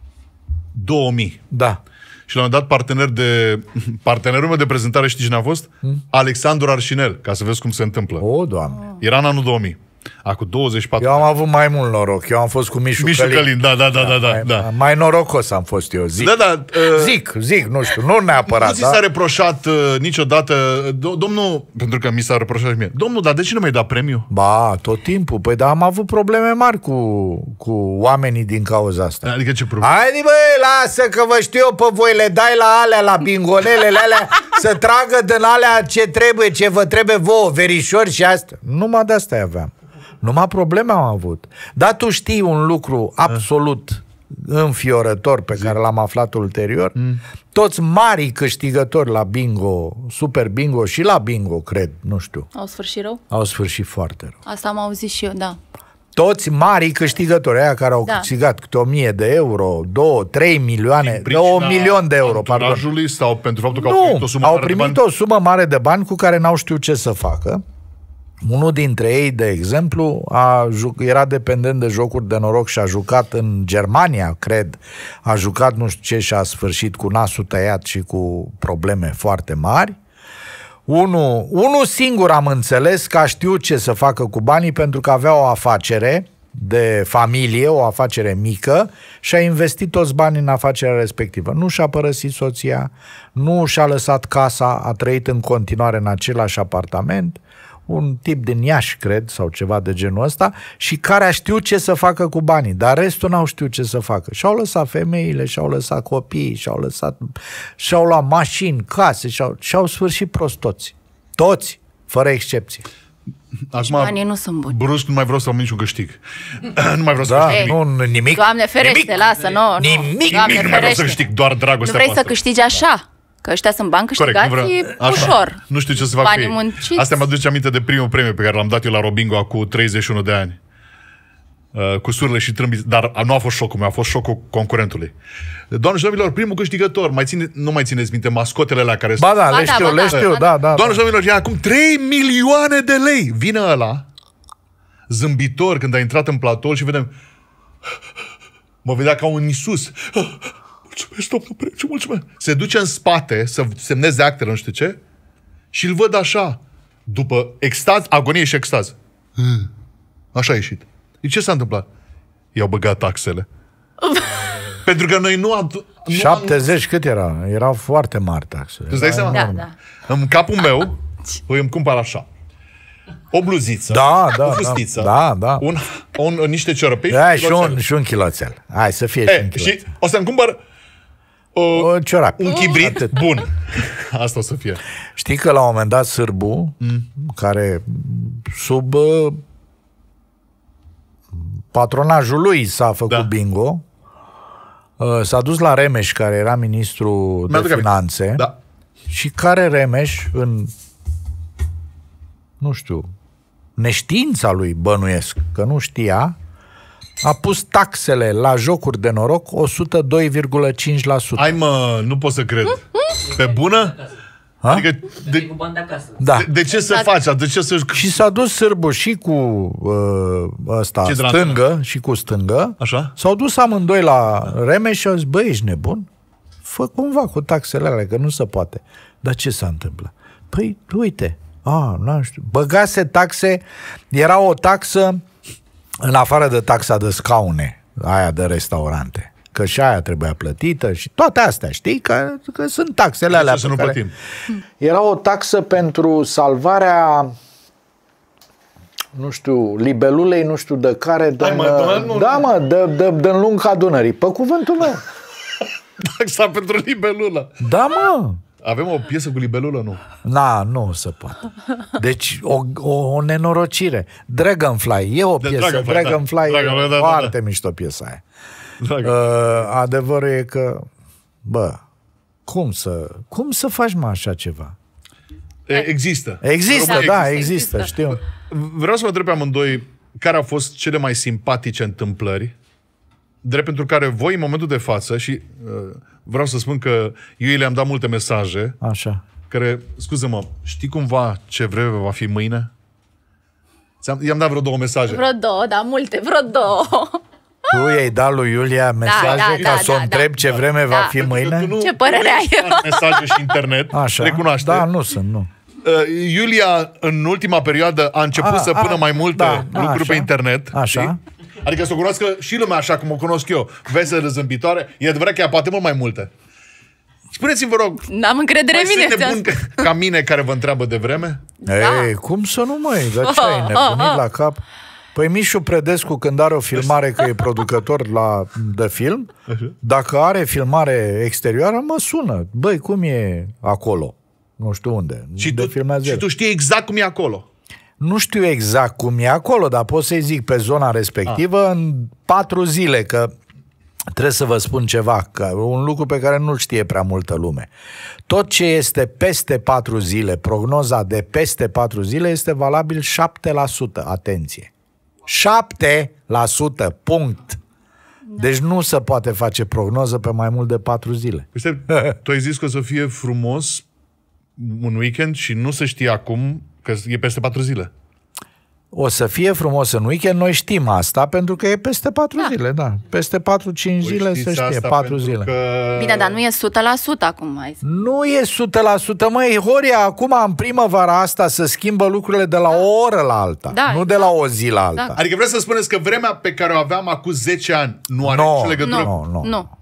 două mii. Da. Și l-am dat partener de... Partenerul meu de prezentare, știi cine a fost? Hmm? Alexandru Arșinel, ca să vezi cum se întâmplă. O, Doamne. Era în anul două mii. Acum douăzeci și patru. Eu am avut mai mult noroc. Eu am fost cu Mișu, Mișu Călin. Călin, da, da, da, da, da, mai, da. mai norocos am fost eu, zic. Da, da, uh, Zic, zic, nu știu, nu neapărat, Nu ți da? s-a reproșat uh, niciodată, do- domnul, pentru că mi s-a reproșat și mie, domnul, dar de ce nu mi-ai dat premiu? Ba, tot timpul. Păi da, am avut probleme mari cu, cu oamenii din cauza asta. Adică ce probleme? Haide, băi, lasă că vă știu eu, pe voi le dai la alea, la bingonelele alea, să tragă din alea ce trebuie, ce vă trebuie vouă, verișori și astea. Numai de asta aveam. Numai probleme am avut. Dar tu știi un lucru absolut înfiorător pe care l-am aflat ulterior? Mm. Toți marii câștigători la bingo, super bingo și la bingo, cred, nu știu, Au sfârșit rău? au sfârșit foarte rău. Asta am auzit și eu, da. Toți marii câștigători, aia care au Da. câștigat câte o mie de euro, două, trei milioane, un milion de euro, pardon. Anturajului sau pentru faptul că au primit Nu, o sumă au mare de primit bani? o sumă mare de bani cu care n-au știut ce să facă. Unul dintre ei, de exemplu, a ju- era dependent de jocuri de noroc și a jucat în Germania, cred. A jucat nu știu ce și a sfârșit cu nasul tăiat și cu probleme foarte mari. Unul, unul singur am înțeles că a știut ce să facă cu banii pentru că avea o afacere de familie, o afacere mică și a investit toți banii în afacerea respectivă. Nu și-a părăsit soția, nu și-a lăsat casa, a trăit în continuare în același apartament. un tip din Iași, cred, sau ceva de genul ăsta, și care a știut ce să facă cu banii, dar restul n-au știut ce să facă. Și-au lăsat femeile, și-au lăsat copiii, și-au lăsat, și-au luat mașini, case, și-au, și-au sfârșit prost toți. Toți, fără excepție. Acum, banii nu sunt buni. Brusc nu mai vreau să am niciun câștig. Nu mai vreau să da, câștig nu, nimic. Doamne ferește, nimic. Lasă, nu, nu. Nimic, Doamne nimic nu mai vreau să câștig, doar dragostea Nu vrei voastră. să câștigi așa? Că ăștia sunt bani câștigați ușor. Nu știu ce să fac banii cu ei. munciți. Asta mi-aduce aminte de primul premiu pe care l-am dat eu la Robingo acum treizeci și unu de ani. Uh, cu surle și trâmbiți, dar nu a fost șocul meu, a fost șocul concurentului. Doamne și domnilor, primul câștigător, mai ține, nu mai țineți minte, mascotele alea care... Ba da, le știu, ba da, le știu, da, da. Doamne și domnilor, ia acum trei milioane de lei. Vine ăla, zâmbitor, când a intrat în platou și vedem... Mă vedea ca un Iisus. Mulțumesc, domnul Preciu, mulțumesc. Se duce în spate să semneze actele, nu știu ce, și îl văd așa, după extaz, agonie și extaz. Așa a ieșit. De ce s-a întâmplat? I-au băgat taxele. Pentru că noi nu am... Nu șaptezeci, am... cât era? Erau foarte mari taxele. Îți dai seama? Da, da. În capul meu, îi îmi cumpăr așa. O bluziță, da, da, o fustiță, da, da. Un, un, niște ciorăpei da, și, un, și un chiloțel. Hai să fie e, și un chiloțel. Și o să-mi cumpăr o, o ciorap. Un chibrit Atât. Bun. Asta o să fie. Știi că la un moment dat Sârbu, mm. care sub uh, patronajul lui s-a făcut da. bingo, uh, s-a dus la Remeș, care era ministru de finanțe, da. și care Remeș, în nu știu, neștiința lui, bănuiesc, că nu știa, a pus taxele la jocuri de noroc o sută doi virgulă cinci la sută. Ai mă, nu pot să cred. Pe bună? Ha? Adică de, da. de, de ce să faci? De ce să... Și s-a dus Sârbu și cu uh, ăsta, ce stângă, dragă? Și cu stângă. Așa? S-au dus amândoi la Remeș și au zis, băi, ești nebun? Fă cumva cu taxele alea, că nu se poate. Dar ce s-a întâmplat? Păi, uite, a, nu știu, băgase taxe, era o taxă în afară de taxa de scaune, aia de restaurante, că și aia trebuia plătită și toate astea, știi, că, că sunt taxele alea să nu care... plătim. Era o taxă pentru salvarea, nu știu, libelulei, nu știu de care, de, mă, nu, da mă, de, de, de în lunga Dunării, pe cuvântul meu. Taxa pentru libelulă. Da, mă. Avem o piesă cu libelulă, nu? Na, nu se poate. Deci, o, o, o nenorocire. Dragonfly, e o piesă. Dragonfly, Dragonfly, da. e Dragonfly, da, foarte da, da. mișto piesa aia. Uh, adevărul e că, bă, cum să, cum să faci, mă, așa ceva? Există. Există, România da, există. există, știu. Vreau să vă întreb pe amândoi care au fost cele mai simpatice întâmplări, drept pentru care voi, în momentul de față, și uh, vreau să spun că eu le-am dat multe mesaje, așa, care, scuză-mă, știi cumva ce vreme va fi mâine? Ți-am, i-am dat vreo două mesaje. Vreo două, da, multe, vreo două. Tu i-ai dat lui Iulia mesaje da, da, ca da, să o da, întreb da. ce vreme Da. va fi mâine? Nu, Ce părere ai? Mesaje și internet, Așa, recunoaște. da, nu sunt, nu. Uh, Iulia, în ultima perioadă, a început A, să pună a, mai multe da, lucruri așa, pe internet. așa. Știi? Adică să o cunoască și lumea așa cum o cunosc eu. Veselă, zâmbitoare. E adevărat că ea poate mult mai multe. Spuneți-mi, vă rog, N-am încredere în mine. mai sunt nebun ca, ca mine care vă întreabă de vreme? Da. Ei, cum să nu, măi? Dar ce ai nebunit la cap? Păi Mișu Predescu, când are o filmare, că e producător la, de film, dacă are filmare exterioară, mă sună. Băi, cum e acolo? Nu știu unde. Și de tu, și tu știi exact cum e acolo. Nu știu exact cum e acolo, dar pot să-i zic pe zona respectivă ah. în patru zile, că trebuie să vă spun ceva, că un lucru pe care nu-l știe prea multă lume. Tot ce este peste patru zile, prognoza de peste patru zile, este valabil șapte la sută. Atenție! șapte la sută, punct! Deci nu se poate face prognoză pe mai mult de patru zile. Uite, tu ai zis că o să fie frumos un weekend și nu se știe acum că e peste patru zile. O să fie frumos în weekend, noi știm asta, pentru că e peste patru da. zile, da. Peste patru cinci zile se știe, patru zile. Că... Bine, dar nu e o sută la sută acum mai. Nu e o sută la sută, măi, Horia, acum în primăvara asta se schimbă lucrurile de la o oră la alta, da, nu de la o zi la alta. Da. Adică vreau să spuneți că vremea pe care o aveam acum zece ani nu are no, nicio legătură? Nu, nu, nu. nu.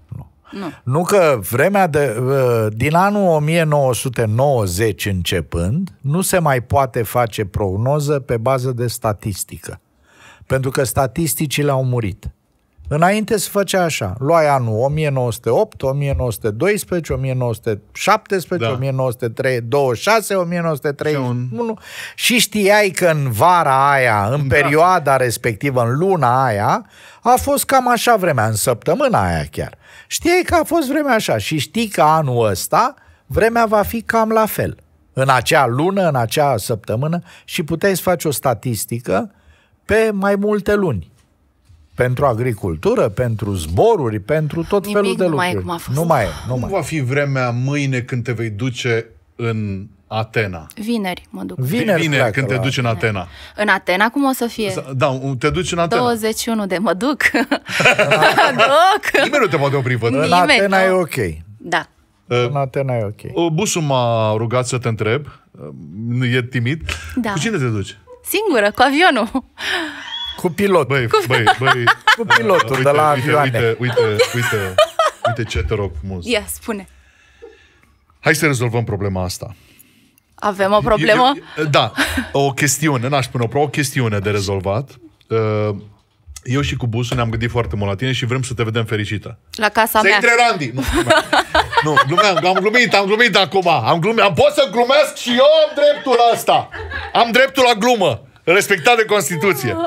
Nu. Nu că vremea de, din anul o mie nouă sute nouăzeci începând, nu se mai poate face prognoză pe bază de statistică. Pentru că statisticile au murit. Înainte se făcea așa. Luai anul o mie nouă sute opt, o mie nouă sute doisprezece, o mie nouă sute șaptesprezece, Da. o mie nouă sute douăzeci și șase, o mie nouă sute treizeci și unu un- și știai că în vara aia, în perioada respectivă, în luna aia, a fost cam așa vremea, în săptămâna aia chiar. Știai că a fost vremea așa și știi că anul ăsta vremea va fi cam la fel. În acea lună, în acea săptămână și puteai să faci o statistică pe mai multe luni. Pentru agricultură, pentru zboruri, pentru tot Nimic felul de nu mai e lucruri. cum a fost. Nu mai e, nu Cum mai. va fi vremea mâine când te vei duce în Atena? Vineri mă duc. Vineri Bine, pleacă când te la- duci în Atena. În Atena cum o să fie? Da, te duci în Atena. douăzeci și unu de mă duc. duc. Nimeni nu te poate opri, văd. În Nimeni, Atena nu. e ok. Da. În Atena e ok. Busul m-a rugat să te întreb, e timid. Da. Cu cine te duci? Singură, cu avionul. Cu pilot. Băi, băi, băi. Cu pilotul uite, de la uite, avioane. Uite, uite, uite, uite ce te rog frumos. Ia, spune. Hai să rezolvăm problema asta. Avem o problemă? Eu, eu, da, o chestiune, n-aș spune o problemă, o chestiune de rezolvat. Eu și cu busul ne-am gândit foarte mult la tine și vrem să te vedem fericită. La casa Să mea. intre Randy! Nu, glumeam. Nu, glumeam, am glumit, am glumit acum. Am, glumit, am pot să glumesc și eu am dreptul ăsta. Am dreptul la glumă, respectat de Constituție.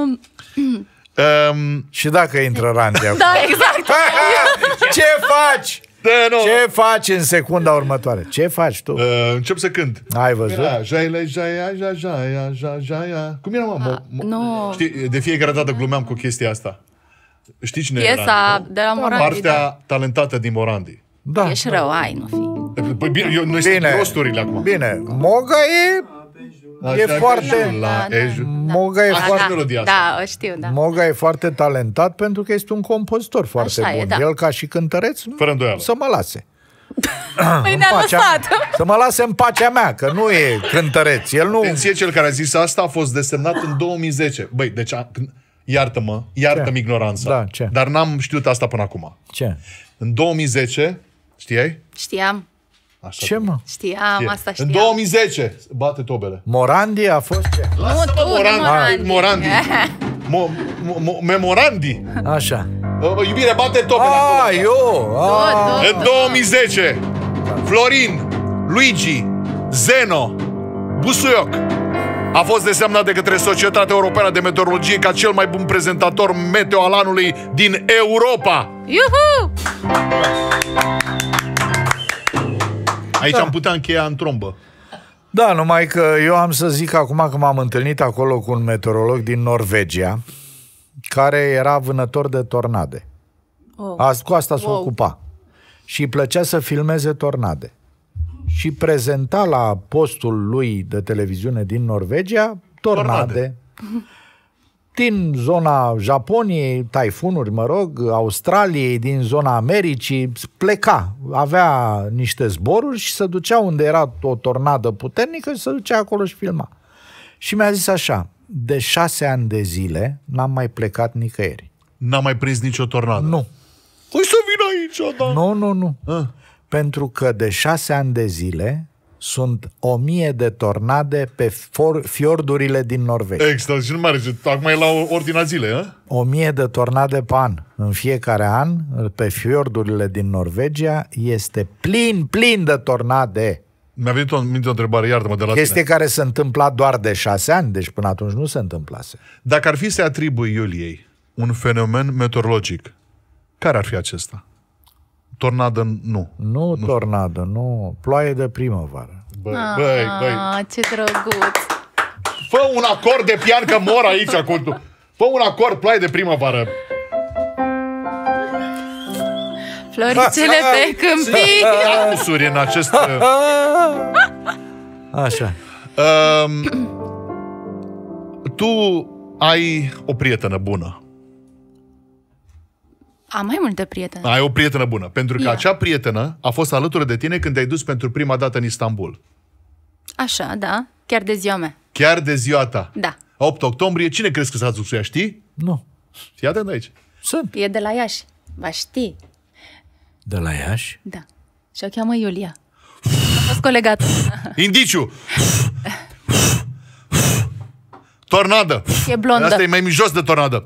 Um, Și dacă intră Randy acum? Da, exact. Ce faci? da, nu. Ce faci în secunda următoare? Ce faci tu? Uh, încep să cânt. Ai văzut? Era, jaile, jaia, jaia, jaia, jaia, jaia. Cum era, mă? Mo- mo- nu. Știi, de fiecare dată glumeam cu chestia asta. Știi cine era? Piesa de la Morandi. Partea Da. talentată din Morandi. Da. Ești rău, ai, nu fi. Păi bine, eu, noi Bine. știm rosturile acum. Bine, Moga e... Așa, e foarte- La Da, da, Eju. Moga e Așa foarte... și melodia asta. Da, o știu, da. Moga e foarte talentat pentru că este un compozitor foarte Așa e, bun. da. El ca și cântăreț, Fără îndoială. să mă lase. Păi ne-a Pacea- lăsat. Să mă lase în pacea mea, că nu e cântăreț. El nu... Atenție, cel care a zis asta a fost desemnat în două mii zece. Băi, deci, a, când- iartă-mă, iartă-mi Ce? ignoranța. Da, ce? Dar n-am știut asta până acum. Ce? În două mii zece, știai? Știam, Așa. Ce, mă? știam, asta știam. În două mii zece, bate tobele. Morandi a fost ce? Nu, tu, nu Morandi. Morandi. Morandi. Mo, mo, mo, memorandi. Așa. Uh, iubire, bate tobele. A, acolo. eu! A, În două mii zece, Florin, Luigi, Zeno, Busuioc a fost desemnat de către Societatea Europeană de Meteorologie ca cel mai bun prezentator meteo al anului din Europa. Iuhu! Aici am putea încheia în trombă. Da, numai că eu am să zic acum că m-am întâlnit acolo cu un meteorolog din Norvegia care era vânător de tornade. Oh. Asta, cu asta se Wow. ocupa. Și îi plăcea să filmeze tornade. Și prezenta la postul lui de televiziune din Norvegia tornade. Tornade. Din zona Japoniei, taifunuri, mă rog, Australiei, din zona Americii, pleca. Avea niște zboruri și se ducea unde era o tornadă puternică și se ducea acolo și filma. Și mi-a zis așa, de șase ani de zile n-am mai plecat nicăieri. N-am mai prins nicio tornadă. Nu. Păi să vin aici, da. Nu, nu, nu. Ah. Pentru că de șase ani de zile sunt o mie de tornade pe for- fiordurile din Norvegia. Extra, și nu mai are, acum e la ordinea zilei, a? O mie de tornade pe an. În fiecare an, pe fiordurile din Norvegia, este plin, plin de tornade. Mi-a venit o, minte o întrebare, iartă-mă, de la Chestie tine. care se întâmpla doar de șase ani, deci până atunci nu se întâmplase. Dacă ar fi să atribui Iuliei un fenomen meteorologic, care ar fi acesta? Tornadă, nu. Nu, nu tornadă, nu. Ploaie de primăvară. Băi, băi, băi. Ah, ce drăguț. Fă un acord de pian, că mor aici cu tu. Fă un acord, ploaie de primăvară. Floricele pe câmpii. Anusuri în acest... Așa. Um, tu ai o prietenă bună. Am mai multe prieteni. Ai o prietenă bună. Pentru că Ia. acea prietenă a fost alături de tine când te-ai dus pentru prima dată în Istanbul. Așa, da, chiar de ziua mea. Chiar de ziua ta. Da, opt octombrie, cine crezi că s-a dus cu ea, știi? Nu. Fii atent aici. Sunt. e de la Iași. Va ști. De la Iași? Da. Și o cheamă Iulia. A fost colegată. Indiciu. Tornadă. E blondă. Asta e mai jos de tornadă.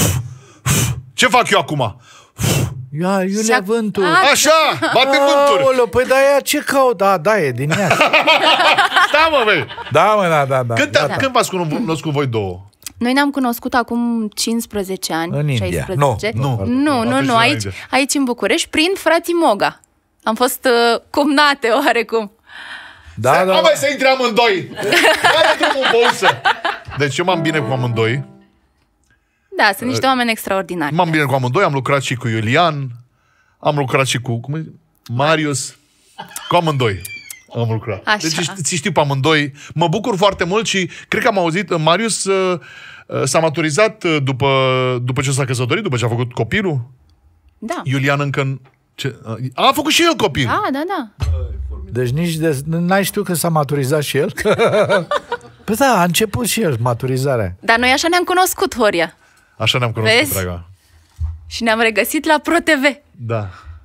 Ce fac eu acum? Ia, Iulia Și-a- Vântul. A, Așa, bate vânturi. Aoleu, păi da, ea ce caut? Da, da, e din Iași. Da, mă, băi. Da, mă, da, da, da. Când, da. când v-ați cunoscut voi două? Noi ne-am cunoscut acum cincisprezece ani. În India. șaisprezece. Nu, nu, nu, atunci nu la aici, India. aici în București, prin frații Moga. Am fost uh, cumnate oarecum. Da, da. Hai, să intre amândoi. Hai drumul în bolsă. Deci eu m-am bine cu amândoi. Da, sunt niște oameni extraordinari. M-am bine cu amândoi, am lucrat și cu Iulian, am lucrat și cu cum e? Marius, cu amândoi am lucrat. Așa. Deci ți știu pe amândoi. Mă bucur foarte mult și cred că am auzit, Marius uh, uh, s-a maturizat uh, după, după ce s-a căsătorit, după ce a făcut copilul. Da. Iulian încă... Ce, uh, a făcut și el copil. Da, da, da. Deci nici de, n-ai știut că s-a maturizat și el? Păi da, a început și el maturizarea. Dar noi așa ne-am cunoscut, Horia. Așa ne-am cunoscut, Vezi? draga. Și ne-am regăsit la ProTV. Da.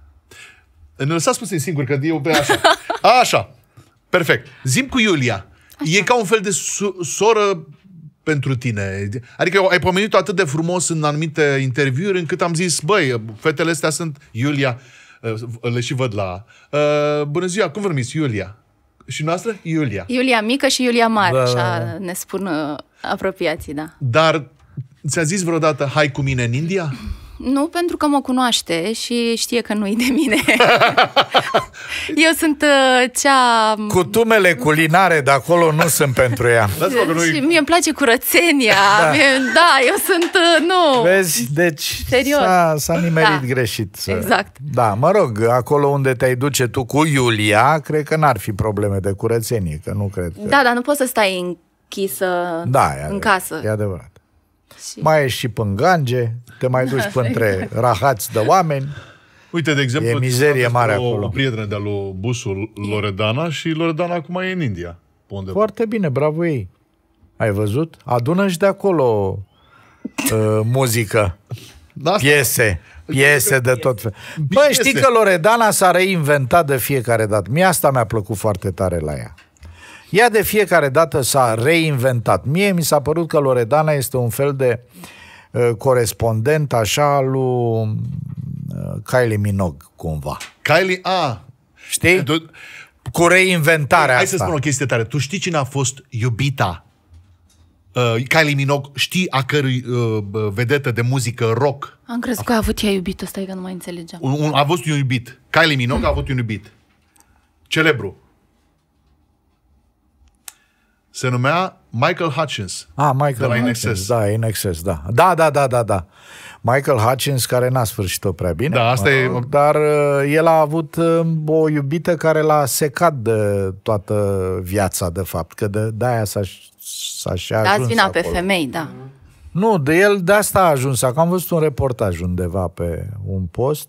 Ne lăsați puțin singuri, că eu pe așa. Așa. Perfect. Zim cu Iulia. Așa. E ca un fel de so- soră pentru tine. Adică ai pomenit-o atât de frumos în anumite interviuri, încât am zis, băi, fetele astea sunt Iulia. Le și văd la... Uh, bună ziua, cum vă numiți? Iulia. Și noastră? Iulia. Iulia mică și Iulia mare, Da, așa da, ne spun uh, apropiații, da. Dar ți-a zis vreodată, hai cu mine în India? Nu, pentru că mă cunoaște și știe că nu-i de mine. Eu sunt uh, cea... Cutumele culinare de acolo nu sunt pentru ea. Dați-mă că Și noi... mie îmi place curățenia. Da, mie, da eu sunt... Uh, nu. Vezi? Deci Serios. s-a, s-a nimerit Da. greșit. Să... Exact. Da, mă rog, acolo unde te-ai duce tu cu Iulia, cred că n-ar fi probleme de curățenie, că nu cred că... Da, dar nu poți să stai închisă Da, e în adevărat, casă. E adevărat. Și- Mai ești și până Gange, te mai duci până între rahați de oameni. Uite, de exemplu... E mizerie mare o, acolo. O prietenă de-a lui Busul, Loredana, și Loredana acum e în India. Pe undeva. Foarte bine, bravo ei. Ai văzut? Adună și de acolo uh, muzică, Da, asta- piese, piese de tot fel. Bă, Piese. știi că Loredana s-a reinventat de fiecare dată. Mie asta mi-a plăcut foarte tare la ea. Ea de fiecare dată s-a reinventat. Mie mi s-a părut că Loredana este un fel de uh, corespondent așa lui uh, Kylie Minogue, cumva. Kylie, a... Știi? Tu- Cu reinventarea Hai asta. să spun o chestie tare. Tu știi cine a fost iubita? Uh, Kylie Minogue, știi a cărui uh, vedetă de muzică rock? Am crezut că a avut ea iubită, stai că nu mai înțelegeam. Un, un, a avut un iubit. Kylie Minogue a avut un iubit. Celebru. Se numea Michael Hutchins. Ah, Michael De la In Hutchins, Excess. da, In Excess, da. Da, da, da, da, da. Michael Hutchins, care n-a sfârșit-o prea bine. Da, asta e- Dar uh, el a avut uh, o iubită care l-a secat de toată viața, de fapt, că de, de-aia s-a, s-a și ajuns Dați vina pe acolo. femei, da. Nu, de el de asta a ajuns. Acum am văzut un reportaj undeva pe un post.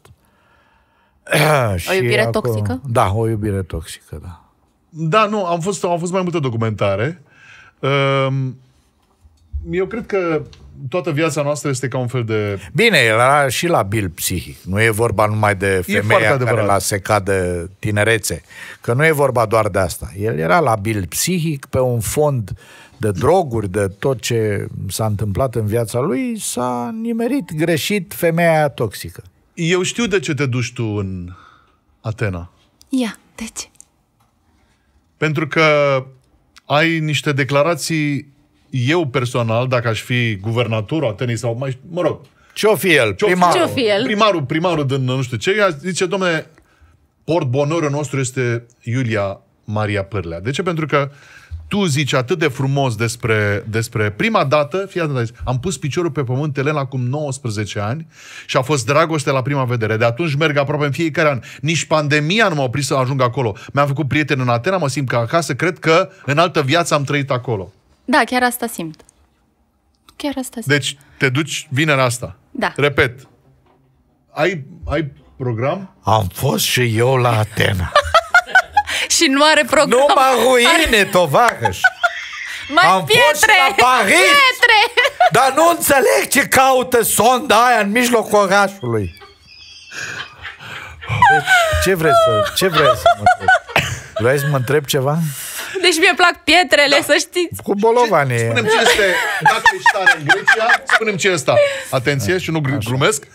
O iubire toxică? Da, o iubire toxică, da. Da, nu, am fost, au fost mai multe documentare. Um, eu cred că toată viața noastră este ca un fel de... Bine, el era și labil psihic. Nu e vorba numai de foarte femeia care adevărat. l-a secat de tinerețe. Că nu e vorba doar de asta. El era labil psihic pe un fond de droguri, de tot ce s-a întâmplat în viața lui, s-a nimerit greșit femeia aia toxică. Eu știu de ce te duci tu în Atena. Ia, deci. Pentru că ai niște declarații, eu personal, dacă aș fi guvernatorul Atenei sau mai, mă rog, Ce-o fi el? ce-o fi- Primarul. Ce-o fi el? primarul, primarul din nu știu ce, ea zice, dom'le, port bonorul nostru este Iulia Maria Pârlea. De ce? Pentru că tu zici atât de frumos despre, despre prima dată, fii atent aici, am pus piciorul pe pământ, Elena, acum nouăsprezece ani și a fost dragoste la prima vedere. De atunci merg aproape în fiecare an. Nici pandemia nu m-a oprit să ajung acolo. Mi-am făcut prieteni în Atena, mă simt ca acasă, cred că în altă viață am trăit acolo. Da, chiar asta simt. Chiar asta simt. Deci te duci vinerea asta. Da. Repet. Ai, ai program? Am fost și eu la Atena. Și nu are program. Numai ruine, tovarăș. Mai Am fost pietre! la Paris! Pietre! Dar nu înțeleg ce caută sonda aia în mijlocul orașului. Deci, ce vrei să, ce vrei să mă întreb? Vrei să mă întreb ceva? Deci mie plac pietrele, să știți. Cu bolovanii. Spunem ce este, dacă ești tare în Grecia, spunem ce este. Atenție și nu glumesc.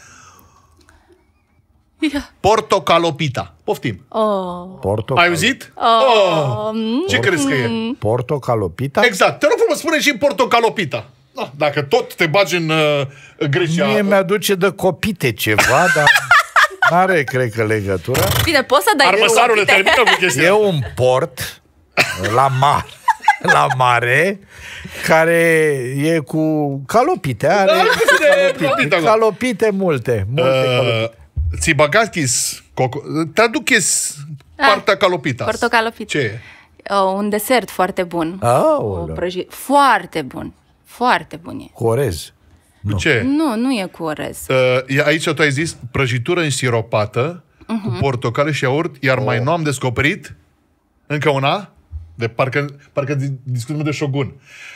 Portocalopita. Poftim. Oh. Portocal... Ai auzit? Oh. Oh. Ce crezi că e? Portocalopita? Exact. Te rog frumos, spune și portocalopita. No, dacă tot te bagi în uh, Grecia... Mie mi-aduce de copite ceva, dar n-are, cred că, legătură. Bine, poți să dai Armăsarule, termină cu chestia. E un port la mare, la mare, care e cu calopite. Are Da, calopite, calopite, calopite multe. multe Uh, calopite. Tsibagakis, traduceți partea calopita. Portocalopita. Ce e? Oh, un desert foarte bun. Aoleu. O prăji... Foarte bun. Foarte bun e. Cu orez. Cu ce? Nu, nu e cu orez. Uh, aici tu ai zis prăjitură însiropată uh-huh. cu portocale și iaurt, iar oh. mai nu am descoperit încă una, de parcă, parcă discutăm de Shogun.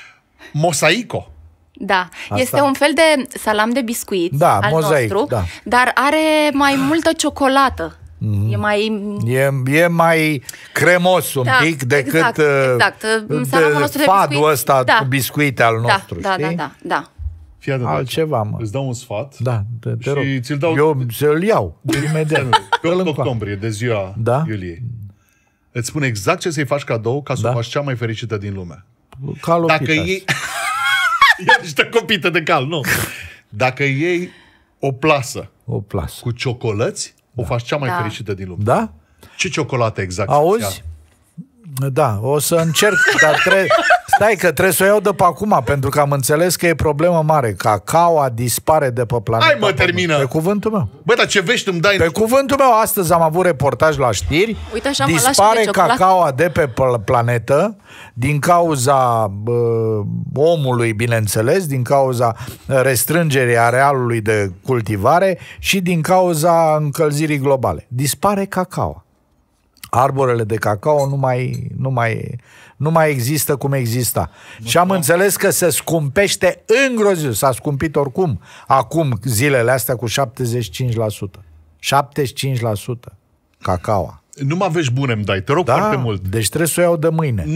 Mosaico. Da, Asta. este un fel de salam de biscuit Da, al mozaic, nostru, da. dar are mai multă ciocolată. Mm-hmm. E mai... E, e mai cremos un Da, pic decât exact, exact. Salamul nostru de fadul biscuit. ăsta Da. cu biscuite al Da, nostru, da, știi? da, da, da. Fii atent, Altceva, mă. îți dau un sfat. Da, te, te Și rog. ți-l dau- Eu să-l iau imediat. Pe Îl opt încoa. octombrie, de ziua Da? Iuliei. Îți spune exact ce să-i faci cadou ca să Da. o faci cea mai fericită din lume. Calopitas. Dacă iei... Ia niște copite de cal, nu. Dacă iei o plasă O plasă. cu ciocolăți, o faci cea mai Da. fericită din lume. Da? Ce ciocolată exact? Auzi? Da, o să încerc, dar tre- stai că trebuie să o iau de pe acum, pentru că am înțeles că e problemă mare. Cacaoa dispare de pe planeta. Hai, mă, Pământ. termină. Pe cuvântul meu. Bă, dar ce vești îmi dai? Pe cuvântul meu, astăzi am avut reportaj la știri. Uite așa, mă, lași dispare de ciocolată. cacaoa de pe pl- planetă din cauza bă, omului, bineînțeles, din cauza restrângerii arealului de cultivare și din cauza încălzirii globale. Dispare cacaoa. Arborele de cacao nu mai, nu mai, nu mai există cum exista. Nu și am înțeles că se scumpește îngrozitor. S-a scumpit oricum acum zilele astea cu șaptezeci și cinci la sută. șaptezeci și cinci la sută cacaoa. Numai vești bune îmi dai, te rog Da, foarte mult. deci trebuie să o iau de mâine.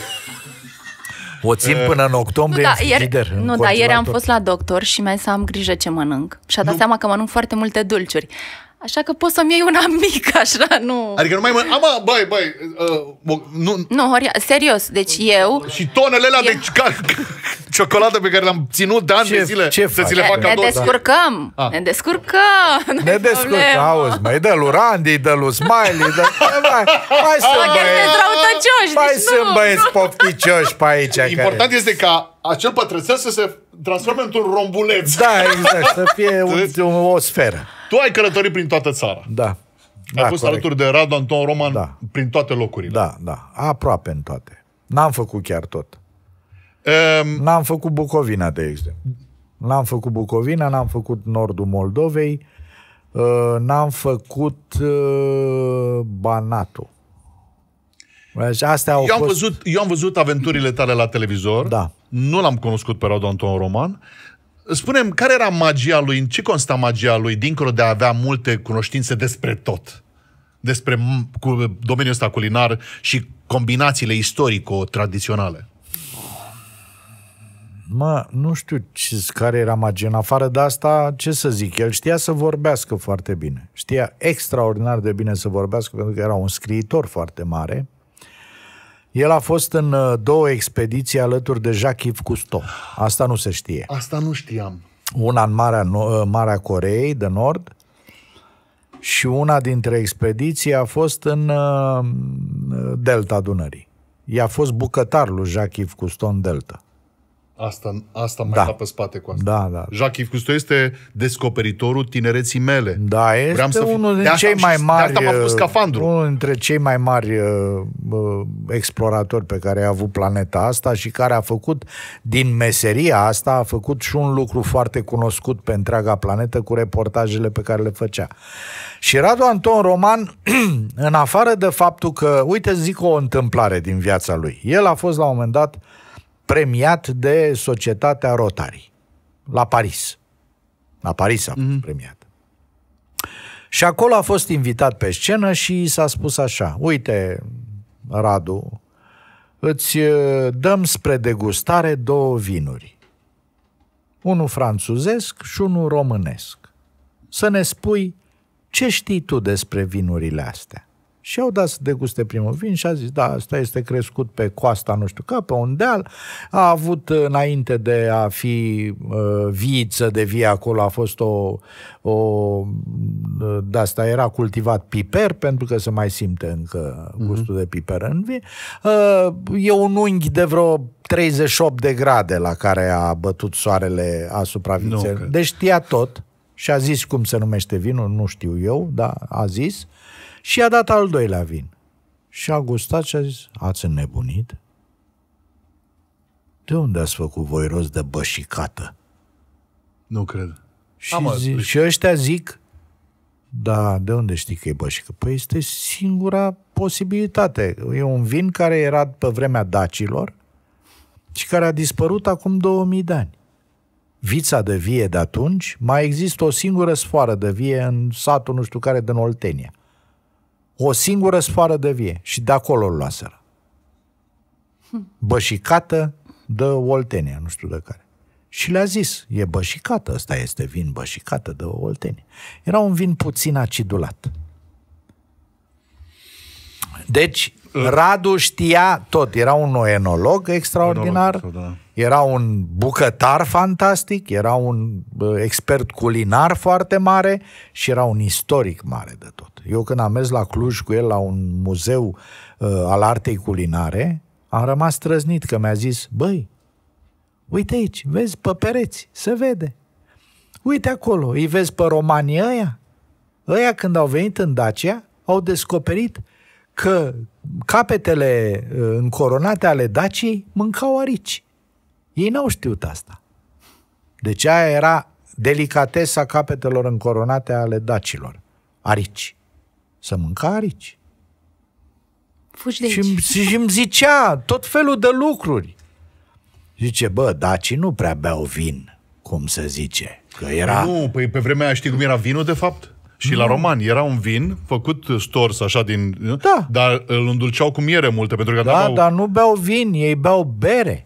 O țin până în Nu, octombrie da, în ieri, frigider, în nu, da, ieri am congelator. fost la doctor și mi-a zis să am grijă ce mănânc. Și a dat Nu. seama că mănânc foarte multe dulciuri. Așa că poți să-mi iei una mică, așa, nu... Adică nu mai mă... Ama, băi, băi, uh, nu... Nu, Horia, serios, deci eu... Și tonele alea de ca, ciocolată pe care le-am ținut de ani Ce- de zile ce să faci? ți le fac Ne cadou. descurcăm, Ah. ne descurcăm. nu-i Ne descurcă, problemă. auzi, mai dă lui Randy, dă lui Smiley, dă... Hai, hai să Mă, chiar sunteți răutăcioși, Hai deci să nu, băieți nu. pofticioși pe aici. Important care... este ca acel pătrățel să se transforme într-un rombuleț. Da, exact, să fie un, un, o sferă. Tu ai călătorit prin toată țara. Da. Ai Da, fost corect. alături de Radu Anton Roman Da. prin toate locurile. Da, da, aproape în toate. N-am făcut chiar tot. Um, N-am făcut Bucovina, de exemplu. N-am făcut Bucovina, n-am făcut nordul Moldovei, uh, n-am făcut uh, Banatul. Deci astea au eu, am fost... văzut, eu am văzut aventurile tale la televizor. Da. Nu l-am cunoscut pe Radu Anton Roman. Spune-mi, care era magia lui, în ce consta magia lui, dincolo de a avea multe cunoștințe despre tot? Despre m- cu domeniul ăsta culinar și combinațiile istorico-tradiționale. Mă, nu știu ce, care era magia. În afară de asta, ce să zic, el știa să vorbească foarte bine. Știa extraordinar de bine să vorbească, pentru că era un scriitor foarte mare. El a fost în uh, două expediții alături de Jacques-Yves Cousteau. Asta nu se știe. Asta nu știam. Una în Marea, No- Marea Coreei de Nord și una dintre expediții a fost în uh, Delta Dunării. I-a fost bucătar lui Jacques-Yves Cousteau în Delta. Asta, asta mai Da. da pe spate cu asta. Da, da. Jacques-Yves Cousteau este descoperitorul tinereții mele. Da, este Vreau să fiu- unul de dintre asta cei am mai și- de mari, asta m-a făcut scafandru. unul dintre cei mai mari uh, uh, exploratori pe care a avut planeta asta și care a făcut din meseria asta, a făcut și un lucru foarte cunoscut pe întreaga planetă cu reportajele pe care le făcea. Și Radu Anton Roman, în afară de faptul că, uite, zic o întâmplare din viața lui. El a fost la un moment dat premiat de societatea Rotary la Paris. La Paris a fost mm-hmm. premiat. Și acolo a fost invitat pe scenă și s-a spus așa: uite, Radu, îți dăm spre degustare două vinuri. Unul franțuzesc și unul românesc. Să ne spui ce știi tu despre vinurile astea. Și au dat să deguste primul vin și a zis, da, asta este crescut pe coasta nu știu ca, pe un deal, a avut înainte de a fi uh, viță de vie acolo, a fost o, o de asta era cultivat piper, pentru că se mai simte încă gustul mm-hmm. de piper în vin. Uh, e un unghi de vreo treizeci și opt de grade la care a bătut soarele asupra viței. No, deci știa tot și a zis cum se numește vinul, nu știu eu, dar a zis. Și a dat al doilea vin. Și a gustat și a zis, ați înnebunit? De unde ați făcut voi rost de bășicată? Nu cred. Și, zi, și ăștia zic, da, de unde știi că e bășică? Păi este singura posibilitate. E un vin care era pe vremea dacilor și care a dispărut acum două mii de ani. Vița de vie de atunci, mai există o singură sfoară de vie în satul nu știu care din Oltenia. O singură sfoară de vie. Și de acolo îl luaseră. Bășicată de Oltenia, nu știu de care. Și le-a zis, e bășicată, ăsta este vin bășicată de Oltenia. Era un vin puțin acidulat. Deci, Radu știa tot. Era un enolog extraordinar, enolog, da. Era un bucătar fantastic, era un expert culinar foarte mare și era un istoric mare de tot. Eu când am mers la Cluj cu el la un muzeu uh, al artei culinare, am rămas trăznit că mi-a zis, băi, uite aici, vezi pe pereți, se vede. Uite acolo, îi vezi pe romanii ăia? Ăia când au venit în Dacia, au descoperit că capetele uh, încoronate ale Daciei mâncau arici. Ei n-au știut asta. Deci aia era delicatesa capetelor încoronate ale dacilor. Arici. Să mânca arici. Fugi de aici. Și, și îmi zicea tot felul de lucruri. Zice, bă, dacii nu prea beau vin, cum se zice. Că era... Nu, păi pe vremea aia știi cum era vinul, de fapt? Și nu. La romani era un vin făcut stors așa din... Da. Dar îl îndulceau cu miere multă, pentru că... Da, n-aveau... dar nu beau vin, ei beau bere.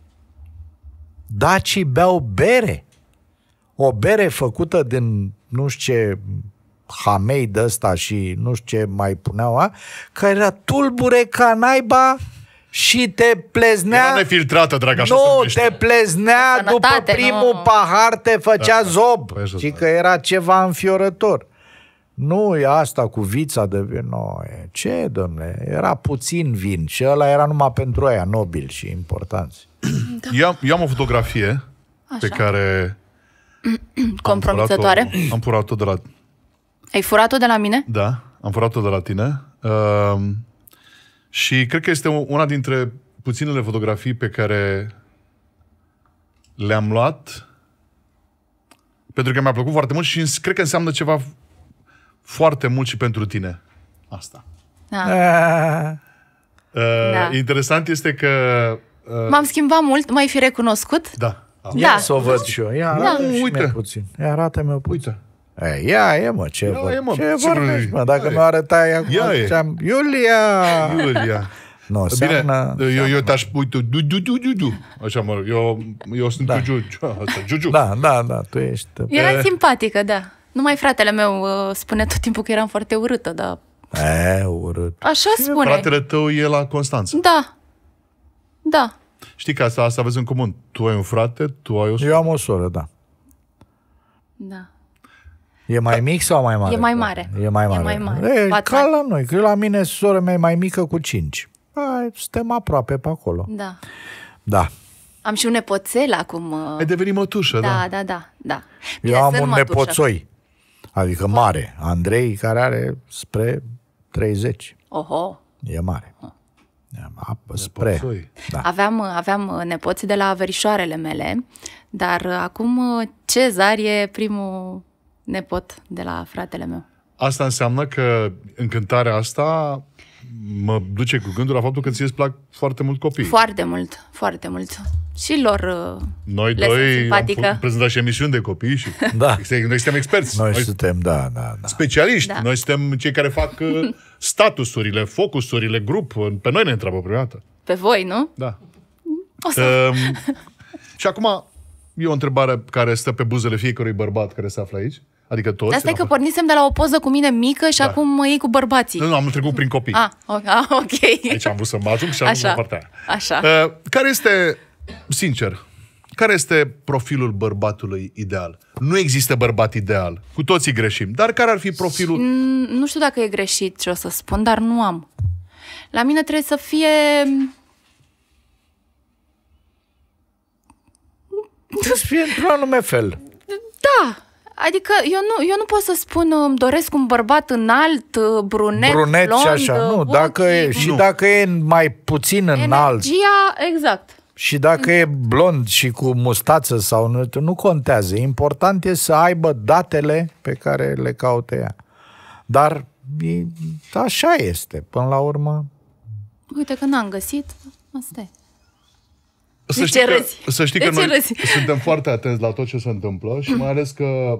Dacii beau bere. O bere făcută din nu știu ce hamei de ăsta și nu știu ce mai puneau, a, care era tulbure ca naiba și te pleznea... Era nefiltrată, dragă, așa nu, te pleznea după primul nu. pahar, te făcea da, zob. Păi și că era ceva înfiorător. Nu e asta cu vița de vin. No, ce, dom'le? Era puțin vin și ăla era numai pentru aia nobili și importanți. Da. Eu, eu am o fotografie așa. Pe care compromițătoare. Am furat-o, am furat-o de la... Ai furat-o de la mine? Da, am furat-o de la tine. Uh, și cred că este una dintre puținele fotografii pe care le-am luat pentru că mi-a plăcut foarte mult și cred că înseamnă ceva foarte mult și pentru tine. Asta. Da. Uh, da. Interesant este că... Uh, M-am schimbat mult, mai fi recunoscut? Da. Ia da. Să o văd și eu. Ia, arată-mi da. Uite. puțin. Ia, arată-mi puțin. Uite. E, ia, e, mă, ce, ia, vor, e, mă, ce vorbești, mă? Dacă nu arătai acum, ziceam, Iulia! Iulia! No, bine, seamnă, eu, seamnă. eu te-aș uite, du, du, du, du, du. Așa, mă, eu, eu sunt da. Giugiu. Giugiu. Da, da, da, tu ești... Era e... simpatică, da. Numai fratele meu uh, spune tot timpul că eram foarte urâtă, dar... E, urât. Așa spune. Fratele tău e la Constanța. Da. Da. Știi că asta, asta aveți în comun. Tu ai un frate, tu ai o soră. Eu am o soră, da. Da. E mai mic sau mai mare? E mai mare. E mai mare. E mai mare. E, ca la noi, că la mine sora mea e mai mică cu cinci. Hai, suntem aproape pe acolo. Da. Da. Am și un nepoțel acum. Ai devenit mătușă, da? Da, da, da. da. Eu am un mătușă. nepoțoi. Adică mare. Andrei, care are spre treizeci. Oho. E mare. Apă, spre. Da. Aveam, aveam nepoți de la verișoarele mele, dar acum Cezar e primul nepot de la fratele meu. Asta înseamnă că în cântarea asta mă duce cu gândul la faptul că ție îți plac foarte mult copii. Foarte mult, foarte mult. Și lor uh, Noi le doi sunt simpatică. am prezentat și emisiuni de copii și Da. noi suntem experți. Noi suntem, da, da, da. Specialiști. Da. Noi suntem cei care fac uh, statusurile, focusurile, grup. Pe noi ne întreabă prima dată. Pe voi, nu? Da. O să... Um, și acum e o întrebare care stă pe buzele fiecărui bărbat care se află aici. Adică toți. Asta e că pornisem de la o poză cu mine mică și Da. acum mă iei cu bărbații. Nu, nu, am trecut prin copii. Ah, ok. Ah, ok. Deci am vrut să mă ajung și am Așa. vrut partea aia. Așa. Uh, care este, sincer, care este profilul bărbatului ideal? Nu există bărbat ideal. Cu toții greșim. Dar care ar fi profilul? Mm, Nu știu dacă e greșit ce o să spun, dar nu am. La mine trebuie să fie... Să fie într-un anume fel. Da, adică eu nu, eu nu pot să spun îmi doresc un bărbat înalt, brunet, Brunet blond, și așa. Nu, ochii, dacă e, și Nu. dacă e mai puțin înalt energia, exact. și dacă e blond și cu mustață sau nu, nu contează. Important e să aibă datele pe care le caută ea. Dar e, așa este. Până la urmă... Uite că n-am găsit, asta e. Să De știi ce că, râzi? să știi De că ce noi râzi? suntem foarte atenți la tot ce se întâmplă și mai ales că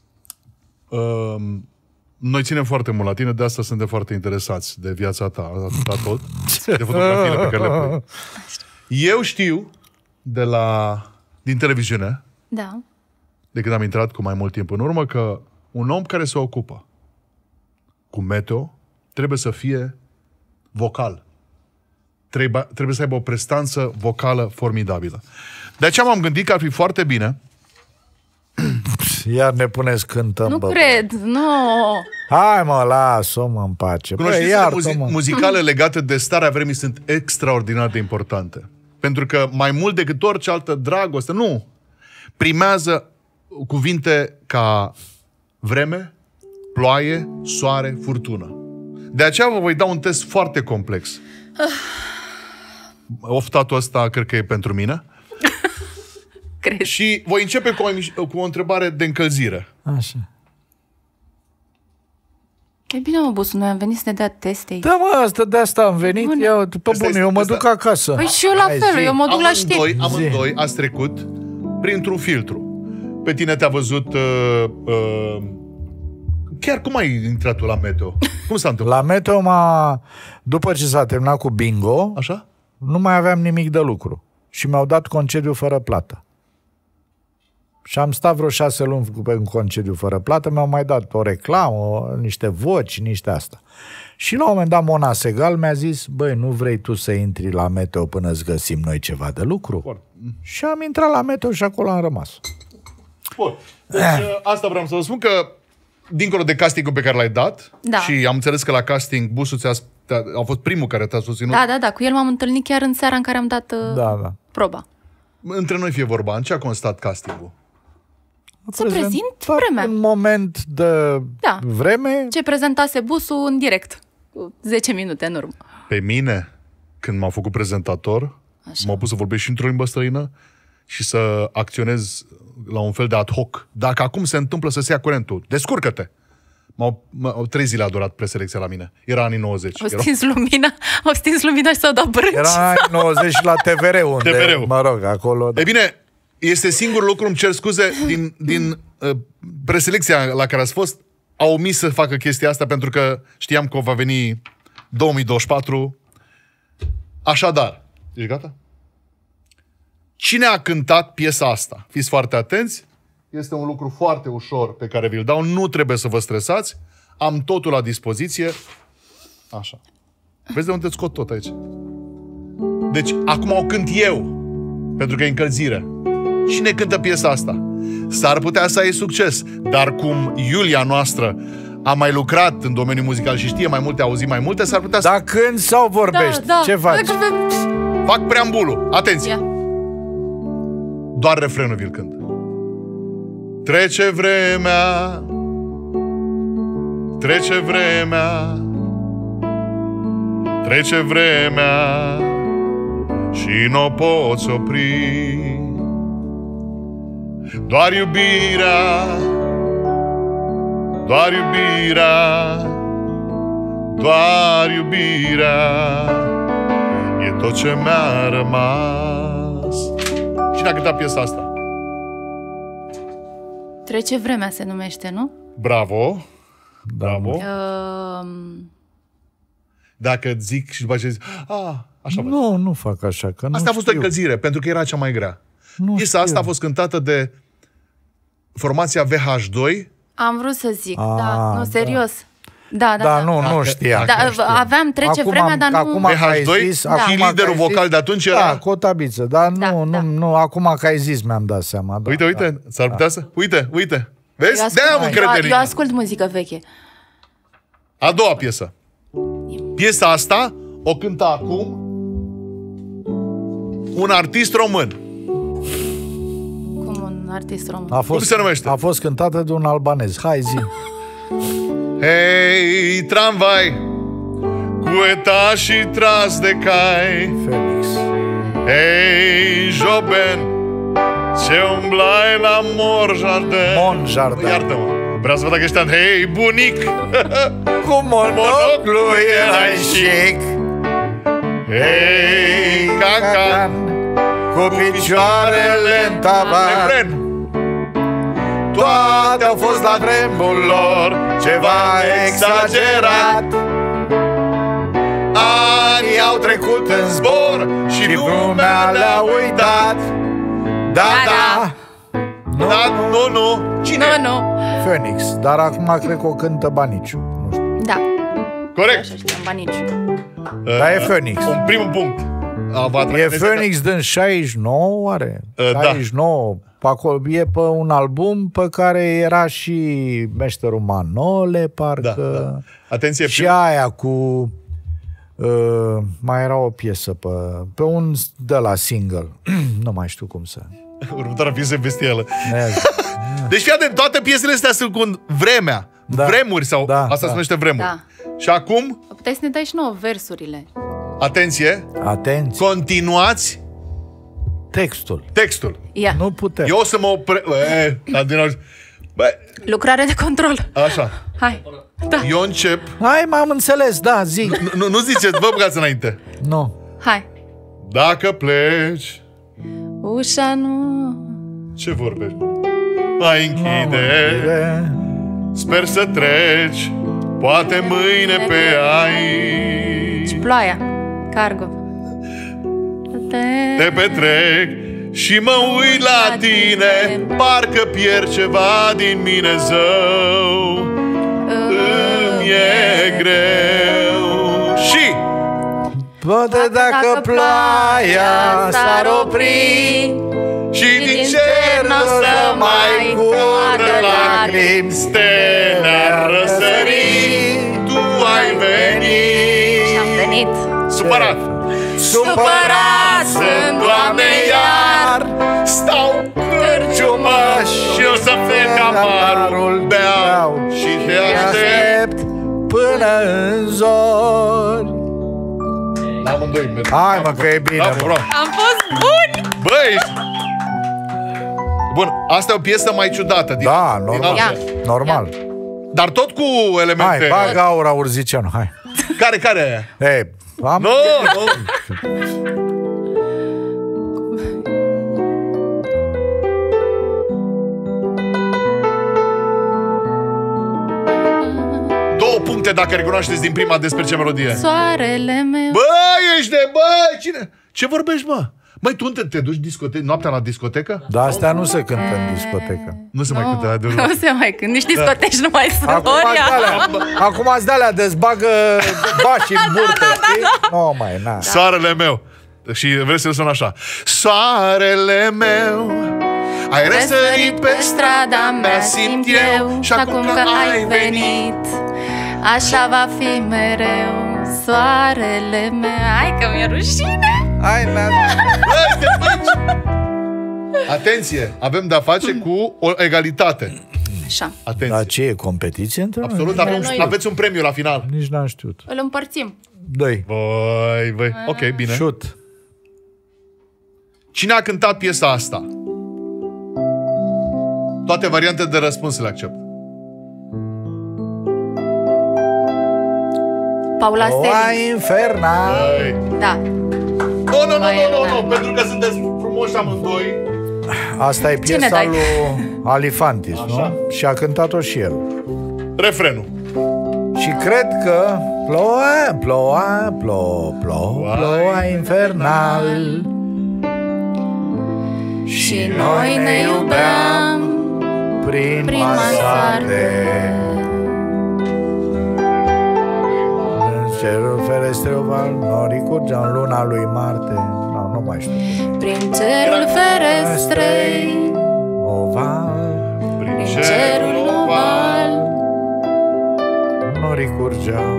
um, noi ținem foarte mult la tine, de asta suntem foarte interesați de viața ta, atâta tot, de fotografiile pe care le pui. Eu știu de la, din televiziune, Da. de când am intrat cu mai mult timp în urmă, că un om care se ocupă cu meteo trebuie să fie vocal. Trebuie, trebuie să aibă o prestanță vocală formidabilă. De aceea m-am gândit că ar fi foarte bine. Iar ne puneți cântăm. Nu bă, cred, nu. Hai mă, lasă mă în pace. Bă, Cunoștințele iartă-mă. muzi- muzicale legate de starea vremii sunt extraordinar de importante. Pentru că mai mult decât orice altă dragoste, nu, primează cuvinte ca vreme, ploaie, soare, furtună. De aceea vă voi da un test foarte complex. Oftatul ăsta cred că e pentru mine. Cred. Și voi începe cu o, emiș- cu o întrebare de încălzire. Așa. E bine, mă, Busu, noi am venit să ne dea teste. Da, mă, asta, de asta am venit. Bune. Eu, pe Asta bune, este- eu mă asta- duc acasă. Păi și eu la Hai, fel, zi. eu mă duc la știri. Amândoi, amândoi ați trecut printr-un filtru. Pe tine te-a văzut... Uh, uh, chiar cum ai intrat tu la meteo? Cum s-a întâmplat? La meteo m-a... După ce s-a terminat cu bingo, Așa? nu mai aveam nimic de lucru. Și mi-au dat concediu fără plată. Și am stat vreo șase luni pe un concediu fără plată, mi-au mai dat o reclamă, niște voci, niște asta. Și la un moment dat Mona Segal mi-a zis, băi, nu vrei tu să intri la meteo până îți găsim noi ceva de lucru? Bun. Și am intrat la meteo și acolo am rămas. Bun. Deci uh, asta vreau să vă spun că dincolo de castingul pe care l-ai dat Da. și am înțeles că la casting Busu ți-a, te-a, a fost primul care te-a susținut. Da, da, da, cu el m-am întâlnit chiar în seara în care am dat uh, Da, da. proba. Între noi fie vorba, în ce a constat castingul? Să prezint Doar vremea. un moment de Da. vreme. Ce prezentase Busu în direct, cu zece minute în urmă. Pe mine, când m-am făcut prezentator, Așa. m-au pus să vorbesc și într-o limbă străină și să acționez la un fel de ad hoc. Dacă acum se întâmplă să se ia curentul, descurcă-te! M-au, m-au, trei zile a durat preselecția la mine. Era anii nouăzeci. Au Era... stins lumina, au stins lumina și s-au dat brânci. Era în anii nouăzeci la T V R, unde, T V R-ul. mă rog, acolo... E bine, este singurul lucru, îmi cer scuze, din, din uh, preselecția la care ați fost, au omis să facă chestia asta pentru că știam că va veni două mii douăzeci și patru. Așadar, ești gata? Cine a cântat piesa asta? Fiți foarte atenți. Este un lucru foarte ușor pe care vi-l dau. Nu trebuie să vă stresați. Am totul la dispoziție. Așa. Vezi de unde scot tot aici? Deci, acum o cânt eu. Pentru că e încălzire. Cine cântă piesa asta? S-ar putea să ai succes. Dar cum Iulia noastră a mai lucrat în domeniul muzical și știe mai multe, a auzit mai multe, s-ar putea să... Da, când sau vorbești? Da, da. Ce faci? Dacă avem- Fac preambulul. Atenție! Ia. Doar refrenul vi-l cânt. Trece vremea, trece vremea, trece vremea și n-o poți opri. Doar iubirea, doar iubirea, doar iubirea e tot ce mi-a rămas. Cine a cântat piesa asta? Trece vremea se numește, nu? Bravo. Bravo. Uh, Dacă zic și după aceea zic, ah, așa faci. Nu, nu fac așa, că nu Asta a fost știu. o încălzire, pentru că era cea mai grea. Nu Piesa știu. asta a fost cântată de formația V H doi. am vrut să zic, Ah, da, nu, da. serios. Da, da, Da, da. nu, nu știam. Da, nu știam. aveam trece Acum vremea, am- dar nu... acum V că ai H doi zis, și acum că liderul ai zis- vocal de atunci era... Da, Cotabiță, dar nu, Da, nu, da. nu, acum că ai zis mi-am dat seama. Da, Uite, uite, da. s-ar putea să... Uite, uite. Vezi? Eu De-aia am ascult, încredere eu, în eu ea. ascult muzică veche. A doua piesă. Piesa asta o cântă acum un artist român. Cum un artist român. A fost, Cum se numește? A fost cântată de un albanez. Hai, zi. Hei, tramvai, cu etași tras de cai. Felix. Hei, joben, ce umblai la Mor Jardin. Mon Jardin. Iartă-mă, vreau să văd dacă ești an. Hei, bunic, Cu monoclu erai chic. hei, cacan, Cu picioarele în tavan. refren. Toate au fost la vremul lor ceva exagerat. Anii au trecut în zbor și lumea le-a uitat. Da, da, Da, nu, nu. Cine? Nu, nu. Phoenix, dar acum cred că o cântă Baniciu. Nu știu. Da, Corect. așa știam, Baniciu. Dar e Phoenix. Un primul punct. A, vă atrag E atenția că- Phoenix din șaizeci și nouă, oare? Uh, da. șaizeci și nouă. Pe acolo e pe un album pe care era și Meșterul Manole, parcă. Da, da. Atenție, Și prim- aia cu... Uh, mai era o piesă pe, pe un de la single. Nu mai știu cum să... următoarea piesă bestială. Ne- Deci fii atent, toate piesele astea sunt cu vremea. Da. Vremuri sau... Da, asta da. se numește vremuri. Da. Și acum, Puteai să ne dai și nouă versurile. atenție, Atenție. continuați Textul. textul. Ia, Nu putem. Eu o să mă opre... E, continuați. Bă, lucrare de control. așa. Hai. Da, Eu încep... Hai, m-am înțeles, da, zi. Nu, nu, nu ziceți, vă băgați înainte. Nu. hai. Dacă pleci... Ușa nu... Ce vorbești? Mai închide... Sper să treci, poate mâine pe aici. Ploaia. Cargo. Te petrec și mă uit la tine, parcă pierd ceva din mine zău. Îmi e greu. Și Poate dacă ploaia s-ar opri Și din cer n-o să mai curgă lacrimi, stele-ar răsări, tu ai venit. Și-am venit. Supărat. Supărat sunt, Doamne, iar Stau cârciumă și o să fie camarul, beau și te aștept. până în zori. La amândoi merg. Hai, mă, că e bine, Da, mă. bravo. Am fost buni! Băi! Bun, asta e o piesă mai ciudată din, Da, din normal. altă. Ia. Normal. Dar tot cu Hai, elemente. bagă Aura Urzicianu, hai. Care, care e aia? Ei, am... Nu, nu. Două puncte dacă recunoașteți din prima despre ce melodie. Soarele meu. Bă, ești de bă, cine? Ce vorbești, mă? Măi, tu te, te duci discote- noaptea la discotecă? Dar astea nu se cântă în discotecă. Nu se mai cântă la de Nu se mai când. Nici discoteci nu mai sunt. Acum Oria. astea Acum astea alea dezbagă bașii în burtă, știi? Nu mai, na. Soarele meu. Și vrei să sună așa. Soarele meu, ai răsărit pe strada mea, simt eu. Și acum că ai venit, așa va fi mereu. Soarele meu. Hai că mi-e rușine. Hai, na. Băi, te faci! Atenție, avem de-a face cu o egalitate. Așa. Atenție. Dar ce e, competiție între noi? Absolut, avem, noi- aveți un premiu la final. Nici n-am știut. Îl împărțim. Doi. Băi, băi, ok, bine. Shoot. Cine a cântat piesa asta? Toate variantele de răspuns le accept. Paula Ploua Selig. infernal. Da. Nu, nu, nu, nu, nu, nu, pentru că sunteți frumoși amândoi. Asta e Ce piesa ne dai? lui Alifantis, nu? Și a cântat-o și el. Refrenul. Și cred că ploua, ploua, ploua, ploua, ploua infernal. Și noi ne iubeam prin, prin mansarde. În cerul ferestreu val, norii curgeau în luna lui Marte. Nu, nu mai știu. Prin cerul ferestrei, Oval, prin cerul oval, norii curgeau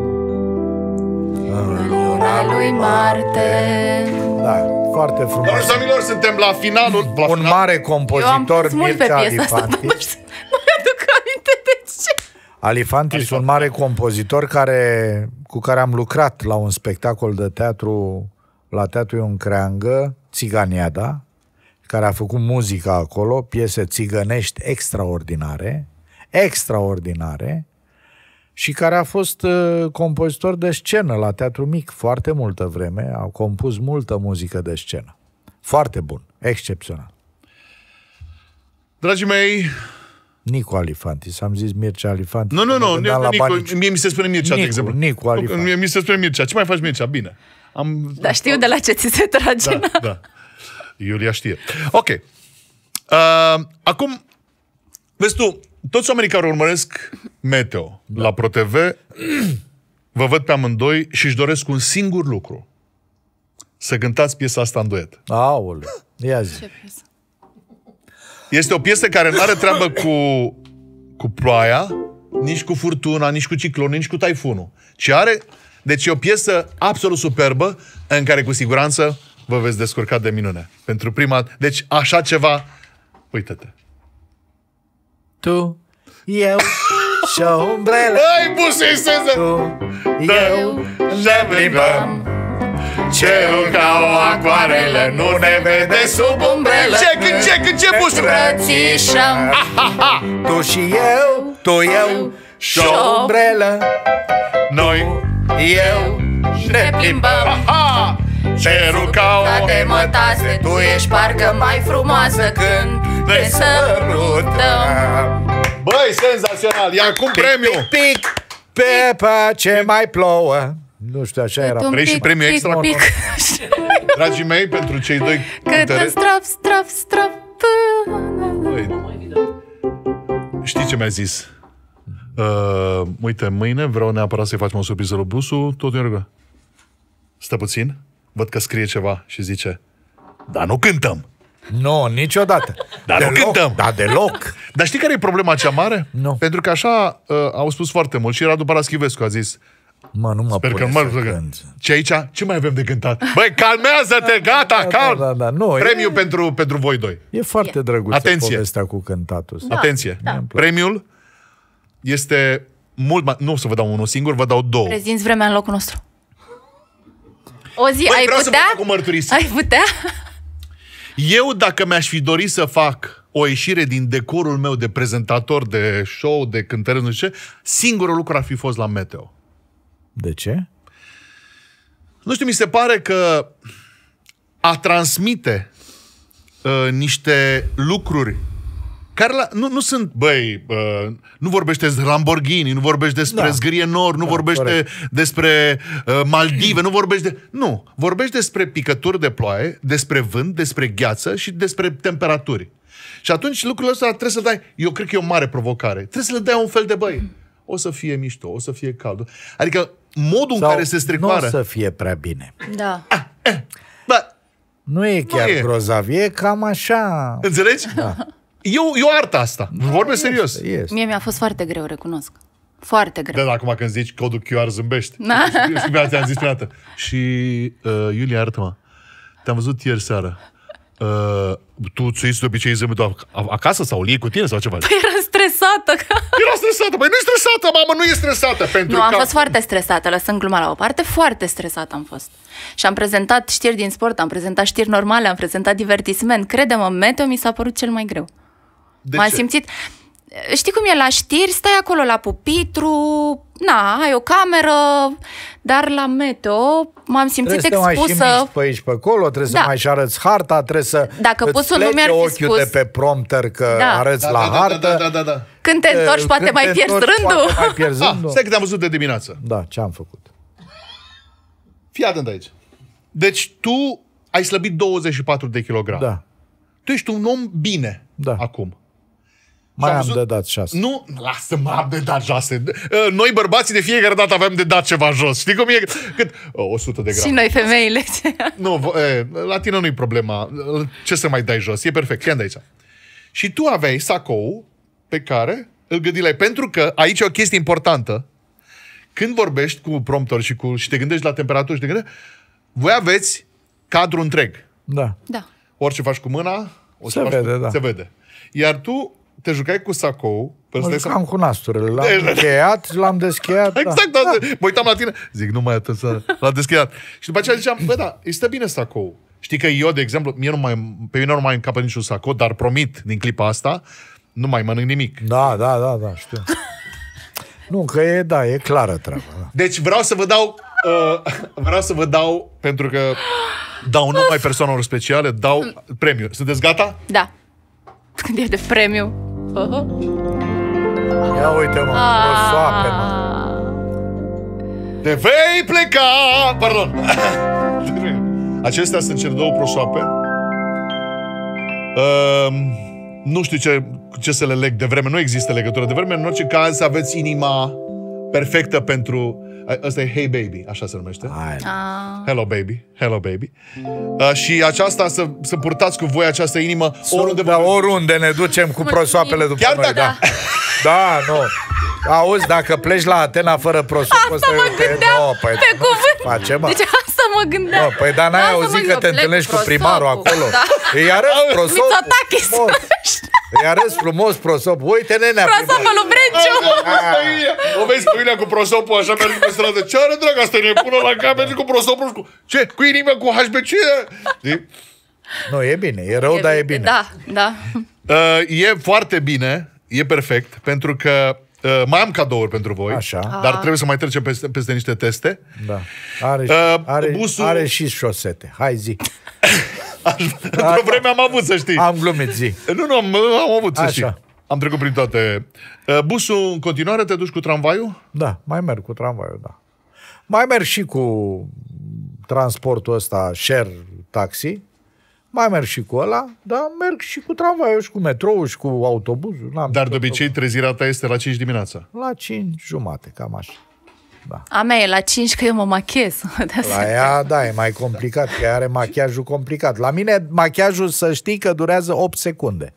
în luna lui Marte. Da, foarte frumos. Doamne și domnilor, suntem la finalul. La Un final. mare Eu am compozitor, pus mult pe Mircea piesa asta, dar nu Alifantis. știu- nu mi-aduc aminte de ce. Alifantis, un mare compozitor care, cu care am lucrat la un spectacol de teatru, la Teatru Ion Creangă, Țiganiada, care a făcut muzica acolo, piese țigănești extraordinare, extraordinare, și care a fost uh, compozitor de scenă la Teatru Mic foarte multă vreme, a compus multă muzică de scenă. Foarte bun, excepțional. Dragii mei, Nicu Alifantis, am zis Mircea Alifantis. nu, nu, nu, mă gândeam la Nicu, Baniciu. mie mi se spune Mircea, de Nicu, exemplu. Nicu Alifantis. Mie mi se spune Mircea. Ce mai faci, Mircea? Bine. Am... Dar știu de la ce ți se trage. Da, da. Iulia știe. Ok. Uh, acum, vezi tu, toți oamenii care urmăresc Meteo da. la ProTV vă văd pe amândoi și își doresc un singur lucru. Să cântați piesa asta în duet. Aoleu, ia zi. Ce piesă? Este o piesă care nu are treabă cu, cu ploaia, nici cu furtuna, nici cu ciclonul, nici cu taifunul. Ci are... Deci e o piesă absolut superbă în care cu siguranță vă veți descurca de minune. Pentru prima... Deci așa ceva... Uită-te. Tu, eu și o umbrelă. Ai, buseseze! Tu, eu ne plimbăm. Cerul ca o acoarelă nu ne vede sub umbrelă. Ce, când ce, când ce, busul? Îmbrățișăm. tu și eu, tu, eu și o umbrelă. Noi, Eu Ne plimbăm. aha! Cerul ca Ca o... de mătase, tu ești parcă mai frumoasă când ne sărutăm. Băi, senzațional! E acum premiu! Pic, pe pe ce mai plouă. Nu știu, așa era. Un Vrei și pic, premiu pic, extra? pic. Dragii mei, pentru cei doi Cât cântăreți- în straf, straf, straf. Băi, știi ce mi-a zis? Uh, uite, mâine vreau neapărat să-i facem o surpriză lui Busu, tot în rugă. Stă puțin, văd că scrie ceva și zice: dar nu cântăm. Nu, niciodată. Dar nu cântăm. Da, deloc. Dar știi care e problema cea mare? Nu. Pentru că așa uh, au spus foarte mult. Și Radu Paraschivescu a zis: Mă, nu mă sper că pune nu mă să rugă. cânt. Ce aici? Ce mai avem de cântat? Băi, calmează-te, gata, Da, calm! da, da, nu, Premiu e- pentru, pentru voi doi. E foarte drăguță Atenție. povestea cu cântatul ăsta. Atenție. da. Premiul este mult mai... Nu o să vă dau unul singur, vă dau două. Prezinți vremea în locul nostru. O zi, Băi, ai vreau să vă putea? fac o mărturisire. Ai putea? Eu, dacă mi-aș fi dorit să fac o ieșire din decorul meu de prezentator, de show, de cântăreț, nu știu ce, singurul lucru ar fi fost la Meteo. De ce? Nu știu, mi se pare că a transmite uh, niște lucruri care la, nu, nu sunt, băi, uh, nu vorbește despre Lamborghini, nu vorbește despre Da. zgârie nor, nu Da, vorbește corect. despre uh, Maldive, nu vorbește... Nu, vorbește despre picături de ploaie, despre vânt, despre gheață și despre temperaturi. Și atunci lucrurile astea trebuie să dai... Eu cred că e o mare provocare. Trebuie să le dai un fel de, băi, o să fie mișto, o să fie cald. Adică modul Sau în care se strecoară... nu o să fie prea bine. Da. Bă, Nu e chiar e. grozav, e cam așa. înțelegi? Da. E, o, e o artă asta. Vorbesc serios. Este. Mie mi-a fost foarte greu, recunosc. Foarte greu. Da, acum când zici codul Q R zâmbești. Da. Și mi-am zis prima dată. Și, uh, Iulia, iartă-mă, te-am văzut ieri seară. Uh, tu ți de obicei zâmbetul acasă sau îl iei cu tine sau ceva? Păi era stresată. Era stresată. Băi, nu e stresată, mamă, nu e stresată. Pentru Nu, am că... fost foarte stresată, lăsând gluma la o parte, foarte stresată am fost. Și am prezentat știri din sport, am prezentat știri normale, am prezentat divertisment. Crede-mă, Meteo mi s-a părut cel mai greu. De M-am ce? simțit... știi cum e la știri, stai acolo la pupitru, na, ai o cameră, dar la meteo m-am simțit trebuie expusă. Să mai și pe aici, pe acolo, trebuie Da. să mai și arăți harta, trebuie să Dacă îți pusul nu plece mi-ar fi ochiul spus. de pe prompter că Da. arăți Da, la da, da, hartă. da, da, da, da. Când te întorci, Uh, poate când mai te pierzi întorci, rândul. poate mai pierzi Ah, rândul. stai că te-am văzut de dimineață. Da, ce am făcut? Fii atent aici. Deci tu ai slăbit douăzeci și patru de kilograme. Da, Tu ești un om bine Da. acum. mai am am văzut- de dat șase. Nu, lasă-mă, am de dat jase. Noi bărbații de fiecare dată avem de dat ceva jos. Știi cum e? Cât? o sută de grame. Și noi femeile. Nu, v- e, la tine nu-i problema. Ce să mai dai jos? E perfect. Ia de aici. Și tu aveai sacou pe care îl gândilai. Pentru că aici e o chestie importantă. Când vorbești cu prompter și, cu, și te gândești la temperatură și te gândești, voi aveți cadru întreg. Da. Da. Orice faci cu mâna, o să Se faci vede, cu, da. se vede. Iar tu te jucai cu sacou. Mă Să jucam cu nasturile. L-am încheiat, l-am descheiat. Exact, da. Da. Mă uitam la tine, zic, nu mai atât să l-a descheiat. Și după aceea ziceam, bă, da, îi stă bine sacou. Știi că eu, de exemplu, mie nu mai, pe mine nu mai încapă niciun sacou, dar promit, din clipa asta, nu mai mănânc nimic. Da, da, da, da, știu. Nu, că e, da, e clară treaba. Da. Deci vreau să vă dau, uh, vreau să vă dau, pentru că dau numai persoanelor speciale, dau premiu. Sunteți gata? Da. Când e de premiu. Uh-huh. Ia uite, mă, Ah. o soapă, mă. Te vei pleca! Pardon. Acestea sunt cele două prosoape. Uh, nu știu ce, ce să le leg de vreme. Nu există legătură de vreme. În orice caz, aveți inima perfectă pentru... Ăsta e Hey Baby, așa se numește. Hai, Ah. Hello Baby, Hello Baby. Uh, și aceasta, să, să purtați cu voi această inimă oriunde da, vă... oriunde ne ducem cu prosoapele după Chiar noi. dacă- Da. Da, nu. Auzi, dacă pleci la Atena fără prosop, Asta mă gândeam, no, păi, pe nu cuvânt. face, mă. Deci asta mă gândeam. No, păi, dar n-ai Lasă-mă, auzit eu că te plec întâlnești cu prosopul. primarul acolo? Da. Îi arăți prosopul Mitsotakis. frumos. Îi arăți frumos prosopul. Uite, nenea. Prosopul lui Brenciu. O vezi pe Iulia cu prosopul așa, mergi pe stradă. Ce are, dragă, asta e nebună la cap, mergi cu prosopul și cu... Ce? Cu inima, cu H B C? Știi? Nu, e bine. E rău, dar e bine. Da, da. Uh, e foarte bine, e perfect, pentru că uh, mai am cadouri pentru voi, Așa. dar trebuie să mai trecem peste, peste niște teste. Da. Are, și, Uh, are, busul- are și șosete. Hai, zi. Într-o vreme am avut, să știi. Am glumit, zi. Nu, nu, am, am avut, să Așa. știi. Am trecut prin toate. Uh, busul, în continuare, te duci cu tramvaiul? Da, mai merg cu tramvaiul, da. Mai merg și cu transportul ăsta, share taxi. Mai merg și cu ăla, dar merg și cu tramvaiul și cu metrou și cu autobuzul. N-am Dar de obicei trezirea ta este la cinci dimineața. La cinci jumate, cam așa. A mea e la cinci că eu mă machez. De asta. La ea, da, e mai complicat, că ea are machiajul complicat. La mine, machiajul, să știi că durează opt secunde.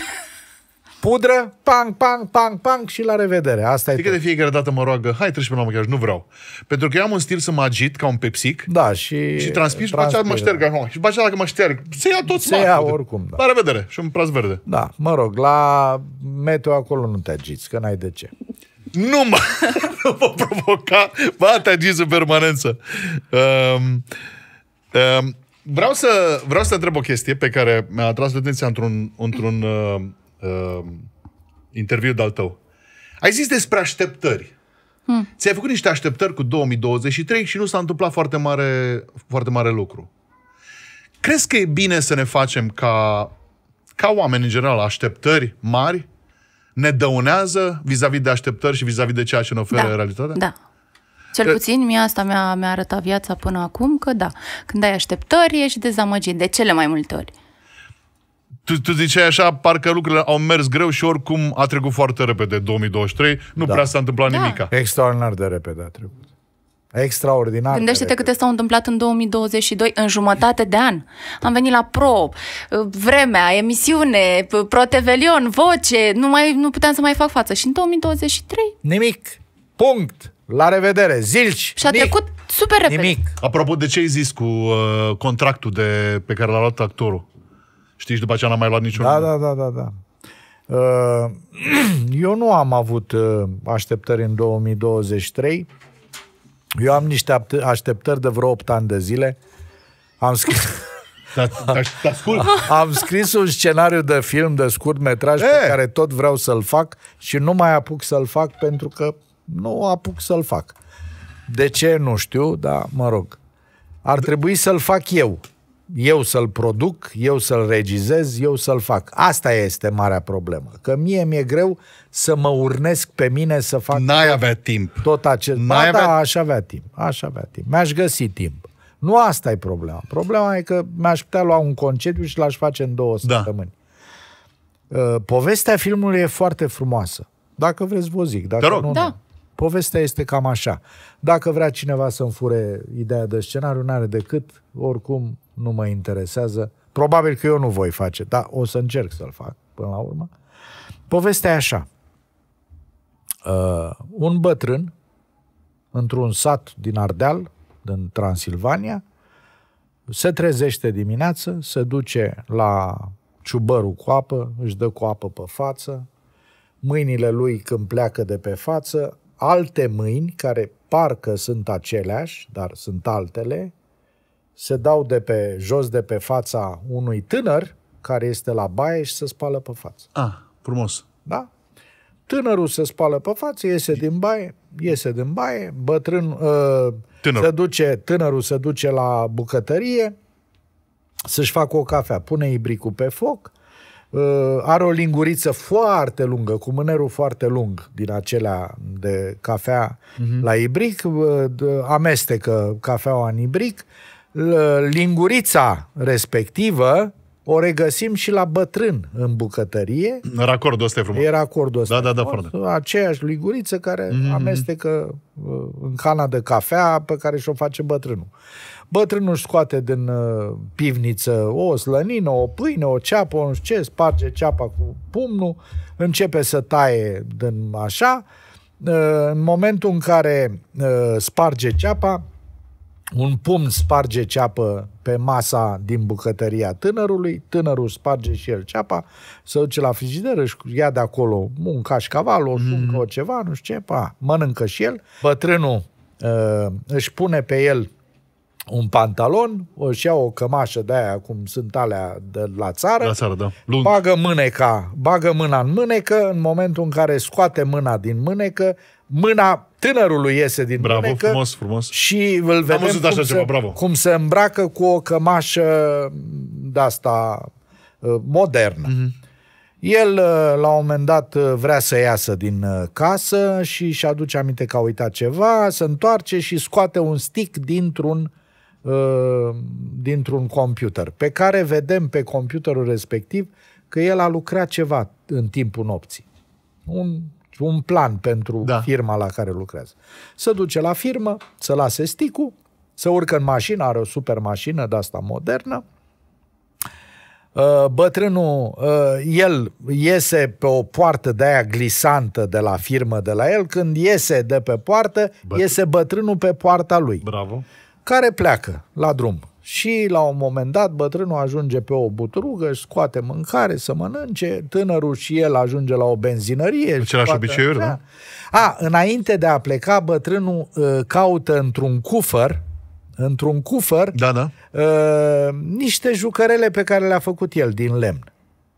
Pudră, pang, pang, pang, pang și la revedere. Asta e Știi că de tot. fiecare dată mă roagă, hai treci pe la machiaj, nu vreau. Pentru că eu am un stil să mă agit ca un pepsic Da, și... și transpir și după aceea mă șterg. acum. Și după aceea dacă mă șterg, se ia tot Se smart. ia oricum, da. La revedere și un praz verde. Da, mă rog, la meteo acolo nu te agiți, că n-ai de ce. Nu mă, nu mă provoca, ba, te agiți în permanență. Um, um, vreau, să, vreau să te întreb o chestie pe care mi-a atras atenția într-un, într-un uh, uh, interviu de-al tău. Ai zis despre așteptări. Hmm. Ți-ai făcut niște așteptări cu două mii douăzeci și trei și nu s-a întâmplat foarte mare, foarte mare lucru. Crezi că e bine să ne facem ca, ca oameni în general așteptări mari? Ne dăunează vis-a-vis de așteptări și vis-a-vis de ceea ce ne oferă Da, realitatea? da. Cel puțin mie asta mi-a, mi-a arătat viața până acum, că da, când ai așteptări, ești dezamăgit de cele mai multe ori. Tu, tu ziceai așa, parcă lucrurile au mers greu și oricum a trecut foarte repede două mii douăzeci și trei, nu Da. prea s-a întâmplat Da. nimica. Extraordinar de repede a trecut. Extraordinar Gândește-te de câte s-au întâmplat în două mii douăzeci și doi, în jumătate de an. Am venit la Pro, Vremea, emisiune, Protevelion, Voce, nu, mai, nu puteam să mai fac față. Și în două mii douăzeci și trei Nimic. Punct. La revedere. Zilci. și a Nic. trecut super repede. Nimic. Apropo, de ce ai zis cu uh, contractul de, pe care l-a luat actorul? Știi, și după aceea n-a mai luat niciun... Da, da, da, da, da. Uh, eu nu am avut uh, așteptări în două mii douăzeci și trei. Eu am niște așteptări de vreo opt ani de zile. Am scris, Te ascult. Am scris un scenariu de film de scurtmetraj pe E. care tot vreau să-l fac și nu mai apuc să-l fac pentru că nu apuc să-l fac. De ce? Nu știu, dar mă rog. Ar trebui să-l fac eu. Eu să-l produc, eu să-l regizez, eu să-l fac. Asta este marea problemă. Că mie mi-e greu să mă urnesc pe mine să fac N-ai avea timp. tot acest... N-ai Ba, avea- da, aș avea timp. Aș avea timp. Mi-aș găsi timp. Nu asta e problema. Problema e că mi-aș putea lua un concediu și l-aș face în două Da. săptămâni. Uh, Povestea filmului e foarte frumoasă. Dacă vreți, vă zic. Dacă Te rog. nu, Da. nu. Povestea este cam așa. Dacă vrea cineva să-mi fure ideea de scenariu, n-are decât, oricum nu mă interesează. Probabil că eu nu voi face, dar o să încerc să-l fac până la urmă. Povestea e așa. Uh, un bătrân într-un sat din Ardeal, din Transilvania, se trezește dimineață, se duce la ciubărul cu apă, își dă cu apă pe față, mâinile lui când pleacă de pe față, alte mâini, care parcă sunt aceleași, dar sunt altele, se dau de pe jos de pe fața unui tânăr care este la baie și se spală pe față. Ah, frumos. Da? Tânărul se spală pe față, iese din baie, iese din baie, bătrân, uh, Tânăr. se duce, tânărul se duce la bucătărie să-și facă o cafea, pune ibricul pe foc, uh, are o linguriță foarte lungă, cu mânerul foarte lung din acelea de cafea uh-huh. la ibric, uh, amestecă cafeaua în ibric, lingurița respectivă o regăsim și la bătrân în bucătărie. Racordul ăsta e frumos. Era acordul ăsta. Da, da, da, foarte. Aceeași linguriță care Mhm. amestecă uh, în cana de cafea pe care și-o face bătrânul. Bătrânul își scoate din uh, pivniță o slănină, o pâine, o ceapă, nu știu ce, sparge ceapa cu pumnul, începe să taie din așa. Uh, în momentul în care uh, sparge ceapa, un pumn sparge ceapă pe masa din bucătăria tânărului, tânărul sparge și el ceapa, se duce la frigider, își ia de acolo un cașcaval, o șuncă, mm. o ceva, nu știu ce, pa, mănâncă și el. Bătrânul uh, își pune pe el un pantalon, își ia o cămașă de aia, cum sunt alea de la țară, La țară, da. Lung. bagă mâneca, bagă mâna în mânecă, în momentul în care scoate mâna din mânecă, mâna tânărului iese din Bravo, mânecă frumos, frumos. și îl vedem văzut așa cum, ceva, se, bravo. cum se îmbracă cu o cămașă de-asta uh, modernă. Mm-hmm. El, uh, la un moment dat, uh, vrea să iasă din uh, casă și își aduce aminte că a uitat ceva, se întoarce și scoate un stick dintr-un uh, dintr-un computer, pe care vedem pe computerul respectiv că el a lucrat ceva în timpul nopții. Un un plan pentru Da. firma la care lucrează. Se duce la firmă, să lase sticul, se urcă în mașină, are o super mașină de asta modernă. Uh, Bătrânul, uh, el iese pe o poartă de aia glisantă de la firmă de la el, când iese de pe poartă, Bătr- iese bătrânul pe poarta lui, Bravo. care pleacă la drum. Și la un moment dat bătrânul ajunge pe o buturugă, își scoate mâncare să mănânce, tânărul și el ajunge la o benzinărie. își Același scoate- obiceiuri, da? A, înainte de a pleca, bătrânul uh, caută într-un cufăr, într-un cufăr, Da, da. uh, niște jucărele pe care le-a făcut el din lemn.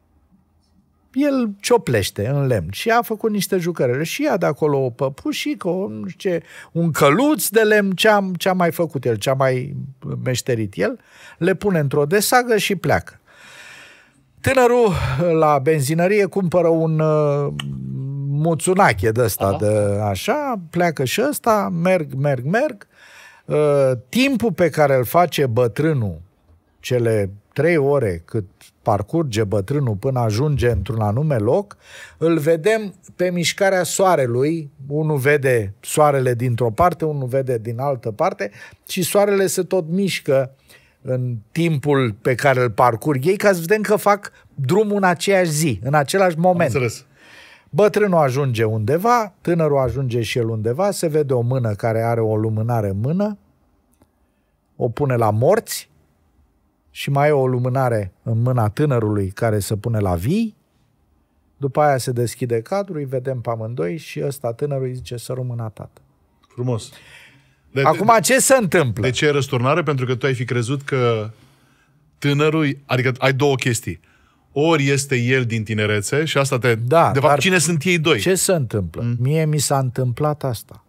El cioplește în lemn și a făcut niște jucărele și ia de acolo o păpușică, o, nu știu ce, un căluț de lemn, ce-a, ce-a mai făcut el, ce-a mai meșterit el, le pune într-o desagă și pleacă. Tânărul la benzinărie cumpără un uh, muțunache de ăsta, de așa, pleacă și ăsta, merg, merg, merg. Uh, timpul pe care îl face bătrânul, cele trei ore cât parcurge bătrânul până ajunge într-un anume loc, îl vedem pe mișcarea soarelui. Unul vede soarele dintr-o parte, unul vede din altă parte și soarele se tot mișcă în timpul pe care îl parcurg ei, ca să vedem că fac drumul în aceeași zi, în același moment. Înțeles. Bătrânul ajunge undeva, tânărul ajunge și el undeva, se vede o mână care are o lumânare în mână, o pune la morți și mai e o lumânare în mâna tânărului care se pune la vii. După aia se deschide cadrul, îi vedem pe amândoi și ăsta tânărul îi zice să rămână tată. Frumos. De, Acum ce se întâmplă? De ce e răsturnare? Pentru că tu ai fi crezut că tânărul, adică ai două chestii. Ori este el din tinerețe și asta te... Da, de fapt, cine sunt ei doi? Ce se întâmplă? Mm. Mie mi s-a întâmplat asta.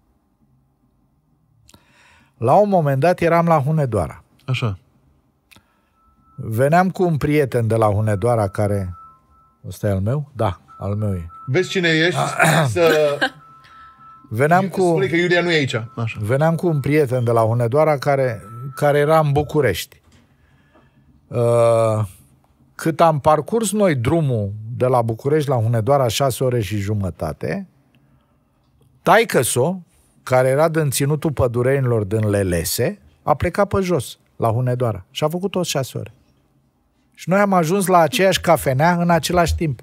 La un moment dat eram la Hunedoara. Așa. Veneam cu un prieten de la Hunedoara care... Ăsta e al meu? Da, al meu e. Vezi cine ești și spune să... Veneam cu... Spune că Iulia nu e aici. Așa. Veneam cu un prieten de la Hunedoara care, care era în București. Uh, cât am parcurs noi drumul de la București la Hunedoara, șase ore și jumătate, taică-so, care era din ținutul pădurenilor din Lelese, a plecat pe jos, la Hunedoara. Și a făcut tot șase ore. Și noi am ajuns la aceeași cafenea în același timp.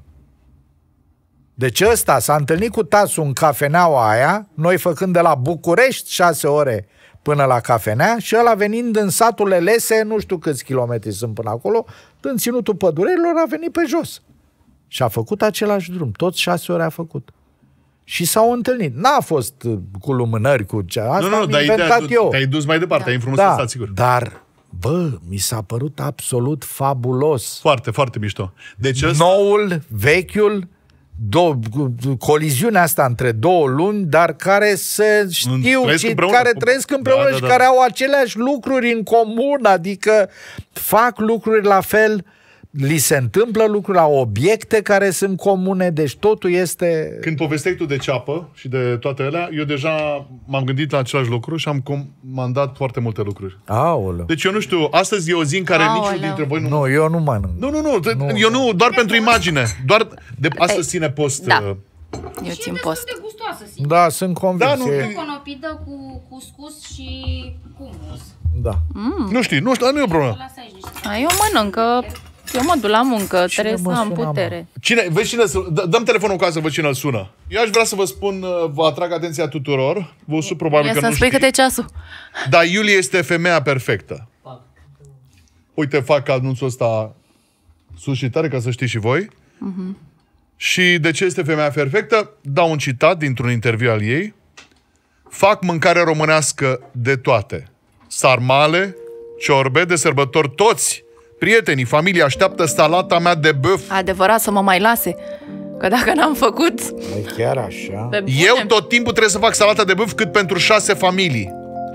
Deci ăsta s-a întâlnit cu tasul în cafeneaua aia, noi făcând de la București șase ore până la cafenea și ăla venind în satul Lelese, nu știu câți kilometri sunt până acolo, în ținutul pădurerilor a venit pe jos. Și a făcut același drum, tot șase ore a făcut. Și s-au întâlnit. N-a fost cu lumânări, cu cea. Asta nu, nu, am dar inventat te-ai, eu. te-ai dus mai departe, da. Ai înfrumusețat, da, sigur. Dar, bă, mi s-a părut absolut fabulos. Foarte, foarte mișto. Deci ăsta... Noul, vechiul, două, coliziunea asta între două luni, dar care se știu trăiesc și împreună. care trăiesc împreună da, da, da. și care au aceleași lucruri în comun, adică fac lucruri la fel, li se întâmplă lucruri la obiecte care sunt comune, deci totul este... Când povesteai tu de ceapă și de toate alea, eu deja m-am gândit la același lucru și am comandat foarte multe lucruri. Aoleu. Deci eu nu știu, astăzi e o zi în care Aoleu. niciunul dintre voi nu... Nu, eu nu mănânc. Nu, nu, nu, nu eu nu, doar pentru imagine. Doar de astăzi ține post. Da. Uh... Eu Și țin e post. destul de gustoasă, sigur. Da, sunt convins. Da, nu, e... Conopidă cu cuscus și hummus. Da. Mm. Nu știi, nu știu, nu e o problemă. Lasă aici niște. A, eu mănânc, că eu mă duc la muncă, Cine trebuie mă să am sună, putere. Cine, vezi cine, d- dăm telefonul ca să văd cine îl sună. Eu aș vrea să vă spun, vă atrag atenția tuturor, vă sunt probabil Ia că să-mi nu spui știi, câte ceasul. dar Iulie este femeia perfectă. Uite, fac anunțul ăsta sus și tare ca să știți și voi. Uh-huh. Și de ce este femeia perfectă? Dau un citat dintr-un interviu al ei. Fac mâncare românească de toate. Sarmale, ciorbe, de sărbători, toți prietenii, familia așteaptă salata mea de băf. Adevărat să mă mai lase. Că dacă n-am făcut... E chiar așa? Pe bune. Eu tot timpul trebuie să fac salata de băf cât pentru șase familii.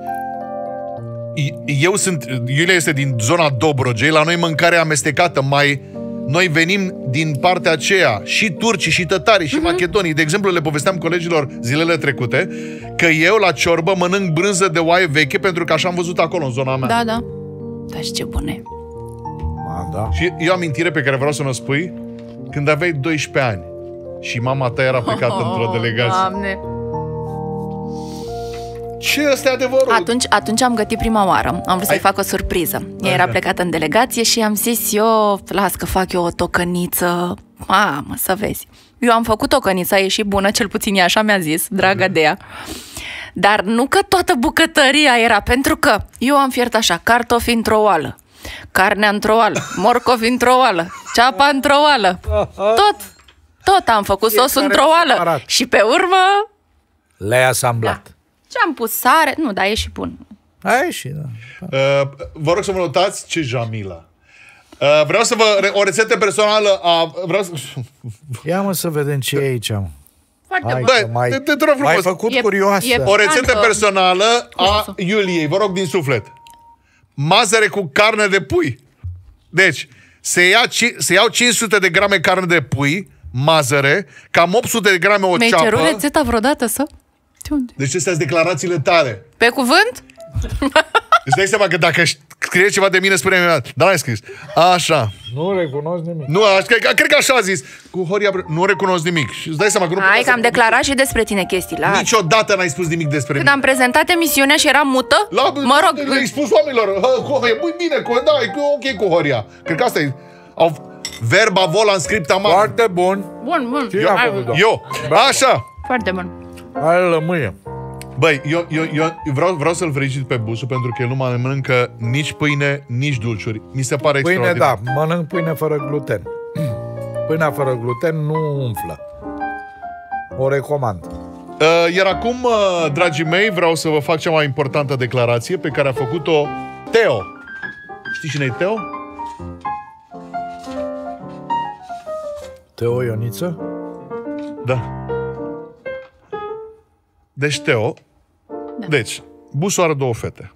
Eu sunt... Iulia este din zona Dobrogei. La noi mâncare amestecată. Mai... Noi venim din partea aceea. Și turcii, și tătarii, și mm-hmm. macedonii. De exemplu, le povesteam colegilor zilele trecute că eu la ciorbă mănânc brânză de oaie veche pentru că așa am văzut acolo, în zona mea. Da, da. Da, și ce bune. A, da. Și eu amintire pe care vreau să mă spui, când aveai doisprezece ani și mama ta era plecată oh, într-o delegație. Doamne. Ce ăsta e adevărul? Atunci, atunci am gătit prima oară. Am vrut să-i fac o surpriză. Ea era plecată în delegație și am zis eu, las că fac eu o tocăniță. Mamă, să vezi. Eu am făcut tocănița, a ieșit bună, cel puțin ea așa mi-a zis, dragă de ea. Dar nu că toată bucătăria era, pentru că eu am fiert așa, cartofi într-o oală, carnea într-o oală, morcovi într-o oală, ceapa într-o oală. Tot, tot am făcut sos într-o oală. Și pe urmă... Le-ai asamblat. Da. Și am pus sare, nu, dar e și bun. A ieșit, da. Uh, vă rog să vă notați ce Jamila. Uh, vreau să vă... O rețetă personală a... Vreau să... Ia mă să vedem ce e aici, mă. Foarte bun. Bă, mai, te, te rog frumos. mai făcut E- curioasă. e- O rețetă Ancă. personală a Iuliei. Vă rog din suflet. Mazăre cu carne de pui. Deci, se, ia, ci- se iau cinci sute de grame carne de pui, mazăre, cam opt sute de grame o Mi-ai ceapă. cerut rețeta vreodată să... De unde? Deci astea sunt declarațiile tale. Pe cuvânt? Îți dai seama că dacă scrie ceva de mine, spune-mi, dar n-ai scris. Așa. Nu recunosc nimic. Nu, aș, cred, cred că așa a zis. Cu Horia, nu recunosc nimic. Și îți dai seama că nu Hai putea că am să- declarat și despre tine chestii. La... Niciodată n-ai spus nimic despre Când mine. am prezentat emisiunea și eram mută, La, mă rog, Le-ai spus oamenilor, "Hă, cu Horia, băi, bine, cu, da, e ok cu Horia. Cred că asta e. Au, verba vola în scripta mare. Foarte bun. bun, bun, Ce a făcut, doamne? Eu. Așa. foarte bun. Hai lămâie. Băi, eu, eu, eu vreau, vreau să-l felicit pe Busu pentru că el nu mai mănâncă nici pâine, nici dulciuri. Mi se pare Pâine, extraordinar. da. Mănânc pâine fără gluten. Pâinea fără gluten nu umflă. O recomand. Uh, iar acum, uh, dragii mei, vreau să vă fac cea mai importantă declarație pe care a făcut-o Teo. Știi cine e Teo? Teo Ioniță? Da. Deci, Teo... Da. Deci, busul are două fete.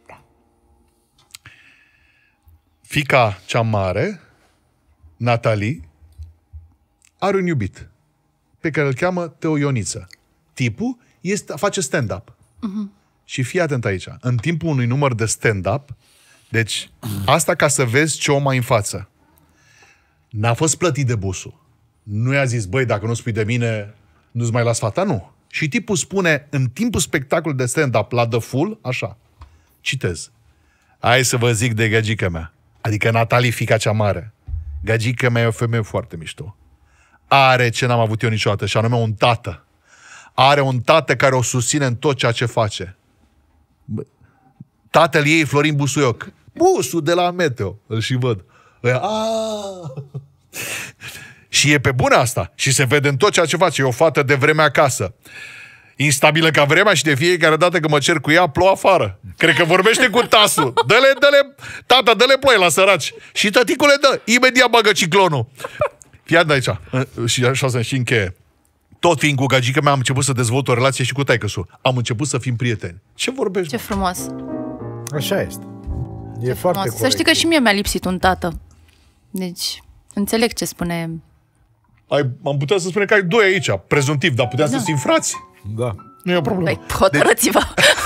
Fiica cea mare, Natalie, are un iubit pe care îl cheamă Teo Ioniță. Tipul este, face stand-up. Uh-huh. Și fii atent aici. În timpul unui număr de stand-up, deci asta ca să vezi ce om ai în față. N-a fost plătit de busul. Nu i-a zis, băi, dacă nu spui de mine, nu-ți mai las fata, nu. Și tipul spune, în timpul spectacolului de stand-up, la The Full, așa, citez. Hai să vă zic de gagica mea. Adică Natalie, fiica cea mare. Gagica mea e o femeie foarte mișto. Are ce n-am avut eu niciodată, și anume un tată. Are un tată care o susține în tot ceea ce face. Tatăl ei, Florin Busuioc. Busul de la Meteo. Îl și văd. Și e pe bună asta. Și se vede în tot ceea ce face. E o fată de vreme acasă. Instabilă ca vremea și de fiecare dată când mă cer cu ea, plouă afară. Cred că vorbește cu tasul. Dă-le, dă-le, tata, dă-le ploi la săraci. Și tăticule dă. Imediat bagă ciclonul. Fii de aici. Și așa să și încheie. Tot fiind cu gagica mea, am început să dezvolt o relație și cu taică-su. Am început să fim prieteni. Ce vorbești? Ce frumos. Așa este. E Ce foarte frumos. corect. Să știi că și mie mi-a lipsit un tată. Deci, înțeleg ce spune. Ai, am putea să spunem că ai doi aici, prezumtiv, dar puteam da. să fim frați. Da. Nu e o problemă. Păi, hotărăți-vă.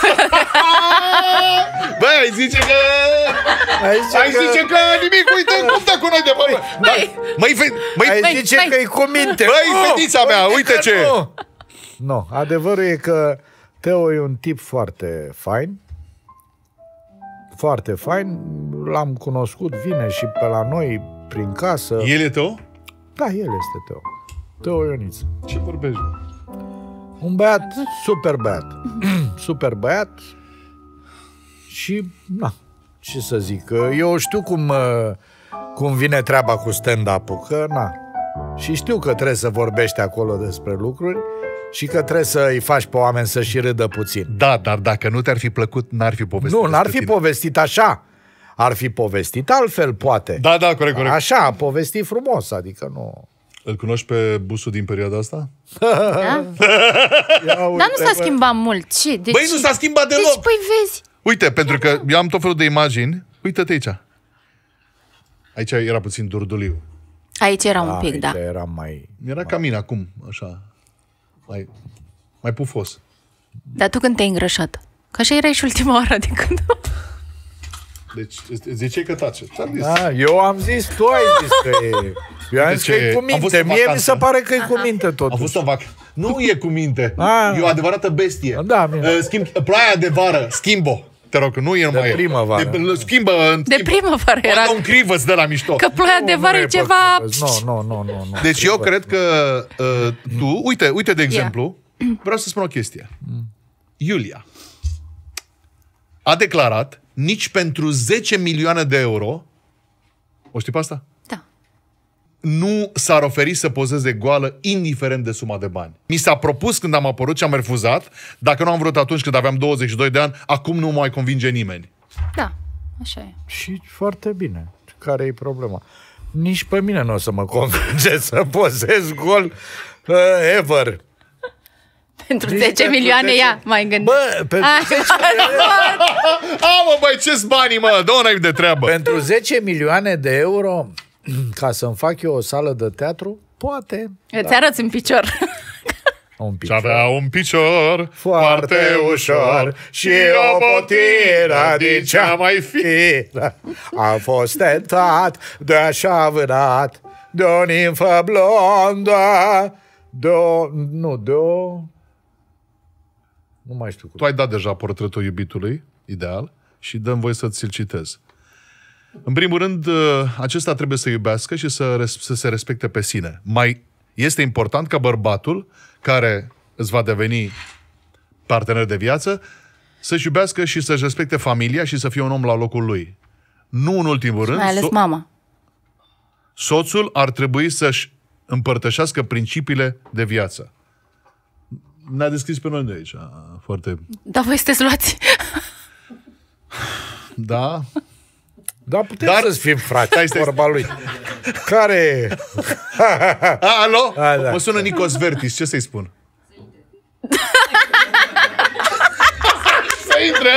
Băi, ai zice că... Ai zice, ai că... zice că nimic, uite cum stă cu noi de bă. Băi, Măi, fe... Măi, Ai Băi, zice băi. că-i cu minte. Băi, Nu! fetița mea, uite ce... Nu, no, adevărul e că Teo e un tip foarte fain. Foarte fain. L-am cunoscut, vine și pe la noi prin casă. El e Teo? Da, el este Teo. Teo Ioniță. Ce vorbești, mă? Un băiat, super băiat. Super băiat. Și, na, ce să zic, eu știu cum, cum vine treaba cu stand-up-ul, că, na, și știu că trebuie să vorbești acolo despre lucruri și că trebuie să îi faci pe oameni să și râdă puțin. Da, dar dacă nu te-ar fi plăcut, n-ar fi povestit. Nu, n-ar fi tine. povestit așa. Ar fi povestit altfel, poate. Da, da, corect, corect. Așa, povesti frumos, adică nu... Îl cunoști pe busul din perioada asta? da? Ia uite, Dar nu s-a bă. schimbat mult. Ce? Deci, Băi, nu s-a schimbat deloc! Deci, păi vezi. Uite, pentru că eu am tot felul de imagini. Uite-te aici. Aici era puțin durduliu. Aici era un Da, pic, aici da. era mai... Era ca mine acum, așa. Mai, mai pufos. Dar tu când te-ai îngrășat? Că așa erai și ultima oară de când... Deci, ziceai că tace. Da, eu am zis, tu ai zis că e... Eu am De zis ce? că e cu Am fost minte. în Mie mi vacanță. se pare că e cu minte Am totuși. fost în vac. Nu e cu minte. A. E o adevărată bestie. Da, bine. Uh, Schimb, ploaia de vară, schimbo. Te rog, nu e numai el. primăvară. De, schimbă, De primăvară era. Era un crivăț de la mișto. Că ploaia de vară Nu, e nu ceva... Nu, nu, nu, nu, nu. Deci eu cred că uh, tu, uite, uite de exemplu, vreau să spun o chestie. Iulia a declarat nici pentru zece milioane de euro, o știi pe asta? Da. Nu s-ar oferi să pozeze goală, indiferent de suma de bani. Mi s-a propus când am apărut și am refuzat, dacă nu am vrut atunci când aveam douăzeci și doi de ani, acum nu mă mai convinge nimeni. Da, așa e. Și foarte bine. Care e problema? Nici pe mine nu o să mă convinge să pozez gol uh, ever. Pentru Nici zece pentru milioane, zece ia, mai gândit. Bă, pentru Ah, zece, A, mă, băi, ce-s banii, mă? Dă-o n-ai de treabă. pentru zece milioane de euro, ca să-mi fac eu o sală de teatru, poate. Îți arăți un picior. Un Și picior. avea un picior Foarte ușor și o potiră din cea mai fină. A fost tentat de așa vânat de o nimfă blondă, de o... Nu, de o... Nu mai știu cum. Tu ai dat deja portretul iubitului, ideal, și dăm voie să ți-l citez. În primul rând, acesta trebuie să iubească și să, să se respecte pe sine. Mai este important ca bărbatul, care îți va deveni partener de viață, să-și iubească și să-și respecte familia și să fie un om la locul lui. Nu în ultimul rând, Mai ales so- mama. soțul ar trebui să-și împărtășească principiile de viață. Ne-a descris pe noi de aici. Foarte... Dar voi sunteți luați. Da? Da, putem Dar- să-ți fim frate, Stai, stai, vorba lui. Care... A, alo? A, da. Mă sună Nicos Vertis, ce să-i spun? Să intre,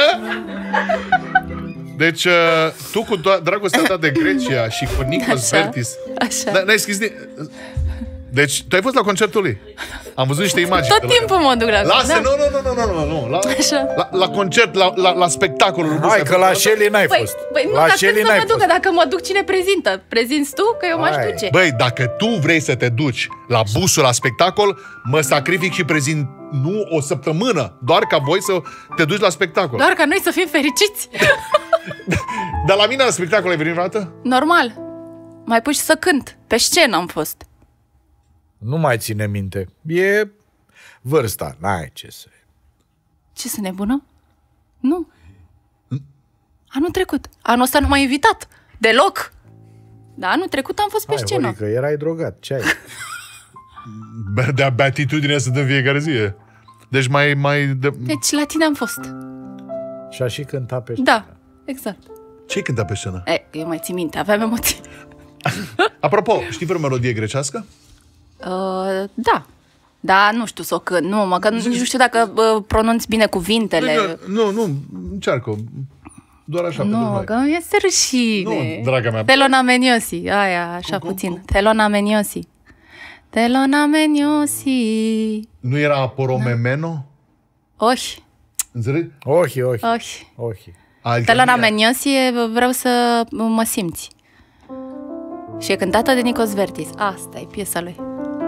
Deci, uh, tu cu do- dragostea ta de Grecia și cu Nicos Așa, Vertis... așa. Da, n-ai scris ni- Deci, tu ai fost la concertul lui? Am văzut niște imagini. Tot de la- timpul mă duc la Lasă, da. nu, nu, nu, nu, nu, nu, la, Așa. la, la concert, la, la, la spectacolul lui Hai Busa că la Făcut. Shelly n-ai Păi, fost. păi nu, La dar Shelly când să n-ai mă ducă, fost. dacă mă duc, cine prezintă? Prezinți tu? Că eu m-aș Hai. duce. Băi, dacă tu vrei să te duci la busul la spectacol, mă sacrific și prezint nu o săptămână, doar ca voi să te duci la spectacol. Doar ca noi să fim fericiți. Dar la mine la spectacol ai venit vreodată? Normal. Mai pus și să cânt. Pe scenă am fost. Nu mai ține minte. E vârsta, n-ai ce să... Ce, sunt nebună? Nu. Anul trecut. Anul ăsta nu m-a invitat. Deloc. Dar anul trecut am fost pe Hai, scenă. Horică, erai drogat, ce ai? Be- De beatitudine sunt în fiecare zi. Deci mai... mai de... Deci la tine am fost. Și a și cântat pe Da, exact. Ce-ai cântat pe scenă? E, eu mai țin minte, aveam emoții. Apropo, știi vreo melodie grecească? Uh, da. Da, nu știu să o cânt. Nu, mă, că nici nu știu dacă uh, pronunț bine cuvintele. Nu, nu, încearcă. Doar așa, pentru Nu, noi. că mi este rușine. Nu, draga mea. Telona Meniosi, aia, așa cum, puțin. cum? Telona Meniosi. Telona Meniosi. Nu era Poromemeno? Ohi, Înțelegi? Ochi, ochi, ohi. ochi. Adică Telona nu era- Meniosi e vreau să mă simți. Și e cântată de Nicos Vertis. Asta e piesa lui.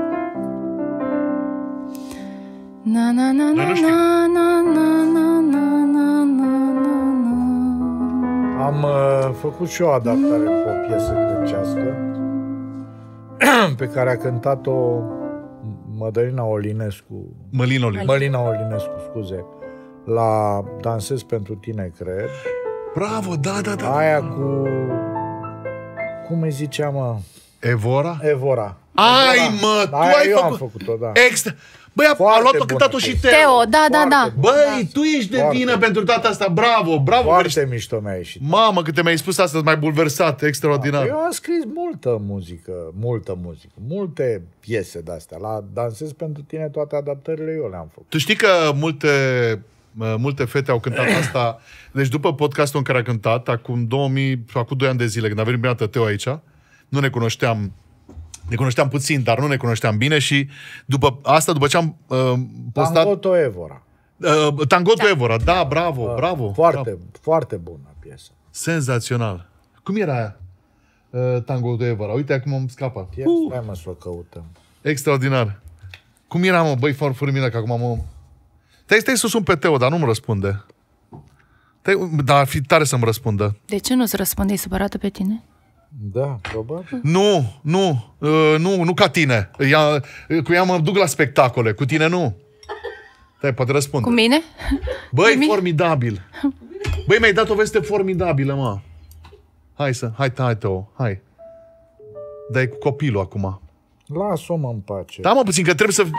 Na na na Noi na nu știm. na na na na na na na na. Am uh, făcut și o adaptare pe o piesă grecească pe care a cântat-o Mădălina Olinescu. Mălin Olin. Mălina Olinescu, scuze. La Dansez pentru tine, cred. Bravo, da, da, da. Aia cu... Cum îi zicea, mă? Evora? Evora. Ai, mă, tu Aia ai eu făcut... am făcut-o, da. Extra... Băi, a, a Foarte luat-o, bună cântat-o și piesă. Teo. Teo, da, da, da. Foarte Băi, tu ești de Foarte vină bun. pentru data asta. Bravo, bravo. Foarte mișto mi-a ieșit. Mamă, câte mi-ai spus astăzi, mai bulversat, extraordinar. Eu am scris multă muzică, multă muzică, multe piese de-astea. La Dansez pentru tine toate adaptările eu le-am făcut. Tu știi că multe, uh, multe fete au cântat asta. Deci după podcastul în care a cântat, acum două mii, acum doi ani de zile, când a venit prima dată Teo aici, nu ne cunoșteam, ne cunoșteam puțin, dar nu ne cunoșteam bine și după asta, după ce am uh, postat... Tangoto Evora. Uh, Tangotul Evora, da, bravo, bravo. Foarte, bravo. foarte bună piesă. Senzațional. Cum era aia? Uh, Tangotul Evora. Uite, acum am scapat. Ia, stai mă să o căutăm. Extraordinar. Cum era, mă? Băi, fără mine, că acum mă... Stai, stai să sun pe Teo, dar nu-mi răspunde. Stai, dar ar fi tare să-mi răspundă. De ce nu-ți răspunde? E supărată pe tine? Da, probabil. Nu, nu, uh, nu, nu ca tine. Ea, cu ea mă duc la spectacole, cu tine nu. Stai, poate răspunde. Cu mine? Băi, Cu mine? formidabil. Băi, mi-ai dat o veste formidabilă, mă. Hai să, hai, hai, Teo, hai. Dai cu copilul acum. Lasă-o mă în pace. Da, mă, puțin, că trebuie să...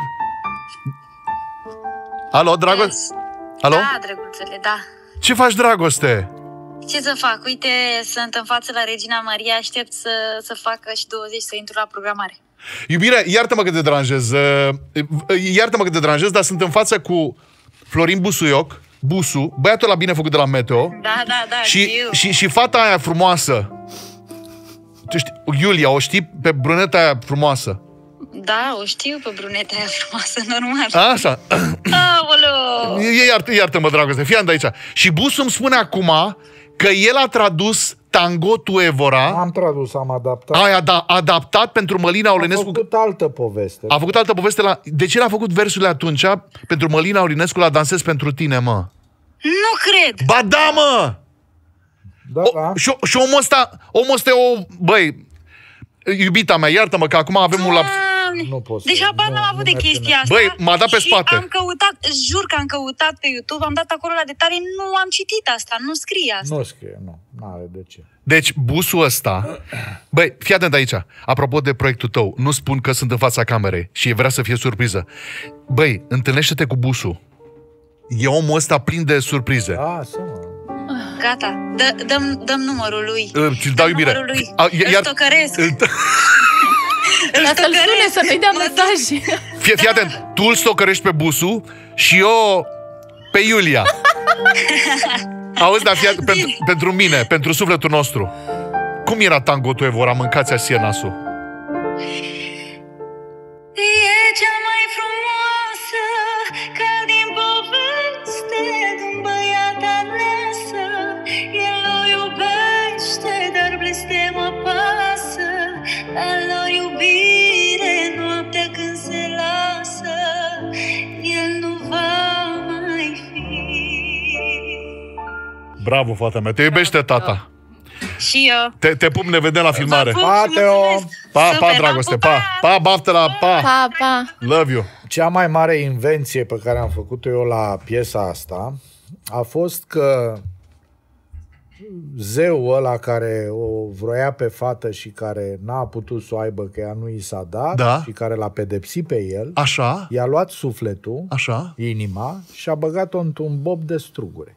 Alo, Dragoste? Alo? Da, drăguțele, da. Ce faci, Dragoste? Ce să fac? Uite, sunt în față la Regina Maria, aștept să, să facă și douăzeci să intru la programare. Iubire, iartă-mă că te deranjez. uh, Iartă-mă că te deranjez, dar sunt în față cu Florin Busuioc, Busu, băiatul la bine făcut de la Meteo. Da, da, da, Și, știu. și, și fata aia frumoasă. Tu știi, Iulia, o știi pe bruneta aia frumoasă. Da, o știu pe bruneta aia frumoasă, normal. Așa. Aoleu! Iartă, iartă-mă, Dragoste, fii de aici. Și Busu îmi spune acum că el a tradus Tangotul Evora. Am tradus, am adaptat. Ai ada- adaptat pentru Mălina Am Olinescu. făcut altă poveste. A făcut altă poveste la... De ce l-a făcut versurile atunci pentru Mălina Olinescu la Dansez pentru tine, mă? Nu cred! Ba da, mă! Da, O, da. și, și omul ăsta, omul ăsta e o... Băi, iubita mea, iartă-mă că acum avem un laps... Doamne! Nu pot să- Deci habar nu- n-am avut nu de merge chestia asta. Băi, m-a dat pe și spate. am căutat, jur că am căutat pe YouTube, am dat acolo la detalii, nu am citit asta, nu scrie asta. Nu scrie, nu. N-are de ce. Deci, busul ăsta... Băi, fii atent aici. Apropo de proiectul tău, nu spun că sunt în fața camerei și vrea să fie surpriză. Băi, întâlnește-te cu busul. E omul ăsta plin de surprize. Da, să mă. Gata, dă, dăm, dăm numărul lui. Ți-l dau iubire. Numărul lui. A, Îl iar, stocăresc. îl, Dar să-l sune, să nu-i dea mesaj. fii, fii atent, tu îl stocărești pe Busu și eu pe Iulia. Auzi, dar fii atent, pentru, pentru mine, pentru sufletul nostru. Cum era tango tu, Evora? Mâncați asia nasul. E cea mai frumoasă, ca din poveste, d'un băiat alesă. El o iubește, dar blestem apasă. Al lor iubire, noaptea când se lasă, el nu va mai fi. Bravo, fata mea, te iubește tata. Și eu. Te, te pup, ne vedem la filmare. Vă pup Pa, și Teo! mulțumesc. Pa, Super, pa, dragoste, v-am pa. pupat. Pa, baftă la pa. Pa, pa. Love you. Cea mai mare invenție pe care am făcut-o eu la piesa asta a fost că zeul ăla care o vroia pe fată și care n-a putut să o aibă, că ea nu i s-a dat, Da. și care l-a pedepsit pe el, Așa, i-a luat sufletul, așa. inima, și a băgat-o într-un bob de strugure.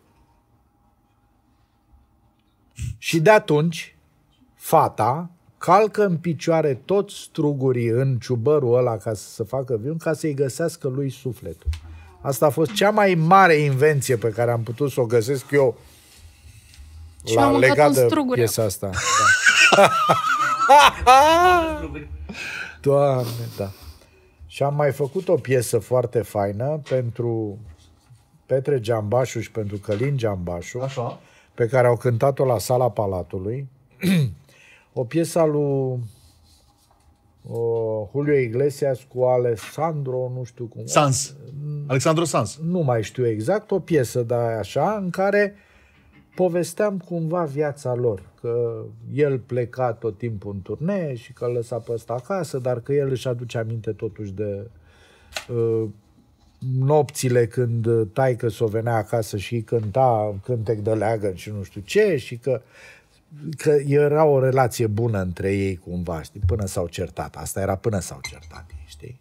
Și de atunci, fata calcă în picioare toți strugurii în ciubărul ăla ca să se facă viun, ca să-i găsească lui sufletul. Asta a fost cea mai mare invenție pe care am putut să o găsesc eu Și am mâncat legat un de strugure. piesa asta. Da. Doamne, da. Și am mai făcut o piesă foarte faină pentru Petre Giambașu și pentru Călin Giambașu, Așa. pe care au cântat-o la Sala Palatului. O piesă a lui o, Julio Iglesias cu Alessandro, nu știu cum. Sans. Alexandru Sans. Nu mai știu exact, o piesă de așa, în care povesteam cumva viața lor, că el pleca tot timpul în turnee și că îl lăsa pe ăsta acasă, dar că el își aduce aminte totuși de uh, nopțile când taică s-o venea acasă și îi cânta cântec de leagăn și nu știu ce, și că, că era o relație bună între ei cumva, știi, până s-au certat. Asta era până s-au certat, știi?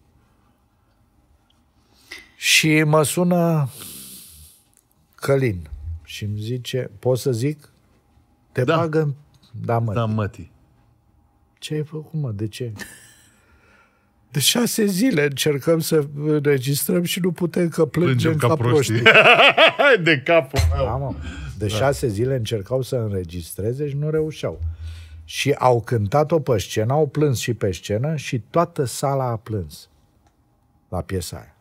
Și mă sună Călin și îmi zice, pot să zic? Te Da. bagă în... Da, mă. Da, mătii. Ce ai făcut, mă? De ce? De șase zile încercăm să înregistrăm și nu putem, că plângem, Plângem ca, ca proștii. proștii. De capul meu. Da, mă. De da. șase zile încercau să înregistreze și nu reușeau. Și au cântat-o pe scenă, au plâns și pe scenă și toată sala a plâns la piesa aia.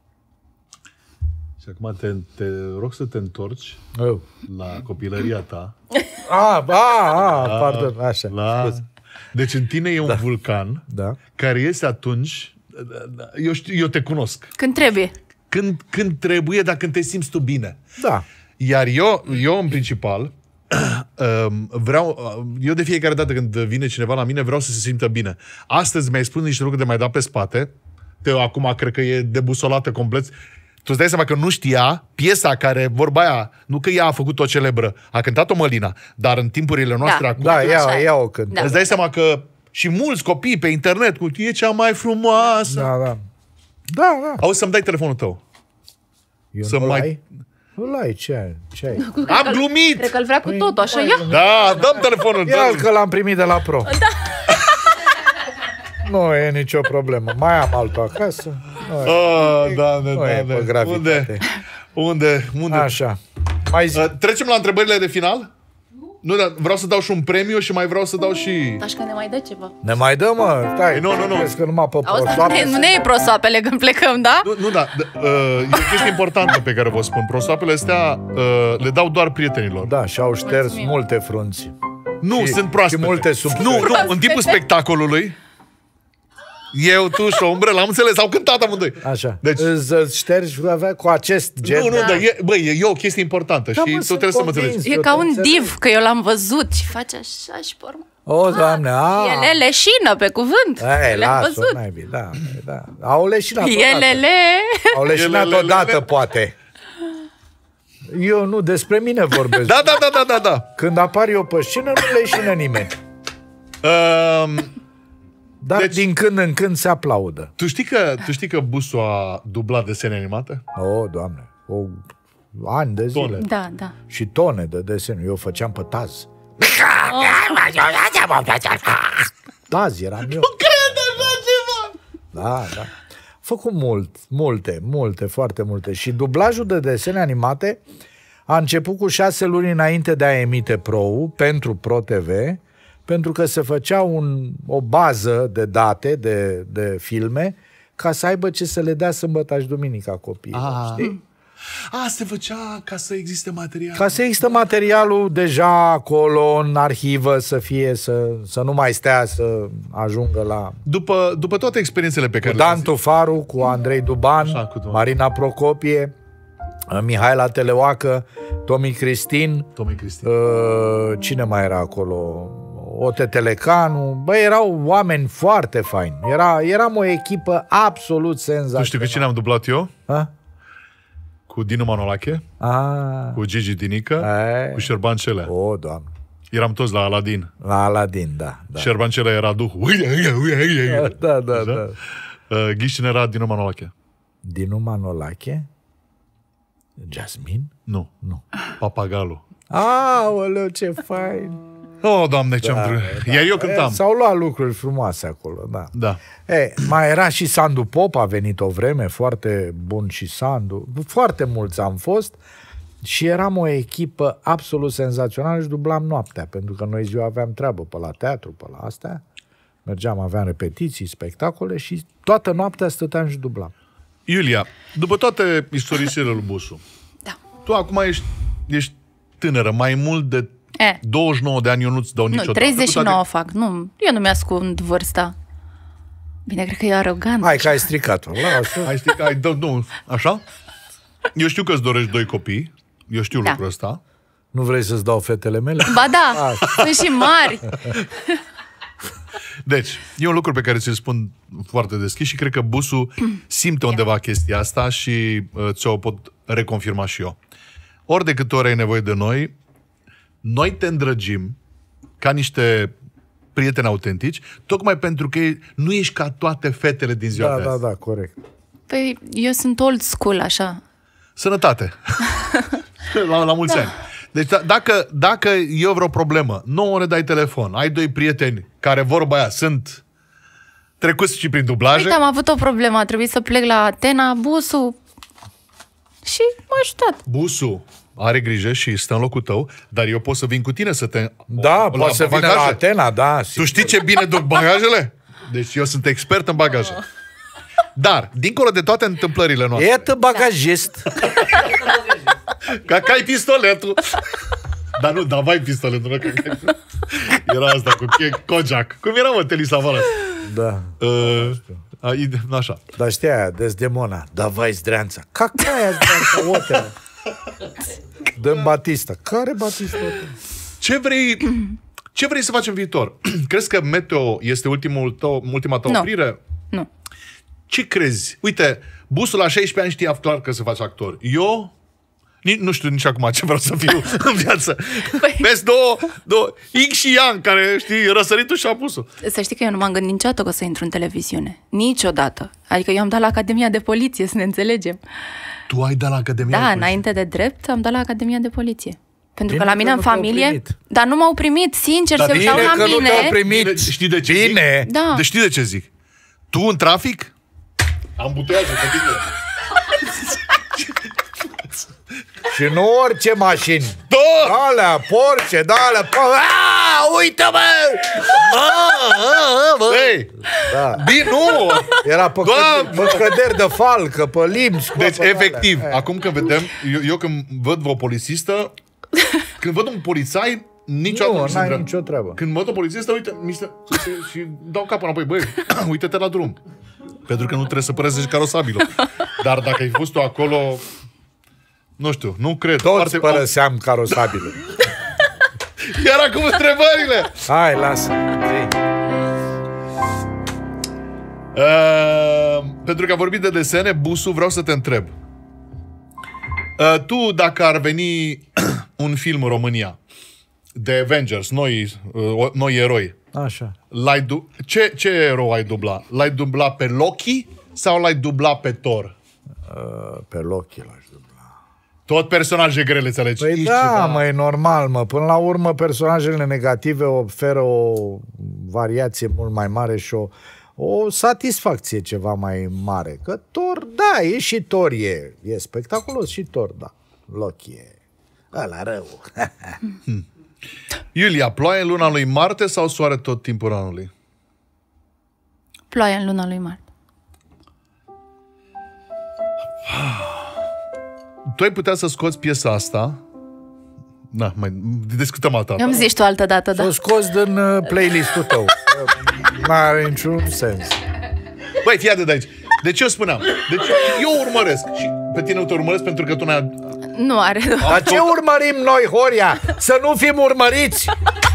Și acum te, te rog să te întorci Eu. la copilăria ta. A, a, a, pardon, așa. La... Deci în tine e un Da. vulcan Da. care este atunci... Eu, știu, eu te cunosc. Când trebuie. Când, când trebuie, dar când te simți tu bine. Da. Iar eu, eu în principal, vreau, eu de fiecare dată când vine cineva la mine, vreau să se simtă bine. Astăzi mi-ai spus niște lucruri de mai dat pe spate. Teo acum cred că e debusolată complet. Tu îți dai seama că nu știa piesa care, vorba aia, nu că ea a făcut-o celebră, a cântat-o Mălina, dar în timpurile noastre Da. acum... Da, Așa ea, e. ea o cântă. Da. Îți dai seama că și mulți copii pe internet cu e cea mai frumoasă. Da, da. Da, da. Auzi, să-mi dai telefonul tău. Eu Să nu mai- ai? Nu ai, ce ai? Ce ai? Am glumit! Cred că îl vrea cu Păi, totul, așa băi, ia. Da, dăm telefonul. Ia dă-l. că l-am primit de la Pro. Da. Nu e nicio problemă. Mai am altul acasă. Nu e, Ah, da, da, nu e da, pe da. gravitate. Unde? Unde? Unde? Așa. Mai zi. Uh, trecem la întrebările de final? Nu, dar vreau să dau și un premiu și mai vreau să dau și... Așa că ne mai dă ceva. Ne mai dă, mă? Stai, Nu, nu, nu. Crezi că numai pe Auzi, dar prosoape? nu ne- nu ne iei prosoapele când plecăm, da? Nu, nu da, d- uh, e o chestie importantă pe care vă spun. Prosoapele astea uh, le dau doar prietenilor. Da, și-au șters Mulțumim. multe frunți. Nu, Și- sunt proaspete. și multe sub- Nu, nu, în timpul spectacolului, eu, tu și o umbrelă, am înțeles, au cântat amândoi. Așa. Deci- Îți îți ștergi avea cu acest gen. Nu, nu, dar e, băi, e, e o chestie importantă Da, și mă, tu sunt trebuie să mă convins. înțelegi. E Eu ca te un înțeleg. div, că eu l-am văzut și face așa și pe urmă. O, Doamne, a. E leșină, pe cuvânt. Ei, Le-am lasă-o, văzut. naibii, da, da. Au leșinat odată. Elele. Au leșinat Elelele. odată, poate. Eu nu, despre mine vorbesc. Da, da, da, da, da, da. Când apar eu pe scenă, nu leșină nimeni. Um, Dar Deci- din când în când se aplaudă. tu, știi că, tu știi că Busu a dublat desene animate? O, Doamne, o ani de zile. Da, da. Și tone de desene. Eu făceam pe Taz. Taz eram eu. Nu cred așa ceva! Da, da. Făcut mult, multe, multe, foarte multe. Și dublajul de desene animate a început cu șase luni înainte de a emite Pro-ul pentru Pro T V, pentru că se făcea un, o bază de date, de, de filme, ca să aibă ce să le dea sâmbătă și duminica copiilor, Ah. știi? A, se făcea ca să existe material. Ca să există materialul deja acolo în arhivă, să fie, să, să nu mai stea să ajungă la... După, după toate experiențele pe care Cu Dan Tufaru, cu Andrei Duban, Așa, cu Marina Procopie, Mihaela Teleoacă, Tomi Cristin, Tomi Cristin. Uh, cine mai era acolo? Ote Telecanu. Bă, erau oameni foarte faini. Era, eram o echipă absolut senzațională. Tu știi cu cine am dublat eu? Ha? Cu Dinu Manolache, Ah. cu Gigi Dinică, Ai. cu Șerban Celea. O, Doamne. Eram toți la Aladin. La Aladin, da. da. Șerban Celea era duhul. Da, da, da. Uh, Ghiștin era Dinu Manolache. Dinu Manolache? Jasmine? Nu. Nu. Papagalul. Aoleu, ce fain! Oh, Doamne, ce-am Da, vrut. da. Iar eu cântam. E, s-au luat lucruri frumoase acolo, da. Da. E, mai era și Sandu Pop, a venit o vreme, foarte bun și Sandu. Foarte mulți am fost și eram o echipă absolut senzațională și dublam noaptea, pentru că noi ziua aveam treabă pe la teatru, pe la astea. Mergeam, aveam repetiții, spectacole și toată noaptea stăteam și dublam. Iulia, după toate istorisirile lui Busu, Da. tu acum ești, ești tânără, mai mult de E. douăzeci și nouă de ani, eu nu-ți dau Nu, niciodată. treizeci și nouă Cu toate- fac. Nu, eu nu mi-ascund vârsta. Bine, cred că e arogant. Hai că ai stricat-o. Lasă. Hai, știi că ai, dă, nu, așa? Eu știu că îți dorești doi copii, eu știu Da. lucrul ăsta. Nu vrei să-ți dau fetele mele? Ba da, sunt și mari. Deci, e un lucru pe care ți-l spun foarte deschis și cred că Busu simte undeva chestia asta și uh, ți-o pot reconfirma și eu. Ori de câte ori ai nevoie de noi, noi te îndrăgim ca niște prieteni autentici, tocmai pentru că nu ești ca toate fetele din ziua Da, de da, azi. da, corect. Păi, eu sunt old school, așa. Sănătate! la, la mulți ani. Deci d- dacă, dacă e vreo problemă, nouă ore dai telefon, ai doi prieteni care, vorba aia, sunt trecuți și prin dublaje, Uite, am avut o problemă, a trebuit să plec la Atena, busul și m-a ajutat. Busu are grijă și stă în locul tău, dar eu pot să vin cu tine să te... Da, poți să vină la bagaje. Atena, da. Tu sigur. știi ce bine duc bagajele? Deci eu sunt expert în bagaje. Dar, dincolo de toate întâmplările noastre, Iată bagajist. ca că ai pistoletul. Dar nu, dar vai pistoletul. Nu, că că- era asta cu Kojak. Cum era, mă, Teli Savalas? Da. Uh, a, ide- așa. Dar știi aia, Desdemona, davai zdreanța. Cacaia zdreanța, ote. Dăm Batista. Care Batista? Ce vrei, ce vrei să faci în viitor? Crezi că Meteo este ultimul tău, ultima ta Nu. oprire? Nu. Ce crezi? Uite, Busul la șaisprezece ani știa clar că să faci actor. Eu Ni, nu știu nici acum ce vreau să fiu în viață. Păi- Vezi două, două, Ing și Yang, care, știi, răsăritul și apusul. Să știi că eu nu m-am gândit niciodată că o să intru în televiziune. Niciodată. Adică eu am dat la Academia de Poliție, să ne înțelegem. Tu ai dat la Academia Da, de înainte de drept, am dat la Academia de Poliție. Pentru Bine că la mine că în nu te-au familie... primit. Dar nu m-au primit, sincer, Dar se bine uitau la că nu mine. te-au primit. Bine, știi de ce Bine. zic? Da. De știi de ce zic? Tu în trafic? Am butează pe tine. Și nu orice mașini. Da! Alea, Porsche, da, alea, po- Aaaa, uite-mă! Ei, Da. bine, nu! Era pe, Doamne! căderi, pe căderi de falcă, pe limbi. Deci, pe efectiv, alea. acum când vedem, eu, eu când văd o polițistă, când văd un polițai, niciodată Nu, mi se n-ai vrea. nicio treabă. Când văd o polițistă, uite, mi se, și, și dau capul înapoi, băi, uite-te la drum. Pentru că nu trebuie să părăsești carosabilul. Dar dacă ai fost tu acolo, nu știu, nu cred. Toți Foarte- părăseam carosabilul. Iar acum întrebările! Hai, lasă. Zi. Uh, pentru că am vorbit de desene, Busu, vreau să te întreb. Uh, tu, dacă ar veni un film în România de Avengers, noi, uh, noi eroi, Așa. l-ai du- ce, ce erou ai dubla? L-ai dubla pe Loki sau l-ai dubla pe Thor? Uh, pe Loki l-aș dubla. Tot personaje grele ți alegi. Păi Ești da, ceva. mă, e normal, mă. Până la urmă, personajele negative oferă o variație mult mai mare și o, o satisfacție ceva mai mare. Că Thor, da, e și Thor, e, e spectaculos și Thor, da. Loki e ăla rău. Iulia, ploaie în luna lui Marte sau soare tot timpul anului? Ploaie în luna lui Marte. Tu ai putea să scoți piesa asta. Da, mai discutăm altă dată. Îmi zici tu altă dată, da. S-o scos din uh, playlist-ul tău. N-are niciun sens. Băi, fii atent de aici. Deci eu spuneam, deci eu urmăresc și pe tine nu te urmăresc pentru că tu n-ai... Nu are. Dar ce urmărim noi, Horia? Să nu fim urmăriți?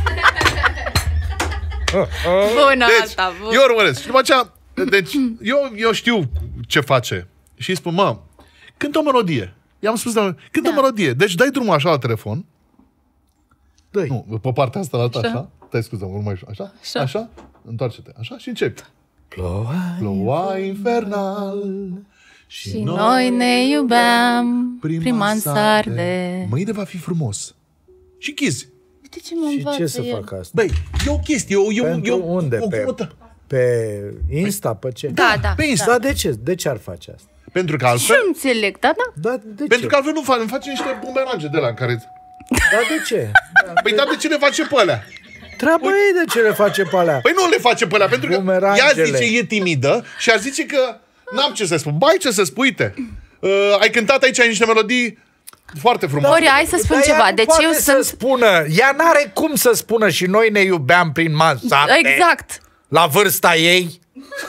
Bună Deci, asta, bun. eu urmăresc. Și după aceea, deci, eu, eu știu ce face. Și îi spun, mă, cântă o melodie. I-am spus, cântă da. o melodie. Deci dai drumul așa la telefon. Dă-i. Nu, pe partea asta, la ta, așa. Stai, scuză-mă, urmă așa. Așa. Așa. Întoarce-te. Așa și începi. Ploua, Ploua infernal și noi ne iubeam prima în sarde. Mâine va fi frumos. Și chizi. De ce mă și învață ce să el? fac asta? Băi, e o chestie. Eu, eu, Pentru eu, unde? o, Pe, o, o, pe Insta? Pe ce? Da, da. pe Insta. Da, de ce? De ce ar face asta? Pentru că Și altfel... nu înțeleg, da, da. Da, de Pentru ce? că altfel nu fac, îmi face niște bumerange de la în care... Da, de ce? Păi dar de ce le face pe alea? Treaba ei de ce le face pe alea? Păi nu le face pe alea, pentru că ea Bumerangele. zice e timidă și ar zice că n-am ce să spun. Bai, ce să spui, uite. Uh, ai cântat aici niște melodii foarte frumoase. Ori, hai să spun Dar ea ceva. nu Deci poate eu să sunt... spună, ea n-are cum să spună și noi ne iubeam prin mansarde. Exact. La vârsta ei.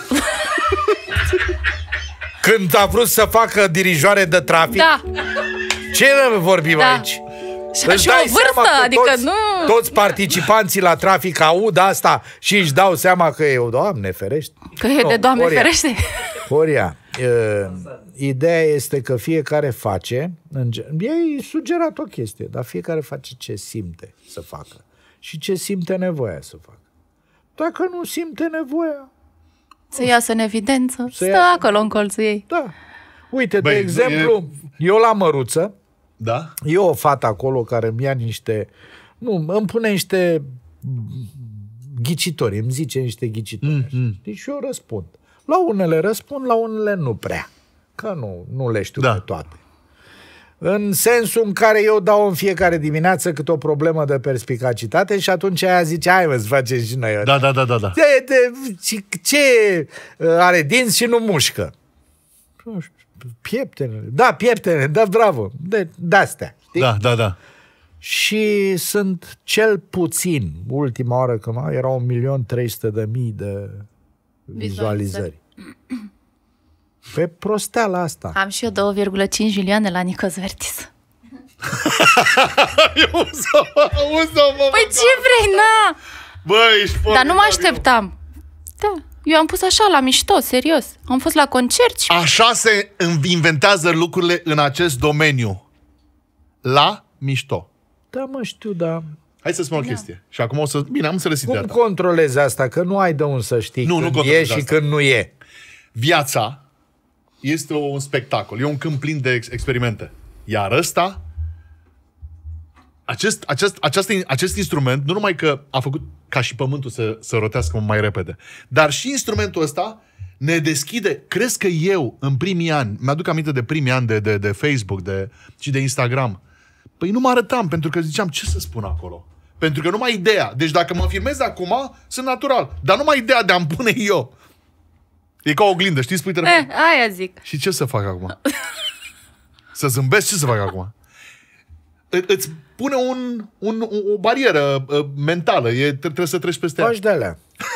Când a vrut să facă dirijoare de trafic. Da. Ce vorbim Da. aici? Și Îți și dai o vârstă, seama că adică toți, nu... toți participanții la trafic aud asta și își dau seama că e o Doamne ferește. Că e de Nu, Doamne Horia. ferește. Horia, uh, ideea este că fiecare face, ei sugerat o chestie, dar fiecare face ce simte să facă și ce simte nevoia să facă. Dacă nu simte nevoia, Să iasă în evidență, Să stă ia- acolo în colțul ei. da. Uite, Băi, de exemplu, eu la Măruță, Da? e o fată acolo care îmi ia niște, nu, îmi pune niște ghicitori, îmi zice niște ghicitori. Mm-hmm. Deci eu răspund. La unele răspund, la unele nu prea. Că nu, nu le știu Da. pe toate. În sensul în care eu dau în fiecare dimineață câte o problemă de perspicacitate și atunci aia zice, hai mă, să facem și noi. Da, da, da, da, da. Ce, de, ce, ce are dinți și nu mușcă? Nu știu, pieptene. Da, pieptene, da, bravo. De, de-astea. Știi? Da, da, da. Și sunt cel puțin, ultima oară că m-a, era un milion trei sute de mii de vizualizări. Pe prosteala asta. Am și eu două virgulă cinci milioane la Nicos Vertis. Păi ce vrei, na? Băi, ești Dar nu mă așteptam. Da, eu am pus așa, la mișto, serios. Am fost la concert și... Așa se inventează lucrurile în acest domeniu. La mișto. Da, mă știu, da. Hai să spun o chestie. Și acum o să... Bine, am înțeles ideea Cum ta. controlezi asta? Că nu ai de unde să știi Nu, nu când e controlezi și asta. când nu e. Viața este un spectacol. E un câmp plin de ex- experimente. Iar ăsta, acest, acest, acest, acest instrument, nu numai că a făcut ca și pământul să, să rotească mai repede, dar și instrumentul ăsta ne deschide. Crezi că eu, în primii ani, mi-aduc aminte de primii ani de, de, de Facebook de, și de Instagram, păi nu mă arătam, pentru că ziceam, ce să spun acolo? Pentru că numai ideea. Deci dacă mă filmez acum, sunt natural. Dar numai ideea de a-mi pune eu. E ca o oglindă, știi? Spui telefon. Eh, aia zic. Și ce să fac acum? Să zâmbesc? Ce să fac acum? Î- îți pune un, un, o barieră uh, mentală. E, trebuie să treci peste ea. Faci de-alea.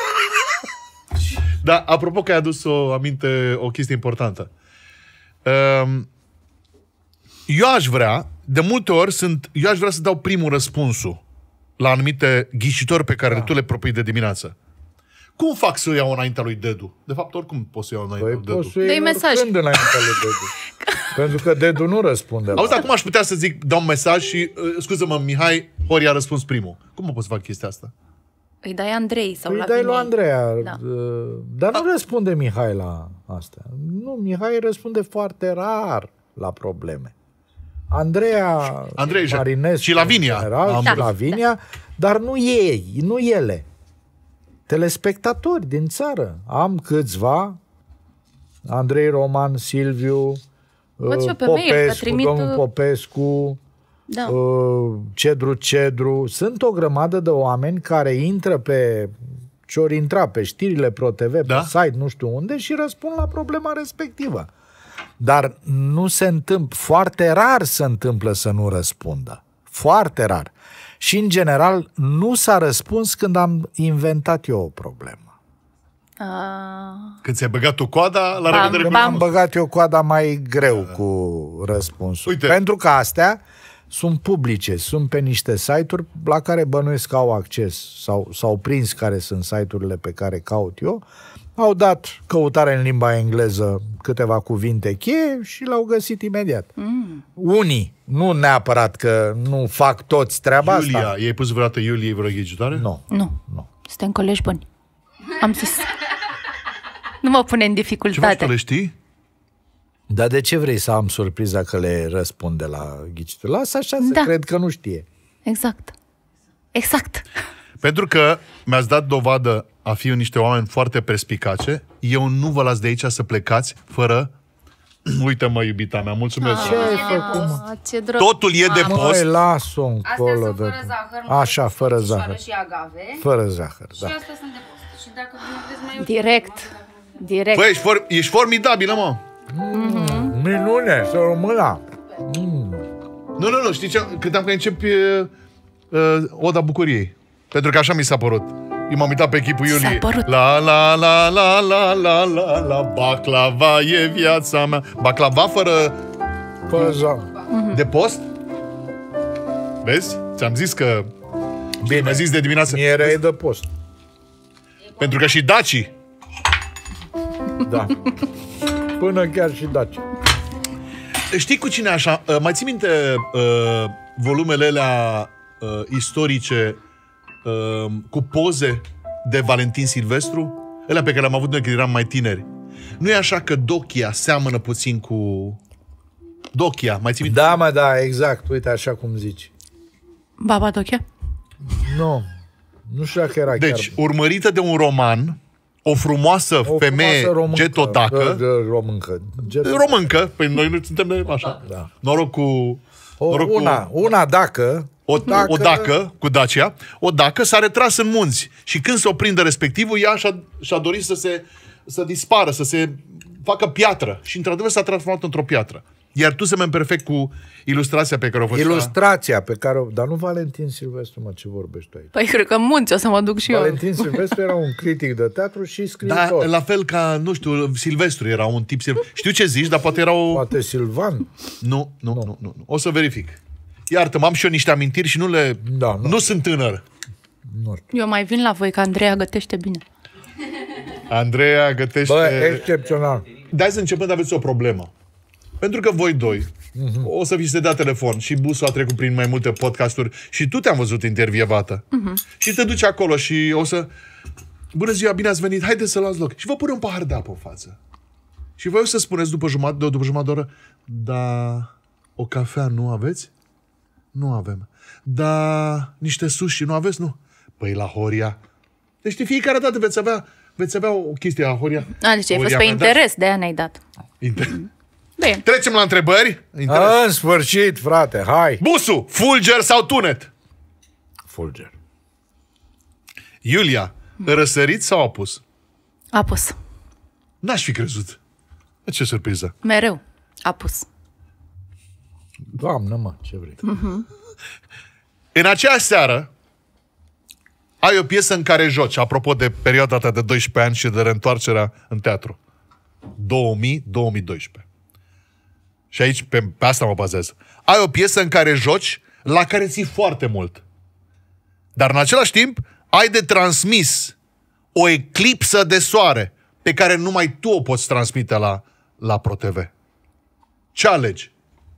Da, apropo că ai adus o aminte, o chestie importantă. Um, eu aș vrea, de multe ori sunt, eu aș vrea să dau primul răspunsul la anumite ghicitori pe care da. tu le propui de dimineață. Cum fac să o iau înaintea lui Dedu? De fapt, oricum poți să iau înaintea Păi lui Dedu. poți să iei Dă-i mesaj. oricând înaintea lui Dedu. Pentru că Dedu nu răspunde. la Auzi, acum aș putea să zic, dau un mesaj și, uh, scuză-mă, Mihai, Horia a răspuns primul. Cum mă pot să fac chestia asta? Îi dai Andrei sau Îi la dai lui Vinei. Andreea. Da. uh, Dar nu răspunde Mihai la asta. Nu, Mihai răspunde foarte rar la probleme. Andreea Andrei Marinescu și Lavinia. General, Am și văzut. Lavinia, dar nu ei, nu ele. Telespectatori din țară. Am câțiva, Andrei Roman, Silviu, Văd și eu pe Popescu, mail că trimit- domnul Popescu, Da. uh, Cedru Cedru. Sunt o grămadă de oameni care intră pe ce ori intra pe știrile ProTV, Da? pe site, nu știu unde, și răspund la problema respectivă. Dar nu se întâmplă, foarte rar se întâmplă să nu răspundă. Foarte rar. Și, în general, nu s-a răspuns când am inventat eu o problemă. A, Când ți-ai băgat tu coada, la Bam, revedere. Când am băgat eu coada mai greu cu răspunsul. Uite. Pentru că astea sunt publice, sunt pe niște site-uri la care bănuiesc că au acces sau s-au prins care sunt site-urile pe care caut eu, au dat căutare în limba engleză câteva cuvinte cheie și l-au găsit imediat. Mm. Unii, nu neapărat că nu fac toți treaba Iulia, asta. i-ai pus vreodată Iuliei vreo ghicitoare? Nu. nu, Nu. suntem colegi buni. Am zis. Nu mă pune în Ce faci, dificultate. tu le știi? Dar de ce vrei să am surpriza că le răspunde la ghicitul? Lasă așa, să Da. cred că nu știe. Exact. Exact. Pentru că mi-ați dat dovadă a fi niște oameni foarte perspicace, eu nu vă las de aici să plecați fără... Uite, mă, iubita mea, mulțumesc. Ce ai făcut, mă? Ah, ce drăguț. Totul e de post. Măi, las-o Astea încolo. sunt fără de- zahăr. mă, Așa, fără fructișoară zahăr. și agave. Fără zahăr, Și da. astea sunt de post. Și dacă vreți mai ușor, Direct. Direct. Băi, ești, for, ești formidabilă, mă. Minune, să rămână. Nu, nu, nu, știi ce? Credeam că începi uh, uh, Oda Bucuriei. Pentru că așa mi s-a părut. Eu m-am uitat pe chipul S-a Iuliei. părut. La, la, la, la, la, la, la, la, baclava e viața mea. Baclava fără Fără zahăr. de post? Vezi? Ți-am zis că... Bine, mi-a zis de dimineață. Mie e de post. Pentru că și dacii. Da. Până chiar și Daci. Știi cu cine așa? Uh, mai ții minte uh, volumele alea uh, istorice uh, cu poze de Valentin Silvestru? Alea pe care le-am avut noi când eram mai tineri. Nu e așa că Dochia seamănă puțin cu... Dochia, mai ții minte? Da, mă, da, exact. Uite, așa cum zici. Baba Dochea? Nu. Nu știu dacă era Deci, chiar... urmărită de un roman, o frumoasă o femeie frumoasă româncă. getodacă, De, de, româncă. Get... româncă, păi noi nu suntem de așa. Da. Noroc cu... O, noroc una, cu... una dacă... O, dacă... o dacă, cu Dacia, o dacă s-a retras în munți și când se oprinde respectivul, ea și-a, și-a dorit să se să dispară, să se facă piatră. Și într-adevăr s-a transformat într-o piatră. Iar tu semeni perfect cu ilustrația pe care o făcea. Ilustrația pe care o... Dar nu Valentin Silvestru, mă, ce vorbești tu aici? Păi cred că în munți o să mă duc și eu. Valentin Silvestru era un critic de teatru și Da, scriitor. la fel ca, nu știu, Silvestru era un tip... Sil... Știu ce zici, dar poate era o... Poate Silvan? Nu, nu, nu, nu, nu. O să verific. Iartă-mă, am și eu niște amintiri și nu le... Da, nu. nu sunt tânăr. Nu știu. Eu mai vin la voi, că Andreea gătește bine. Andreea gătește... Bă, excepțional. De azi începând aveți o problemă. Pentru că voi doi uh-huh. o să vi se dea telefon și Busu a trecut prin mai multe podcasturi și tu te-am văzut intervievată. Uh-huh. Și te duci acolo și o să... Bună ziua, bine ați venit, haideți să luați loc. Și vă pune un pahar de apă în față. Și voi o să spuneți după jumătate, de, după jumătate de oră, da, o cafea nu aveți? Nu avem. Da, niște sushi nu aveți? Nu. Păi la Horia. Deci de fiecare dată veți avea, veți avea o chestie la Horia. A, deci ai fost Horia pe mi-a dat- interes, de aia ne-ai dat. Inter... Bine. Trecem la întrebări. Interes. În sfârșit, frate, hai. Busu, fulger sau tunet? Fulger. Iulia, răsărit sau apus? Apus. N-aș fi crezut. Ce surpriză. Mereu. Apus. Doamnă, mă, ce vrei. În aceeași seară ai o piesă în care joci, apropo de perioada ta de doisprezece ani și de reîntoarcerea în teatru. două mii - două mii doisprezece. Și aici, pe, pe asta mă bazez. Ai o piesă în care joci, la care ții foarte mult. Dar în același timp, ai de transmis o eclipsă de soare pe care numai tu o poți transmite la, la ProTV. Ce alegi?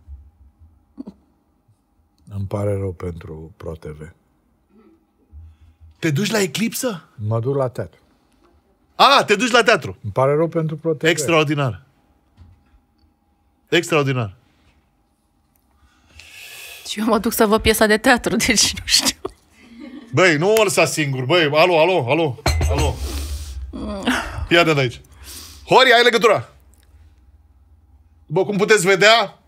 Îmi pare rău pentru ProTV. Te duci la eclipsă? Mă duc la teatru. A, te duci la teatru. Îmi pare rău pentru ProTV. Extraordinar. Extraordinar. Și eu mă duc să văd piesa de teatru, deci nu știu. Băi, nu o lăsa singur. Băi, alo, alo, alo, alo. Ia de aici. Horia, ai legătura? După cum puteți vedea,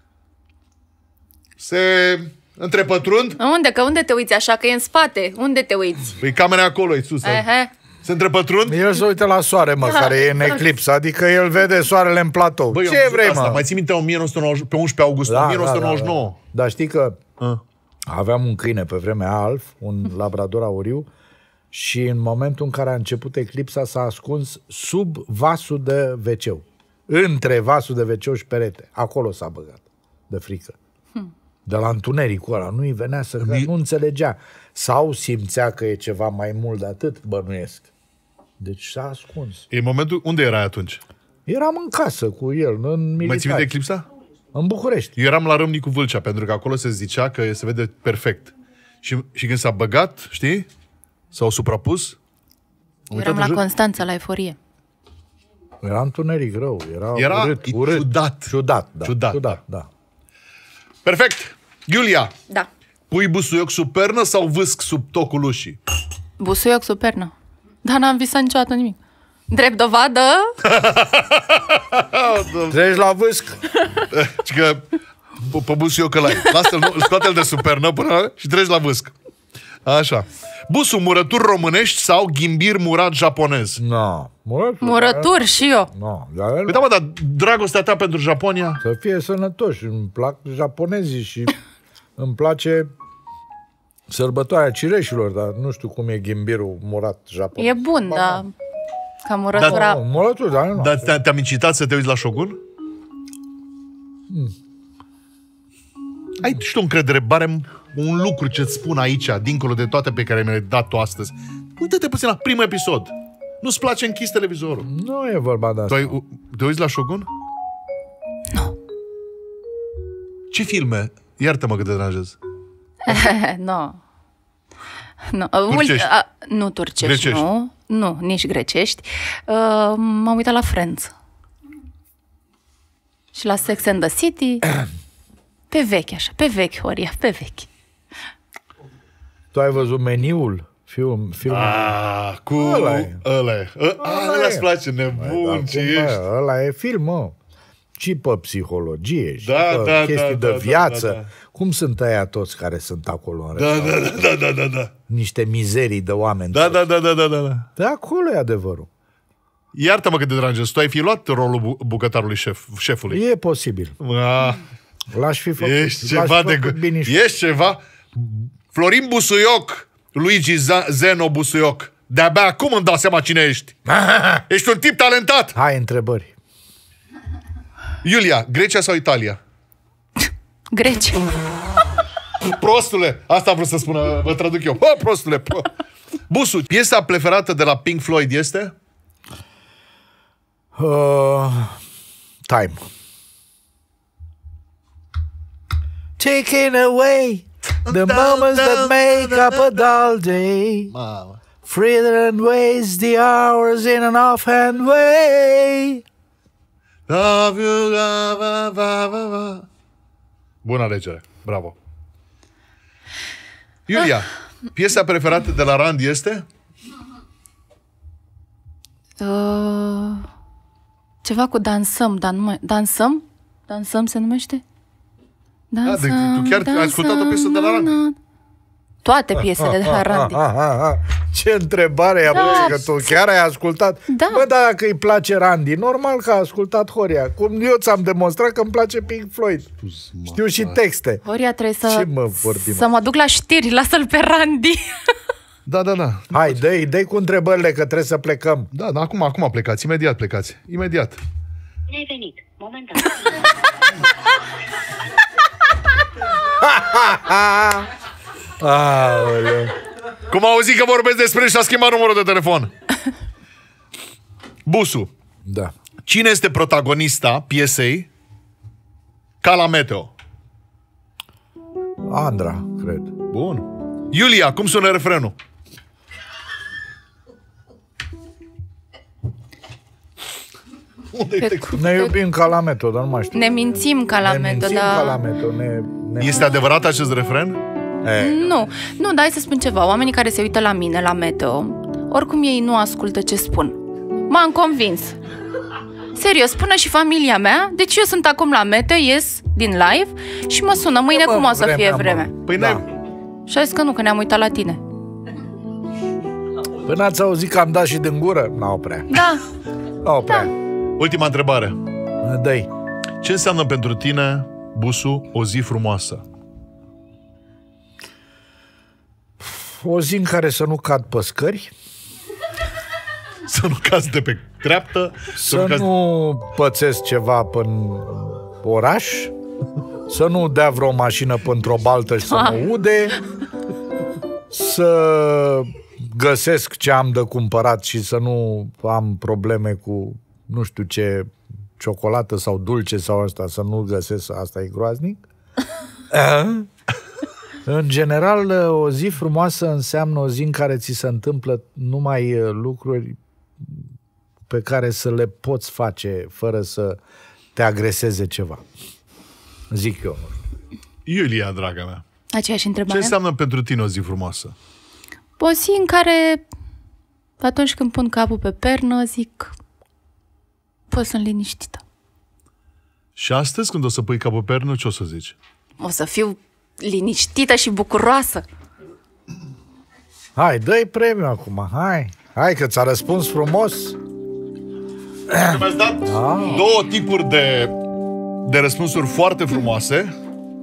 se întrepătrund. Unde? Că unde te uiți așa? Că e în spate. Unde te uiți? Păi camera acolo, e sus. Ehe. Se întrepătrund. El se uită la soare, mă, care e în eclipsă. Adică el vede soarele în platou. Băi, ce vrei, asta. mă? Mai ții minte o mie nouă sute nouăzeci, pe unsprezece august Da, o mie nouă sute nouăzeci și nouă. Da, da, da. Dar știi că A. aveam un câine pe vremea Alf, un labrador auriu, și în momentul în care a început eclipsa s-a ascuns sub vasul de ve ce. Între vasul de ve ce și perete. Acolo s-a băgat, de frică. Hmm. De la întunericul ăla. Nu-i venea să... Mi... Nu înțelegea. Sau simțea că e ceva mai mult de atât, bănuiesc. Deci s-a ascuns. E momentul... Unde erai atunci? Eram în casă cu el, în militari. Mai ții minte eclipsa? În București. Eu eram la Râmnicu Vâlcea, pentru că acolo se zicea că se vede perfect. Și, și când s-a băgat, știi? S-au suprapus. Eram la Constanța, la Eforie. Era întuneric rău. Era, Era urât, urât. ciudat. Ciudat, da. Ciudat, ciudat, da. Perfect. Iulia, Da. pui busuioc sub pernă sau vâsc sub tocul ușii? Busuioc sub pernă. Dar n-am visat niciodată nimic. Drept dovadă? Treci la vâsc. Că pe busuioc ăla. Lasă-l, scoate-l de sub pernă până și treci la vâsc. Așa. Busul, murături românești sau ghimbir murat japonez? No. Murături. Murături și eu. No. Dar, păi da, mă, dar dragostea ta pentru Japonia? Să fie sănătoși. Îmi plac japonezii și îmi place sărbătoarea cireșilor, dar nu știu cum e ghimbirul murat japonez. E bun, ba, dar ca murătura... Da, murături, dar nu. Dar te- te-am incitat să te uiți la Shogun? Hmm. Ai și tu încredere, barem un lucru ce-ți spun aici, dincolo de toate pe care mi le-ai dat tu astăzi. Uită-te puțin la primul episod. Nu-ți place, închis televizorul. Nu e vorba de asta. Tu ai, te uiți la Shogun? Nu. Ce filme? Iartă-mă că te deranjez. Nu. Nu. Turcești. A, nu turcești, Grecești. nu. Nu, nici grecești. Uh, m-am uitat la Friends. Și la Sex and the City. Pe vechi, așa. Pe vechi, Horia, pe vechi. Tu ai văzut Meniul? Film, film. Ah, cu... Ăla e. Ăla e. Ăla îți place, nebun, ce ești. Ăla e film, mă. Și pe psihologie, și Da, pe da, chestii da, de da, viață. da, da. Cum sunt aia toți care sunt acolo în Da, restaurant? da, da, da, da, da. Niște mizerii de oameni. Da, da, da, da, da, da, da. De acolo e adevărul. Iartă-mă că te deranjez. Tu ai fi luat rolul bu- bucătarului șef, șefului. E posibil. Ah, L-aș fi făcut. ești l-aș ceva fi de... făcut binișor. Ești ceva... Florin Busuioc, Luigi Z- Zeno Busuioc. De-abia acum îmi dau seama cine ești. Ești un tip talentat. Hai, întrebări. Iulia, Grecia sau Italia? Greci. Prostule! Asta vreau să spună, vă traduc eu. Bă, prostule! Bă. Busu, piesa preferată de la Pink Floyd este? Uh, time. Taking away the moments that make up a dull day. Mamă. Freedom and waste the hours in an offhand way. Love you, va, va, va, va, va. Bună alegere. Bravo. Iulia, piesa preferată de la Rand este? Uh, ceva cu dansăm, dar nu mai... Dansăm? Dansăm se numește? Dansăm, Da, de- tu chiar ai ascultat o piesă de la Rand? na- Toate piesele de la Randy. Ah, ah, ah. Ce întrebare e, Da. bă, că tu chiar ai ascultat? Da. Bă, dar dacă îi place Randy, normal că a ascultat Horia. Cum eu ți-am demonstrat că îmi place Pink Floyd. Știu și texte. Horia, trebuie Ce să, mă vorbim? să mă duc la știri, lasă-l pe Randy. Da, da, da. Hai, dă-i, dă-i cu întrebările că trebuie să plecăm. Da, da, acum, acum plecați, imediat plecați. Imediat. Ne-ai venit, momentan. Aoleu. Cum au auzit că vorbesc despre și a schimbat numărul de telefon. Busu, Da. cine este protagonista piesei Ca la Meteo? Andra, cred. Bun. Iulia, cum sună refrenul? Unde Pe te... cu- Ne iubim ca la metodă, nu mai știu. Ne mințim ca la ne metodă. mințim ca la metodă, ne, Este adevărat acest refren? E, Nu, nu, dar hai să spun ceva. Oamenii care se uită la mine, la Meteo, oricum ei nu ascultă ce spun. M-am convins. Serios, până și familia mea. Deci eu sunt acum la Meteo, ies din live și mă sună mâine Bă, cum o să vremea, fie mă. vremea. Păi Da. n-ai... Și a zis că nu, că ne-am uitat la tine. Până ați auzit că am dat și din gură? N-au prea. Da, N-au prea. Ultima întrebare. Dă-i. Ce înseamnă pentru tine, Busu, o zi frumoasă? O zi în care să nu cad pe scări, Să nu cazi de pe treaptă, să, să nu cazi... nu pățesc ceva până oraș, să nu dea vreo mașină într-o baltă și să mă ude, să găsesc ce am de cumpărat și să nu am probleme cu nu știu ce ciocolată sau dulce sau asta, să nu găsesc, asta e groaznic. În general, o zi frumoasă înseamnă o zi în care ți se întâmplă numai lucruri pe care să le poți face fără să te agreseze ceva. Zic eu. Iulia, draga mea, aceeași ce întrebare. înseamnă pentru tine o zi frumoasă? O zi în care, atunci când pun capul pe pernă, zic, pot sunt liniștită. Și astăzi, când o să pui capul pe pernă, ce o să zici? O să fiu liniștită și bucuroasă. Hai, dă-i premiu acum, hai. Hai că ți-a răspuns frumos. Mi-ați dat două tipuri de, de răspunsuri foarte frumoase.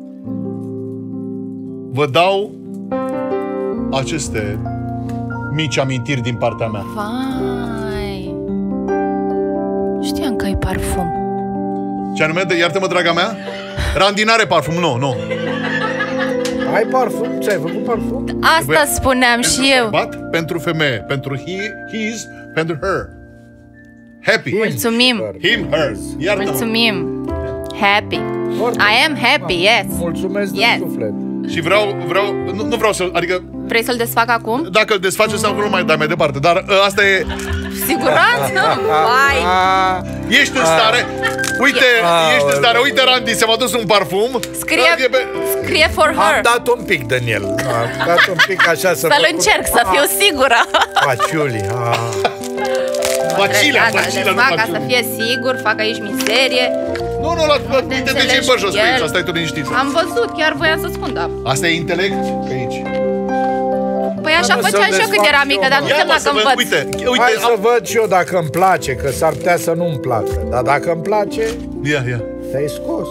Vă dau aceste mici amintiri din partea mea. Vai. Știam că ai parfum. Ce anume, de, iartă-mă, draga mea? Randy n-are parfum, nu, nu. Ai parfum? Ce ai făcut parfum? Asta Trebuie- spuneam Pentru și eu. bărbat, pentru femeie, pentru he, his, pentru her. Happy. Mulțumim. Him, hers. Iartă-mă. Mulțumim. Happy. I am happy, yes. Mulțumesc Yes. din suflet. Și vreau, vreau, nu, nu vreau să, adică, Vrei să-l desfac acum? dacă îl desface, înseamnă că nu mai dai mai departe, dar ă, asta e, Siguranță? Vai. ești în stare, uite, ești în stare, uite, Randy, se m-a dus un parfum. Scrie, E pe- scrie for Am her. dat un pic din el. Am dat un pic așa să Să-l încerc, să fiu sigură. Paciuli. Facilea, Gata, facilea, nu desfac ca facilea. să fie sigur, fac aici miserie. Nu, nu, la, la, uite de ce înțelegi pe jos pe aici, el. asta e tu liniștită. Am văzut, chiar voiam să spun, da. Asta e intelect pe aici. Păi așa mă, făceam să și eu când desfac eram și mică, eu, dar mă. nu Ia, știu mă, dacă să vă, învăț. uite, uite, Hai să am, văd și eu dacă îmi place, că s-ar putea să nu-mi placă. Dar dacă îmi place, ia, ia. te-ai scos.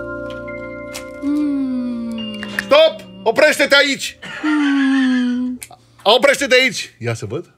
Stop! Oprește-te aici! Oprește-te aici! Ia să văd.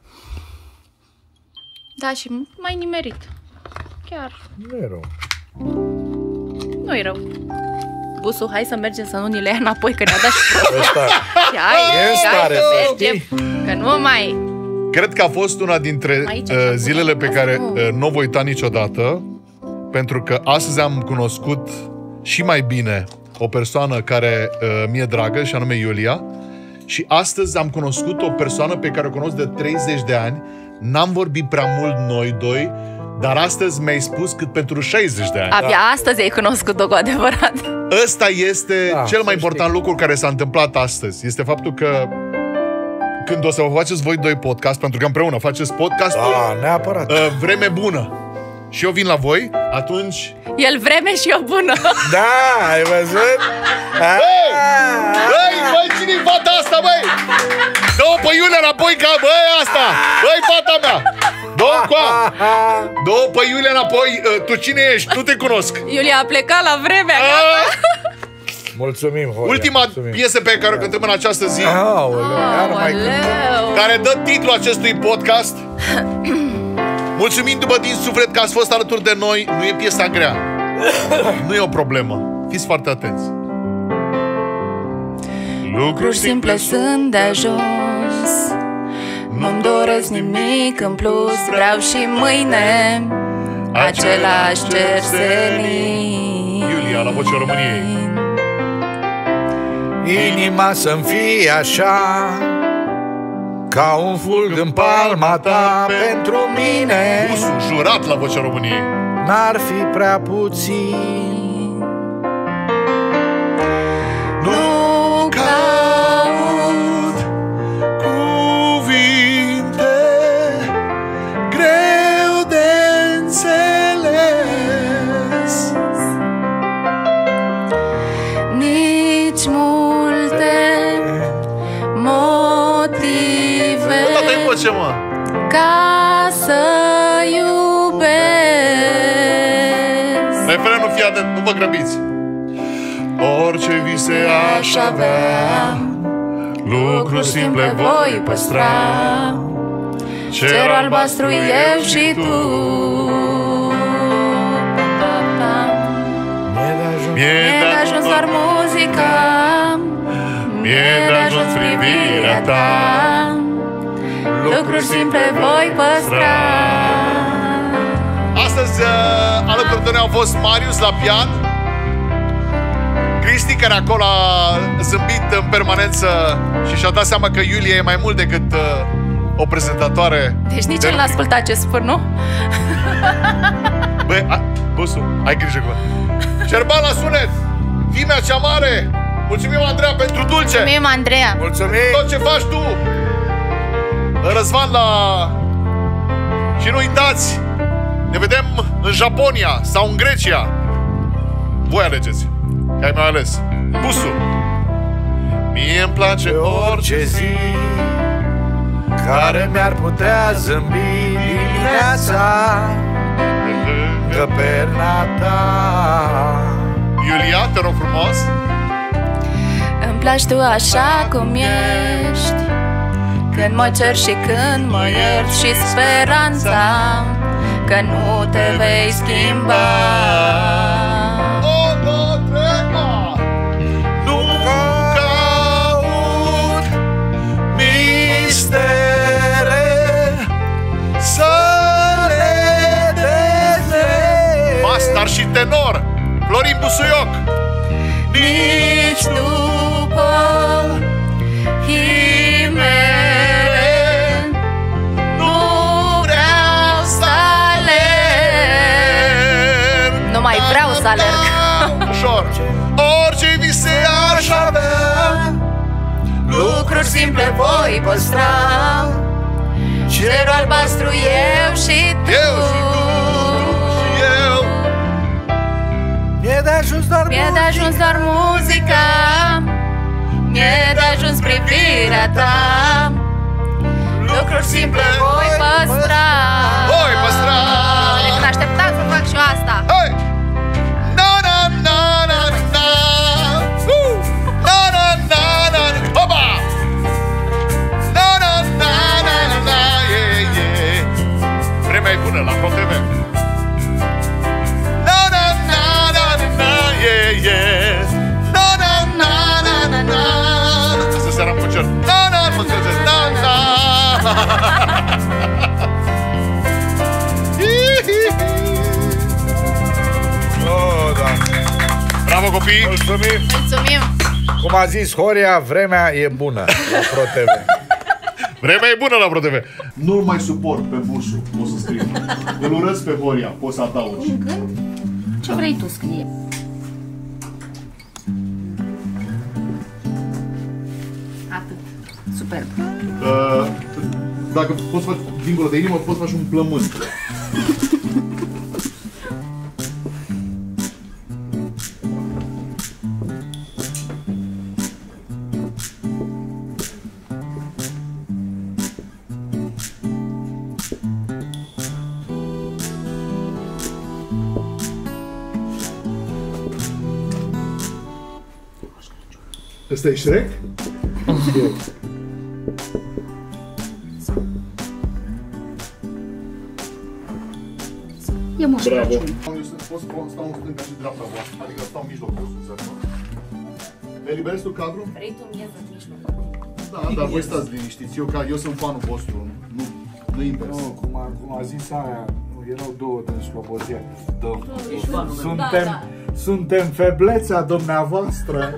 Da, și mai nimerit. Chiar, Nu e rău. nu-i rău. Busu, hai să mergem să nu ni le ia înapoi, că ne-a dat și prost. Ăsta. Hai, E în hai stare, să să mergem, că nu mai... Cred că a fost una dintre Aici, uh, așa, zilele pe asta care nu. uh, nu o voi uita niciodată, pentru că astăzi am cunoscut și mai bine o persoană care uh, mi-e dragă, și anume Iulia, și astăzi am cunoscut o persoană pe care o cunosc de treizeci de ani. N-am vorbit prea mult noi doi, dar astăzi mi-ai spus cât pentru șaizeci de ani. Abia astăzi ai cunoscut-o cu adevărat. Ăsta este Da, cel mai să important știi. lucru care s-a întâmplat astăzi. Este faptul că când o să vă faceți voi doi podcast, pentru că împreună faceți podcastul, Da, neapărat. uh, vreme bună, și eu vin la voi, atunci... El vreme și o bună. Da, ai văzut? Băi! Băi, băi, cine-i fata asta, băi? Dă-o pe Iulia înapoi, ca băi, asta! Băi, fata mea! Dă-o coa! Dă-o pe Iulia înapoi. Uh, tu cine ești? Nu te cunosc. Iulia a plecat la vremea. Uh, Mulțumim, Horia. ultima mulțumim. piesă pe care o cântăm în această zi, Aoleu, iar mai cântăm. Aoleu. care dă titlul acestui podcast. Mulțumindu-vă din suflet că ați fost alături de noi. Nu e piesa grea. Nu e o problemă. Fiți foarte atenți. Lucruri simple sunt de ajuns. Nu-mi doresc nimic în plus. Vreau și mâine același cer senin. Iulia, la Vocea României. Inima să-mi fie așa, ca un fulg în palma ta pentru mine. Busu, jurat la Vocea României. N-ar fi prea puțin. ca să iubesc. Refrenul, fii atent, nu vă grăbiți. Orice vise aș avea, lucruri simple voi păstra, cerul albastru eu și tu. Mi-e de ajuns doar muzica, mi-e de ajuns privirea ta, lucruri simple voi păstra. Astăzi alături de noi au fost Marius la pian, Cristi, care acolo a zâmbit în permanență și și-a dat seama că Iulia e mai mult decât uh, o prezentatoare. Deci nici de... el n-a ascultat ce spun, nu? Băi, a... Bosu, ai grijă cu Șerban la sunet, Fimea cea mare. Mulțumim, Andreea, pentru dulce. Mulțumim, Andreea. Mulțumim. Tot ce faci tu. Răzvan la... Și nu uitați, ne vedem în Japonia sau în Grecia. Voi alegeți. Că ai mai ales. Busu. Mie îmi place orice zi care mi-ar putea zâmbi dimineața lângă perna ta. Iulia, te rog frumos. Îmi placi tu așa cum ești, când mă cer și când mă iert, și speranța că nu te vei schimba. O, două, trei, a! Nu caut mistere să le dezleg. Master și tenor Florin Busuioc. Nici după himere nu vreau să alerg. Nu mai vreau să alerg. Ușor. Orice vise aș avea, lucruri simple voi păstra, cerul albastru eu și tu. Eu și tu, tu și eu. Mi-e de ajuns doar Mi-e de ajuns doar muzica, mi-e de ajuns privirea ta, lucruri simple voi păstra. Voi păstra. De când așteptam să fac și eu asta. Hai! Na na na na na. Uh! Na na na na. Hopa! Na na na na na. Yeah yeah. Vremea e bună la ProTV. Na na na na na. Yeah yeah. Na na na na na na. Asta seara mă cer. Na na mă încălzesc. Na na. Oh, da. Bravo, copii! Mulțumim! Mulțumim! Cum a zis Horia, vremea e bună la ProTV. Vremea e bună la ProTV. Nu-l mai suport pe Busu, o să scriu. Îl urăsc pe Horia, poți să adaugi. Ce vrei tu scrie? Atât. Superb. Uh, dacă poți face dincolo de inimă, poți face un plământ. Ăsta e Shrek? E moș Bravo! Crăciun. Eu pot să stau în stânga și dreapta voastră, adică stau în mijlocul vostru. Eliberezi tu cadrul? Vrei tu mieză în mijloc. Da, dar voi stați liniștiți, eu, ca, eu sunt fanul vostru, nu, nu invers. Nu, cum a, cum a zis aia, erau două din Slobozia. Da, Suntem, da. suntem feblețea dumneavoastră.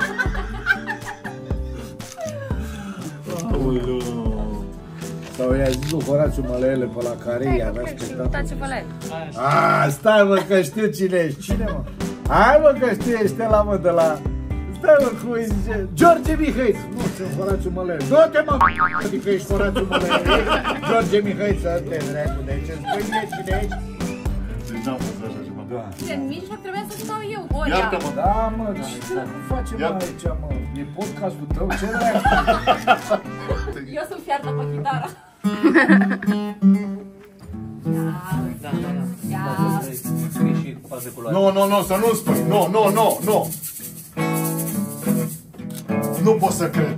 Sau i-a zis lui Horațiu Mălăele pe la care i-a avea spectacol. Uitați-vă la el. A, stai mă că știu cine ești. Cine mă? Hai mă că știu, ești la mă de la... Stai mă cum îi zice? George Mihăiță. Nu, sunt Horațiu Mălăele. Du-te mă, adică ești Horațiu Mălăele. George Mihăiță, te dracu, de ce spui mie cine ești? Deci n-am văzut așa ceva. Da. În mijloc trebuia să stau eu, Horia. Iartă-mă. Da, mă, ce facem aici, mă? E podcastul tău, ce dracu? Eu sunt fiartă pe chitară. nu, să nu spui. Nu, nu, nu, nu. Nu pot să cred.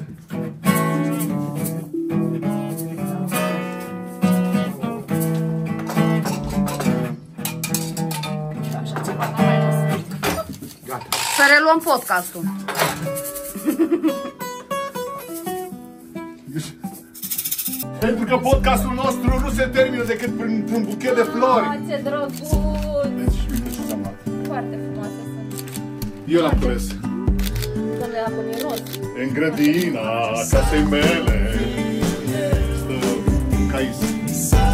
Gata. Să reluăm podcastul. Pentru că podcastul nostru nu se termină decât prin un buchet de flori. Ah, ce drăguț! Deci, uite ce ți-am luat. Foarte frumoase sunt. Eu l-am cules. Doamne, la miros. În grădina casei mele stă un cais.